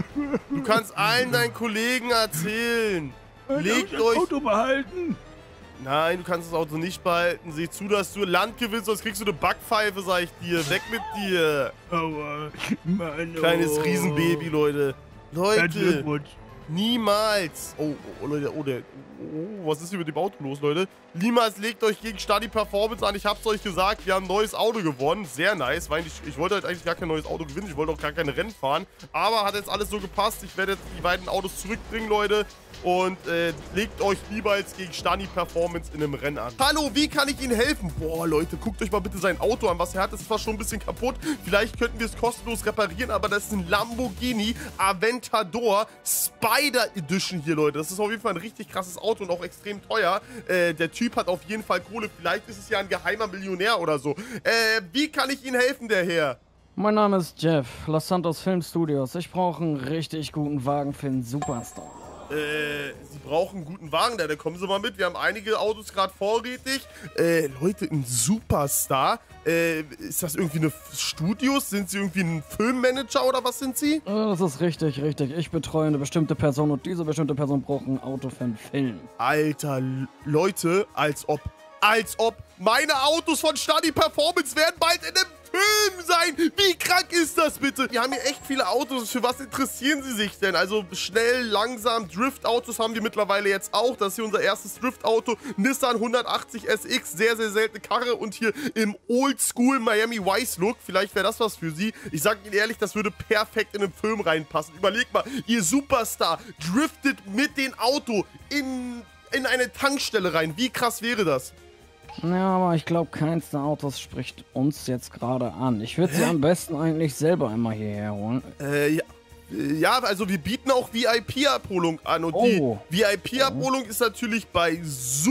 du kannst allen deinen Kollegen erzählen. Legt das euch... Auto behalten? Nein, du kannst das Auto nicht behalten. Sieh zu, dass du Land gewinnst, sonst kriegst du eine Backpfeife, sag ich dir. Weg mit dir. Aua, Mann, oh. Kleines Riesenbaby, Leute. Leute, Glückwunsch. Niemals. Oh, oh, Leute, oh, der... Oh, was ist hier mit dem Auto los, Leute? Niemals legt euch gegen Stani Performance an. Ich hab's euch gesagt, wir haben ein neues Auto gewonnen. Sehr nice, weil ich, ich wollte halt eigentlich gar kein neues Auto gewinnen. Ich wollte auch gar keine Rennen fahren. Aber hat jetzt alles so gepasst. Ich werde jetzt die beiden Autos zurückbringen, Leute. Und äh, legt euch niemals gegen Stani Performance in einem Rennen an. Hallo, wie kann ich Ihnen helfen? Boah, Leute, guckt euch mal bitte sein Auto an. Was er hat, ist zwar schon ein bisschen kaputt. Vielleicht könnten wir es kostenlos reparieren, aber das ist ein Lamborghini Aventador Spider Edition hier, Leute. Das ist auf jeden Fall ein richtig krasses Auto und auch extrem teuer. Äh, der Typ hat auf jeden Fall Kohle. Vielleicht ist es ja ein geheimer Millionär oder so. Äh, wie kann ich Ihnen helfen, der Herr? Mein Name ist Jeff, Los Santos Film Studios. Ich brauche einen richtig guten Wagen für einen Superstar. Äh, Sie brauchen einen guten Wagen, da, da kommen Sie mal mit. Wir haben einige Autos gerade vorrätig. Äh, Leute, ein Superstar. Äh, ist das irgendwie eine Studios? Sind Sie irgendwie ein Filmmanager oder was sind Sie? Das ist richtig, richtig. Ich betreue eine bestimmte Person und diese bestimmte Person braucht ein Auto für einen Film. Alter, Leute, als ob, als ob meine Autos von Stani Performance werden bald in einem Film sein. Wie krank ist das bitte? Wir haben hier echt viele Autos. Für was interessieren Sie sich denn? Also schnell, langsam, Drift-Autos haben wir mittlerweile jetzt auch. Das ist hier unser erstes Drift-Auto. Nissan hundertachtzig S X, sehr, sehr seltene Karre und hier im Oldschool Miami Vice Look. Vielleicht wäre das was für Sie. Ich sage Ihnen ehrlich, das würde perfekt in einen Film reinpassen. Überlegt mal, Ihr Superstar driftet mit dem Auto in, in eine Tankstelle rein. Wie krass wäre das? Ja, aber ich glaube, keins der Autos spricht uns jetzt gerade an. Ich würde sie am besten eigentlich selber einmal hierher holen. Äh, ja. Ja, also wir bieten auch V I P-Abholung an. Und oh. die V I P-Abholung ist natürlich bei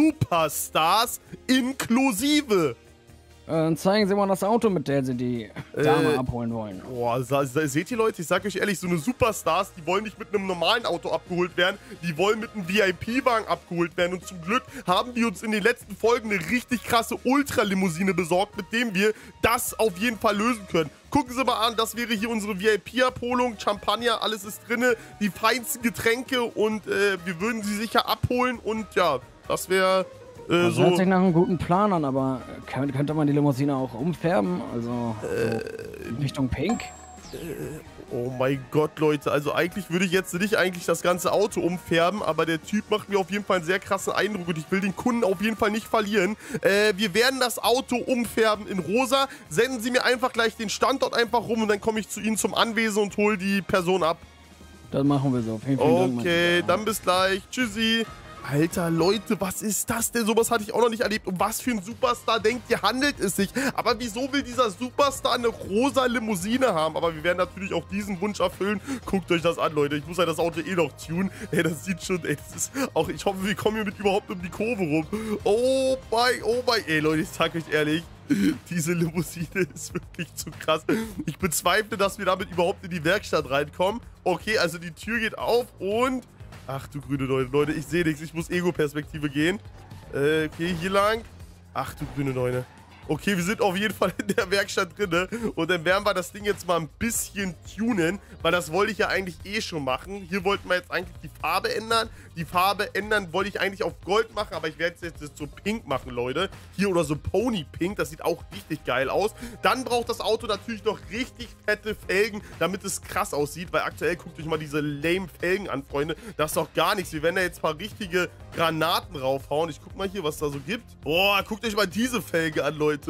Superstars inklusive. Dann zeigen Sie mal das Auto, mit der Sie die Dame äh, abholen wollen. Boah, seht ihr, Leute, ich sag euch ehrlich, so eine Superstars, die wollen nicht mit einem normalen Auto abgeholt werden, die wollen mit einem V I P-Wagen abgeholt werden. Und zum Glück haben die uns in den letzten Folgen eine richtig krasse Ultralimousine besorgt, mit dem wir das auf jeden Fall lösen können. Gucken Sie mal an, das wäre hier unsere V I P-Abholung, Champagner, alles ist drinne, die feinsten Getränke und äh, wir würden sie sicher abholen und ja, das wäre... Das so hört sich nach einem guten Plan an, aber könnte man die Limousine auch umfärben? Also äh, so Richtung Pink? Oh mein Gott, Leute. Also eigentlich würde ich jetzt nicht eigentlich das ganze Auto umfärben, aber der Typ macht mir auf jeden Fall einen sehr krassen Eindruck und ich will den Kunden auf jeden Fall nicht verlieren. Äh, wir werden das Auto umfärben in rosa. Senden Sie mir einfach gleich den Standort einfach rum und dann komme ich zu Ihnen zum Anwesen und hole die Person ab. Das machen wir so. Vielen, vielen Dank. Okay, dann bis gleich. Tschüssi. Alter, Leute, was ist das denn? Sowas hatte ich auch noch nicht erlebt. Um was für ein Superstar denkt ihr, handelt es sich? Aber wieso will dieser Superstar eine rosa Limousine haben? Aber wir werden natürlich auch diesen Wunsch erfüllen. Guckt euch das an, Leute. Ich muss ja das Auto eh noch tunen. Ey, das sieht schon, ey, das ist auch, ich hoffe, wir kommen hier mit überhaupt um die Kurve rum. Oh mein, oh mein, ey, Leute, ich sag euch ehrlich, diese Limousine ist wirklich zu krass. Ich bezweifle, dass wir damit überhaupt in die Werkstatt reinkommen. Okay, also die Tür geht auf und... Ach du grüne Neune, Leute, ich sehe nichts. Ich muss Ego-Perspektive gehen. Äh, okay, hier lang. Ach du grüne Neune. Okay, wir sind auf jeden Fall in der Werkstatt drin. Und dann werden wir das Ding jetzt mal ein bisschen tunen, weil das wollte ich ja eigentlich eh schon machen. Hier wollten wir jetzt eigentlich die Farbe ändern. Die Farbe ändern wollte ich eigentlich auf Gold machen, aber ich werde es jetzt so pink machen, Leute. Hier oder so Pony Pink, das sieht auch richtig geil aus. Dann braucht das Auto natürlich noch richtig fette Felgen, damit es krass aussieht, weil aktuell guckt euch mal diese lame Felgen an, Freunde. Das ist doch gar nichts. Wir werden da jetzt ein paar richtige Granaten raufhauen. Ich guck mal hier, was da so gibt. Boah, guckt euch mal diese Felge an, Leute.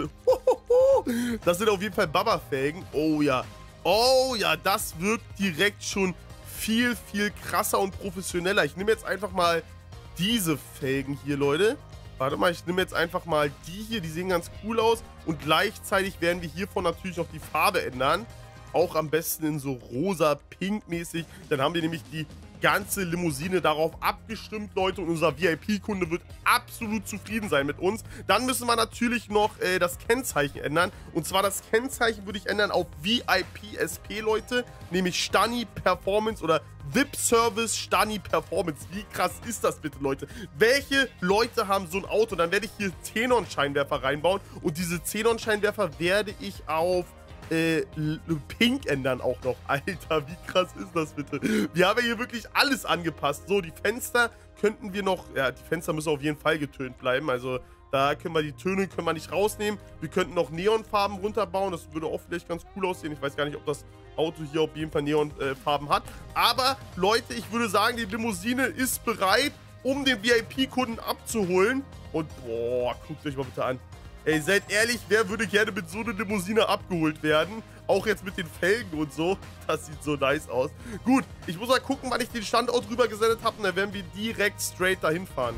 Das sind auf jeden Fall Baba-Felgen. Oh ja. Oh ja, das wirkt direkt schon viel, viel krasser und professioneller. Ich nehme jetzt einfach mal diese Felgen hier, Leute. Warte mal, ich nehme jetzt einfach mal die hier. Die sehen ganz cool aus. Und gleichzeitig werden wir hiervon natürlich noch die Farbe ändern. Auch am besten in so rosa-pink-mäßig. Dann haben wir nämlich die ganze Limousine darauf abgestimmt, Leute. Und unser V I P-Kunde wird absolut zufrieden sein mit uns. Dann müssen wir natürlich noch äh, das Kennzeichen ändern. Und zwar das Kennzeichen würde ich ändern auf V I P S P, Leute. Nämlich Stani Performance oder V I P-Service Stani Performance. Wie krass ist das bitte, Leute? Welche Leute haben so ein Auto? Dann werde ich hier Xenon-Scheinwerfer reinbauen. Und diese Xenon-Scheinwerfer werde ich auf Äh, Pink ändern auch noch. Alter, wie krass ist das bitte? Wir haben ja hier wirklich alles angepasst. So, die Fenster könnten wir noch... Ja, die Fenster müssen auf jeden Fall getönt bleiben. Also, da können wir die Töne können wir nicht rausnehmen. Wir könnten noch Neonfarben runterbauen. Das würde auch vielleicht ganz cool aussehen. Ich weiß gar nicht, ob das Auto hier auf jeden Fall Neonfarben hat. Aber, Leute, ich würde sagen, die Limousine ist bereit, um den V I P-Kunden abzuholen. Und, boah, guckt euch mal bitte an. Ey, seid ehrlich, wer würde gerne mit so einer Limousine abgeholt werden? Auch jetzt mit den Felgen und so. Das sieht so nice aus. Gut, ich muss mal gucken, wann ich den Standort rüber gesendet habe. Und dann werden wir direkt straight dahin fahren.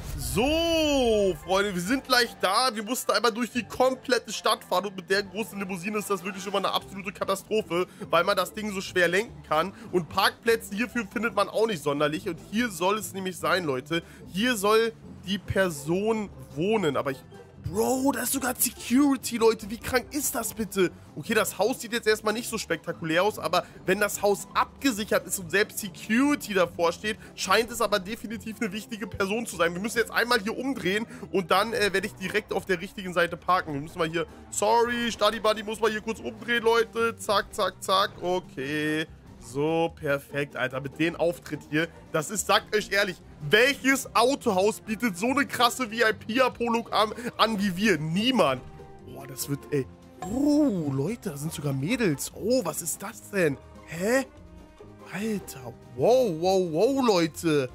So, Freunde, wir sind gleich da. Wir mussten einmal durch die komplette Stadt fahren. Und mit der großen Limousine ist das wirklich schon mal eine absolute Katastrophe, weil man das Ding so schwer lenken kann. Und Parkplätze hierfür findet man auch nicht sonderlich. Und hier soll es nämlich sein, Leute. Hier soll die Person wohnen. Aber ich... Bro, da ist sogar Security, Leute. Wie krank ist das bitte? Okay, das Haus sieht jetzt erstmal nicht so spektakulär aus, aber wenn das Haus abgesichert ist und selbst Security davor steht, scheint es aber definitiv eine wichtige Person zu sein. Wir müssen jetzt einmal hier umdrehen und dann äh, werde ich direkt auf der richtigen Seite parken. Wir müssen mal hier... Sorry, Stadi Buddy muss mal hier kurz umdrehen, Leute. Zack, zack, zack. Okay. So, perfekt, Alter. Mit dem Auftritt hier, das ist, sagt euch ehrlich, welches Autohaus bietet so eine krasse V I P-Abholung an, an wie wir? Niemand. Boah, das wird, ey. Oh, Leute, da sind sogar Mädels. Oh, was ist das denn? Hä? Alter, wow, wow, wow, Leute.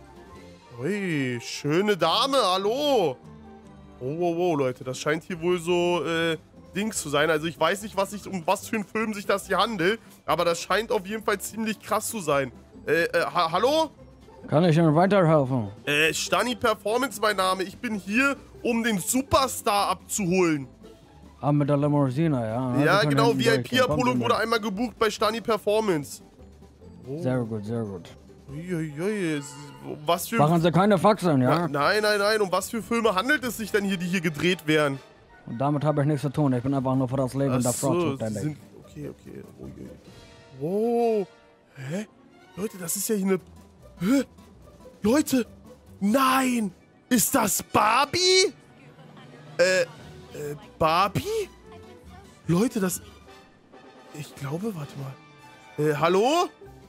Ui, schöne Dame, hallo. Oh, wow, wow, Leute, das scheint hier wohl so, äh... Dings zu sein. Also ich weiß nicht, was sich, um was für einen Film sich das hier handelt, aber das scheint auf jeden Fall ziemlich krass zu sein. Äh, äh, ha hallo? Kann ich Ihnen weiterhelfen? Äh, Stani Performance mein Name. Ich bin hier, um den Superstar abzuholen. Ah, mit der Limousine, ja. Ja, genau, V I P-Abholung wurde einmal gebucht bei Stani Performance. Oh. Sehr gut, sehr gut. Uiuiui, was für... Machen Sie keine Faxen, ja? Na, nein, nein, nein. Um was für Filme handelt es sich denn hier, die hier gedreht werden? Und damit habe ich nichts zu tun. Ich bin einfach nur für das Leben Ach der Frau so, zuständig. sind, okay, okay. Oh, je. Wow. Hä? Leute, das ist ja hier eine... Hä? Leute! Nein! Ist das Barbie? Äh, äh, Barbie? Leute, das... Ich glaube, warte mal. Äh, hallo?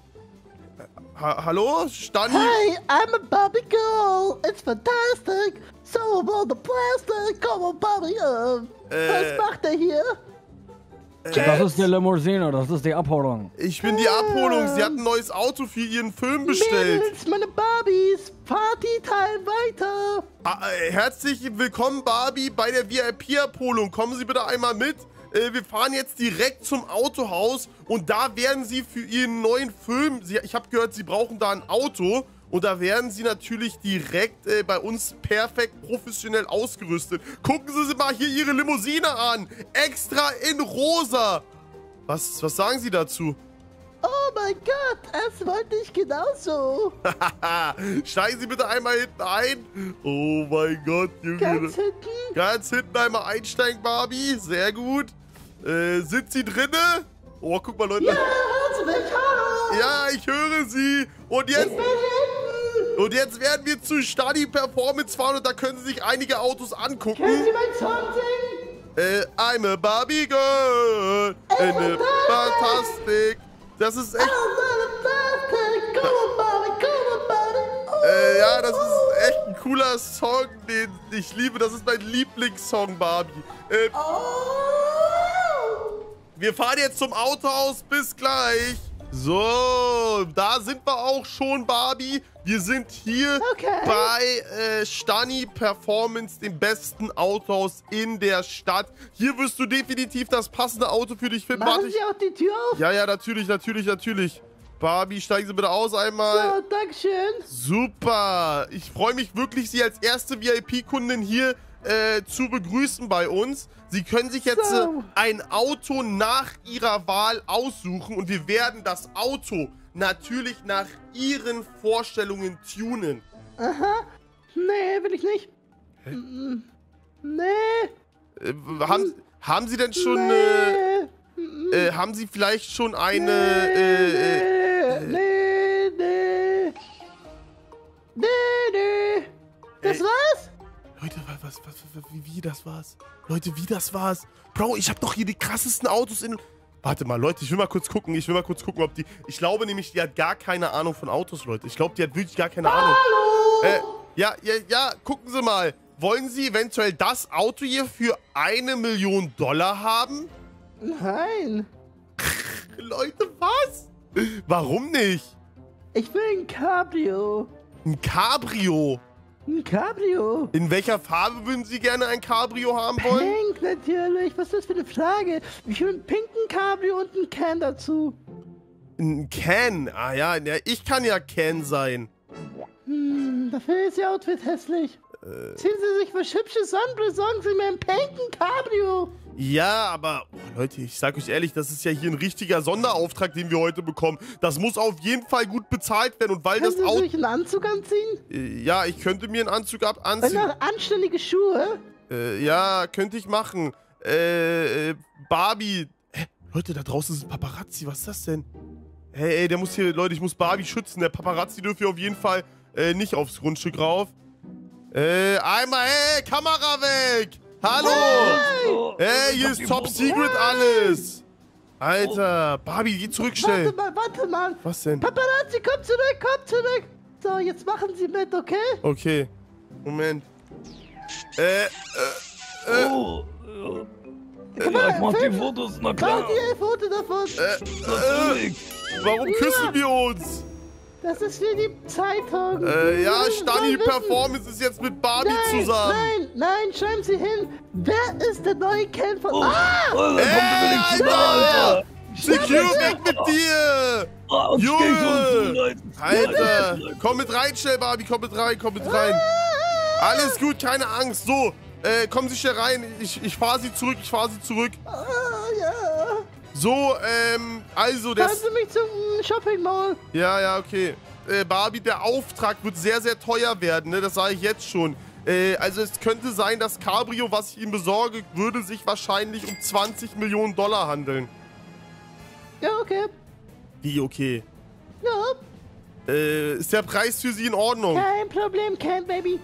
Äh, ha hallo? Stani? Hi, I'm a Barbie girl. It's fantastic. So all the plastic. Come on, Barbie. Uh, Äh, was macht er hier? Das ist die Limousine, das ist die Abholung. Ich bin die Abholung. Sie hat ein neues Auto für ihren Film bestellt. Mädels, meine Barbies, Partytime weiter. Ah, äh, herzlich willkommen, Barbie, bei der V I P-Abholung. Kommen Sie bitte einmal mit. Äh, wir fahren jetzt direkt zum Autohaus und da werden Sie für Ihren neuen Film, Sie, ich habe gehört, Sie brauchen da ein Auto und da werden Sie natürlich direkt äh, bei uns perfekt professionell ausgerüstet. Gucken Sie sich mal hier Ihre Limousine an. Extra in rosa. Was, was sagen Sie dazu? Oh mein Gott, das wollte ich genauso. Steigen Sie bitte einmal hinten ein. Oh mein Gott, Junge. Ganz hinten? Ganz hinten einmal einsteigen, Barbie. Sehr gut. Äh, sind Sie drinne? Oh, guck mal, Leute. Ja, hörst du mich? Hallo. Ja, ich höre Sie. Und jetzt... Ich bin hinten. Und jetzt werden wir zu Stani Performance fahren und da können Sie sich einige Autos angucken. Können Sie meinen Song singen? Äh, I'm a Barbie Girl. In a Fantastic. Das ist echt... Äh, ja, das ist echt ein cooler Song, den ich liebe. Das ist mein Lieblingssong, Barbie. Äh, wir fahren jetzt zum Autohaus. Bis gleich. So, da sind wir auch schon, Barbie. Wir sind hier okay. bei äh, Stani Performance, dem besten Autohaus in der Stadt. Hier wirst du definitiv das passende Auto für dich finden. Machen Warte, Sie auch die Tür auf? Ja, ja, natürlich, natürlich, natürlich. Barbie, steigen Sie bitte aus einmal. So, dankeschön. Super. Ich freue mich wirklich, Sie als erste V I P-Kundin hier äh, zu begrüßen bei uns. Sie können sich jetzt So. äh, ein Auto nach Ihrer Wahl aussuchen und wir werden das Auto natürlich nach Ihren Vorstellungen tunen. Aha. Nee, will ich nicht. Hä? Nee. Äh, haben, haben Sie denn schon... Nee. Äh, äh, haben Sie vielleicht schon eine... Nee, Äh, äh, nee, nee. Nee, nee. Das Ey. war's? Leute, was, was, was, wie, wie, das war's? Leute, wie, das war's? Bro, ich hab doch hier die krassesten Autos in... Warte mal, Leute, ich will mal kurz gucken. Ich will mal kurz gucken, ob die... Ich glaube nämlich, die hat gar keine Ahnung von Autos, Leute. Ich glaube, die hat wirklich gar keine Ahnung. Hallo! Äh, ja, ja, ja, gucken Sie mal. Wollen Sie eventuell das Auto hier für eine Million Dollar haben? Nein. Leute, was? Warum nicht? Ich will ein Cabrio. Ein Cabrio? Ein Cabrio? In welcher Farbe würden Sie gerne ein Cabrio haben wollen? Pink natürlich. Was ist das für eine Frage? Ich will einen pinken Cabrio und einen Can dazu. Ein Ken? Ah ja, ja, ich kann ja Ken sein. Hm, dafür ist Ihr Outfit hässlich. Äh, Ziehen Sie sich was Hübsches an, besorgen Sie mir einen pinken Cabrio. Ja, aber oh, Leute, ich sag euch ehrlich, das ist ja hier ein richtiger Sonderauftrag, den wir heute bekommen. Das muss auf jeden Fall gut bezahlt werden und weil Können das Sie Auto... sich einen Anzug anziehen? Äh, ja, ich könnte mir einen Anzug ab Und anziehen. noch anständige Schuhe? Äh, ja, könnte ich machen. Äh, äh, Barbie. Hä? Leute, da draußen ist ein Paparazzi. Was ist das denn? Hey, ey, der muss hier, Leute, ich muss Barbie schützen. Der Paparazzi dürfte hier auf jeden Fall äh, nicht aufs Grundstück rauf. Äh, einmal, hey, Kamera weg! Hallo! Hey! Hey, hier ist Top Secret alles! Alter, Barbie, geh zurück schnell. Warte mal, warte mal. Was denn? Paparazzi, komm zurück, komm zurück. So, jetzt machen Sie mit, okay? Okay, Moment. Äh, äh, äh. Oh, ja. Ja, ich mach die Fotos, na klar. Mach dir ein Foto davon. Äh, äh, warum küssen wir uns? Das ist für die Zeitung. Äh, ja, Sie Stani sollen wissen. Performance ist jetzt mit Barbie Nein, zusammen. nein, nein, schreiben Sie hin. Wer ist der neue Ken von... Oh, Ah! oh, da Ey, kommt mir nichts zu Alter! nah, Alter. Secure weg mit dir! Ah, uns Junge! geht's uns leid. Alter! Komm mit rein, schnell, Barbie, komm mit rein, komm mit rein. Alles gut, keine Angst. So, äh, kommen Sie schnell rein. Ich, ich fahre Sie zurück, ich fahre Sie zurück. Ah, ja. So, ähm, also der... Fahren Sie mich zum Shopping Mall. Ja, ja, okay. Äh, Barbie, der Auftrag wird sehr, sehr teuer werden, ne? Das sage ich jetzt schon. Äh, also es könnte sein, das Cabrio, was ich ihm besorge, würde sich wahrscheinlich um zwanzig Millionen Dollar handeln. Ja, okay. Wie, okay? Ja, Äh, ist der Preis für Sie in Ordnung? kein Problem, Ken, Baby.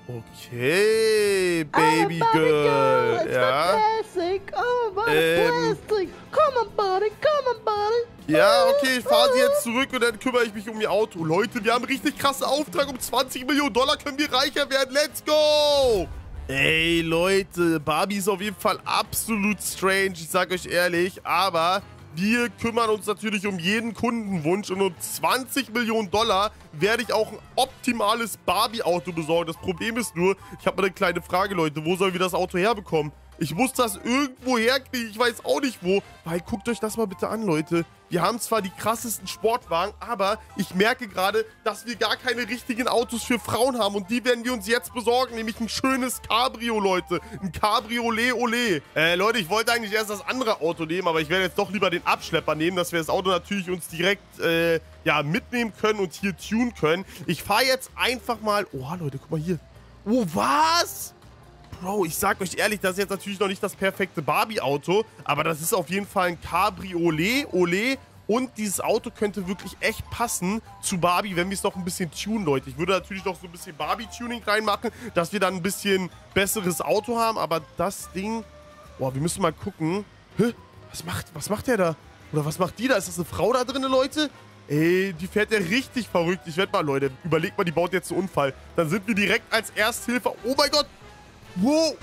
Okay, I'm a Baby Barbie Girl. It's Ja. plastic. Oh, what Ähm. plastic. Come on, buddy, come on, buddy. Ja, okay, ich fahre Sie jetzt zurück und dann kümmere ich mich um Ihr Auto. Leute, wir haben einen richtig krassen Auftrag. Um zwanzig Millionen Dollar können wir reicher werden. Let's go! Ey, Leute, Barbie ist auf jeden Fall absolut strange, ich sag euch ehrlich, aber wir kümmern uns natürlich um jeden Kundenwunsch und um zwanzig Millionen Dollar werde ich auch ein optimales Barbie-Auto besorgen. Das Problem ist nur, ich habe mal eine kleine Frage, Leute, wo sollen wir das Auto herbekommen? Ich muss das irgendwo herkriegen, ich weiß auch nicht wo. Weil, guckt euch das mal bitte an, Leute. Wir haben zwar die krassesten Sportwagen, aber ich merke gerade, dass wir gar keine richtigen Autos für Frauen haben. Und die werden wir uns jetzt besorgen, nämlich ein schönes Cabrio, Leute. Ein Cabriolet, ole. Äh, Leute, ich wollte eigentlich erst das andere Auto nehmen, aber ich werde jetzt doch lieber den Abschlepper nehmen, dass wir das Auto natürlich uns direkt, äh, ja, mitnehmen können und hier tunen können. Ich fahre jetzt einfach mal... Oh, Leute, guck mal hier. Oh, was? Bro, ich sag euch ehrlich, das ist jetzt natürlich noch nicht das perfekte Barbie-Auto, aber das ist auf jeden Fall ein Cabriolet, ole. Und dieses Auto könnte wirklich echt passen zu Barbie, wenn wir es noch ein bisschen tunen, Leute. Ich würde natürlich noch so ein bisschen Barbie-Tuning reinmachen, dass wir dann ein bisschen besseres Auto haben, aber das Ding... Boah, wir müssen mal gucken. Hä? Was macht, was macht der da? Oder was macht die da? Ist das eine Frau da drin, Leute? Ey, die fährt ja richtig verrückt. Ich werde mal, Leute, überlegt mal, die baut jetzt einen Unfall. Dann sind wir direkt als Ersthilfe... Oh mein Gott! Wow!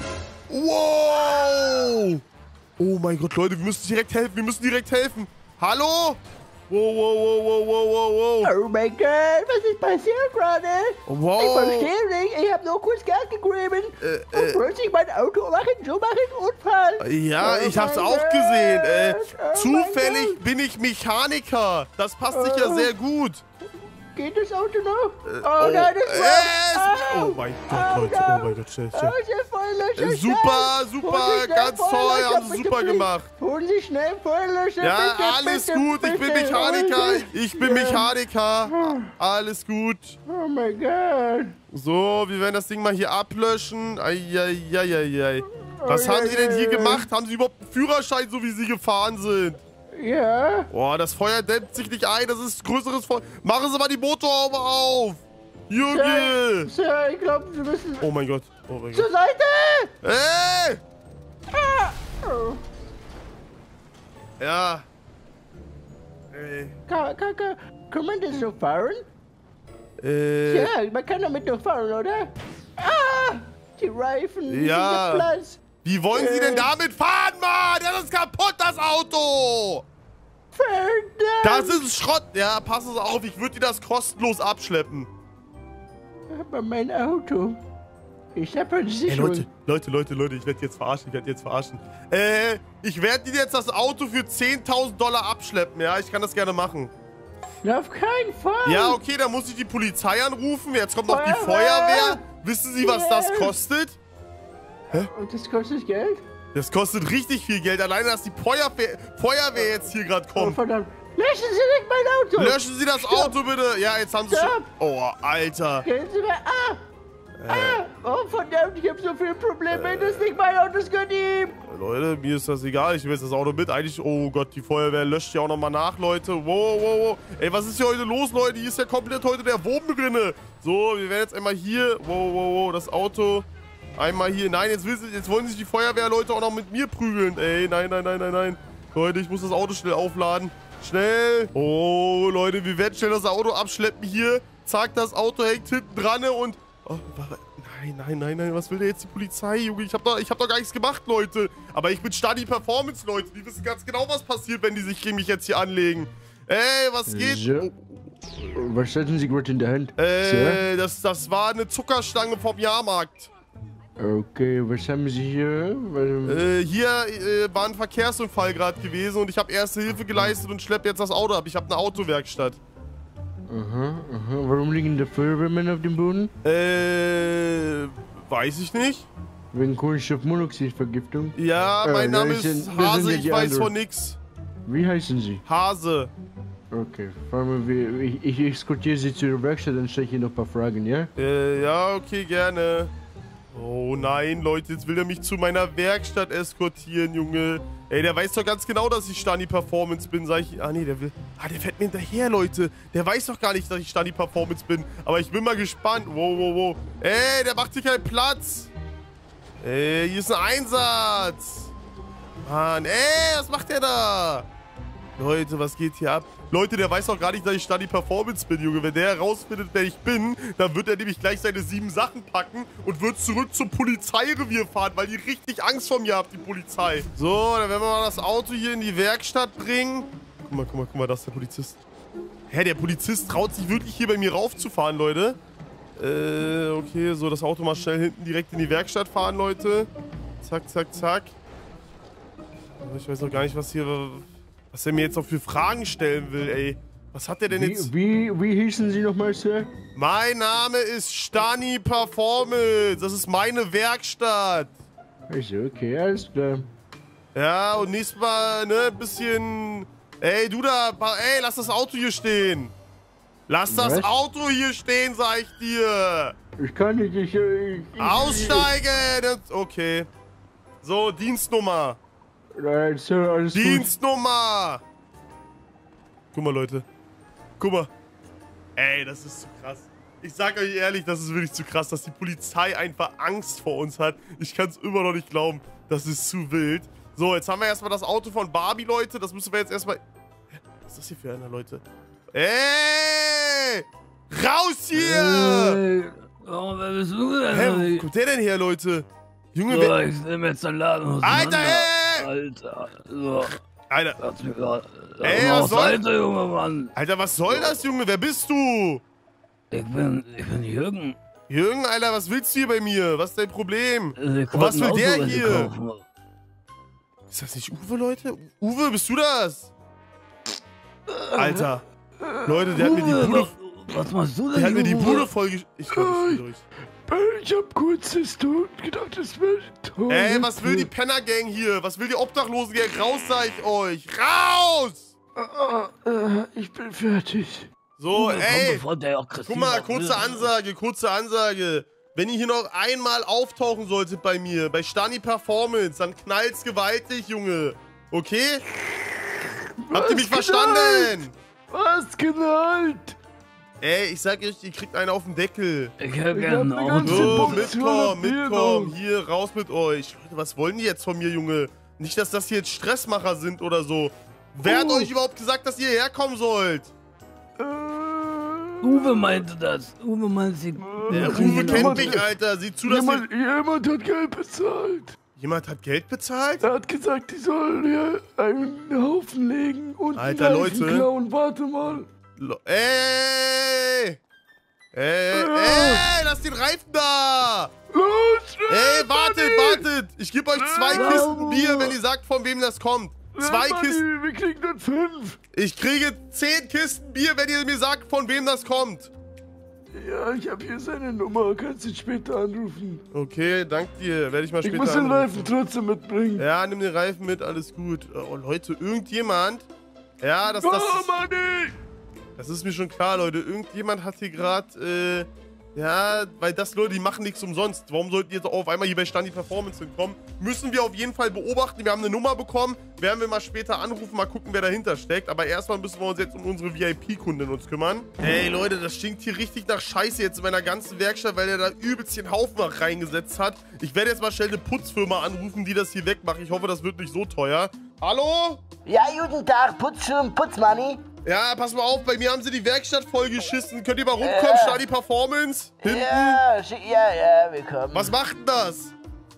Wow! Oh mein Gott, Leute, wir müssen direkt helfen. Wir müssen direkt helfen. Hallo? Wow, wow, wow, wow, wow, wow. Oh mein Gott, was ist passiert gerade? Wow. Ich verstehe nicht. Ich habe nur kurz Gas gegeben. Äh, und äh. plötzlich mein Auto machen, so machen Unfall. Ja, oh ich hab's mein auch Gott. gesehen. Äh, Oh zufällig bin ich Mechaniker. Das passt sich ja Oh. sehr gut. Geht das Auto noch? Äh, oh, nein, das äh, war... Oh mein Gott, Leute. Oh mein Gott, schnell, schnell. Oh, sehr voll, Äh, super, super, ganz toll, haben sie super gemacht. Holen Sie schnell Feuerlöscher. Ja, bitte, alles bitte, gut, ich bin bitte. Mechaniker. Ich bin Ja. Mechaniker. Alles gut. Oh mein Gott. So, wir werden das Ding mal hier ablöschen. Eieieiei. Was Oh, haben ja, Sie denn hier ja, ja. gemacht? Haben Sie überhaupt einen Führerschein, so wie Sie gefahren sind? Ja. Boah, das Feuer dämmt sich nicht ein. Das ist größeres Feuer. Machen Sie mal die Motorhaube auf. Junge. Sir, Sir, ich glaube, Sie müssen Oh mein Gott. Oh mein zur Gott. Seite. Ey! Ah. Oh. Ja. Ey. Kann, kann, kann, kann man das so fahren? Äh. Ja, man kann damit nur fahren, oder? Ah! Die Reifen Ja. sind geplatzt. Wie wollen Sie denn Äh. damit fahren, Mann? Das ist kaputt, das Auto. Verdammt. Das ist Schrott. Ja, passen Sie auf. Ich würde dir das kostenlos abschleppen. Aber mein Auto. Ich hab eine Ey, Sicherung. Leute, Leute, Leute, Leute, ich werde jetzt verarschen, ich werde jetzt verarschen. Äh, ich werde dir jetzt das Auto für zehntausend Dollar abschleppen, ja? Ich kann das gerne machen. Auf keinen Fall. Ja, okay, dann muss ich die Polizei anrufen. Jetzt kommt noch die Feuerwehr. Feuerwehr. Wissen Sie, was das Yes. kostet? Und das kostet Geld? Das kostet richtig viel Geld. Alleine, dass die Feuerwehr, Feuerwehr jetzt hier gerade Oh, kommt. verdammt. Löschen Sie nicht mein Auto. Löschen Sie das Stopp. Auto bitte. Ja, jetzt haben Sie schon... Stopp. Oh, Alter. Gehen Sie mal. Ah. Ah. Oh, verdammt, ich habe so viele Probleme. Das ist nicht mein Auto, das gehört ihm. Leute, mir ist das egal. Ich will jetzt das Auto mit. Eigentlich, oh Gott, die Feuerwehr löscht ja auch nochmal nach, Leute. Wow, wow, wow. Ey, was ist hier heute los, Leute? Hier ist ja komplett heute der Wurm drinne. So, wir werden jetzt einmal hier, wow, wow, wow, das Auto einmal hier. Nein, jetzt, will sie, jetzt wollen sich die Feuerwehrleute auch noch mit mir prügeln. Ey, nein, nein, nein, nein, nein. Leute, ich muss das Auto schnell aufladen. Schnell. Oh, Leute, wir werden schnell das Auto abschleppen hier. Zack, das Auto hängt hinten dran und... Oh, nein, nein, nein, nein, was will denn jetzt die Polizei, Junge? Ich hab doch, ich hab doch gar nichts gemacht, Leute. Aber ich bin Stani Performance, Leute. Die wissen ganz genau, was passiert, wenn die sich gegen mich jetzt hier anlegen. Ey, was geht? So. Was hatten Sie gerade in der Hand? Äh, das, das war eine Zuckerstange vom Jahrmarkt. Okay, was haben Sie hier? Was- Äh, hier äh, war ein Verkehrsunfall gerade gewesen und ich habe erste Hilfe geleistet und schleppe jetzt das Auto ab. Ich habe eine Autowerkstatt. Aha, aha. Warum liegen da Feuerwehrmänner auf dem Boden? Äh, weiß ich nicht. Wegen Kohlenstoffmonoxidvergiftung? Ja, Äh, mein wir Name sind- ist wir sind Hase, ja ich die weiß anderen. von nix. Wie heißen Sie? Hase. Okay, fahren wir, ich, ich eskortiere Sie zu Ihrer Werkstatt, dann stelle ich Ihnen noch ein paar Fragen, ja? Äh, ja, okay, gerne. Oh nein, Leute, jetzt will er mich zu meiner Werkstatt eskortieren, Junge. Ey, der weiß doch ganz genau, dass ich Stani Performance bin, sag ich. Ah, nee, der will... Ah, der fährt mir hinterher, Leute. Der weiß doch gar nicht, dass ich Stani Performance bin. Aber ich bin mal gespannt. Wow, wow, wow. Ey, der macht hier keinen Platz. Ey, hier ist ein Einsatz. Mann, ey, was macht der da? Leute, was geht hier ab? Leute, der weiß doch gar nicht, dass ich Stani Performance bin, Junge. Wenn der herausfindet, wer ich bin, dann wird er nämlich gleich seine sieben Sachen packen und wird zurück zum Polizeirevier fahren, weil die richtig Angst vor mir haben, die Polizei. So, dann werden wir mal das Auto hier in die Werkstatt bringen. Guck mal, guck mal, guck mal, das ist der Polizist. Hä, der Polizist traut sich wirklich hier bei mir raufzufahren, Leute. Äh, okay, so, das Auto mal schnell hinten direkt in die Werkstatt fahren, Leute. Zack, zack, zack. Ich weiß noch gar nicht, was hier... Was er mir jetzt noch für Fragen stellen will, ey. Was hat der denn wie, jetzt... Wie, wie hießen Sie nochmal, Sir? Mein Name ist Stani Performance. Das ist meine Werkstatt. Also, okay, alles klar. Ja, und nächstes Mal, ne, bisschen... Ey, du da, ey, lass das Auto hier stehen. Lass das Was? Auto hier stehen, sag ich dir. Ich kann nicht, ich... ich Aussteigen! Okay. So, Dienstnummer. Nein, Sir, alles Dienstnummer! Guck mal, Leute. Guck mal. Ey, das ist zu krass. Ich sag euch ehrlich, das ist wirklich zu krass, dass die Polizei einfach Angst vor uns hat. Ich kann es immer noch nicht glauben. Das ist zu wild. So, jetzt haben wir erstmal das Auto von Barbie, Leute. Das müssen wir jetzt erstmal... Was ist das hier für einer, Leute? Ey! Raus hier! Hey, oh, wer bist du denn? Hä, wo kommt der denn her, Leute? Junge, so, wer... ich nehme jetzt den Laden auseinander. Alter, ey! Alter, so. Alter. Lass mich grad, Ey, was soll... Alter, Junge, Mann. Alter, was soll das, Junge? Wer bist du? Ich bin, ich bin Jürgen. Jürgen, Alter, was willst du hier bei mir? Was ist dein Problem? Ich Und was will wollte der ein Auto hier? kaufen. Ist das nicht Uwe, Leute? Uwe, bist du das? Alter. Leute, der hat mir die Uwe, Bude... Was machst du denn, Der hat mir die Uwe? Bude voll... Ich glaub, ich bin durch. Ich hab kurz das Tod gedacht, das wäre toll. Ey, was will die Penner-Gang hier? Was will die Obdachlosen-Gang? Raus, sag ich euch! Raus! Ich bin fertig. So, Uwe, komm, ey! bevor der aggressiv Guck mal, wird. kurze Ansage, kurze Ansage. Wenn ihr hier noch einmal auftauchen solltet bei mir, bei Stani Performance, dann knallt's gewaltig, Junge. Okay? Habt ihr mich verstanden? Was knallt? Ey, ich sag euch, ihr kriegt einen auf den Deckel. Ich hab gerne ein Auto. So, mitkommen, mitkommen. Hier, raus mit euch. Leute, was wollen die jetzt von mir, Junge? Nicht, dass das hier jetzt Stressmacher sind oder so. Wer hat Oh. euch überhaupt gesagt, dass ihr herkommen sollt? Uwe meinte das. Uwe meinte sie. Der Uwe kennt mich, Alter. Sieh zu, dass Jemand, ihr... jemand hat Geld bezahlt. Jemand hat Geld bezahlt? Er hat gesagt, die sollen hier einen Haufen legen und Alter, einen Reifen Leute. klauen. Warte mal. Lo- Ey! Ey, ey, lass den Reifen da! Los, Ey, wartet, wartet! Ich gebe euch zwei Schnell, Kisten Bier, wenn ihr sagt, von wem das kommt. Zwei Manni, Kisten. wir kriegen dann fünf. Ich kriege zehn Kisten Bier, wenn ihr mir sagt, von wem das kommt. Ja, ich habe hier seine Nummer. Kannst ihn später anrufen. Okay, dank dir. Werde ich mal Ich später muss den anrufen. Reifen trotzdem mitbringen. Ja, nimm den Reifen mit, alles gut. Oh, Leute, irgendjemand... Ja, das... das Oh, Manni! Das ist mir schon klar, Leute. Irgendjemand hat hier gerade, äh, ja, weil das, Leute, die machen nichts umsonst. Warum sollten die jetzt auf einmal hier bei Stani Performance hinkommen? Müssen wir auf jeden Fall beobachten. Wir haben eine Nummer bekommen. Werden wir mal später anrufen, mal gucken, wer dahinter steckt. Aber erstmal müssen wir uns jetzt um unsere V I P-Kunden uns kümmern. Ey, Leute, das stinkt hier richtig nach Scheiße jetzt in meiner ganzen Werkstatt, weil der da übelst den Haufen reingesetzt hat. Ich werde jetzt mal schnell eine Putzfirma anrufen, die das hier wegmacht. Ich hoffe, das wird nicht so teuer. Hallo? Ja, guten Tag, Putzschirm, Putzmanni. Ja, pass mal auf, bei mir haben sie die Werkstatt vollgeschissen. Könnt ihr mal rumkommen, Äh. Stani Performance? Hinten? Ja, schi- ja, ja, willkommen. Was macht denn das?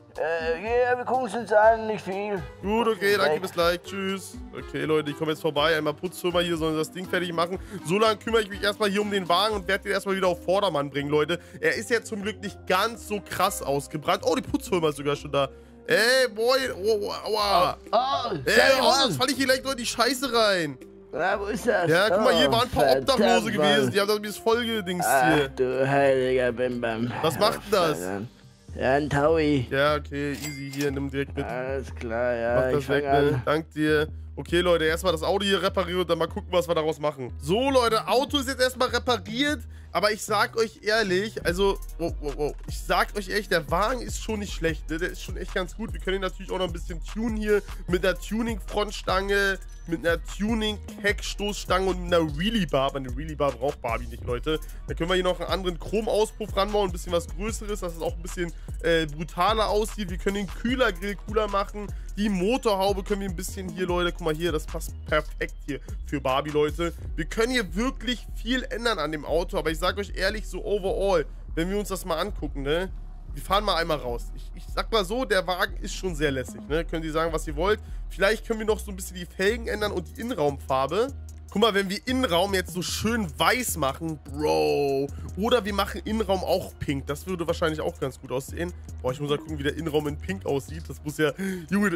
Äh, ja, wir gucken es uns an, nicht viel. Gut, okay, danke, Weg. bis gleich, tschüss. Okay, Leute, ich komme jetzt vorbei, einmal Putzfirma hier, sollen das Ding fertig machen. So lange kümmere ich mich erstmal hier um den Wagen und werde den erstmal wieder auf Vordermann bringen, Leute. Er ist ja zum Glück nicht ganz so krass ausgebrannt. Oh, die Putzfirma ist sogar schon da. Ey, boy, oh, oh, aua. Oh, Ey, oh, sonst falle ich hier gleich nur in die Scheiße rein. Ja, wo ist das? Ja, guck mal, hier Oh, waren ein paar verdammt, Obdachlose gewesen. Mann. Die haben das dieses vollgedingst Ach, hier. du heiliger Bimbam. Was macht denn das? Ja, ein Taui. Ja, okay, easy, hier, nimm direkt mit. Alles klar, ja, Mach das ich fang weg, ne? an. Dank dir. Okay, Leute, erstmal das Auto hier reparieren und dann mal gucken, was wir daraus machen. So, Leute, Auto ist jetzt erstmal repariert. Aber ich sag euch ehrlich, also, oh, oh, oh, ich sag euch ehrlich, der Wagen ist schon nicht schlecht, ne? Der ist schon echt ganz gut. Wir können ihn natürlich auch noch ein bisschen tunen hier mit einer Tuning-Frontstange, mit einer Tuning-Heckstoßstange und einer Wheelie-Bar. Aber eine Wheelie-Bar braucht Barbie nicht, Leute. Da können wir hier noch einen anderen Chromauspuff ranbauen, ein bisschen was Größeres, dass es auch ein bisschen äh, brutaler aussieht. Wir können den Kühlergrill cooler machen. Die Motorhaube können wir ein bisschen hier, Leute, guck mal hier, das passt perfekt hier für Barbie, Leute. Wir können hier wirklich viel ändern an dem Auto, aber ich sag euch ehrlich, so overall, wenn wir uns das mal angucken, ne, wir fahren mal einmal raus. Ich, ich sag mal so, der Wagen ist schon sehr lässig, ne, könnt ihr sagen, was ihr wollt. Vielleicht können wir noch so ein bisschen die Felgen ändern und die Innenraumfarbe. Guck mal, wenn wir Innenraum jetzt so schön weiß machen, Bro. Oder wir machen Innenraum auch pink. Das würde wahrscheinlich auch ganz gut aussehen. Boah, ich muss mal gucken, wie der Innenraum in pink aussieht. Das muss ja... Junge...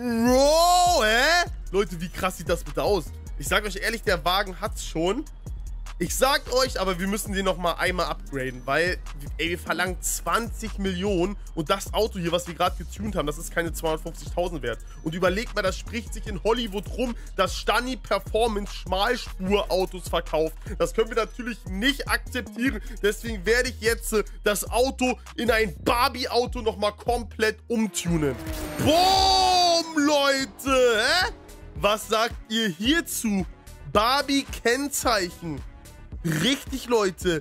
Bro, hä? Leute, wie krass sieht das bitte aus? Ich sag euch ehrlich, der Wagen hat's schon. Ich sag euch, aber wir müssen den noch mal einmal upgraden, weil, ey, wir verlangen zwanzig Millionen und das Auto hier, was wir gerade getunt haben, das ist keine zweihundertfünfzigtausend wert. Und überlegt mal, das spricht sich in Hollywood rum, dass Stani Performance Schmalspurautos verkauft. Das können wir natürlich nicht akzeptieren, deswegen werde ich jetzt äh, das Auto in ein Barbie-Auto noch mal komplett umtunen. Boom, Leute, hä? Was sagt ihr hierzu? Barbie-Kennzeichen. Richtig, Leute.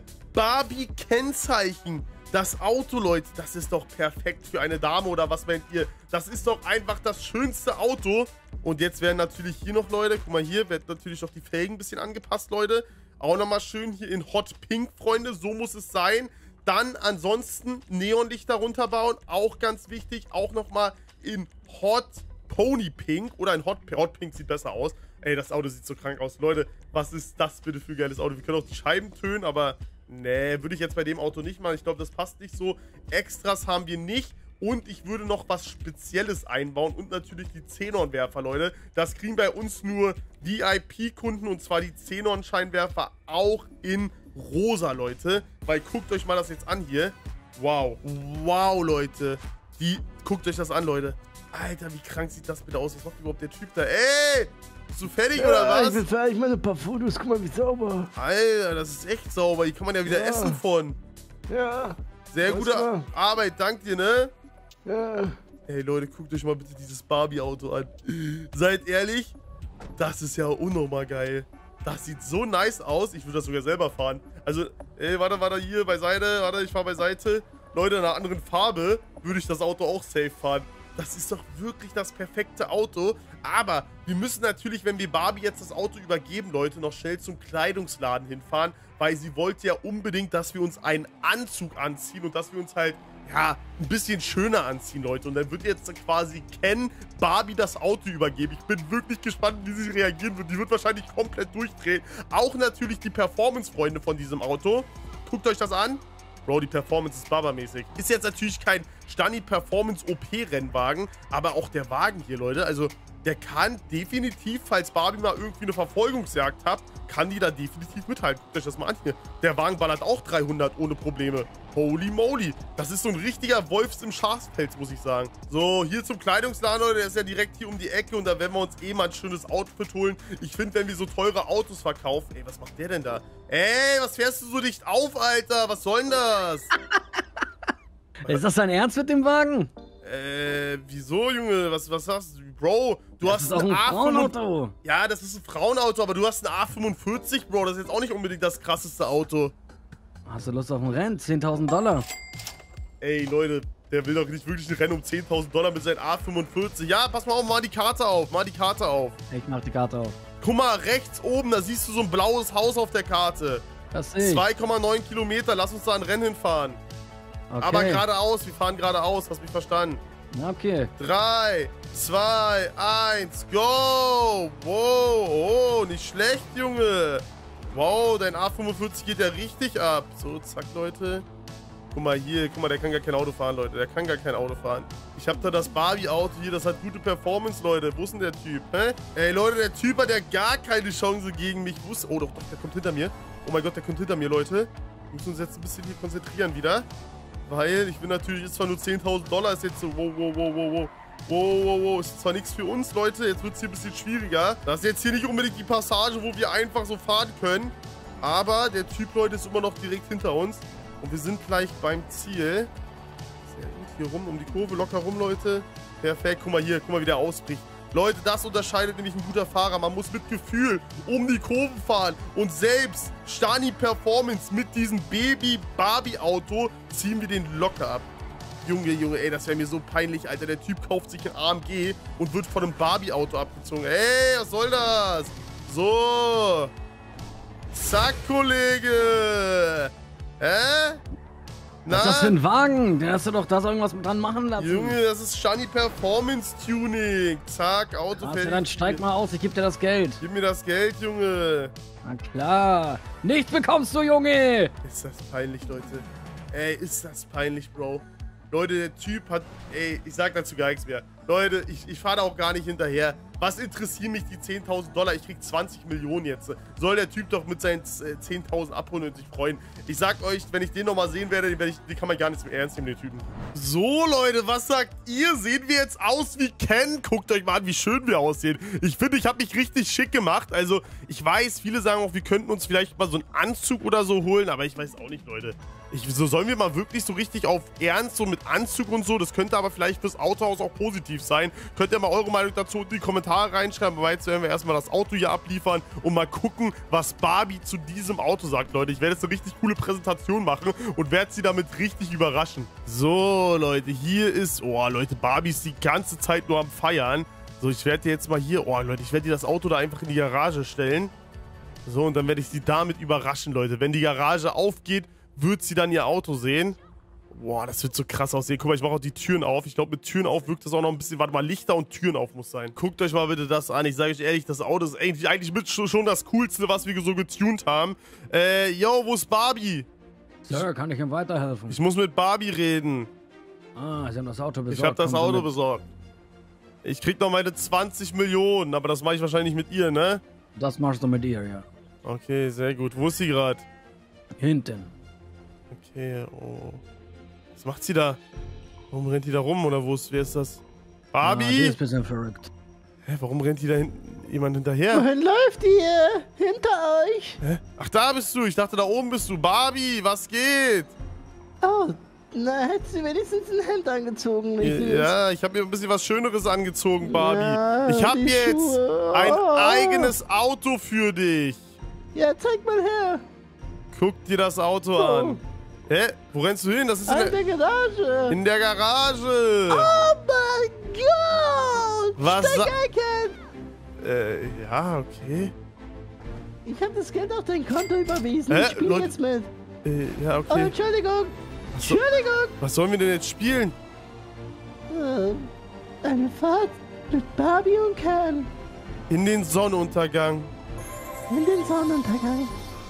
Barbie-Kennzeichen. Das Auto, Leute, das ist doch perfekt für eine Dame, oder was meint ihr? Das ist doch einfach das schönste Auto. Und jetzt werden natürlich hier noch, Leute, guck mal, hier wird natürlich noch die Felgen ein bisschen angepasst, Leute. Auch nochmal schön hier in Hot Pink, Freunde, so muss es sein. Dann ansonsten Neonlichter runterbauen, auch ganz wichtig. Auch nochmal in Hot Pony Pink oder in Hot, Hot Pink sieht besser aus. Ey, das Auto sieht so krank aus. Leute, was ist das bitte für ein geiles Auto? Wir können auch die Scheiben tönen, aber nee, würde ich jetzt bei dem Auto nicht machen. Ich glaube, das passt nicht so. Extras haben wir nicht. Und ich würde noch was Spezielles einbauen. Und natürlich die Xenon-Werfer, Leute. Das kriegen bei uns nur V I P-Kunden. Und zwar die Xenon-Scheinwerfer auch in rosa, Leute. Weil guckt euch mal das jetzt an hier. Wow. Wow, Leute. Die, guckt euch das an, Leute. Alter, wie krank sieht das bitte aus? Was macht überhaupt der Typ da? Ey! Bist du fertig, ja, oder was? Ich will fertig, mal ein paar Fotos. Guck mal, wie sauber. Alter, das ist echt sauber. Hier kann man ja wieder ja. essen von. Ja. Sehr gute klar. Arbeit, dank dir, ne? Ja. Ey, Leute, guckt euch mal bitte dieses Barbie-Auto an. Seid ehrlich, das ist ja unnormal geil. Das sieht so nice aus. Ich würde das sogar selber fahren. Also, ey, warte, warte, hier beiseite. Warte, ich fahr beiseite. Leute, in einer anderen Farbe würde ich das Auto auch safe fahren. Das ist doch wirklich das perfekte Auto. Aber wir müssen natürlich, wenn wir Barbie jetzt das Auto übergeben, Leute, noch schnell zum Kleidungsladen hinfahren. Weil sie wollte ja unbedingt, dass wir uns einen Anzug anziehen und dass wir uns halt, ja, ein bisschen schöner anziehen, Leute. Und dann wird jetzt quasi Ken Barbie das Auto übergeben. Ich bin wirklich gespannt, wie sie reagieren wird. Die wird wahrscheinlich komplett durchdrehen. Auch natürlich die Performance-Freunde von diesem Auto. Guckt euch das an. Bro, die Performance ist babamäßig. Ist jetzt natürlich kein Stani Performance O P-Rennwagen, aber auch der Wagen hier, Leute, also der kann definitiv, falls Barbie mal irgendwie eine Verfolgungsjagd hat, kann die da definitiv mithalten. Guckt euch das mal an hier. Der Wagen ballert auch dreihundert ohne Probleme. Holy moly. Das ist so ein richtiger Wolfs im Schafspelz, muss ich sagen. So, hier zum Kleidungsladen, Leute. Der ist ja direkt hier um die Ecke und da werden wir uns eh mal ein schönes Outfit holen. Ich finde, wenn wir so teure Autos verkaufen... Ey, was macht der denn da? Ey, was fährst du so dicht auf, Alter? Was soll denn das? Ist das dein Ernst mit dem Wagen? Äh, wieso, Junge? Was, was sagst du? Bro, du das hast ist auch ein A Frauenauto. Ja, das ist ein Frauenauto, aber du hast ein A fünfundvierzig, Bro. Das ist jetzt auch nicht unbedingt das krasseste Auto. Hast du Lust auf ein Rennen? zehntausend Dollar. Ey, Leute, der will doch nicht wirklich ein Rennen um zehntausend Dollar mit seinem A fünfundvierzig. Ja, pass mal auf, mal die Karte auf. Mal die Karte auf. Ich mach die Karte auf. Guck mal, rechts oben, da siehst du so ein blaues Haus auf der Karte. Das sehe ich. zwei Komma neun Kilometer, lass uns da ein Rennen hinfahren. Okay. Aber geradeaus, wir fahren geradeaus, hast mich verstanden. Okay. drei, zwei, eins, go! Wow, oh, nicht schlecht, Junge. Wow, dein A fünfundvierzig geht ja richtig ab. So, zack, Leute. Guck mal hier, guck mal, der kann gar kein Auto fahren, Leute. Der kann gar kein Auto fahren. Ich hab da das Barbie-Auto hier, das hat gute Performance, Leute. Wo ist denn der Typ, hä? Ey, Leute, der Typ hat ja gar keine Chance gegen mich. Wo ist... Oh, doch, doch, der kommt hinter mir. Oh mein Gott, der kommt hinter mir, Leute. Wir müssen uns jetzt ein bisschen hier konzentrieren wieder. Weil, ich bin natürlich, ist zwar nur zehntausend Dollar, ist jetzt so, wow, wow, wow, wow, wow. Wow, wow, wow, ist zwar nichts für uns, Leute, jetzt wird es hier ein bisschen schwieriger. Das ist jetzt hier nicht unbedingt die Passage, wo wir einfach so fahren können. Aber der Typ, Leute, ist immer noch direkt hinter uns. Und wir sind gleich beim Ziel. Sehr gut, hier rum, um die Kurve, locker rum, Leute. Perfekt, guck mal hier, guck mal, wie der ausbricht. Leute, das unterscheidet nämlich ein guter Fahrer. Man muss mit Gefühl um die Kurven fahren. Und selbst Stani Performance mit diesem Baby-Barbie-Auto ziehen wir den locker ab. Junge, Junge, ey, das wäre mir so peinlich, Alter. Der Typ kauft sich ein A M G und wird von einem Barbie-Auto abgezogen. Ey, was soll das? So. Zack, Kollege. Hä? Was ist das für ein Wagen? Den hast du doch da so irgendwas mit dran machen lassen. Junge, das ist Shani Performance Tuning. Zack, Auto also, fertig. Dann steig mal aus, ich geb dir das Geld. Gib mir das Geld, Junge. Na klar. Nichts bekommst du, Junge. Ist das peinlich, Leute. Ey, ist das peinlich, Bro. Leute, der Typ hat... Ey, ich sag dazu gar nichts mehr. Leute, ich, ich fahre da auch gar nicht hinterher. Was interessieren mich die zehntausend Dollar? Ich krieg zwanzig Millionen jetzt. Soll der Typ doch mit seinen zehntausend abholen und sich freuen. Ich sag euch, wenn ich den nochmal sehen werde, den, werde ich, den kann man gar nicht mehr ernst nehmen, den Typen. So, Leute, was sagt ihr? Sehen wir jetzt aus wie Ken? Guckt euch mal an, wie schön wir aussehen. Ich finde, ich habe mich richtig schick gemacht. Also, ich weiß, viele sagen auch, wir könnten uns vielleicht mal so einen Anzug oder so holen. Aber ich weiß auch nicht, Leute. Ich, so sollen wir mal wirklich so richtig auf Ernst, so mit Anzug und so. Das könnte aber vielleicht fürs Autohaus auch positiv sein. Könnt ihr mal eure Meinung dazu in die Kommentare reinschreiben. Aber jetzt werden wir erstmal das Auto hier abliefern und mal gucken, was Barbie zu diesem Auto sagt, Leute. Ich werde jetzt eine richtig coole Präsentation machen und werde sie damit richtig überraschen. So, Leute, hier ist... Oh, Leute, Barbie ist die ganze Zeit nur am Feiern. So, ich werde jetzt mal hier... Oh, Leute, ich werde dir das Auto da einfach in die Garage stellen. So, und dann werde ich sie damit überraschen, Leute. Wenn die Garage aufgeht, wird sie dann ihr Auto sehen. Boah, das wird so krass aussehen. Guck mal, ich mache auch die Türen auf. Ich glaube, mit Türen auf wirkt das auch noch ein bisschen... Warte mal, Lichter und Türen auf muss sein. Guckt euch mal bitte das an. Ich sage euch ehrlich, das Auto ist eigentlich, eigentlich mit schon das Coolste, was wir so getuned haben. Äh, yo, wo ist Barbie? Sir, kann ich ihm weiterhelfen? Ich muss mit Barbie reden. Ah, Sie haben das Auto besorgt. Ich habe das Kommen Sie Auto mit. besorgt. Ich krieg noch meine zwanzig Millionen, aber das mache ich wahrscheinlich mit ihr, ne? Das machst du mit ihr, ja. Okay, sehr gut. Wo ist sie gerade? Hinten. Okay, oh. Was macht sie da? Warum rennt die da rum oder wo ist, wer ist das? Barbie? Ja, die ist ein bisschen verrückt. Hä, warum rennt die da hinten jemand hinterher? Wohin läuft ihr? Hinter euch? Hä? Ach, da bist du. Ich dachte, da oben bist du. Barbie, was geht? Oh, na, hättest du wenigstens ein Hemd angezogen, nicht süß? Ja, ich habe mir ein bisschen was Schöneres angezogen, Barbie. Ja, ich habe die jetzt Schuhe. ein Oh. eigenes Auto für dich. Ja, zeig mal her. Guck dir das Auto Oh. an. Hä? Wo rennst du hin? Das ist in An der, der Garage. in der Garage. Oh mein Gott. Was sa- Steckeiken. Äh, ja, okay. Ich habe das Geld auf dein Konto überwiesen. Hä? Ich spiele Leute- jetzt mit. Äh, ja, Oh, okay. Entschuldigung. Was, so, Entschuldigung. was sollen wir denn jetzt spielen? Äh, eine Fahrt mit Barbie und Ken. In den Sonnenuntergang. In den Sonnenuntergang.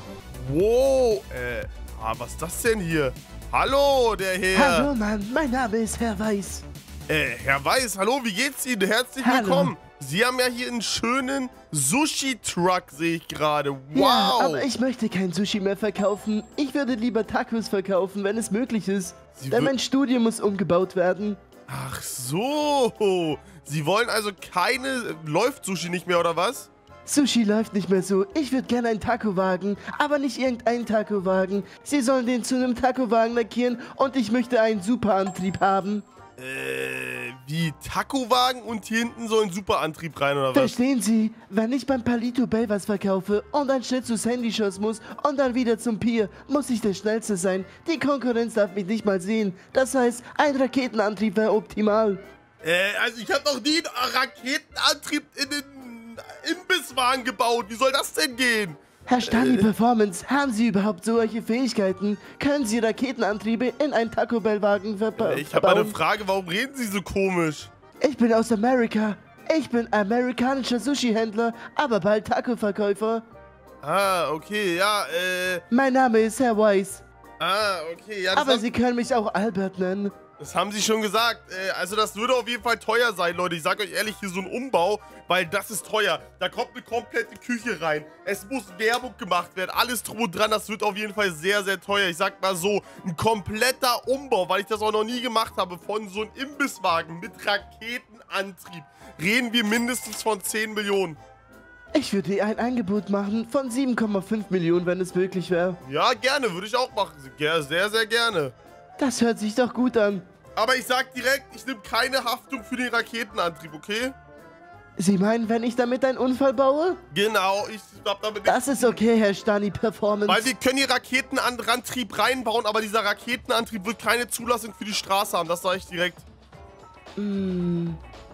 Wow. Äh, ah, was ist das denn hier? Hallo, der Herr. Hallo, Mann. Mein Name ist Herr Weiß. Äh, Herr Weiß, hallo, wie geht's Ihnen? Herzlich Hallo. willkommen. Sie haben ja hier einen schönen Sushi-Truck, sehe ich gerade. Wow. Ja, aber ich möchte kein Sushi mehr verkaufen. Ich würde lieber Tacos verkaufen, wenn es möglich ist. Sie Denn wür- mein Studio muss umgebaut werden. Ach so. Sie wollen also keine... Läuft Sushi nicht mehr, oder was? Sushi läuft nicht mehr so. Ich würde gerne einen Taco-Wagen, aber nicht irgendeinen Taco-Wagen. Sie sollen den zu einem Taco-Wagen lackieren und ich möchte einen Superantrieb haben. Äh, wie Taco-Wagen und hier hinten so ein Superantrieb rein, oder was? Verstehen Sie, wenn ich beim Palito Bay was verkaufe und dann schnell zu Sandy Shows muss und dann wieder zum Pier, muss ich der Schnellste sein. Die Konkurrenz darf mich nicht mal sehen. Das heißt, ein Raketenantrieb wäre optimal. Äh, also ich habe noch nie einen Raketenantrieb in den Imbisswagen gebaut. Wie soll das denn gehen? Herr Stani Performance, haben Sie überhaupt solche Fähigkeiten? Können Sie Raketenantriebe in einen Taco Bell-Wagen verbauen? Ich habe eine Frage, warum reden Sie so komisch? Ich bin aus Amerika. Ich bin amerikanischer Sushi-Händler, aber bald Taco-Verkäufer. Ah, okay, ja, äh... Mein Name ist Herr Weiss. Ah, okay, ja, das Aber haben, Sie können mich auch Albert nennen. das haben Sie schon gesagt. Äh, also das würde auf jeden Fall teuer sein, Leute. Ich sag euch ehrlich, hier so ein Umbau, weil das ist teuer. Da kommt eine komplette Küche rein. Es muss Werbung gemacht werden, alles drum und dran. Das wird auf jeden Fall sehr, sehr teuer. Ich sag mal so, ein kompletter Umbau, weil ich das auch noch nie gemacht habe, von so einem Imbisswagen mit Raketenantrieb, reden wir mindestens von zehn Millionen. Ich würde dir ein Angebot machen von sieben Komma fünf Millionen, wenn es möglich wäre. Ja, gerne, würde ich auch machen. Sehr, sehr, sehr gerne. Das hört sich doch gut an. Aber ich sag direkt, ich nehme keine Haftung für den Raketenantrieb, okay? Sie meinen, wenn ich damit einen Unfall baue? Genau, ich hab damit... Das ist okay, Herr Stani Performance. Weil wir können hier Raketenantrieb reinbauen, aber dieser Raketenantrieb wird keine Zulassung für die Straße haben, das sage ich direkt. Mm.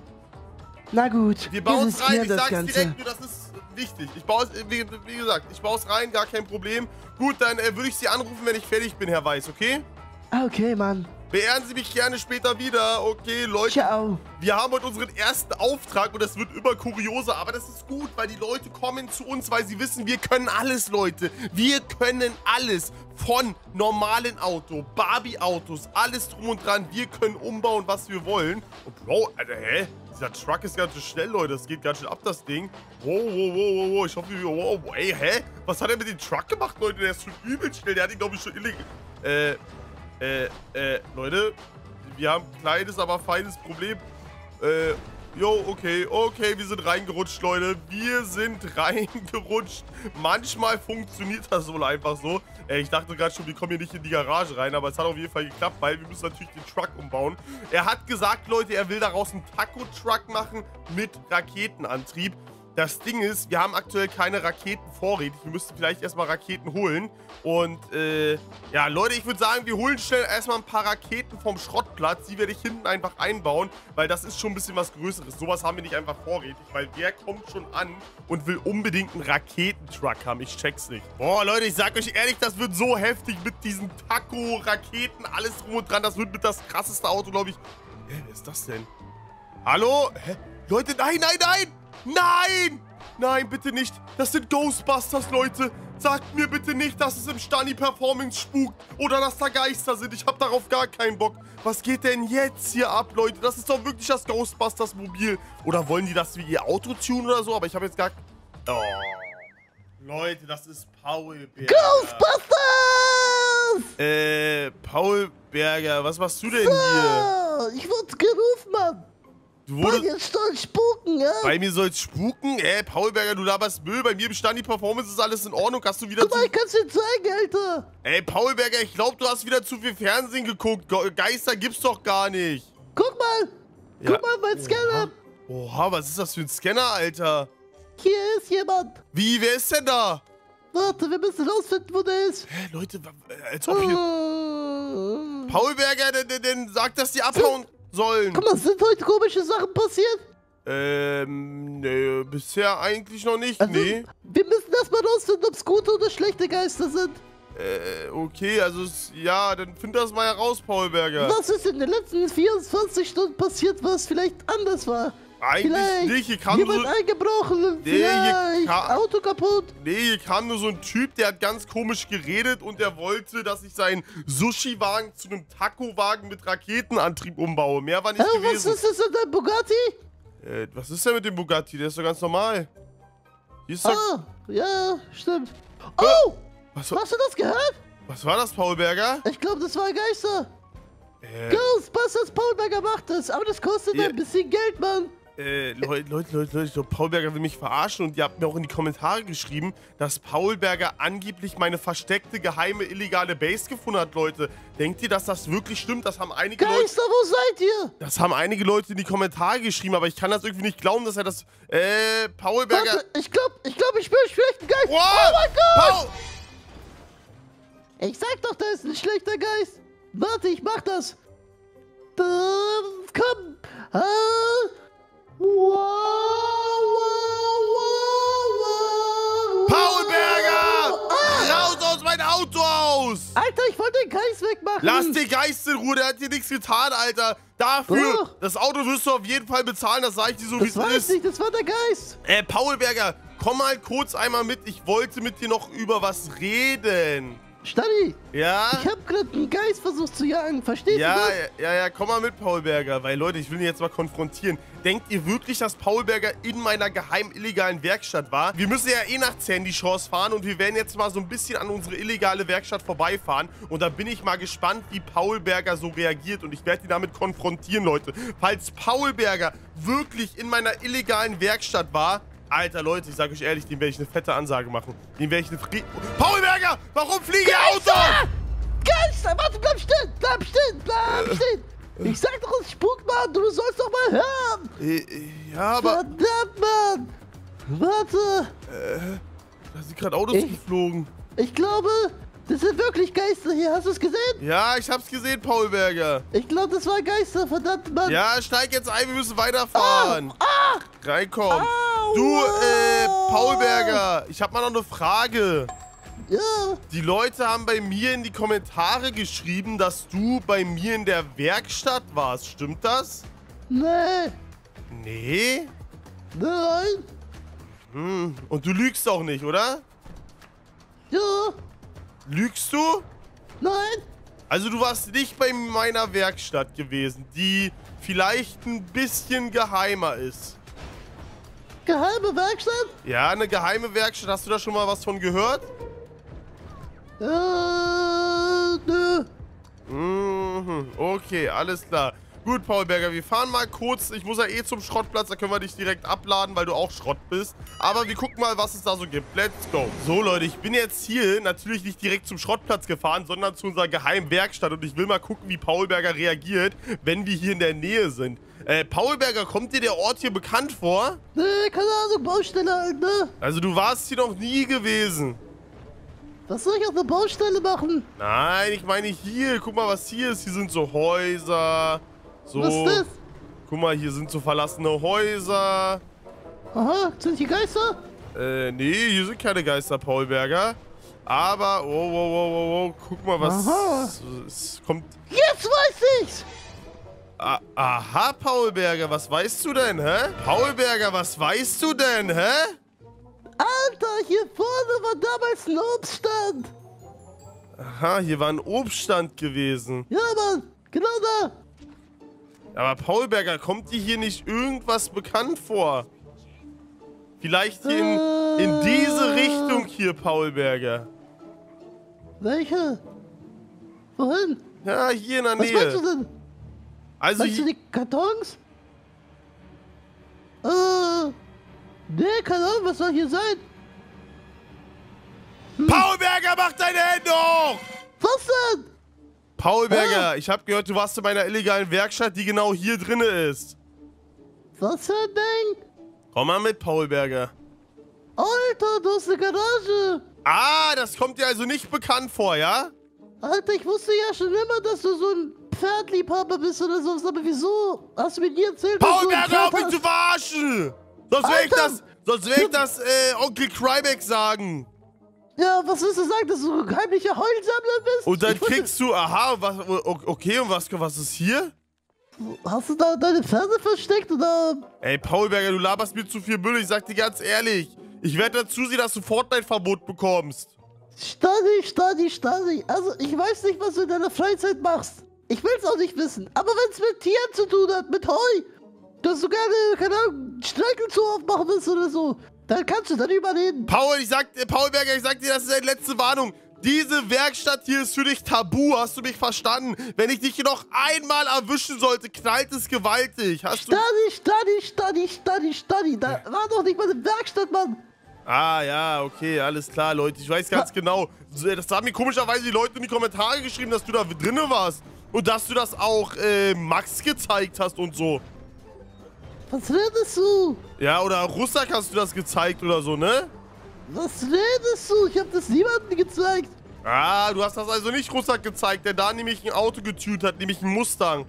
Na gut, wir bauen es rein, ich das sag's Ganze. direkt, nur das ist wichtig. Ich baue es, wie, wie gesagt, ich baue es rein, gar kein Problem. Gut, dann äh, würde ich Sie anrufen, wenn ich fertig bin, Herr Weiß, okay? Okay, Mann. Beehren Sie mich gerne später wieder. Okay, Leute. Ciao. Wir haben heute unseren ersten Auftrag und das wird immer kurioser, aber das ist gut, weil die Leute kommen zu uns, weil sie wissen, wir können alles, Leute. Wir können alles. Von normalen Auto, Barbie-Autos, alles drum und dran. Wir können umbauen, was wir wollen. Und Bro, Alter, hä? Dieser Truck ist ganz schön schnell, Leute. Das geht ganz schön ab, das Ding. Wow, wow, wow, wow, wow. Ich hoffe, wir... Wow, wow. Ey, hä? Was hat er mit dem Truck gemacht, Leute? Der ist schon übel schnell. Der hat ihn, glaube ich, schon illegal... Äh... Äh, äh, Leute, wir haben ein kleines, aber feines Problem. Äh, jo, okay, okay, wir sind reingerutscht, Leute. Wir sind reingerutscht. Manchmal funktioniert das wohl einfach so. Äh, ich dachte gerade schon, wir kommen hier nicht in die Garage rein, aber es hat auf jeden Fall geklappt, weil wir müssen natürlich den Truck umbauen. Er hat gesagt, Leute, er will daraus einen Taco-Truck machen mit Raketenantrieb. Das Ding ist, wir haben aktuell keine Raketen vorrätig. Wir müssten vielleicht erstmal Raketen holen. Und, äh, ja, Leute, ich würde sagen, wir holen schnell erstmal ein paar Raketen vom Schrottplatz. Die werde ich hinten einfach einbauen, weil das ist schon ein bisschen was Größeres. Sowas haben wir nicht einfach vorrätig, weil wer kommt schon an und will unbedingt einen Raketentruck haben? Ich check's nicht. Boah, Leute, ich sag euch ehrlich, das wird so heftig mit diesen Taco, Raketen, alles drum und dran. Das wird mit das krasseste Auto, glaube ich. Hä, wer ist das denn? Hallo? Hä? Leute, nein, nein, nein! Nein! Nein, bitte nicht. Das sind Ghostbusters, Leute. Sagt mir bitte nicht, dass es im Stani Performance spukt oder dass da Geister sind. Ich habe darauf gar keinen Bock. Was geht denn jetzt hier ab, Leute? Das ist doch wirklich das Ghostbusters-Mobil. Oder wollen die das wie ihr Auto tunen oder so? Aber ich habe jetzt gar... Oh. Leute, das ist Paul Berger. Ghostbusters! Äh, Paul Berger, was machst du denn so, hier? Ich wurde gerufen, Mann. Du wurdest, bei mir soll spuken, ja? Bei mir soll's spuken? Äh, Paul Berger, du laberst Müll. Bei mir im Stani Performance ist alles in Ordnung. Hast du wieder Guck mal, zu... ich kann's dir zeigen, Alter. Ey, Paul Berger, ich glaube, du hast wieder zu viel Fernsehen geguckt. Ge Geister gibt's doch gar nicht. Guck mal. Ja. Guck mal, mein Scanner. Oha, was ist das für ein Scanner, Alter? Hier ist jemand. Wie, wer ist denn da? Warte, wir müssen rausfinden, wo der ist. Hä, Leute, als ob hier... Oh. Paul Berger, der, der, der sagt, dass die abhauen sollen. Guck mal, sind heute komische Sachen passiert? Ähm, nee, bisher eigentlich noch nicht, also, nee. Wir müssen erstmal rausfinden, ob es gute oder schlechte Geister sind. Äh, okay, also, ja, dann find das mal heraus, Paul Berger. Was ist in den letzten vierundzwanzig Stunden passiert, was vielleicht anders war? Eigentlich vielleicht nicht, hier kam jemand so... eingebrochen, Nee, hier vielleicht kam- Auto kaputt. Nee, hier kam nur so ein Typ, der hat ganz komisch geredet und der wollte, dass ich seinen Sushi-Wagen zu einem Taco-Wagen mit Raketenantrieb umbaue. Mehr war nicht Hä, gewesen. was ist das denn, dein Bugatti? Äh, was ist denn mit dem Bugatti? Der ist doch ganz normal. Hier ist doch... Ah, ja, stimmt. Oh! Was war, Hast du das gehört? was war das, Paul Berger? Ich glaube, das war Geister. Äh, Ghostbusters Paul Berger macht das, aber das kostet Ja. ein bisschen Geld, Mann. Äh, Leute, Leute, Leute, Leute, ich glaub, Paul Berger will mich verarschen und ihr habt mir auch in die Kommentare geschrieben, dass Paul Berger angeblich meine versteckte, geheime, illegale Base gefunden hat, Leute. Denkt ihr, dass das wirklich stimmt? Das haben einige Leute... Geister, wo seid ihr? Das haben einige Leute in die Kommentare geschrieben, aber ich kann das irgendwie nicht glauben, dass er das... Äh, Paul Berger... Warte, ich glaube, ich glaube, ich spüre vielleicht einen Geist. Wow! Oh mein Gott! Paul! Ich sag doch, da ist ein schlechter Geist. Warte, ich mach das. Da, komm. Ah. Wow, wow, wow, wow. Paul Berger! Ah. Raus aus meinem Auto aus! Alter, ich wollte den Geist wegmachen. Lass den Geist in Ruhe, der hat dir nichts getan, Alter. Dafür, Doch. das Auto wirst du auf jeden Fall bezahlen, das sag ich dir so, wie Das es weiß ist. ich nicht, das war der Geist. Äh, Paul Berger, komm mal kurz einmal mit. Ich wollte mit dir noch über was reden. Stani, Ja? ich hab gerade einen Geist versucht zu jagen, verstehst Ja, du das? ja, ja, ja, komm mal mit, Paul Berger. Weil, Leute, ich will ihn jetzt mal konfrontieren. Denkt ihr wirklich, dass Paul Berger in meiner geheimen illegalen Werkstatt war? Wir müssen ja eh nach Sandy Shores fahren und wir werden jetzt mal so ein bisschen an unsere illegale Werkstatt vorbeifahren. Und da bin ich mal gespannt, wie Paul Berger so reagiert. Und ich werde ihn damit konfrontieren, Leute. Falls Paul Berger wirklich in meiner illegalen Werkstatt war... Alter, Leute, ich sag euch ehrlich, dem werde ich eine fette Ansage machen. Dem werde ich eine Frie... Paul Berger, warum fliege ihr Auto? Geister, warte, bleib stehen, bleib stehen, bleib Äh. stehen. Ich sag doch, es spukt, Mann. Du sollst doch mal hören. Äh, ja, aber... Verdammt, Mann. Warte. Äh, da sind gerade Autos Ich- geflogen. Ich glaube, das sind wirklich Geister hier. Hast du es gesehen? Ja, ich hab's gesehen, Paulberger. Ich glaube, das waren Geister. Verdammt, Mann. Ja, steig jetzt ein, wir müssen weiterfahren. Ah, Reinkommen. au, Du, äh, ah. Paulberger, ich hab mal noch eine Frage. Ja. Die Leute haben bei mir in die Kommentare geschrieben, dass du bei mir in der Werkstatt warst. Stimmt das? Nee. Nee? Nein. Hm. Und du lügst auch nicht, oder? Ja. Lügst du? Nein. Also du warst nicht bei meiner Werkstatt gewesen, die vielleicht ein bisschen geheimer ist. Geheime Werkstatt? Ja, eine geheime Werkstatt. Hast du da schon mal was von gehört? Äh, nö. Mhm. Okay, alles klar. Gut, Paulberger, wir fahren mal kurz. Ich muss ja eh zum Schrottplatz, da können wir dich direkt abladen, weil du auch Schrott bist. Aber wir gucken mal, was es da so gibt. Let's go. So, Leute, ich bin jetzt hier natürlich nicht direkt zum Schrottplatz gefahren, sondern zu unserer geheimen Werkstatt. Und ich will mal gucken, wie Paulberger reagiert, wenn wir hier in der Nähe sind. Äh, Paulberger, kommt dir der Ort hier bekannt vor? Nee, keine Ahnung, Baustelle halt, ne? Also, du warst hier noch nie gewesen. Was soll ich auf der Baustelle machen? Nein, ich meine hier. Guck mal, was hier ist. Hier sind so Häuser. So. Was ist das? Guck mal, hier sind so verlassene Häuser. Aha, sind hier Geister? Äh, nee, hier sind keine Geister, Paulberger. Aber, oh, wow, wow, wow, wow, guck mal, was Aha. es kommt. Jetzt weiß ich's! Ah, aha, Paulberger, was weißt du denn, hä? Paulberger, was weißt du denn, hä? Alter, hier vorne war damals ein Obststand. Aha, hier war ein Obststand gewesen. Ja, Mann, genau da. Aber Paulberger, kommt dir hier nicht irgendwas bekannt vor? Vielleicht hier in, in diese Richtung hier, Paulberger. Welche? Wohin? Ja, hier in der Was Nähe. meinst du denn? Also Meinst du hier, die Kartons? Äh, nee, keine Ahnung, was soll hier sein? Paulberger, mach deine Hände hoch! Was denn? Paulberger, Ah. ich habe gehört, du warst in meiner illegalen Werkstatt, die genau hier drinne ist. Was für ein Ding? Komm mal mit, Paulberger. Alter, du hast eine Garage. Ah, das kommt dir also nicht bekannt vor, ja? Alter, ich wusste ja schon immer, dass du so ein Pferdliebhaber bist oder sowas, aber wieso hast du mir nie erzählt, dass du ein Paulberger, Pferd auf mich hast? zu verarschen! Sonst will ich Alter! das, sonst will ich das äh, Onkel Cryback sagen. Ja, was willst du sagen, dass du ein heimlicher Heulsammler bist? Und dann Ich wollte- kriegst du, aha, was, okay, und was, was ist hier? Hast du da deine Pferde versteckt oder? Ey, Paulberger, du laberst mir zu viel Müll, ich sag dir ganz ehrlich. Ich werde dazu sehen, dass du Fortnite-Verbot bekommst. Stani, Stani, Stani. Also, ich weiß nicht, was du in deiner Freizeit machst. Ich will's auch nicht wissen. Aber wenn's mit Tieren zu tun hat, mit Heu, dass du gerne, keine Ahnung, Streichelzoo aufmachen willst oder so, dann kannst du darüber reden. Paul, ich sag, äh, Paulberger, ich sag dir, das ist deine letzte Warnung. Diese Werkstatt hier ist für dich tabu, hast du mich verstanden? Wenn ich dich hier noch einmal erwischen sollte, knallt es gewaltig. Hast du... Stani, Stani, Stani, Stani, Stani. Da war doch nicht mal eine Werkstatt, Mann. Ah, ja, okay, alles klar, Leute. Ich weiß ganz genau. Das haben mir komischerweise die Leute in die Kommentare geschrieben, dass du da drinnen warst. Und dass du das auch äh, Max gezeigt hast und so. Was redest du? Ja, oder Russak hast du das gezeigt oder so, ne? Was redest du? Ich hab das niemandem gezeigt. Ah, du hast das also nicht Russak gezeigt, der da nämlich ein Auto getunt hat, nämlich ein Mustang.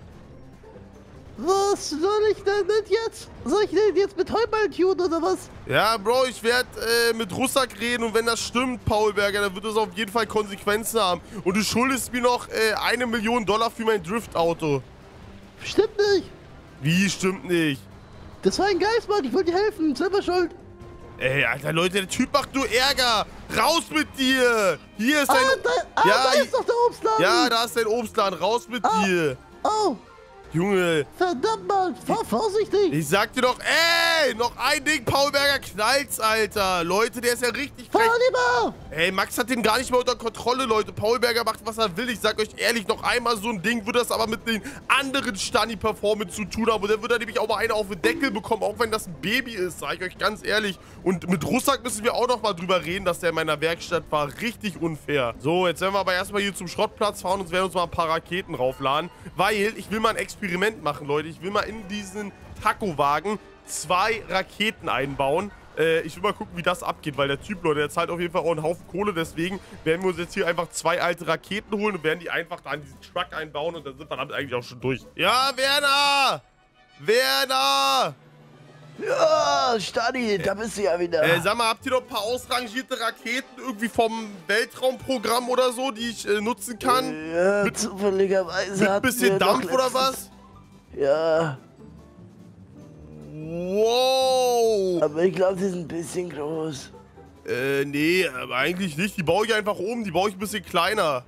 Was soll ich denn mit jetzt? Soll ich denn jetzt mit Heuballen tun oder was? Ja, Bro, ich werde äh, mit Russak reden und wenn das stimmt, Paulberger, dann wird das auf jeden Fall Konsequenzen haben. Und du schuldest mir noch äh, eine Million Dollar für mein Driftauto. Stimmt nicht. Wie, stimmt nicht? Das war ein Geist, Mann. Ich wollte dir helfen. Selber schuld. Ey, Alter, Leute, der Typ macht nur Ärger. Raus mit dir. Hier ist dein... Ah, da, ah, ja, da ist doch der Obstladen. ja, da ist dein Obstladen. Raus mit Ah. dir. Oh. Junge. Verdammt mal, fahr vorsichtig. Ich sag dir doch, ey, noch ein Ding, Paulberger knallt's, Alter. Leute, der ist ja richtig Fahr frech. lieber. Ey, Max hat den gar nicht mehr unter Kontrolle, Leute. Paulberger macht, was er will. Ich sag euch ehrlich, noch einmal so ein Ding würde das aber mit den anderen Stani-Performance zu tun haben. Und dann würde er nämlich auch mal eine auf den Deckel bekommen, auch wenn das ein Baby ist, sag ich euch ganz ehrlich. Und mit Russak müssen wir auch noch mal drüber reden, dass der in meiner Werkstatt war. Richtig unfair. So, jetzt werden wir aber erstmal hier zum Schrottplatz fahren und werden uns mal ein paar Raketen raufladen. Weil ich will mal ein Experiment machen, Leute. Ich will mal in diesen Taco-Wagen zwei Raketen einbauen. Äh, ich will mal gucken, wie das abgeht, weil der Typ, Leute, der zahlt auf jeden Fall auch einen Haufen Kohle. Deswegen werden wir uns jetzt hier einfach zwei alte Raketen holen und werden die einfach da in diesen Truck einbauen. Und dann sind wir damit eigentlich auch schon durch. Ja, Werner! Werner! Ja, Stani, da bist du ja wieder. Äh, sag mal, habt ihr noch ein paar ausrangierte Raketen irgendwie vom Weltraumprogramm oder so, die ich äh, nutzen kann? Ja, mit, zufälligerweise mit ein hatten bisschen wir Dampf doch oder letztens- was? Ja. Wow! Aber ich glaube, die sind ein bisschen groß. Äh, nee, aber eigentlich nicht. Die baue ich einfach um, die baue ich ein bisschen kleiner.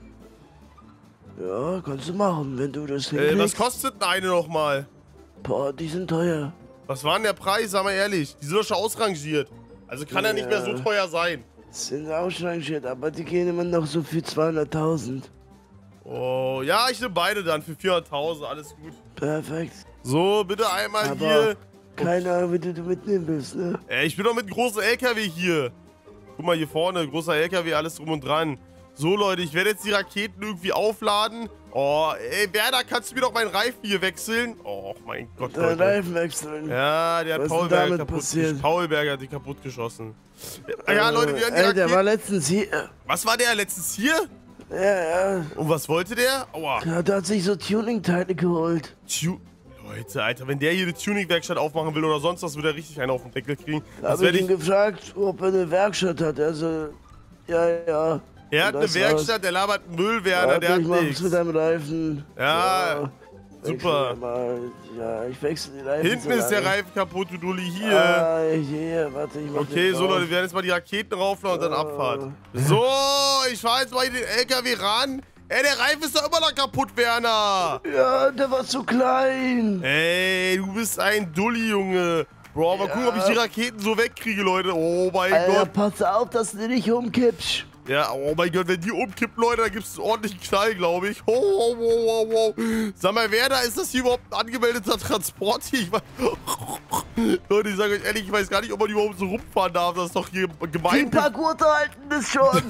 Ja, kannst du machen, wenn du das Äh, hinkriegst. was kostet denn eine nochmal? Boah, die sind teuer. Was war denn der Preis, sag mal ehrlich? Die sind doch schon ausrangiert. Also kann ja, er nicht mehr so teuer sein. Sind ausrangiert, aber die gehen immer noch so für zweihunderttausend. Oh, ja, ich nehme beide dann für vierhunderttausend, alles gut. Perfekt. So, bitte einmal Aber hier. keine Ahnung, wie du die mitnehmen willst, ne? Ey, ich bin doch mit einem großen L K W hier. Guck mal hier vorne, großer L K W, alles drum und dran. So, Leute, ich werde jetzt die Raketen irgendwie aufladen. Oh, ey, Werner, kannst du mir doch meinen Reifen hier wechseln? Oh, mein Gott, Dein Leute. Reifen wechseln. Ja, der hat Was ist Paulberger damit kaputt passiert? Paulberger hat die kaputt geschossen. Ja, ja Leute, wir haben die Ey, der war Raketen. letztens hier. Was war der letztens hier? Ja, ja. Und was wollte der? Aua. Ja, der hat sich so Tuning-Teile geholt. Tu Leute, Alter, wenn der hier eine Tuning-Werkstatt aufmachen will oder sonst was, würde er richtig einen auf den Deckel kriegen. Da Das hab ich werde ihn ich. gefragt, ob er eine Werkstatt hat. Also, ja, ja. Er hat Und eine das Werkstatt, war's. der labert Müll, Werner, Ja, der hat ich mach's nichts. mit deinem Reifen. Ja, super. wechsel mal. Ja, ich wechsle die Reifen. Hinten so ist der lange. Reifen kaputt, du Dulli, hier. Ah, hier, warte, ich mach Okay, den so drauf. Leute, wir werden jetzt mal die Raketen raufladen und dann Abfahrt. So, ich fahr jetzt mal in den L K W ran. Ey, der Reifen ist doch immer noch kaputt, Werner. Ja, der war zu klein. Ey, du bist ein Dulli, Junge. Bro, mal gucken, ob ich die Raketen so wegkriege, Leute. Oh mein Alter, Gott. pass auf, dass du nicht umkippst. Ja, oh mein Gott, wenn die umkippen, Leute, dann gibt es einen ordentlichen Knall, glaube ich. Oh, oh, oh, oh, oh. Sag mal, Werner, ist das hier überhaupt ein angemeldeter Transport hier? Ich weiß, Leute, ich sage euch ehrlich, ich weiß gar nicht, ob man überhaupt so rumfahren darf. Das ist doch hier Die gemein. Parcours halten das schon.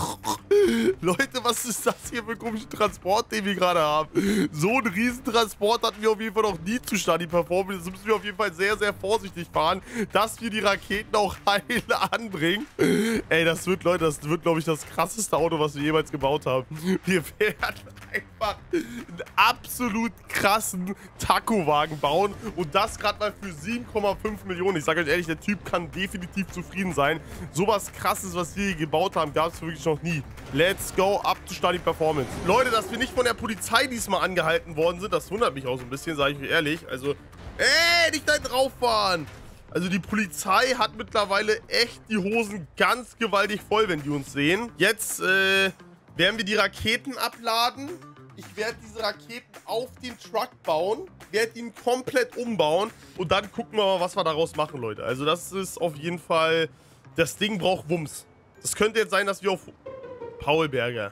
Leute, was ist das hier für ein komischer Transport, den wir gerade haben? So einen Riesentransport hatten wir auf jeden Fall noch nie zu Stani Performance. Jetzt müssen wir auf jeden Fall sehr, sehr vorsichtig fahren, dass wir die Raketen auch heil anbringen. Ey, das wird, Leute, das wird, glaube ich, das krasseste Auto, was wir jemals gebaut haben. Wir werden einfach einen absolut krassen Taco-Wagen bauen und das gerade mal für sieben Komma fünf Millionen. Ich sage euch ehrlich, der Typ kann definitiv zufrieden sein. Sowas Krasses, was wir hier gebaut haben, gab es wirklich noch nie. Let's go, up to Stani Performance. Leute, dass wir nicht von der Polizei diesmal angehalten worden sind, das wundert mich auch so ein bisschen, sage ich euch ehrlich. Also, ey, nicht da drauf fahren. Also die Polizei hat mittlerweile echt die Hosen ganz gewaltig voll, wenn die uns sehen. Jetzt äh, werden wir die Raketen abladen. Ich werde diese Raketen auf den Truck bauen, werde ihn komplett umbauen und dann gucken wir mal, was wir daraus machen, Leute. Also das ist auf jeden Fall, das Ding braucht Wumms. Das könnte jetzt sein, dass wir auf Paulberger.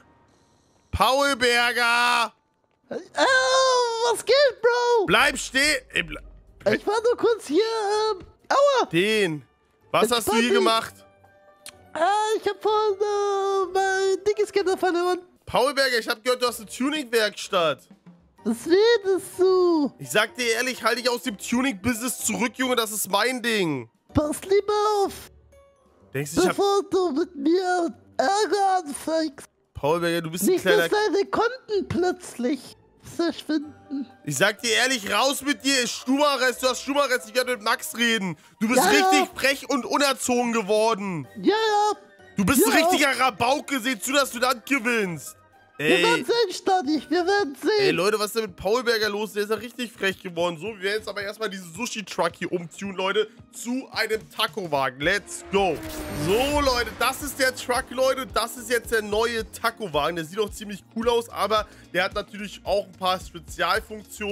Paulberger! Oh, was geht, Bro? Bleib stehen! Ey, ble Ich war nur kurz hier, ähm, aua! Den! Was hast du hier gemacht? Ah, ich hab vorhin, äh, mein Dickescanner verloren. Paulberger, ich hab gehört, du hast eine Tuning-Werkstatt. Was redest du? Ich sag dir ehrlich, halte dich aus dem Tuning-Business zurück, Junge, das ist mein Ding. Pass lieber auf, Denkst du, ich hab... bevor du mit mir Ärger anfängst. Paulberger, du bist ein Nicht, kleiner... dass deine Konten plötzlich verschwinden. Ich sag dir ehrlich, raus mit dir, Stumarrest, du hast Stumarrest, ich werde mit Max reden. Du bist Ja, richtig ja. frech und unerzogen geworden. Ja, ja. Du bist Ja. ein richtiger Rabauke, seh zu, dass du das gewinnst. Wir Ey, werden sehen, Stani, wir werden sehen. ey Leute, was ist denn mit Paulberger los? Der ist ja richtig frech geworden. So, wir werden jetzt aber erstmal diesen Sushi-Truck hier umtunen, Leute, zu einem Taco-Wagen. Let's go. So, Leute, das ist der Truck, Leute. Das ist jetzt der neue Taco-Wagen. Der sieht auch ziemlich cool aus, aber der hat natürlich auch ein paar Spezialfunktionen,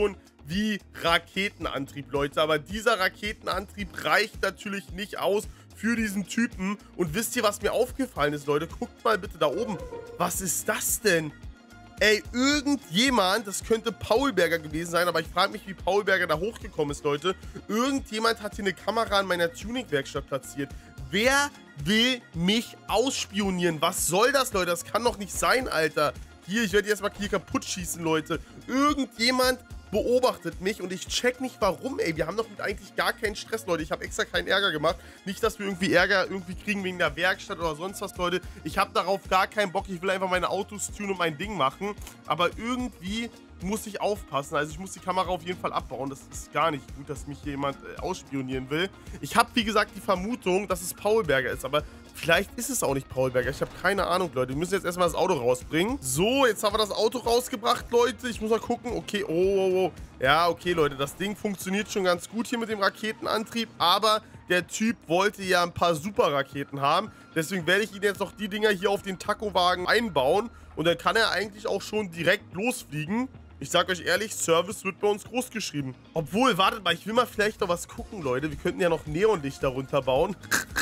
wie Raketenantrieb, Leute. Aber dieser Raketenantrieb reicht natürlich nicht aus für diesen Typen. Und wisst ihr, was mir aufgefallen ist, Leute? Guckt mal bitte da oben. Was ist das denn? Ey, irgendjemand, das könnte Paulberger gewesen sein, aber ich frage mich, wie Paulberger da hochgekommen ist, Leute. Irgendjemand hat hier eine Kamera in meiner Tuning-Werkstatt platziert. Wer will mich ausspionieren? Was soll das, Leute? Das kann doch nicht sein, Alter. Hier, ich werde jetzt mal hier kaputt schießen, Leute. Irgendjemand beobachtet mich und ich check nicht warum, ey. Wir haben doch eigentlich gar keinen Stress, Leute. Ich habe extra keinen Ärger gemacht. Nicht, dass wir irgendwie Ärger irgendwie kriegen wegen der Werkstatt oder sonst was, Leute. Ich habe darauf gar keinen Bock. Ich will einfach meine Autos tunen und mein Ding machen. Aber irgendwie muss ich aufpassen. Also ich muss die Kamera auf jeden Fall abbauen. Das ist gar nicht gut, dass mich hier jemand äh, ausspionieren will. Ich habe, wie gesagt, die Vermutung, dass es Paulberger ist. Aber vielleicht ist es auch nicht Paulberger. Ich habe keine Ahnung, Leute. Wir müssen jetzt erstmal das Auto rausbringen. So, jetzt haben wir das Auto rausgebracht, Leute. Ich muss mal gucken. Okay, oh, oh, oh. Ja, okay, Leute. Das Ding funktioniert schon ganz gut hier mit dem Raketenantrieb. Aber der Typ wollte ja ein paar Superraketen haben. Deswegen werde ich ihn jetzt noch die Dinger hier auf den Taco-Wagen einbauen. Und dann kann er eigentlich auch schon direkt losfliegen. Ich sag euch ehrlich, Service wird bei uns groß geschrieben. Obwohl, wartet mal, ich will mal vielleicht noch was gucken, Leute. Wir könnten ja noch Neonlichter runterbauen.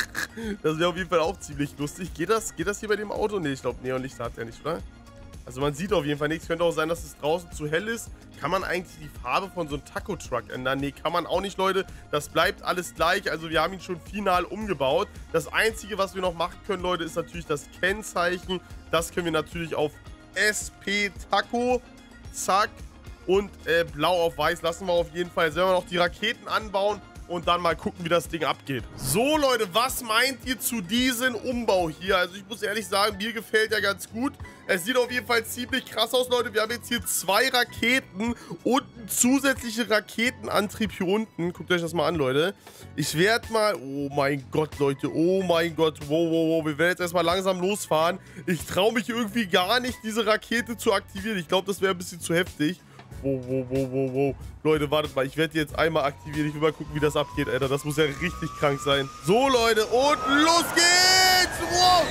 Das wäre auf jeden Fall auch ziemlich lustig. Geht das, geht das hier bei dem Auto? Ne, ich glaube, Neonlichter hat er nicht, oder? Also man sieht auf jeden Fall nichts. Könnte auch sein, dass es draußen zu hell ist. Kann man eigentlich die Farbe von so einem Taco-Truck ändern? Ne, kann man auch nicht, Leute. Das bleibt alles gleich. Also wir haben ihn schon final umgebaut. Das Einzige, was wir noch machen können, Leute, ist natürlich das Kennzeichen. Das können wir natürlich auf S P Taco. Zack. Und äh, blau auf weiß lassen wir auf jeden Fall. Jetzt werden wir noch die Raketen anbauen und dann mal gucken, wie das Ding abgeht. So, Leute, was meint ihr zu diesem Umbau hier? Also ich muss ehrlich sagen, mir gefällt ja ganz gut. Es sieht auf jeden Fall ziemlich krass aus, Leute. Wir haben jetzt hier zwei Raketen und einen zusätzlichen Raketenantrieb hier unten. Guckt euch das mal an, Leute. Ich werde mal... Oh mein Gott, Leute. Oh mein Gott. Wow, wow, wow. Wir werden jetzt erstmal langsam losfahren. Ich traue mich irgendwie gar nicht, diese Rakete zu aktivieren. Ich glaube, das wäre ein bisschen zu heftig. Wow, wow, wow, wow, wow. Leute, wartet mal. Ich werde die jetzt einmal aktivieren. Ich will mal gucken, wie das abgeht, Alter. Das muss ja richtig krank sein. So, Leute. Und los geht's. Wow.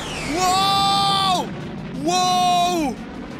Wow. Wow.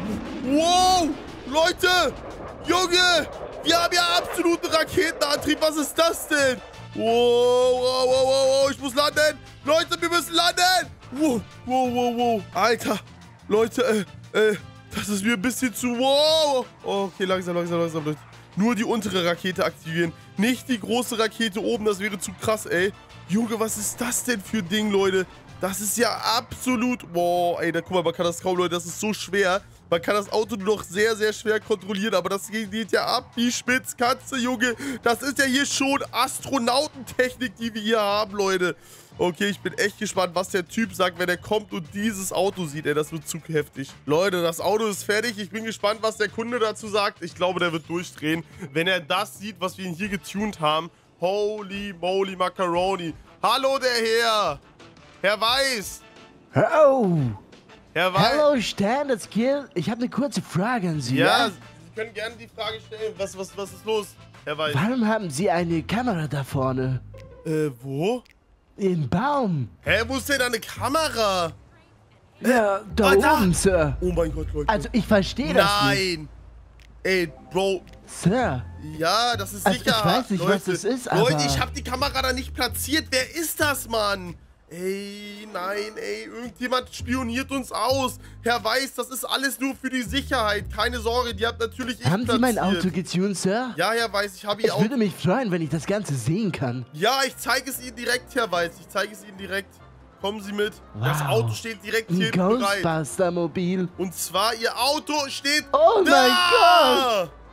Wow. Leute. Junge. Wir haben ja absoluten Raketenantrieb. Was ist das denn? Wow, wow, wow, wow, wow. Ich muss landen. Leute, wir müssen landen. Wow, wow, wow, wow. Alter. Leute, äh, äh. Das ist mir ein bisschen zu... Wow! Oh, okay, langsam, langsam, langsam, Leute. Nur die untere Rakete aktivieren. Nicht die große Rakete oben, das wäre zu krass, ey. Junge, was ist das denn für ein Ding, Leute? Das ist ja absolut... Wow, ey, da, guck mal, man kann das kaum, Leute, das ist so schwer. Man kann das Auto nur noch sehr, sehr schwer kontrollieren, aber das geht ja ab wie Spitzkatze, Junge. Das ist ja hier schon Astronautentechnik, die wir hier haben, Leute. Okay, ich bin echt gespannt, was der Typ sagt, wenn er kommt und dieses Auto sieht. Ey, das wird zu heftig. Leute, das Auto ist fertig. Ich bin gespannt, was der Kunde dazu sagt. Ich glaube, der wird durchdrehen, wenn er das sieht, was wir ihn hier getunt haben. Holy moly Macaroni. Hallo, der Herr. Herr Weiß. Oh. Herr Weiß. Hallo, Standard Skill. Ich habe eine kurze Frage an Sie. Ja, Ja, Sie können gerne die Frage stellen. Was, was, was ist los, Herr Weiß? warum haben Sie eine Kamera da vorne? Äh, wo? Im Baum. Hä, wo ist denn da eine Kamera? Ja, da Ah, da. oben, Sir. Oh mein Gott, Leute. Also, ich verstehe das nicht. Nein. Ey, Bro. Sir. Ja, das ist Also, sicher. ich weiß nicht, Leute, was das ist, Leute, aber- ich habe die Kamera da nicht platziert. Wer ist das, Mann? Ey, nein, ey, irgendjemand spioniert uns aus. Herr Weiß, das ist alles nur für die Sicherheit. Keine Sorge, die hat natürlich ich Haben Sie mein Auto getunt, Sir? Ja, Herr Weiß, ich habe Ich Ihr Auto... würde mich freuen, wenn ich das Ganze sehen kann. Ja, ich zeige es Ihnen direkt, Herr Weiß. Ich zeige es Ihnen direkt. Kommen Sie mit. Das Wow. Auto steht direkt Ein hier hinten bereit. Ghostbuster-Mobil. Und zwar, Ihr Auto steht Oh da. mein Gott!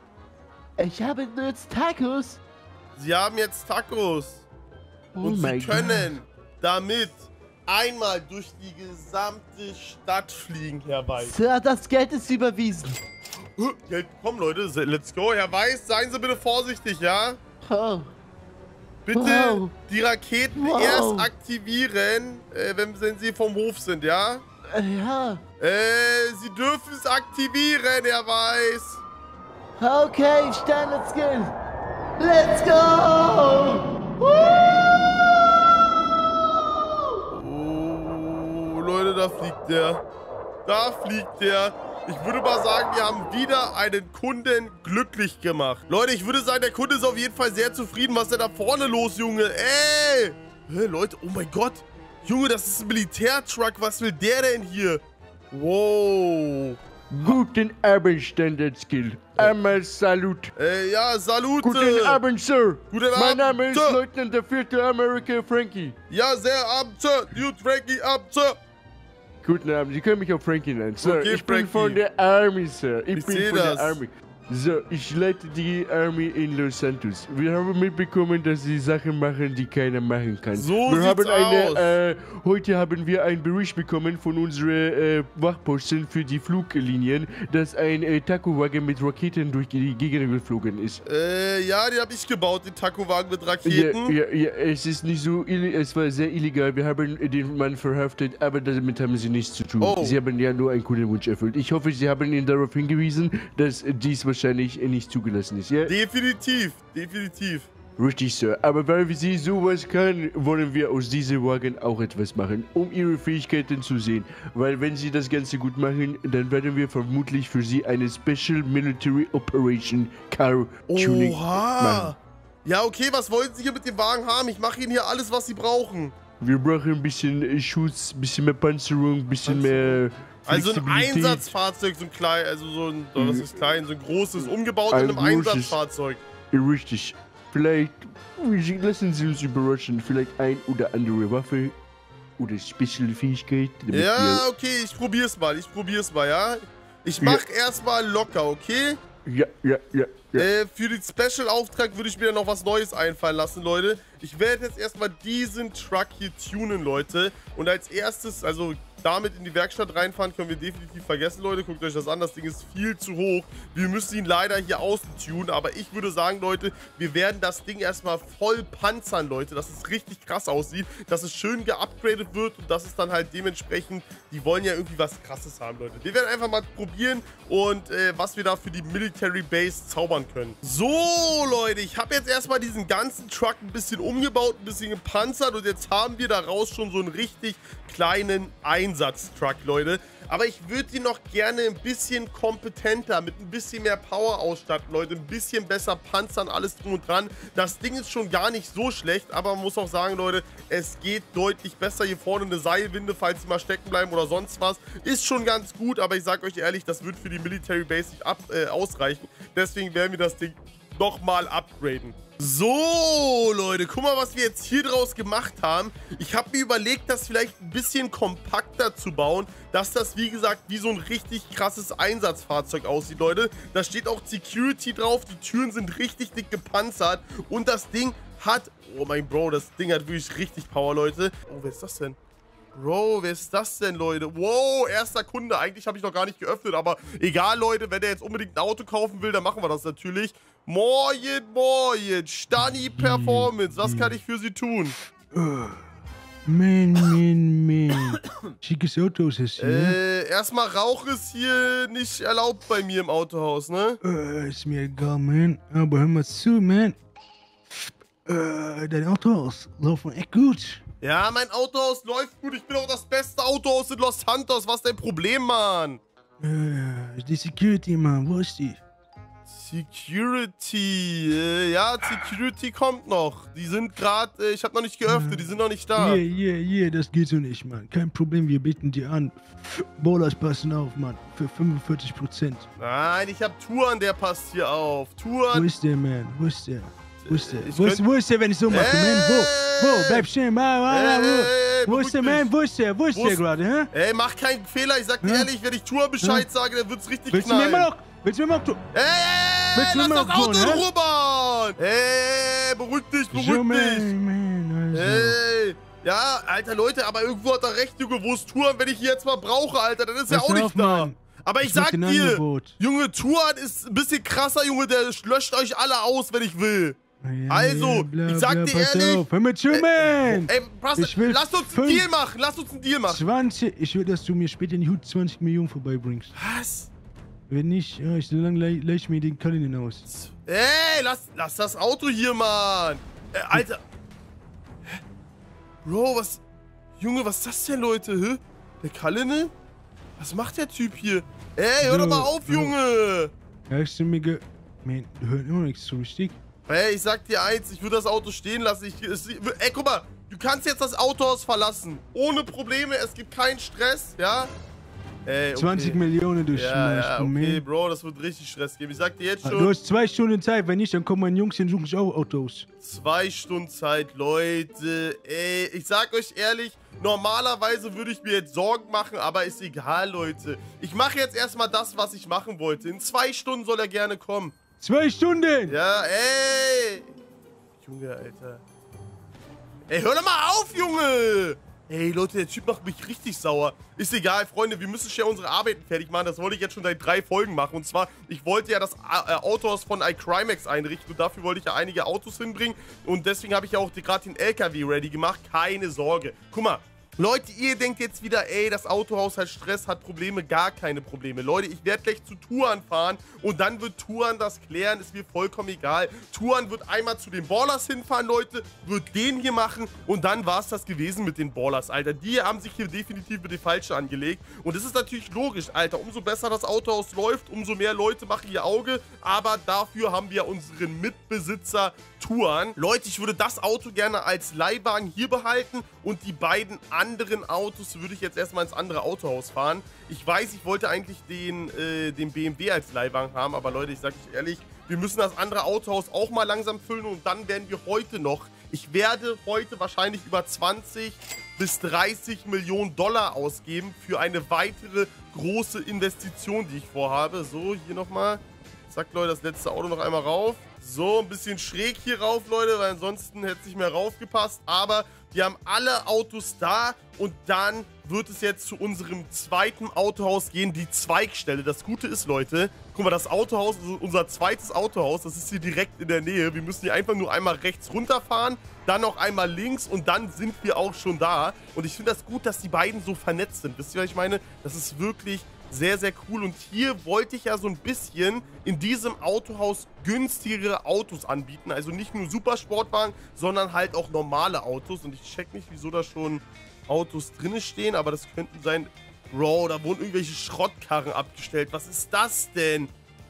Ich habe jetzt Tacos. Sie haben jetzt Tacos. Oh Und Sie mein können damit einmal durch die gesamte Stadt fliegen, Herr Weiß. Sir, das Geld ist überwiesen. Geld bekommen, Leute. Let's go. Herr Weiß, seien Sie bitte vorsichtig, ja? Oh. Bitte Wow. die Raketen Wow. erst aktivieren, äh, wenn, wenn Sie vom Hof sind, ja? Äh, ja. Äh, Sie dürfen es aktivieren, Herr Weiß. Okay, Standard Skill. Let's go! Oh, Leute, da fliegt der. Da fliegt der. Ich würde mal sagen, wir haben wieder einen Kunden glücklich gemacht. Leute, ich würde sagen, der Kunde ist auf jeden Fall sehr zufrieden. Was ist denn da vorne los, Junge? Ey! Hä, Leute, oh mein Gott. Junge, das ist ein Militärtruck. Was will der denn hier? Wow. Guten Abend, Standard-Skill. Einmal Salut. Äh, ja, Salut. Guten Abend, Sir. Guten Abend. Mein Name ist Sir. Leutnant der vierte Amerika Frankie. Ja, sehr Abend, Sir. Dude, Frankie, Abend, Sir. Guten Abend, Sie können mich auch Frankie nennen. Sir, Okay, ich bin Frankie. von der Army, Sir. Ich, Ich bin seh von das. der Army. So, ich leite die Army in Los Santos. Wir haben mitbekommen, dass Sie Sachen machen, die keiner machen kann. So wir sieht's haben eine, aus. Äh, heute haben wir einen Bericht bekommen von unseren äh, Wachposten für die Fluglinien, dass ein äh, Taco-Wagen mit Raketen durch die Gegend geflogen ist. Äh, ja, die habe ich gebaut, den Taco-Wagen mit Raketen. Ja, ja, ja, es ist nicht so, illi- es war sehr illegal. Wir haben den Mann verhaftet, aber damit haben Sie nichts zu tun. Oh. Sie haben ja nur einen Kundenwunsch erfüllt. Ich hoffe, Sie haben ihn darauf hingewiesen, dass dies wahrscheinlich nicht zugelassen ist, ja? Definitiv, definitiv. Richtig, Sir. Aber weil wir Sie sowas können, wollen wir aus diesem Wagen auch etwas machen, um Ihre Fähigkeiten zu sehen. Weil wenn Sie das Ganze gut machen, dann werden wir vermutlich für Sie eine Special Military Operation Car Tuning machen. Oha. Ja, okay, was wollen Sie hier mit dem Wagen haben? Ich mache Ihnen hier alles, was Sie brauchen. Wir brauchen ein bisschen äh, Schutz, ein bisschen mehr Panzerung, ein bisschen mehr Also ein Flexibilität. Einsatzfahrzeug, so ein klein, also so ein, oh, was ist klein, so ein großes, umgebaut Ein in einem großes. Einsatzfahrzeug. Richtig. Vielleicht, Sie- lassen Sie uns überraschen, vielleicht ein oder andere Waffe oder Spezialfähigkeit. damit Ja, okay, ich probier's mal, ich probier's mal, ja? Ich mach erstmal locker, okay? wir, ja, ja, ja, ja. Äh, für den Special-Auftrag würde ich mir noch was Neues einfallen lassen, Leute. Ich werde jetzt erstmal diesen Truck hier tunen, Leute. Und als erstes, also damit in die Werkstatt reinfahren, können wir definitiv vergessen, Leute. Guckt euch das an, das Ding ist viel zu hoch. Wir müssen ihn leider hier außen tunen. Aber ich würde sagen, Leute, wir werden das Ding erstmal voll panzern, Leute. Dass es richtig krass aussieht, dass es schön geupgradet wird und dass es dann halt dementsprechend, die wollen ja irgendwie was Krasses haben, Leute. Wir werden einfach mal probieren und äh, was wir da für die Military Base zaubern können. So, Leute, ich habe jetzt erstmal diesen ganzen Truck ein bisschen umgebaut, ein bisschen gepanzert und jetzt haben wir daraus schon so einen richtig kleinen Einsatztruck, Leute. Aber ich würde ihn noch gerne ein bisschen kompetenter, mit ein bisschen mehr Power ausstatten, Leute. Ein bisschen besser panzern, alles drum und dran. Das Ding ist schon gar nicht so schlecht, aber man muss auch sagen, Leute, es geht deutlich besser. Hier vorne eine Seilwinde, falls sie mal stecken bleiben oder sonst was. Ist schon ganz gut, aber ich sage euch ehrlich, das wird für die Military Base nicht ab, äh, ausreichen. Deswegen werden wir das Ding nochmal upgraden. So, Leute, guck mal, was wir jetzt hier draus gemacht haben. Ich habe mir überlegt, das vielleicht ein bisschen kompakter zu bauen, dass das, wie gesagt, wie so ein richtig krasses Einsatzfahrzeug aussieht, Leute. Da steht auch Security drauf, die Türen sind richtig dick gepanzert und das Ding hat... Oh mein Bro, das Ding hat wirklich richtig Power, Leute. Oh, wer ist das denn? Bro, wer ist das denn, Leute? Wow, erster Kunde. Eigentlich habe ich noch gar nicht geöffnet, aber egal, Leute. Wenn der jetzt unbedingt ein Auto kaufen will, dann machen wir das natürlich. Moin, moin. Stani Performance. Was kann ich für Sie tun? Man, man, man. Schickes Auto ist es hier. Äh, erstmal Rauch ist hier nicht erlaubt bei mir im Autohaus, ne? Äh, ist mir egal, man. Aber hör mal zu, man. Äh, dein Autos laufen echt gut. Ja, mein Autohaus läuft gut. Ich bin auch das beste Autohaus in Los Santos. Was ist dein Problem, Mann? Äh, die Security, Mann, wo ist die? Security. Äh, ja, Security kommt noch. Die sind gerade, äh, ich habe noch nicht geöffnet, die sind noch nicht da. Yeah, yeah, yeah, das geht so nicht, Mann. Kein Problem, wir bieten dir an. Bowlers passen auf, Mann. Für fünfundvierzig Prozent. Nein, ich habe Touren, der passt hier auf. Wo Touren. ist der, man? Wo ist der? Wo ist der? Ich Wo ist, könnt- wo ist der, wenn ich so mache, Ey! man? Wo? Wo? Bleib stehen, Mann. Mann, Mann, Ey, ey, ey, wo? Wo ist der, beruhig man? Wo ist der? Wo ist Wo der ist- gerade, hä? Ey, mach keinen Fehler, ich sag dir Hä? ehrlich, wenn ich Tour Bescheid Hä? sage, dann wird's richtig Willst du mir knallen. immer noch... Willst du mir immer noch... Ey, ey, ey, Willst du lass mir das noch Auto tun, in hä? Ruhe, Mann. Ey, beruhig dich, beruhig So, dich. man, man, also. Ey, ja, Alter, Leute, aber irgendwo hat er recht, Junge. Wo ist Touren, wenn ich ihn jetzt mal brauche, Alter? Dann ist er Pass auch nicht auf, da. Mann. Aber ich, Ich mach sag dir ein dir, Angebot. Junge, Touren ist ein bisschen krasser, Junge. Der löscht euch alle aus, wenn ich will. Ja, Also, ja, bla, ich sag bla, dir pass ehrlich- auf. Hör mir zu, man. Ey, Brass, Ich will lass uns einen fünf- Deal machen. Lass uns einen Deal machen. zwanzig... Ich will, dass du mir später in die Hut zwanzig Millionen vorbeibringst. Was? Wenn nicht, ja, ich so lange le leih ich mir den Kalinen aus. Ey, lass, lass das Auto hier, Mann. Äh, Alter. Hä? Bro, was... Junge, was ist das denn, Leute? Hä? Der Kalline? Was macht der Typ hier? Ey, hör doch mal auf, Junge! Hast du mir ge... Man, du hörst immer nichts so richtig. Ey, ich sag dir eins, ich würde das Auto stehen lassen. Ich, es, ey, guck mal, du kannst jetzt das Autohaus verlassen. Ohne Probleme, es gibt keinen Stress, ja? Ey, okay. zwanzig Millionen durchschmeißt. Ja, ja, okay, Bro, das wird richtig Stress geben. Ich sag dir jetzt schon... Du hast zwei Stunden Zeit, wenn nicht, dann kommen meine Jungs und suchen sich auch Autos. Zwei Stunden Zeit, Leute. Ey, ich sag euch ehrlich, normalerweise würde ich mir jetzt Sorgen machen, aber ist egal, Leute. Ich mache jetzt erstmal das, was ich machen wollte. In zwei Stunden soll er gerne kommen. Zwei Stunden? Ja, ey. Junge, Alter. Ey, hör doch mal auf, Junge. Ey, Leute, der Typ macht mich richtig sauer. Ist egal, Freunde, wir müssen schnell unsere Arbeiten fertig machen. Das wollte ich jetzt schon seit drei Folgen machen. Und zwar, ich wollte ja das äh, Autohaus von iCrimex einrichten. Und dafür wollte ich ja einige Autos hinbringen. Und deswegen habe ich ja auch gerade den L K W ready gemacht. Keine Sorge. Guck mal. Leute, ihr denkt jetzt wieder, ey, das Autohaus hat Stress, hat Probleme, gar keine Probleme. Leute, ich werde gleich zu Tuan fahren und dann wird Tuan das klären, ist mir vollkommen egal. Tuan wird einmal zu den Ballers hinfahren, Leute, wird den hier machen und dann war es das gewesen mit den Ballers, Alter. Die haben sich hier definitiv mit den Falschen angelegt und das ist natürlich logisch, Alter. Umso besser das Autohaus läuft, umso mehr Leute machen ihr Auge, aber dafür haben wir unseren Mitbesitzer Tuan. Leute, ich würde das Auto gerne als Leihwagen hier behalten und die beiden anderen Autos würde ich jetzt erstmal ins andere Autohaus fahren. Ich weiß, ich wollte eigentlich den, äh, den B M W als Leihwagen haben, aber Leute, ich sage euch ehrlich, wir müssen das andere Autohaus auch mal langsam füllen und dann werden wir heute noch, ich werde heute wahrscheinlich über zwanzig bis dreißig Millionen Dollar ausgeben für eine weitere große Investition, die ich vorhabe. So, hier nochmal. Zack, Leute, das letzte Auto noch einmal rauf. So, ein bisschen schräg hier rauf, Leute, weil ansonsten hätte es nicht mehr raufgepasst. Aber wir haben alle Autos da und dann wird es jetzt zu unserem zweiten Autohaus gehen, die Zweigstelle. Das Gute ist, Leute, guck mal, das Autohaus, also unser zweites Autohaus, das ist hier direkt in der Nähe. Wir müssen hier einfach nur einmal rechts runterfahren, dann noch einmal links und dann sind wir auch schon da. Und ich finde das gut, dass die beiden so vernetzt sind. Wisst ihr, was ich meine? Das ist wirklich sehr, sehr cool. Und hier wollte ich ja so ein bisschen in diesem Autohaus günstigere Autos anbieten. Also nicht nur Supersportwagen, sondern halt auch normale Autos. Und ich check nicht, wieso da schon Autos drin stehen, aber das könnten sein... Bro, da wurden irgendwelche Schrottkarren abgestellt. Was ist das denn?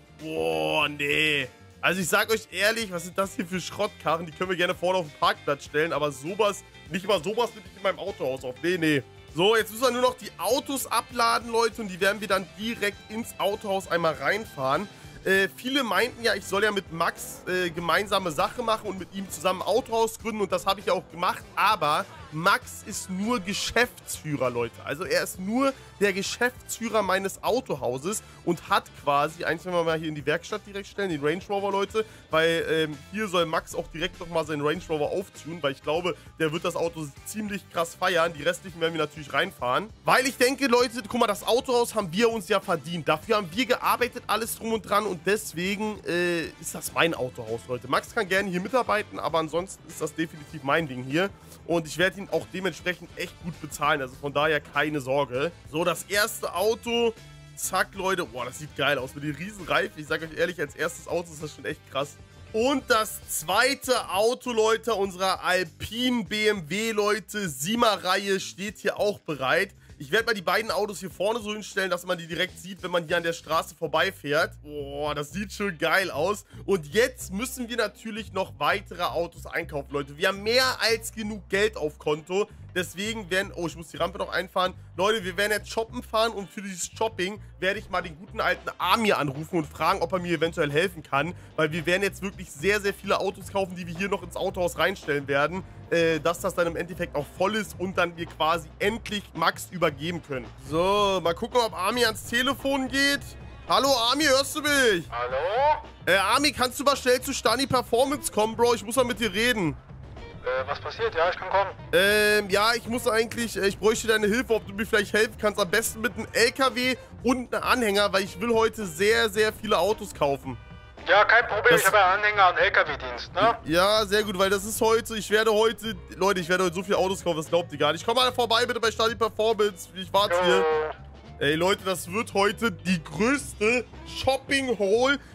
Boah, nee. Also ich sag euch ehrlich, was sind das hier für Schrottkarren? Die können wir gerne vorne auf den Parkplatz stellen, aber sowas, nicht mal sowas nehme ich in meinem Autohaus auf. Nee, nee. So, jetzt müssen wir nur noch die Autos abladen, Leute, und die werden wir dann direkt ins Autohaus einmal reinfahren. Äh, viele meinten ja, ich soll ja mit Max äh, gemeinsame Sache machen und mit ihm zusammen ein Autohaus gründen und das habe ich ja auch gemacht, aber Max ist nur Geschäftsführer, Leute. Also er ist nur der Geschäftsführer meines Autohauses und hat quasi, eins wenn wir mal hier in die Werkstatt direkt stellen, den Range Rover, Leute, weil ähm, hier soll Max auch direkt nochmal seinen Range Rover auftun, weil ich glaube, der wird das Auto ziemlich krass feiern. Die restlichen werden wir natürlich reinfahren. Weil ich denke, Leute, guck mal, das Autohaus haben wir uns ja verdient. Dafür haben wir gearbeitet, alles drum und dran und deswegen äh, ist das mein Autohaus, Leute. Max kann gerne hier mitarbeiten, aber ansonsten ist das definitiv mein Ding hier. Und ich werde ihn auch dementsprechend echt gut bezahlen. Also von daher keine Sorge. So, das erste Auto. Zack, Leute. Boah, das sieht geil aus. Mit den riesen Reifen. Ich sage euch ehrlich, als erstes Auto ist das schon echt krass. Und das zweite Auto, Leute, unserer Alpine B M W, Leute, Siemer-Reihe steht hier auch bereit. Ich werde mal die beiden Autos hier vorne so hinstellen, dass man die direkt sieht, wenn man hier an der Straße vorbeifährt. Boah, das sieht schon geil aus. Und jetzt müssen wir natürlich noch weitere Autos einkaufen, Leute. Wir haben mehr als genug Geld auf Konto. Deswegen werden... Oh, ich muss die Rampe noch einfahren. Leute, wir werden jetzt shoppen fahren und für dieses Shopping werde ich mal den guten alten Amir anrufen und fragen, ob er mir eventuell helfen kann. Weil wir werden jetzt wirklich sehr, sehr viele Autos kaufen, die wir hier noch ins Autohaus reinstellen werden. Äh, dass das dann im Endeffekt auch voll ist und dann wir quasi endlich Max übergeben können. So, mal gucken, ob Amir ans Telefon geht. Hallo Amir, hörst du mich? Hallo? Äh, Amir, kannst du mal schnell zu Stani Performance kommen, Bro? Ich muss mal mit dir reden. Äh, was passiert? Ja, ich kann kommen. Ähm, ja, ich muss eigentlich, äh, ich bräuchte deine Hilfe, ob du mir vielleicht helfen kannst. Am besten mit einem L K W und einem Anhänger, weil ich will heute sehr, sehr viele Autos kaufen. Ja, kein Problem, das, ich habe ja Anhänger und L K W-Dienst, ne? Ja, sehr gut, weil das ist heute, ich werde heute, Leute, ich werde heute so viele Autos kaufen, das glaubt ihr gar nicht. Komm mal vorbei bitte bei Stani Performance, ich warte hier. Ey, Leute, das wird heute die größte Shopping-Hole,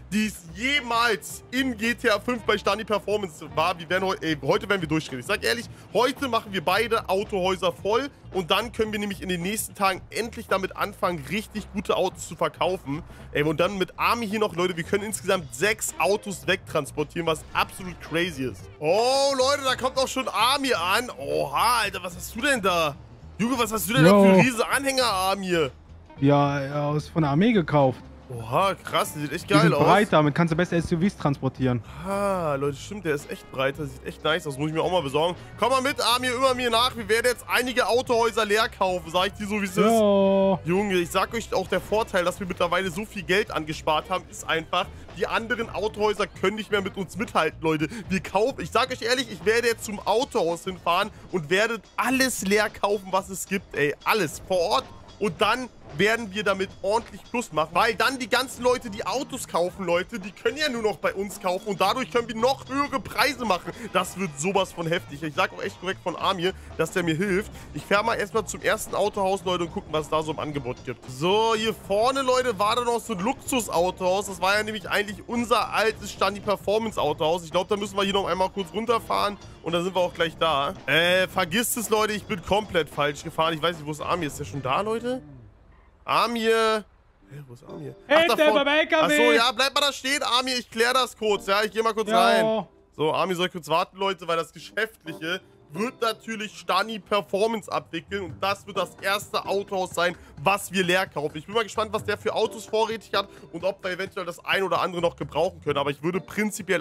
die es jemals in G T A fünf bei Stani Performance war. Wir werden heute, ey, heute werden wir durchdrehen. Ich sag ehrlich, heute machen wir beide Autohäuser voll und dann können wir nämlich in den nächsten Tagen endlich damit anfangen, richtig gute Autos zu verkaufen. Ey, und dann mit Army hier noch, Leute, wir können insgesamt sechs Autos wegtransportieren, was absolut crazy ist. Oh, Leute, da kommt auch schon Army an. Oha, Alter, was hast du denn da? Junge, was hast du denn Yo. da für riesen Anhängerarm hier? Ja, aus von der Armee gekauft. Oha, krass, der sieht echt Die geil sind aus. breit, damit kannst du besser S U Vs transportieren. Ah, Leute, stimmt, der ist echt breiter, sieht echt nice aus, muss ich mir auch mal besorgen. Komm mal mit, Armin, immer mir nach, wir werden jetzt einige Autohäuser leer kaufen, sag ich dir so, wie es ist. Junge, ich sag euch auch, der Vorteil, dass wir mittlerweile so viel Geld angespart haben, ist einfach, die anderen Autohäuser können nicht mehr mit uns mithalten, Leute. Wir kaufen, ich sag euch ehrlich, ich werde jetzt zum Autohaus hinfahren und werde alles leer kaufen, was es gibt, ey, alles, vor Ort. Und dann werden wir damit ordentlich Plus machen, weil dann die ganzen Leute, die Autos kaufen, Leute, die können ja nur noch bei uns kaufen und dadurch können wir noch höhere Preise machen. Das wird sowas von heftig. Ich sag auch echt korrekt von Amir, dass der mir hilft. Ich fahre mal erstmal zum ersten Autohaus, Leute, und gucken, was es da so im Angebot gibt. So, hier vorne, Leute, war da noch so ein Luxusautohaus. Das war ja nämlich eigentlich unser altes Stani Performance Autohaus. Ich glaube, da müssen wir hier noch einmal kurz runterfahren und dann sind wir auch gleich da. Äh, vergisst es, Leute, ich bin komplett falsch gefahren. Ich weiß nicht, wo ist Amir? Ist der schon da, Leute? Amir. Hey, wo ist Amir? Hey, der beim L K W. Achso, ja, bleib mal da stehen, Amir. Ich klär das kurz, ja. Ich geh mal kurz Ja. rein. So, Amir soll kurz warten, Leute, weil das Geschäftliche wird natürlich Stani Performance abwickeln. Und das wird das erste Autohaus sein, was wir leer kaufen. Ich bin mal gespannt, was der für Autos vorrätig hat und ob wir eventuell das ein oder andere noch gebrauchen können. Aber ich würde prinzipiell...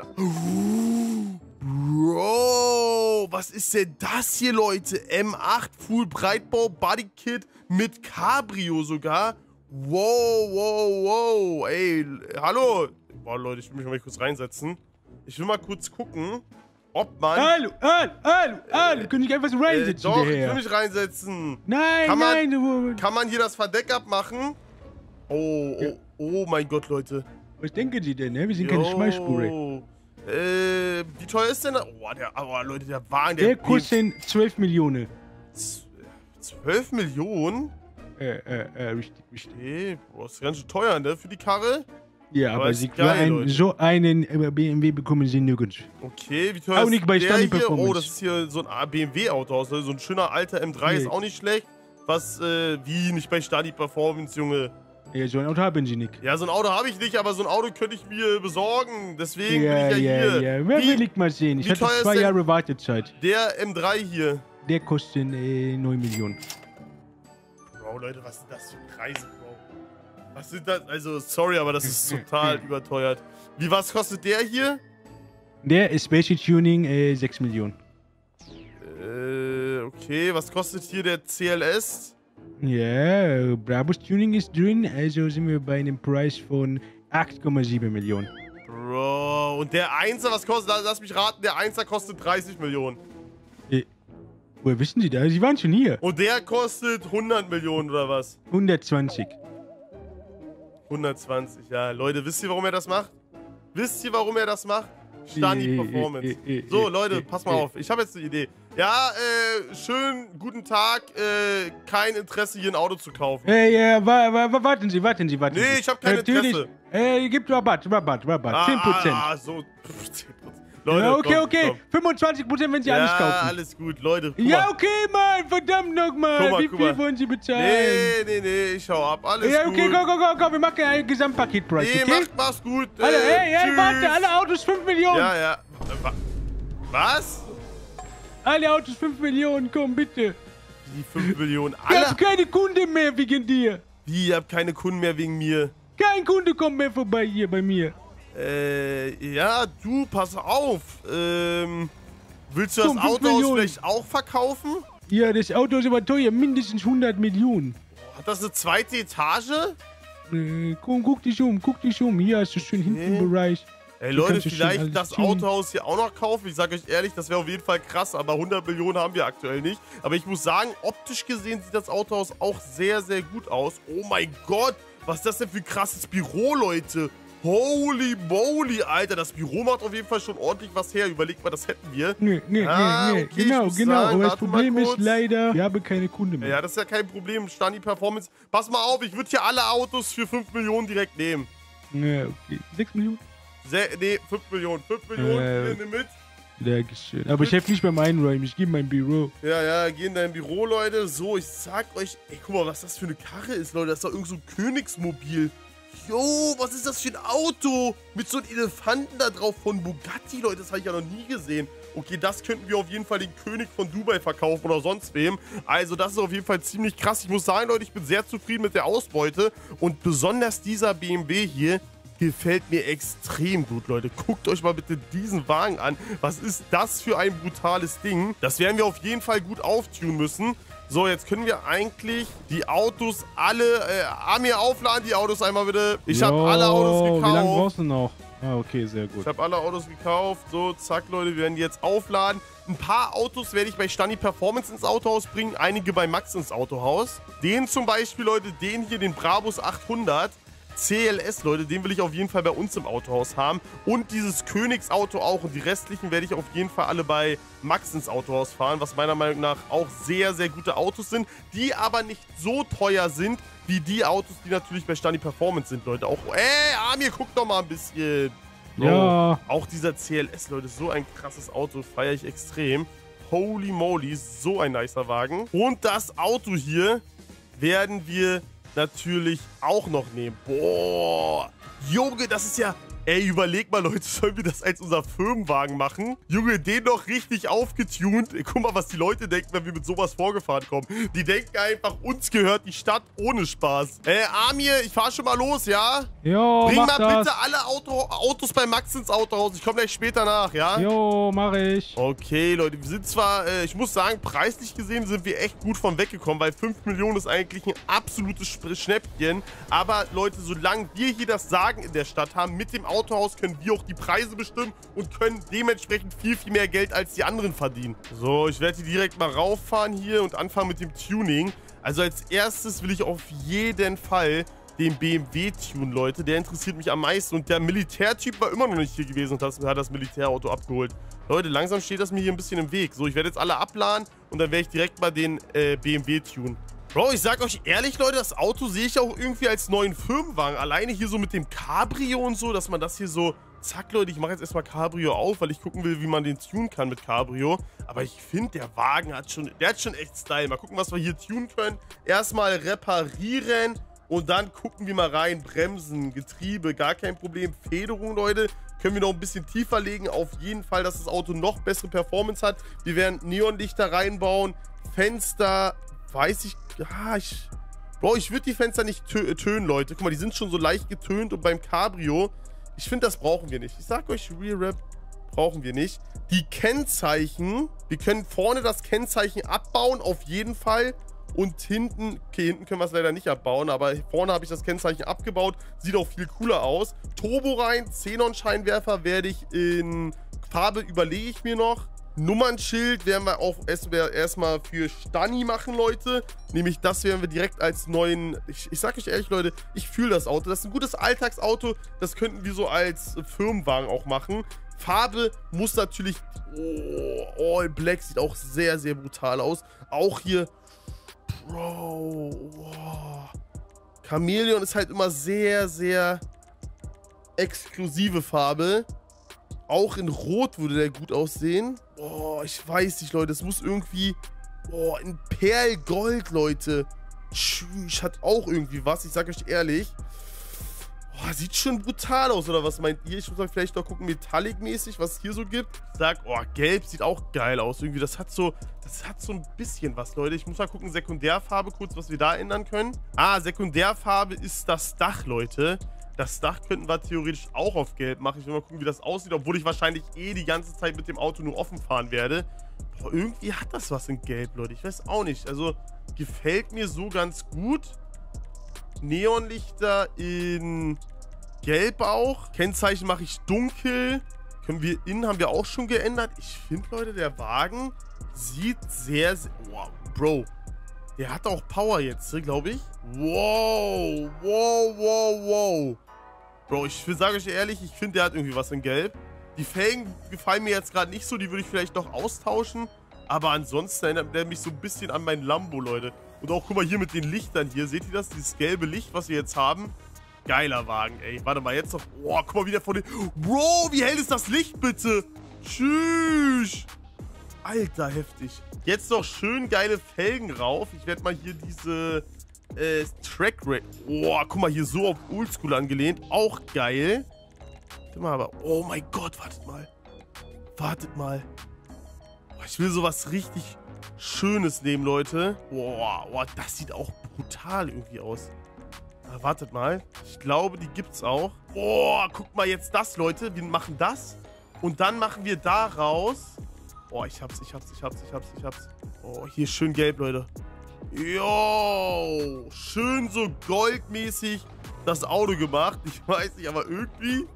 Bro, was ist denn das hier, Leute? M acht Full Breitbau Body Kit mit Cabrio sogar. Wow, wow, wow. Ey, hallo. Boah, Leute, ich will mich mal kurz reinsetzen. Ich will mal kurz gucken, ob man... Hallo, hallo, hallo, hallo. Können ich einfach so reinsetzen? Äh, doch, ich hierher? will mich reinsetzen. Nein, kann man, nein, du... Kann man hier das Verdeck abmachen? Oh, oh, oh mein Gott, Leute. Was denken Sie denn, ne? Wir sind keine Schmalspure. Äh, wie teuer ist denn der? Oh, der, oh, Leute, der Wagen, der... Der kostet zwölf Millionen. zwölf Millionen? Äh, äh, äh, richtig, richtig. Okay, boah, ist ganz schön teuer, ne, für die Karre? Ja, aber, aber Sie geil, ein, Leute. so einen äh, B M W bekommen Sie nirgends. Okay, wie teuer Auch ist nicht bei der Stani hier? Performance. Oh, das ist hier so ein B M W-Autohaus, ne? So ein schöner alter M drei Nee. ist auch nicht schlecht. Was, äh, wie, nicht bei Stani Performance, Junge? Ja, so ein Auto haben Sie nicht. Ja, so ein Auto habe ich nicht, aber so ein Auto könnte ich mir besorgen. Deswegen Ja, bin ich ja, ja, hier. ja. Wer Wie- will ich mal sehen? Ich wie hatte teuer ist zwei denn Jahre Wartezeit. Der M drei hier? Der kostet äh, neun Millionen. Bro, Leute, was sind das für Preise, Bro? Was sind das? Also, sorry, aber das ist total überteuert. Wie, was kostet der hier? Der ist Special Tuning äh, sechs Millionen. Äh, okay. Was kostet hier der C L S? Ja, Brabus Tuning ist drin, also sind wir bei einem Preis von acht Komma sieben Millionen. Bro, und der Einser, was kostet? Lass mich raten, der Einser kostet dreißig Millionen. Äh, woher wissen Sie das? Sie waren schon hier. Und der kostet hundert Millionen oder was? hundertzwanzig. hundertzwanzig, ja. Leute, wisst ihr, warum er das macht? Wisst ihr, warum er das macht? Stani Äh, äh, Performance. äh, äh, So, äh, Leute, äh, pass mal äh. auf. Ich habe jetzt eine Idee. Ja, äh, schön, guten Tag. Äh, kein Interesse, hier ein Auto zu kaufen. Hey, ja, wa wa wa warten Sie, warten Sie, warten Sie. Nee, ich hab kein Natürlich, Interesse. Äh, gibt Rabatt, Rabatt, Rabatt. zehn Prozent. Ah, ah, so. zehn Prozent. Leute, ja, okay, komm, okay. komm. fünfundzwanzig Prozent, wenn Sie Ja, alles kaufen. alles gut, Leute. Guck Ja, mal. okay, Mann, verdammt nochmal. Guck mal, Wie guck viel mal. wollen Sie bezahlen? Nee, nee, nee, ich hau ab. Alles Ja, gut. okay, go, go, go, go, wir machen einen Gesamtpaketpreis, Nee, okay? macht, mach's gut. Alle, äh, hey, hey, tschüss. warte, alle Autos fünf Millionen. Ja, ja. Wa- Was? Alle Autos fünf Millionen, komm, bitte. Die fünf Millionen. Ich Alle. hab keine Kunden mehr wegen dir. Wie, ihr habt keine Kunden mehr wegen mir? Kein Kunde kommt mehr vorbei hier bei mir. Äh, ja, du, pass auf. Ähm, willst du das Komm, fünf Autohaus Millionen. vielleicht auch verkaufen? Ja, das Auto ist aber teuer, mindestens hundert Millionen. Hat das eine zweite Etage? Äh, komm, guck dich um, guck dich um. Hier hast du schön hinten Nee. im Bereich. Ey, Hier Leute, kannst du schön vielleicht alles das tunen. Autohaus hier auch noch kaufen. Ich sage euch ehrlich, das wäre auf jeden Fall krass, aber hundert Millionen haben wir aktuell nicht. Aber ich muss sagen, optisch gesehen sieht das Autohaus auch sehr, sehr gut aus. Oh mein Gott, was ist das denn für ein krasses Büro, Leute? Holy moly, Alter, das Büro macht auf jeden Fall schon ordentlich was her. Überlegt mal, das hätten wir. Nee, nee, Ah, nee, nee. okay, ich genau, muss genau. sagen, aber das warte mal Problem ist kurz. leider, wir haben keine Kunden mehr. Ja, das ist ja kein Problem. Stani Performance. Pass mal auf, ich würde hier alle Autos für fünf Millionen direkt nehmen. Ja, okay. sechs Millionen? Se nee, fünf Millionen. fünf Millionen, Äh, hier, nimm mit. Dankeschön. Aber ich helfe nicht beim Einräumen, ich gehe in mein Büro. Ja, ja, geh in dein Büro, Leute. So, ich sag euch, ey, guck mal, was das für eine Karre ist, Leute. Das ist doch irgend so ein Königsmobil. Jo, was ist das für ein Auto? Mit so einem Elefanten da drauf von Bugatti, Leute. Das habe ich ja noch nie gesehen. Okay, das könnten wir auf jeden Fall den König von Dubai verkaufen oder sonst wem. Also das ist auf jeden Fall ziemlich krass. Ich muss sagen, Leute, ich bin sehr zufrieden mit der Ausbeute. Und besonders dieser B M W hier gefällt mir extrem gut, Leute. Guckt euch mal bitte diesen Wagen an. Was ist das für ein brutales Ding? Das werden wir auf jeden Fall gut auftunen müssen. So, jetzt können wir eigentlich die Autos alle... Äh, Amir, aufladen die Autos einmal bitte. Ich habe alle Autos gekauft. Wie lange brauchst du noch? Ah, okay, sehr gut. Ich habe alle Autos gekauft. So, zack, Leute, wir werden die jetzt aufladen. Ein paar Autos werde ich bei Stani Performance ins Autohaus bringen, einige bei Max ins Autohaus. Den zum Beispiel, Leute, den hier, den Brabus achthundert. C L S, Leute, den will ich auf jeden Fall bei uns im Autohaus haben. Und dieses Königsauto auch. Und die restlichen werde ich auf jeden Fall alle bei Max ins Autohaus fahren, was meiner Meinung nach auch sehr, sehr gute Autos sind, die aber nicht so teuer sind, wie die Autos, die natürlich bei Stani Performance sind, Leute. Auch, ey, Amir, guck doch mal ein bisschen. Bro, ja. Auch dieser C L S, Leute, so ein krasses Auto, feiere ich extrem. Holy moly, so ein nicer Wagen. Und das Auto hier werden wir natürlich auch noch nehmen. Boah. Junge, das ist ja... Ey, überleg mal, Leute, sollen wir das als unser Firmenwagen machen? Junge, den noch richtig aufgetunt. Guck mal, was die Leute denken, wenn wir mit sowas vorgefahren kommen. Die denken einfach, uns gehört die Stadt ohne Spaß. Äh, Amir, ich fahr schon mal los, ja? Jo, Bring mach mal das. bitte alle Auto Autos bei Max ins Autohaus. Ich komme gleich später nach, ja? Jo, mach ich. Okay, Leute, wir sind zwar, äh, ich muss sagen, preislich gesehen sind wir echt gut von weggekommen, weil fünf Millionen ist eigentlich ein absolutes Schnäppchen. Aber, Leute, solange wir hier das Sagen in der Stadt haben, mit dem Autohaus können wir auch die Preise bestimmen und können dementsprechend viel, viel mehr Geld als die anderen verdienen. So, ich werde hier direkt mal rauffahren hier und anfangen mit dem Tuning. Also als erstes will ich auf jeden Fall den B M W tunen, Leute. Der interessiert mich am meisten. Und der Militärtyp war immer noch nicht hier gewesen und das, hat das Militärauto abgeholt. Leute, langsam steht das mir hier ein bisschen im Weg. So, ich werde jetzt alle abladen und dann werde ich direkt mal den äh, B M W tunen. Bro, ich sag euch ehrlich, Leute, das Auto sehe ich auch irgendwie als neuen Firmenwagen. Alleine hier so mit dem Cabrio und so, dass man das hier so... Zack, Leute, ich mache jetzt erstmal Cabrio auf, weil ich gucken will, wie man den tunen kann mit Cabrio. Aber ich finde, der Wagen hat schon... Der hat schon echt Style. Mal gucken, was wir hier tunen können. Erstmal reparieren und dann gucken wir mal rein. Bremsen, Getriebe, gar kein Problem. Federung, Leute, können wir noch ein bisschen tiefer legen. Auf jeden Fall, dass das Auto noch bessere Performance hat. Wir werden Neonlichter reinbauen. Fenster... Weiß ich... Ja, ich... Bro, ich würde die Fenster nicht tö tönen, Leute. Guck mal, die sind schon so leicht getönt und beim Cabrio... Ich finde, das brauchen wir nicht. Ich sag euch, Real Rap brauchen wir nicht. Die Kennzeichen... Wir können vorne das Kennzeichen abbauen, auf jeden Fall. Und hinten... Okay, hinten können wir es leider nicht abbauen, aber vorne habe ich das Kennzeichen abgebaut. Sieht auch viel cooler aus. Turbo rein, Xenon-Scheinwerfer werde ich in Farbe, überlege ich mir noch. Nummernschild werden wir auch erstmal für Stani machen, Leute. Nämlich das werden wir direkt als neuen... Ich, ich sag euch ehrlich, Leute, ich fühle das Auto. Das ist ein gutes Alltagsauto. Das könnten wir so als Firmenwagen auch machen. Farbe muss natürlich... Oh, All Black sieht auch sehr, sehr brutal aus. Auch hier... Bro... Oh. Chamäleon ist halt immer sehr, sehr exklusive Farbe. Auch in Rot würde der gut aussehen. Boah, ich weiß nicht, Leute. Es muss irgendwie... Boah, in Perlgold, Leute. Tschüss, hat auch irgendwie was. Ich sag euch ehrlich. Boah, sieht schon brutal aus, oder was meint ihr? Ich muss mal vielleicht noch gucken, Metallic-mäßig, was es hier so gibt. Ich sag, oh, Gelb sieht auch geil aus. Irgendwie, das hat so... Das hat so ein bisschen was, Leute. Ich muss mal gucken, Sekundärfarbe kurz, was wir da ändern können. Ah, Sekundärfarbe ist das Dach, Leute. Das Dach könnten wir theoretisch auch auf Gelb machen. Ich will mal gucken, wie das aussieht, obwohl ich wahrscheinlich eh die ganze Zeit mit dem Auto nur offen fahren werde. Boah, irgendwie hat das was in Gelb, Leute. Ich weiß auch nicht. Also, gefällt mir so ganz gut. Neonlichter in Gelb auch. Kennzeichen mache ich dunkel. Können wir innen, haben wir auch schon geändert. Ich finde, Leute, der Wagen sieht sehr, sehr... Wow, Bro. Der hat auch Power jetzt, glaube ich. Wow, wow, wow, wow. Bro, ich sage euch ehrlich, ich finde, der hat irgendwie was in Gelb. Die Felgen gefallen mir jetzt gerade nicht so, die würde ich vielleicht noch austauschen. Aber ansonsten erinnert der mich so ein bisschen an meinen Lambo, Leute. Und auch, guck mal, hier mit den Lichtern hier. Seht ihr das? Dieses gelbe Licht, was wir jetzt haben. Geiler Wagen, ey. Warte mal, jetzt noch. Boah, guck mal, wie der von den... Bro, wie hell ist das Licht, bitte? Tschüss. Alter, heftig. Jetzt noch schön geile Felgen rauf. Ich werde mal hier diese äh, Track Race. Boah, guck mal, hier so auf Oldschool angelehnt. Auch geil. Warte mal, aber... Oh mein Gott, wartet mal. Wartet mal. Boah, ich will sowas richtig Schönes nehmen, Leute. Boah, boah, das sieht auch brutal irgendwie aus. Aber wartet mal. Ich glaube, die gibt's auch. Boah, guck mal jetzt das, Leute. Wir machen das. Und dann machen wir daraus... Oh, ich hab's, ich hab's, ich hab's, ich hab's, ich hab's. Oh, hier schön gelb, Leute. Jo, schön so goldmäßig das Auto gemacht. Ich weiß nicht, aber irgendwie...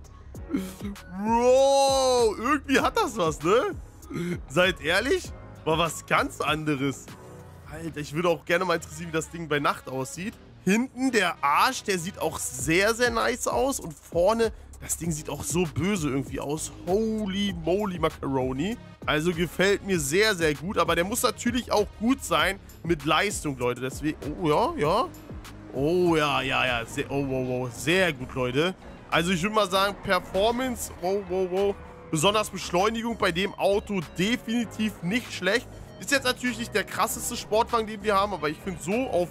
Bro, irgendwie hat das was, ne? Seid ehrlich, war was ganz anderes. Alter, ich würde auch gerne mal interessieren, wie das Ding bei Nacht aussieht. Hinten der Arsch, der sieht auch sehr, sehr nice aus. Und vorne, das Ding sieht auch so böse irgendwie aus. Holy moly Macaroni. Also gefällt mir sehr, sehr gut. Aber der muss natürlich auch gut sein mit Leistung, Leute. Deswegen, oh ja, ja. Oh ja, ja, ja. Sehr, oh, wow, wow. Sehr gut, Leute. Also ich würde mal sagen, Performance, wow, wow, wow. Besonders Beschleunigung bei dem Auto definitiv nicht schlecht. Ist jetzt natürlich nicht der krasseste Sportwagen, den wir haben. Aber ich finde so auf...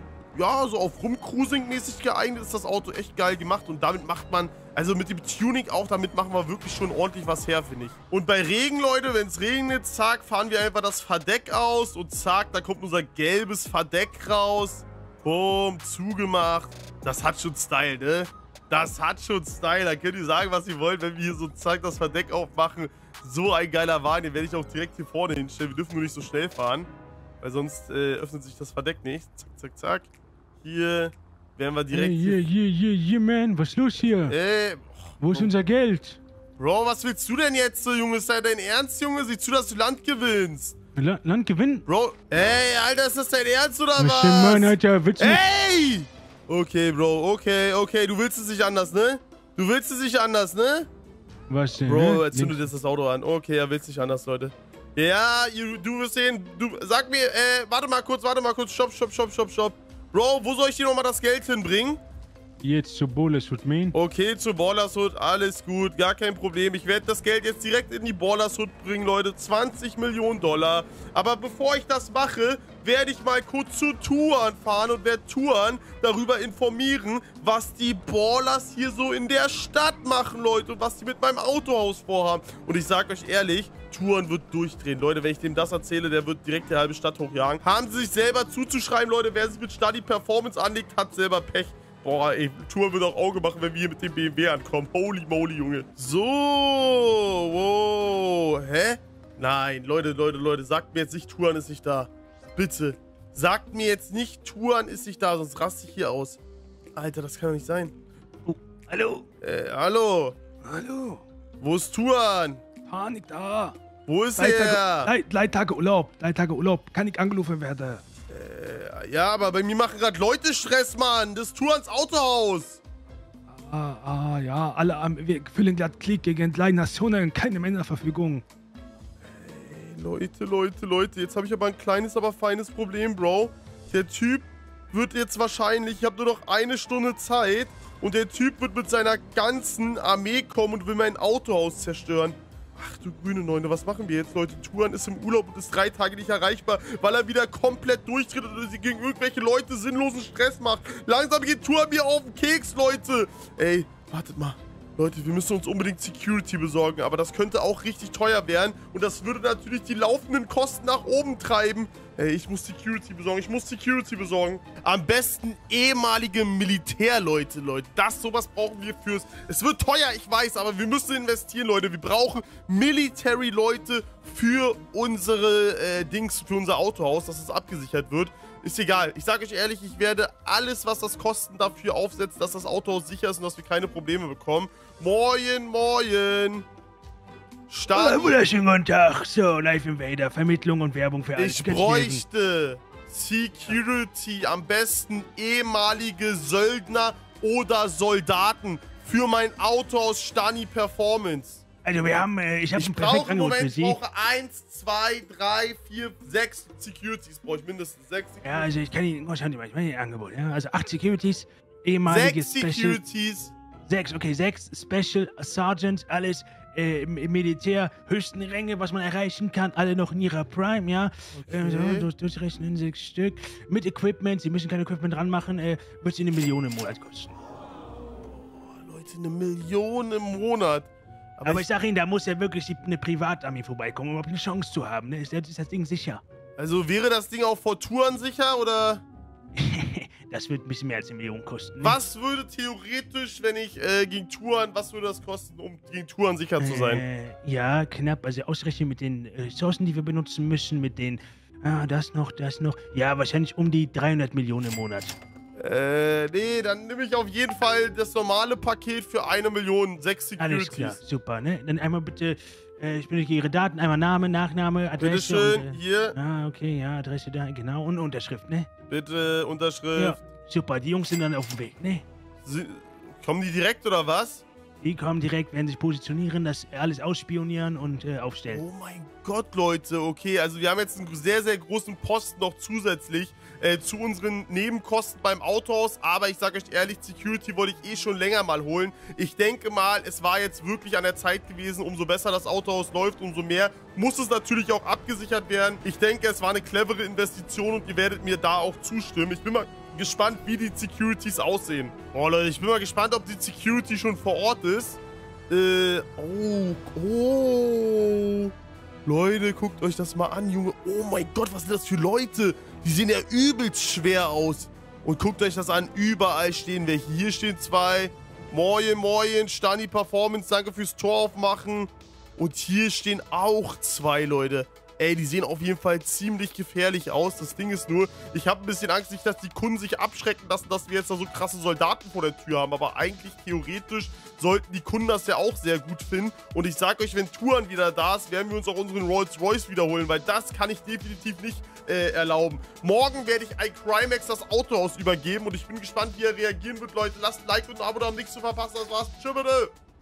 Ja, so auf Rumcruising-mäßig geeignet ist das Auto echt geil gemacht. Und damit macht man, also mit dem Tuning auch, damit machen wir wirklich schon ordentlich was her, finde ich. Und bei Regen, Leute, wenn es regnet, zack, fahren wir einfach das Verdeck aus. Und zack, da kommt unser gelbes Verdeck raus. Boom, zugemacht. Das hat schon Style, ne? Das hat schon Style. Da könnt ihr sagen, was ihr wollt, wenn wir hier so zack das Verdeck aufmachen. So ein geiler Wagen, den werde ich auch direkt hier vorne hinstellen. Wir dürfen nur nicht so schnell fahren, weil sonst äh, öffnet sich das Verdeck nicht. Zack, zack, zack. Hier werden wir direkt... Hey, hier, hier, hier, hier, man. Was ist los hier? Ey, Wo ist unser Geld? Bro, was willst du denn jetzt so, Junge? Ist das dein Ernst, Junge? Sieh zu, dass du Land gewinnst. La Land gewinnen? Bro, ey, Alter, ist das dein Ernst oder was? Was denn, Mann, Alter? Willst du... Ey! Okay, Bro, okay, okay. Du willst es nicht anders, ne? Du willst es nicht anders, ne? Was denn, Bro, ne? jetzt zündet jetzt das Auto an. Okay, er will es nicht anders, Leute. Ja, du, du wirst sehen. Du, sag mir, äh, warte mal kurz, warte mal kurz. Stopp, stopp, stopp, stopp, stopp. Bro, wo soll ich dir nochmal das Geld hinbringen? Jetzt zu Ballers Hood, man. Okay, zu Ballers Hood, alles gut, gar kein Problem. Ich werde das Geld jetzt direkt in die Ballers Hood bringen, Leute. zwanzig Millionen Dollar. Aber bevor ich das mache, werde ich mal kurz zu Touren fahren und werde Touren darüber informieren, was die Ballers hier so in der Stadt machen, Leute. Und was die mit meinem Autohaus vorhaben. Und ich sage euch ehrlich, Touren wird durchdrehen. Leute, wenn ich dem das erzähle, der wird direkt die halbe Stadt hochjagen. Haben sie sich selber zuzuschreiben, Leute. Wer sich mit Study Performance anlegt, hat selber Pech. Boah, ey, Tour wird auch Auge machen, wenn wir hier mit dem B M W ankommen. Holy moly, Junge. So, wow. Hä? Nein, Leute, Leute, Leute, sagt mir jetzt nicht, Touren ist nicht da. Bitte. Sagt mir jetzt nicht, Touren ist nicht da, sonst raste ich hier aus. Alter, das kann doch nicht sein. Oh, hallo? Äh, hallo? Hallo? Wo ist Touren? Panik da. Wo ist drei er? Tage, drei, drei Tage Urlaub, drei Tage Urlaub. Kann ich angerufen werden? Äh, ja, aber bei mir machen gerade Leute Stress, Mann. Das Tour ans Autohaus. Ah, ah, ja. Alle am, wir führen gerade Krieg gegen drei Nationen, keine Männerverfügung. Hey, Leute, Leute, Leute. Jetzt habe ich aber ein kleines, aber feines Problem, Bro. Der Typ wird jetzt wahrscheinlich, ich habe nur noch eine Stunde Zeit. Und der Typ wird mit seiner ganzen Armee kommen und will mein Autohaus zerstören. Ach du grüne Neune, was machen wir jetzt, Leute? Touren ist im Urlaub und ist drei Tage nicht erreichbar, weil er wieder komplett durchtritt oder sie gegen irgendwelche Leute sinnlosen Stress macht. Langsam geht Touren mir auf den Keks, Leute. Ey, wartet mal. Leute, wir müssen uns unbedingt Security besorgen, aber das könnte auch richtig teuer werden und das würde natürlich die laufenden Kosten nach oben treiben. Ey, ich muss Security besorgen, ich muss Security besorgen. Am besten ehemalige Militärleute, Leute. Das, sowas brauchen wir fürs... Es wird teuer, ich weiß, aber wir müssen investieren, Leute. Wir brauchen Military-Leute für unsere äh, Dings, für unser Autohaus, dass es abgesichert wird. Ist egal. Ich sage euch ehrlich, ich werde alles, was das Kosten dafür aufsetzt, dass das Autohaus sicher ist und dass wir keine Probleme bekommen. Moin, moin. Start. Wunderschönen guten Tag. So, Live Invader, Vermittlung und Werbung für alles. Ich bräuchte Security, am besten ehemalige Söldner oder Soldaten für mein Autohaus Stani Performance. Also wir haben, äh, ich habe ein perfektes Angebot für Sie. Ich brauche eins, zwei, drei, vier, sechs Securities. Brauche ich mindestens sechs Securities. Ja, also ich kann Ihnen, oh, schauen Sie mal, ich meine Ihr Angebot. Ja? Also acht Securities ehemalige Sechs Special... Securities. Sechs, okay, sechs Special Sergeants, alles äh, im, im Militär, höchsten Ränge, was man erreichen kann, alle noch in ihrer Prime, ja. Okay. Äh, so, durch, durchrechnen, sechs Stück. Mit Equipment, sie müssen kein Equipment dran machen, äh, wird sie eine Million im Monat kosten. Oh, Leute, eine Million im Monat. Aber, Aber ich, ich sag Ihnen, da muss ja wirklich die, eine Privatarmee vorbeikommen, um überhaupt eine Chance zu haben, ne? Ist, ist das Ding sicher? Also wäre das Ding auch vor Touren sicher, oder? Das wird ein bisschen mehr als eine Million kosten. Ne? Was würde theoretisch, wenn ich äh, gegen Touren, was würde das kosten, um gegen Touren sicher zu sein? Äh, ja, knapp. Also ausgerechnet mit den Ressourcen, die wir benutzen müssen, mit den, ah, das noch, das noch. Ja, wahrscheinlich um die dreihundert Millionen im Monat. Äh, nee, dann nehme ich auf jeden Fall das normale Paket für eine Million, sechs Securities. Alles klar, super, ne? Dann einmal bitte, äh, ich benötige Ihre Daten, einmal Name, Nachname, Adresse. Bitteschön, und, äh, hier. Ah, okay, ja, Adresse da, genau. Und Unterschrift, ne? Bitte, Unterschrift. Ja, super, die Jungs sind dann auf dem Weg, ne? Sie, kommen die direkt, oder was? Die kommen direkt, werden sich positionieren, das alles ausspionieren und äh, aufstellen. Oh mein Gott, Leute, okay, also wir haben jetzt einen sehr, sehr großen Posten noch zusätzlich äh, zu unseren Nebenkosten beim Autohaus, aber ich sage euch ehrlich, Security wollte ich eh schon länger mal holen. Ich denke mal, es war jetzt wirklich an der Zeit gewesen, umso besser das Autohaus läuft, umso mehr muss es natürlich auch abgesichert werden. Ich denke, es war eine clevere Investition und ihr werdet mir da auch zustimmen. Ich bin mal gespannt, wie die Securities aussehen. Oh Leute, ich bin mal gespannt, ob die Security schon vor Ort ist. Äh, oh, oh. Leute, guckt euch das mal an, Junge. Oh mein Gott, was sind das für Leute? Die sehen ja übelst schwer aus. Und guckt euch das an, überall stehen welche. Hier stehen zwei. Moin, moin, Stani Performance, danke fürs Tor aufmachen. Und hier stehen auch zwei, Leute. Ey, die sehen auf jeden Fall ziemlich gefährlich aus. Das Ding ist nur, ich habe ein bisschen Angst, nicht, dass die Kunden sich abschrecken lassen, dass wir jetzt da so krasse Soldaten vor der Tür haben. Aber eigentlich theoretisch sollten die Kunden das ja auch sehr gut finden. Und ich sag euch, wenn Touren wieder da ist, werden wir uns auch unseren Rolls-Royce wiederholen, weil das kann ich definitiv nicht äh, erlauben. Morgen werde ich iCrimex das Autohaus übergeben und ich bin gespannt, wie er reagieren wird, Leute. Lasst ein Like und ein Abo da, um nichts zu verpassen. Das war's. Tschüss, bitte.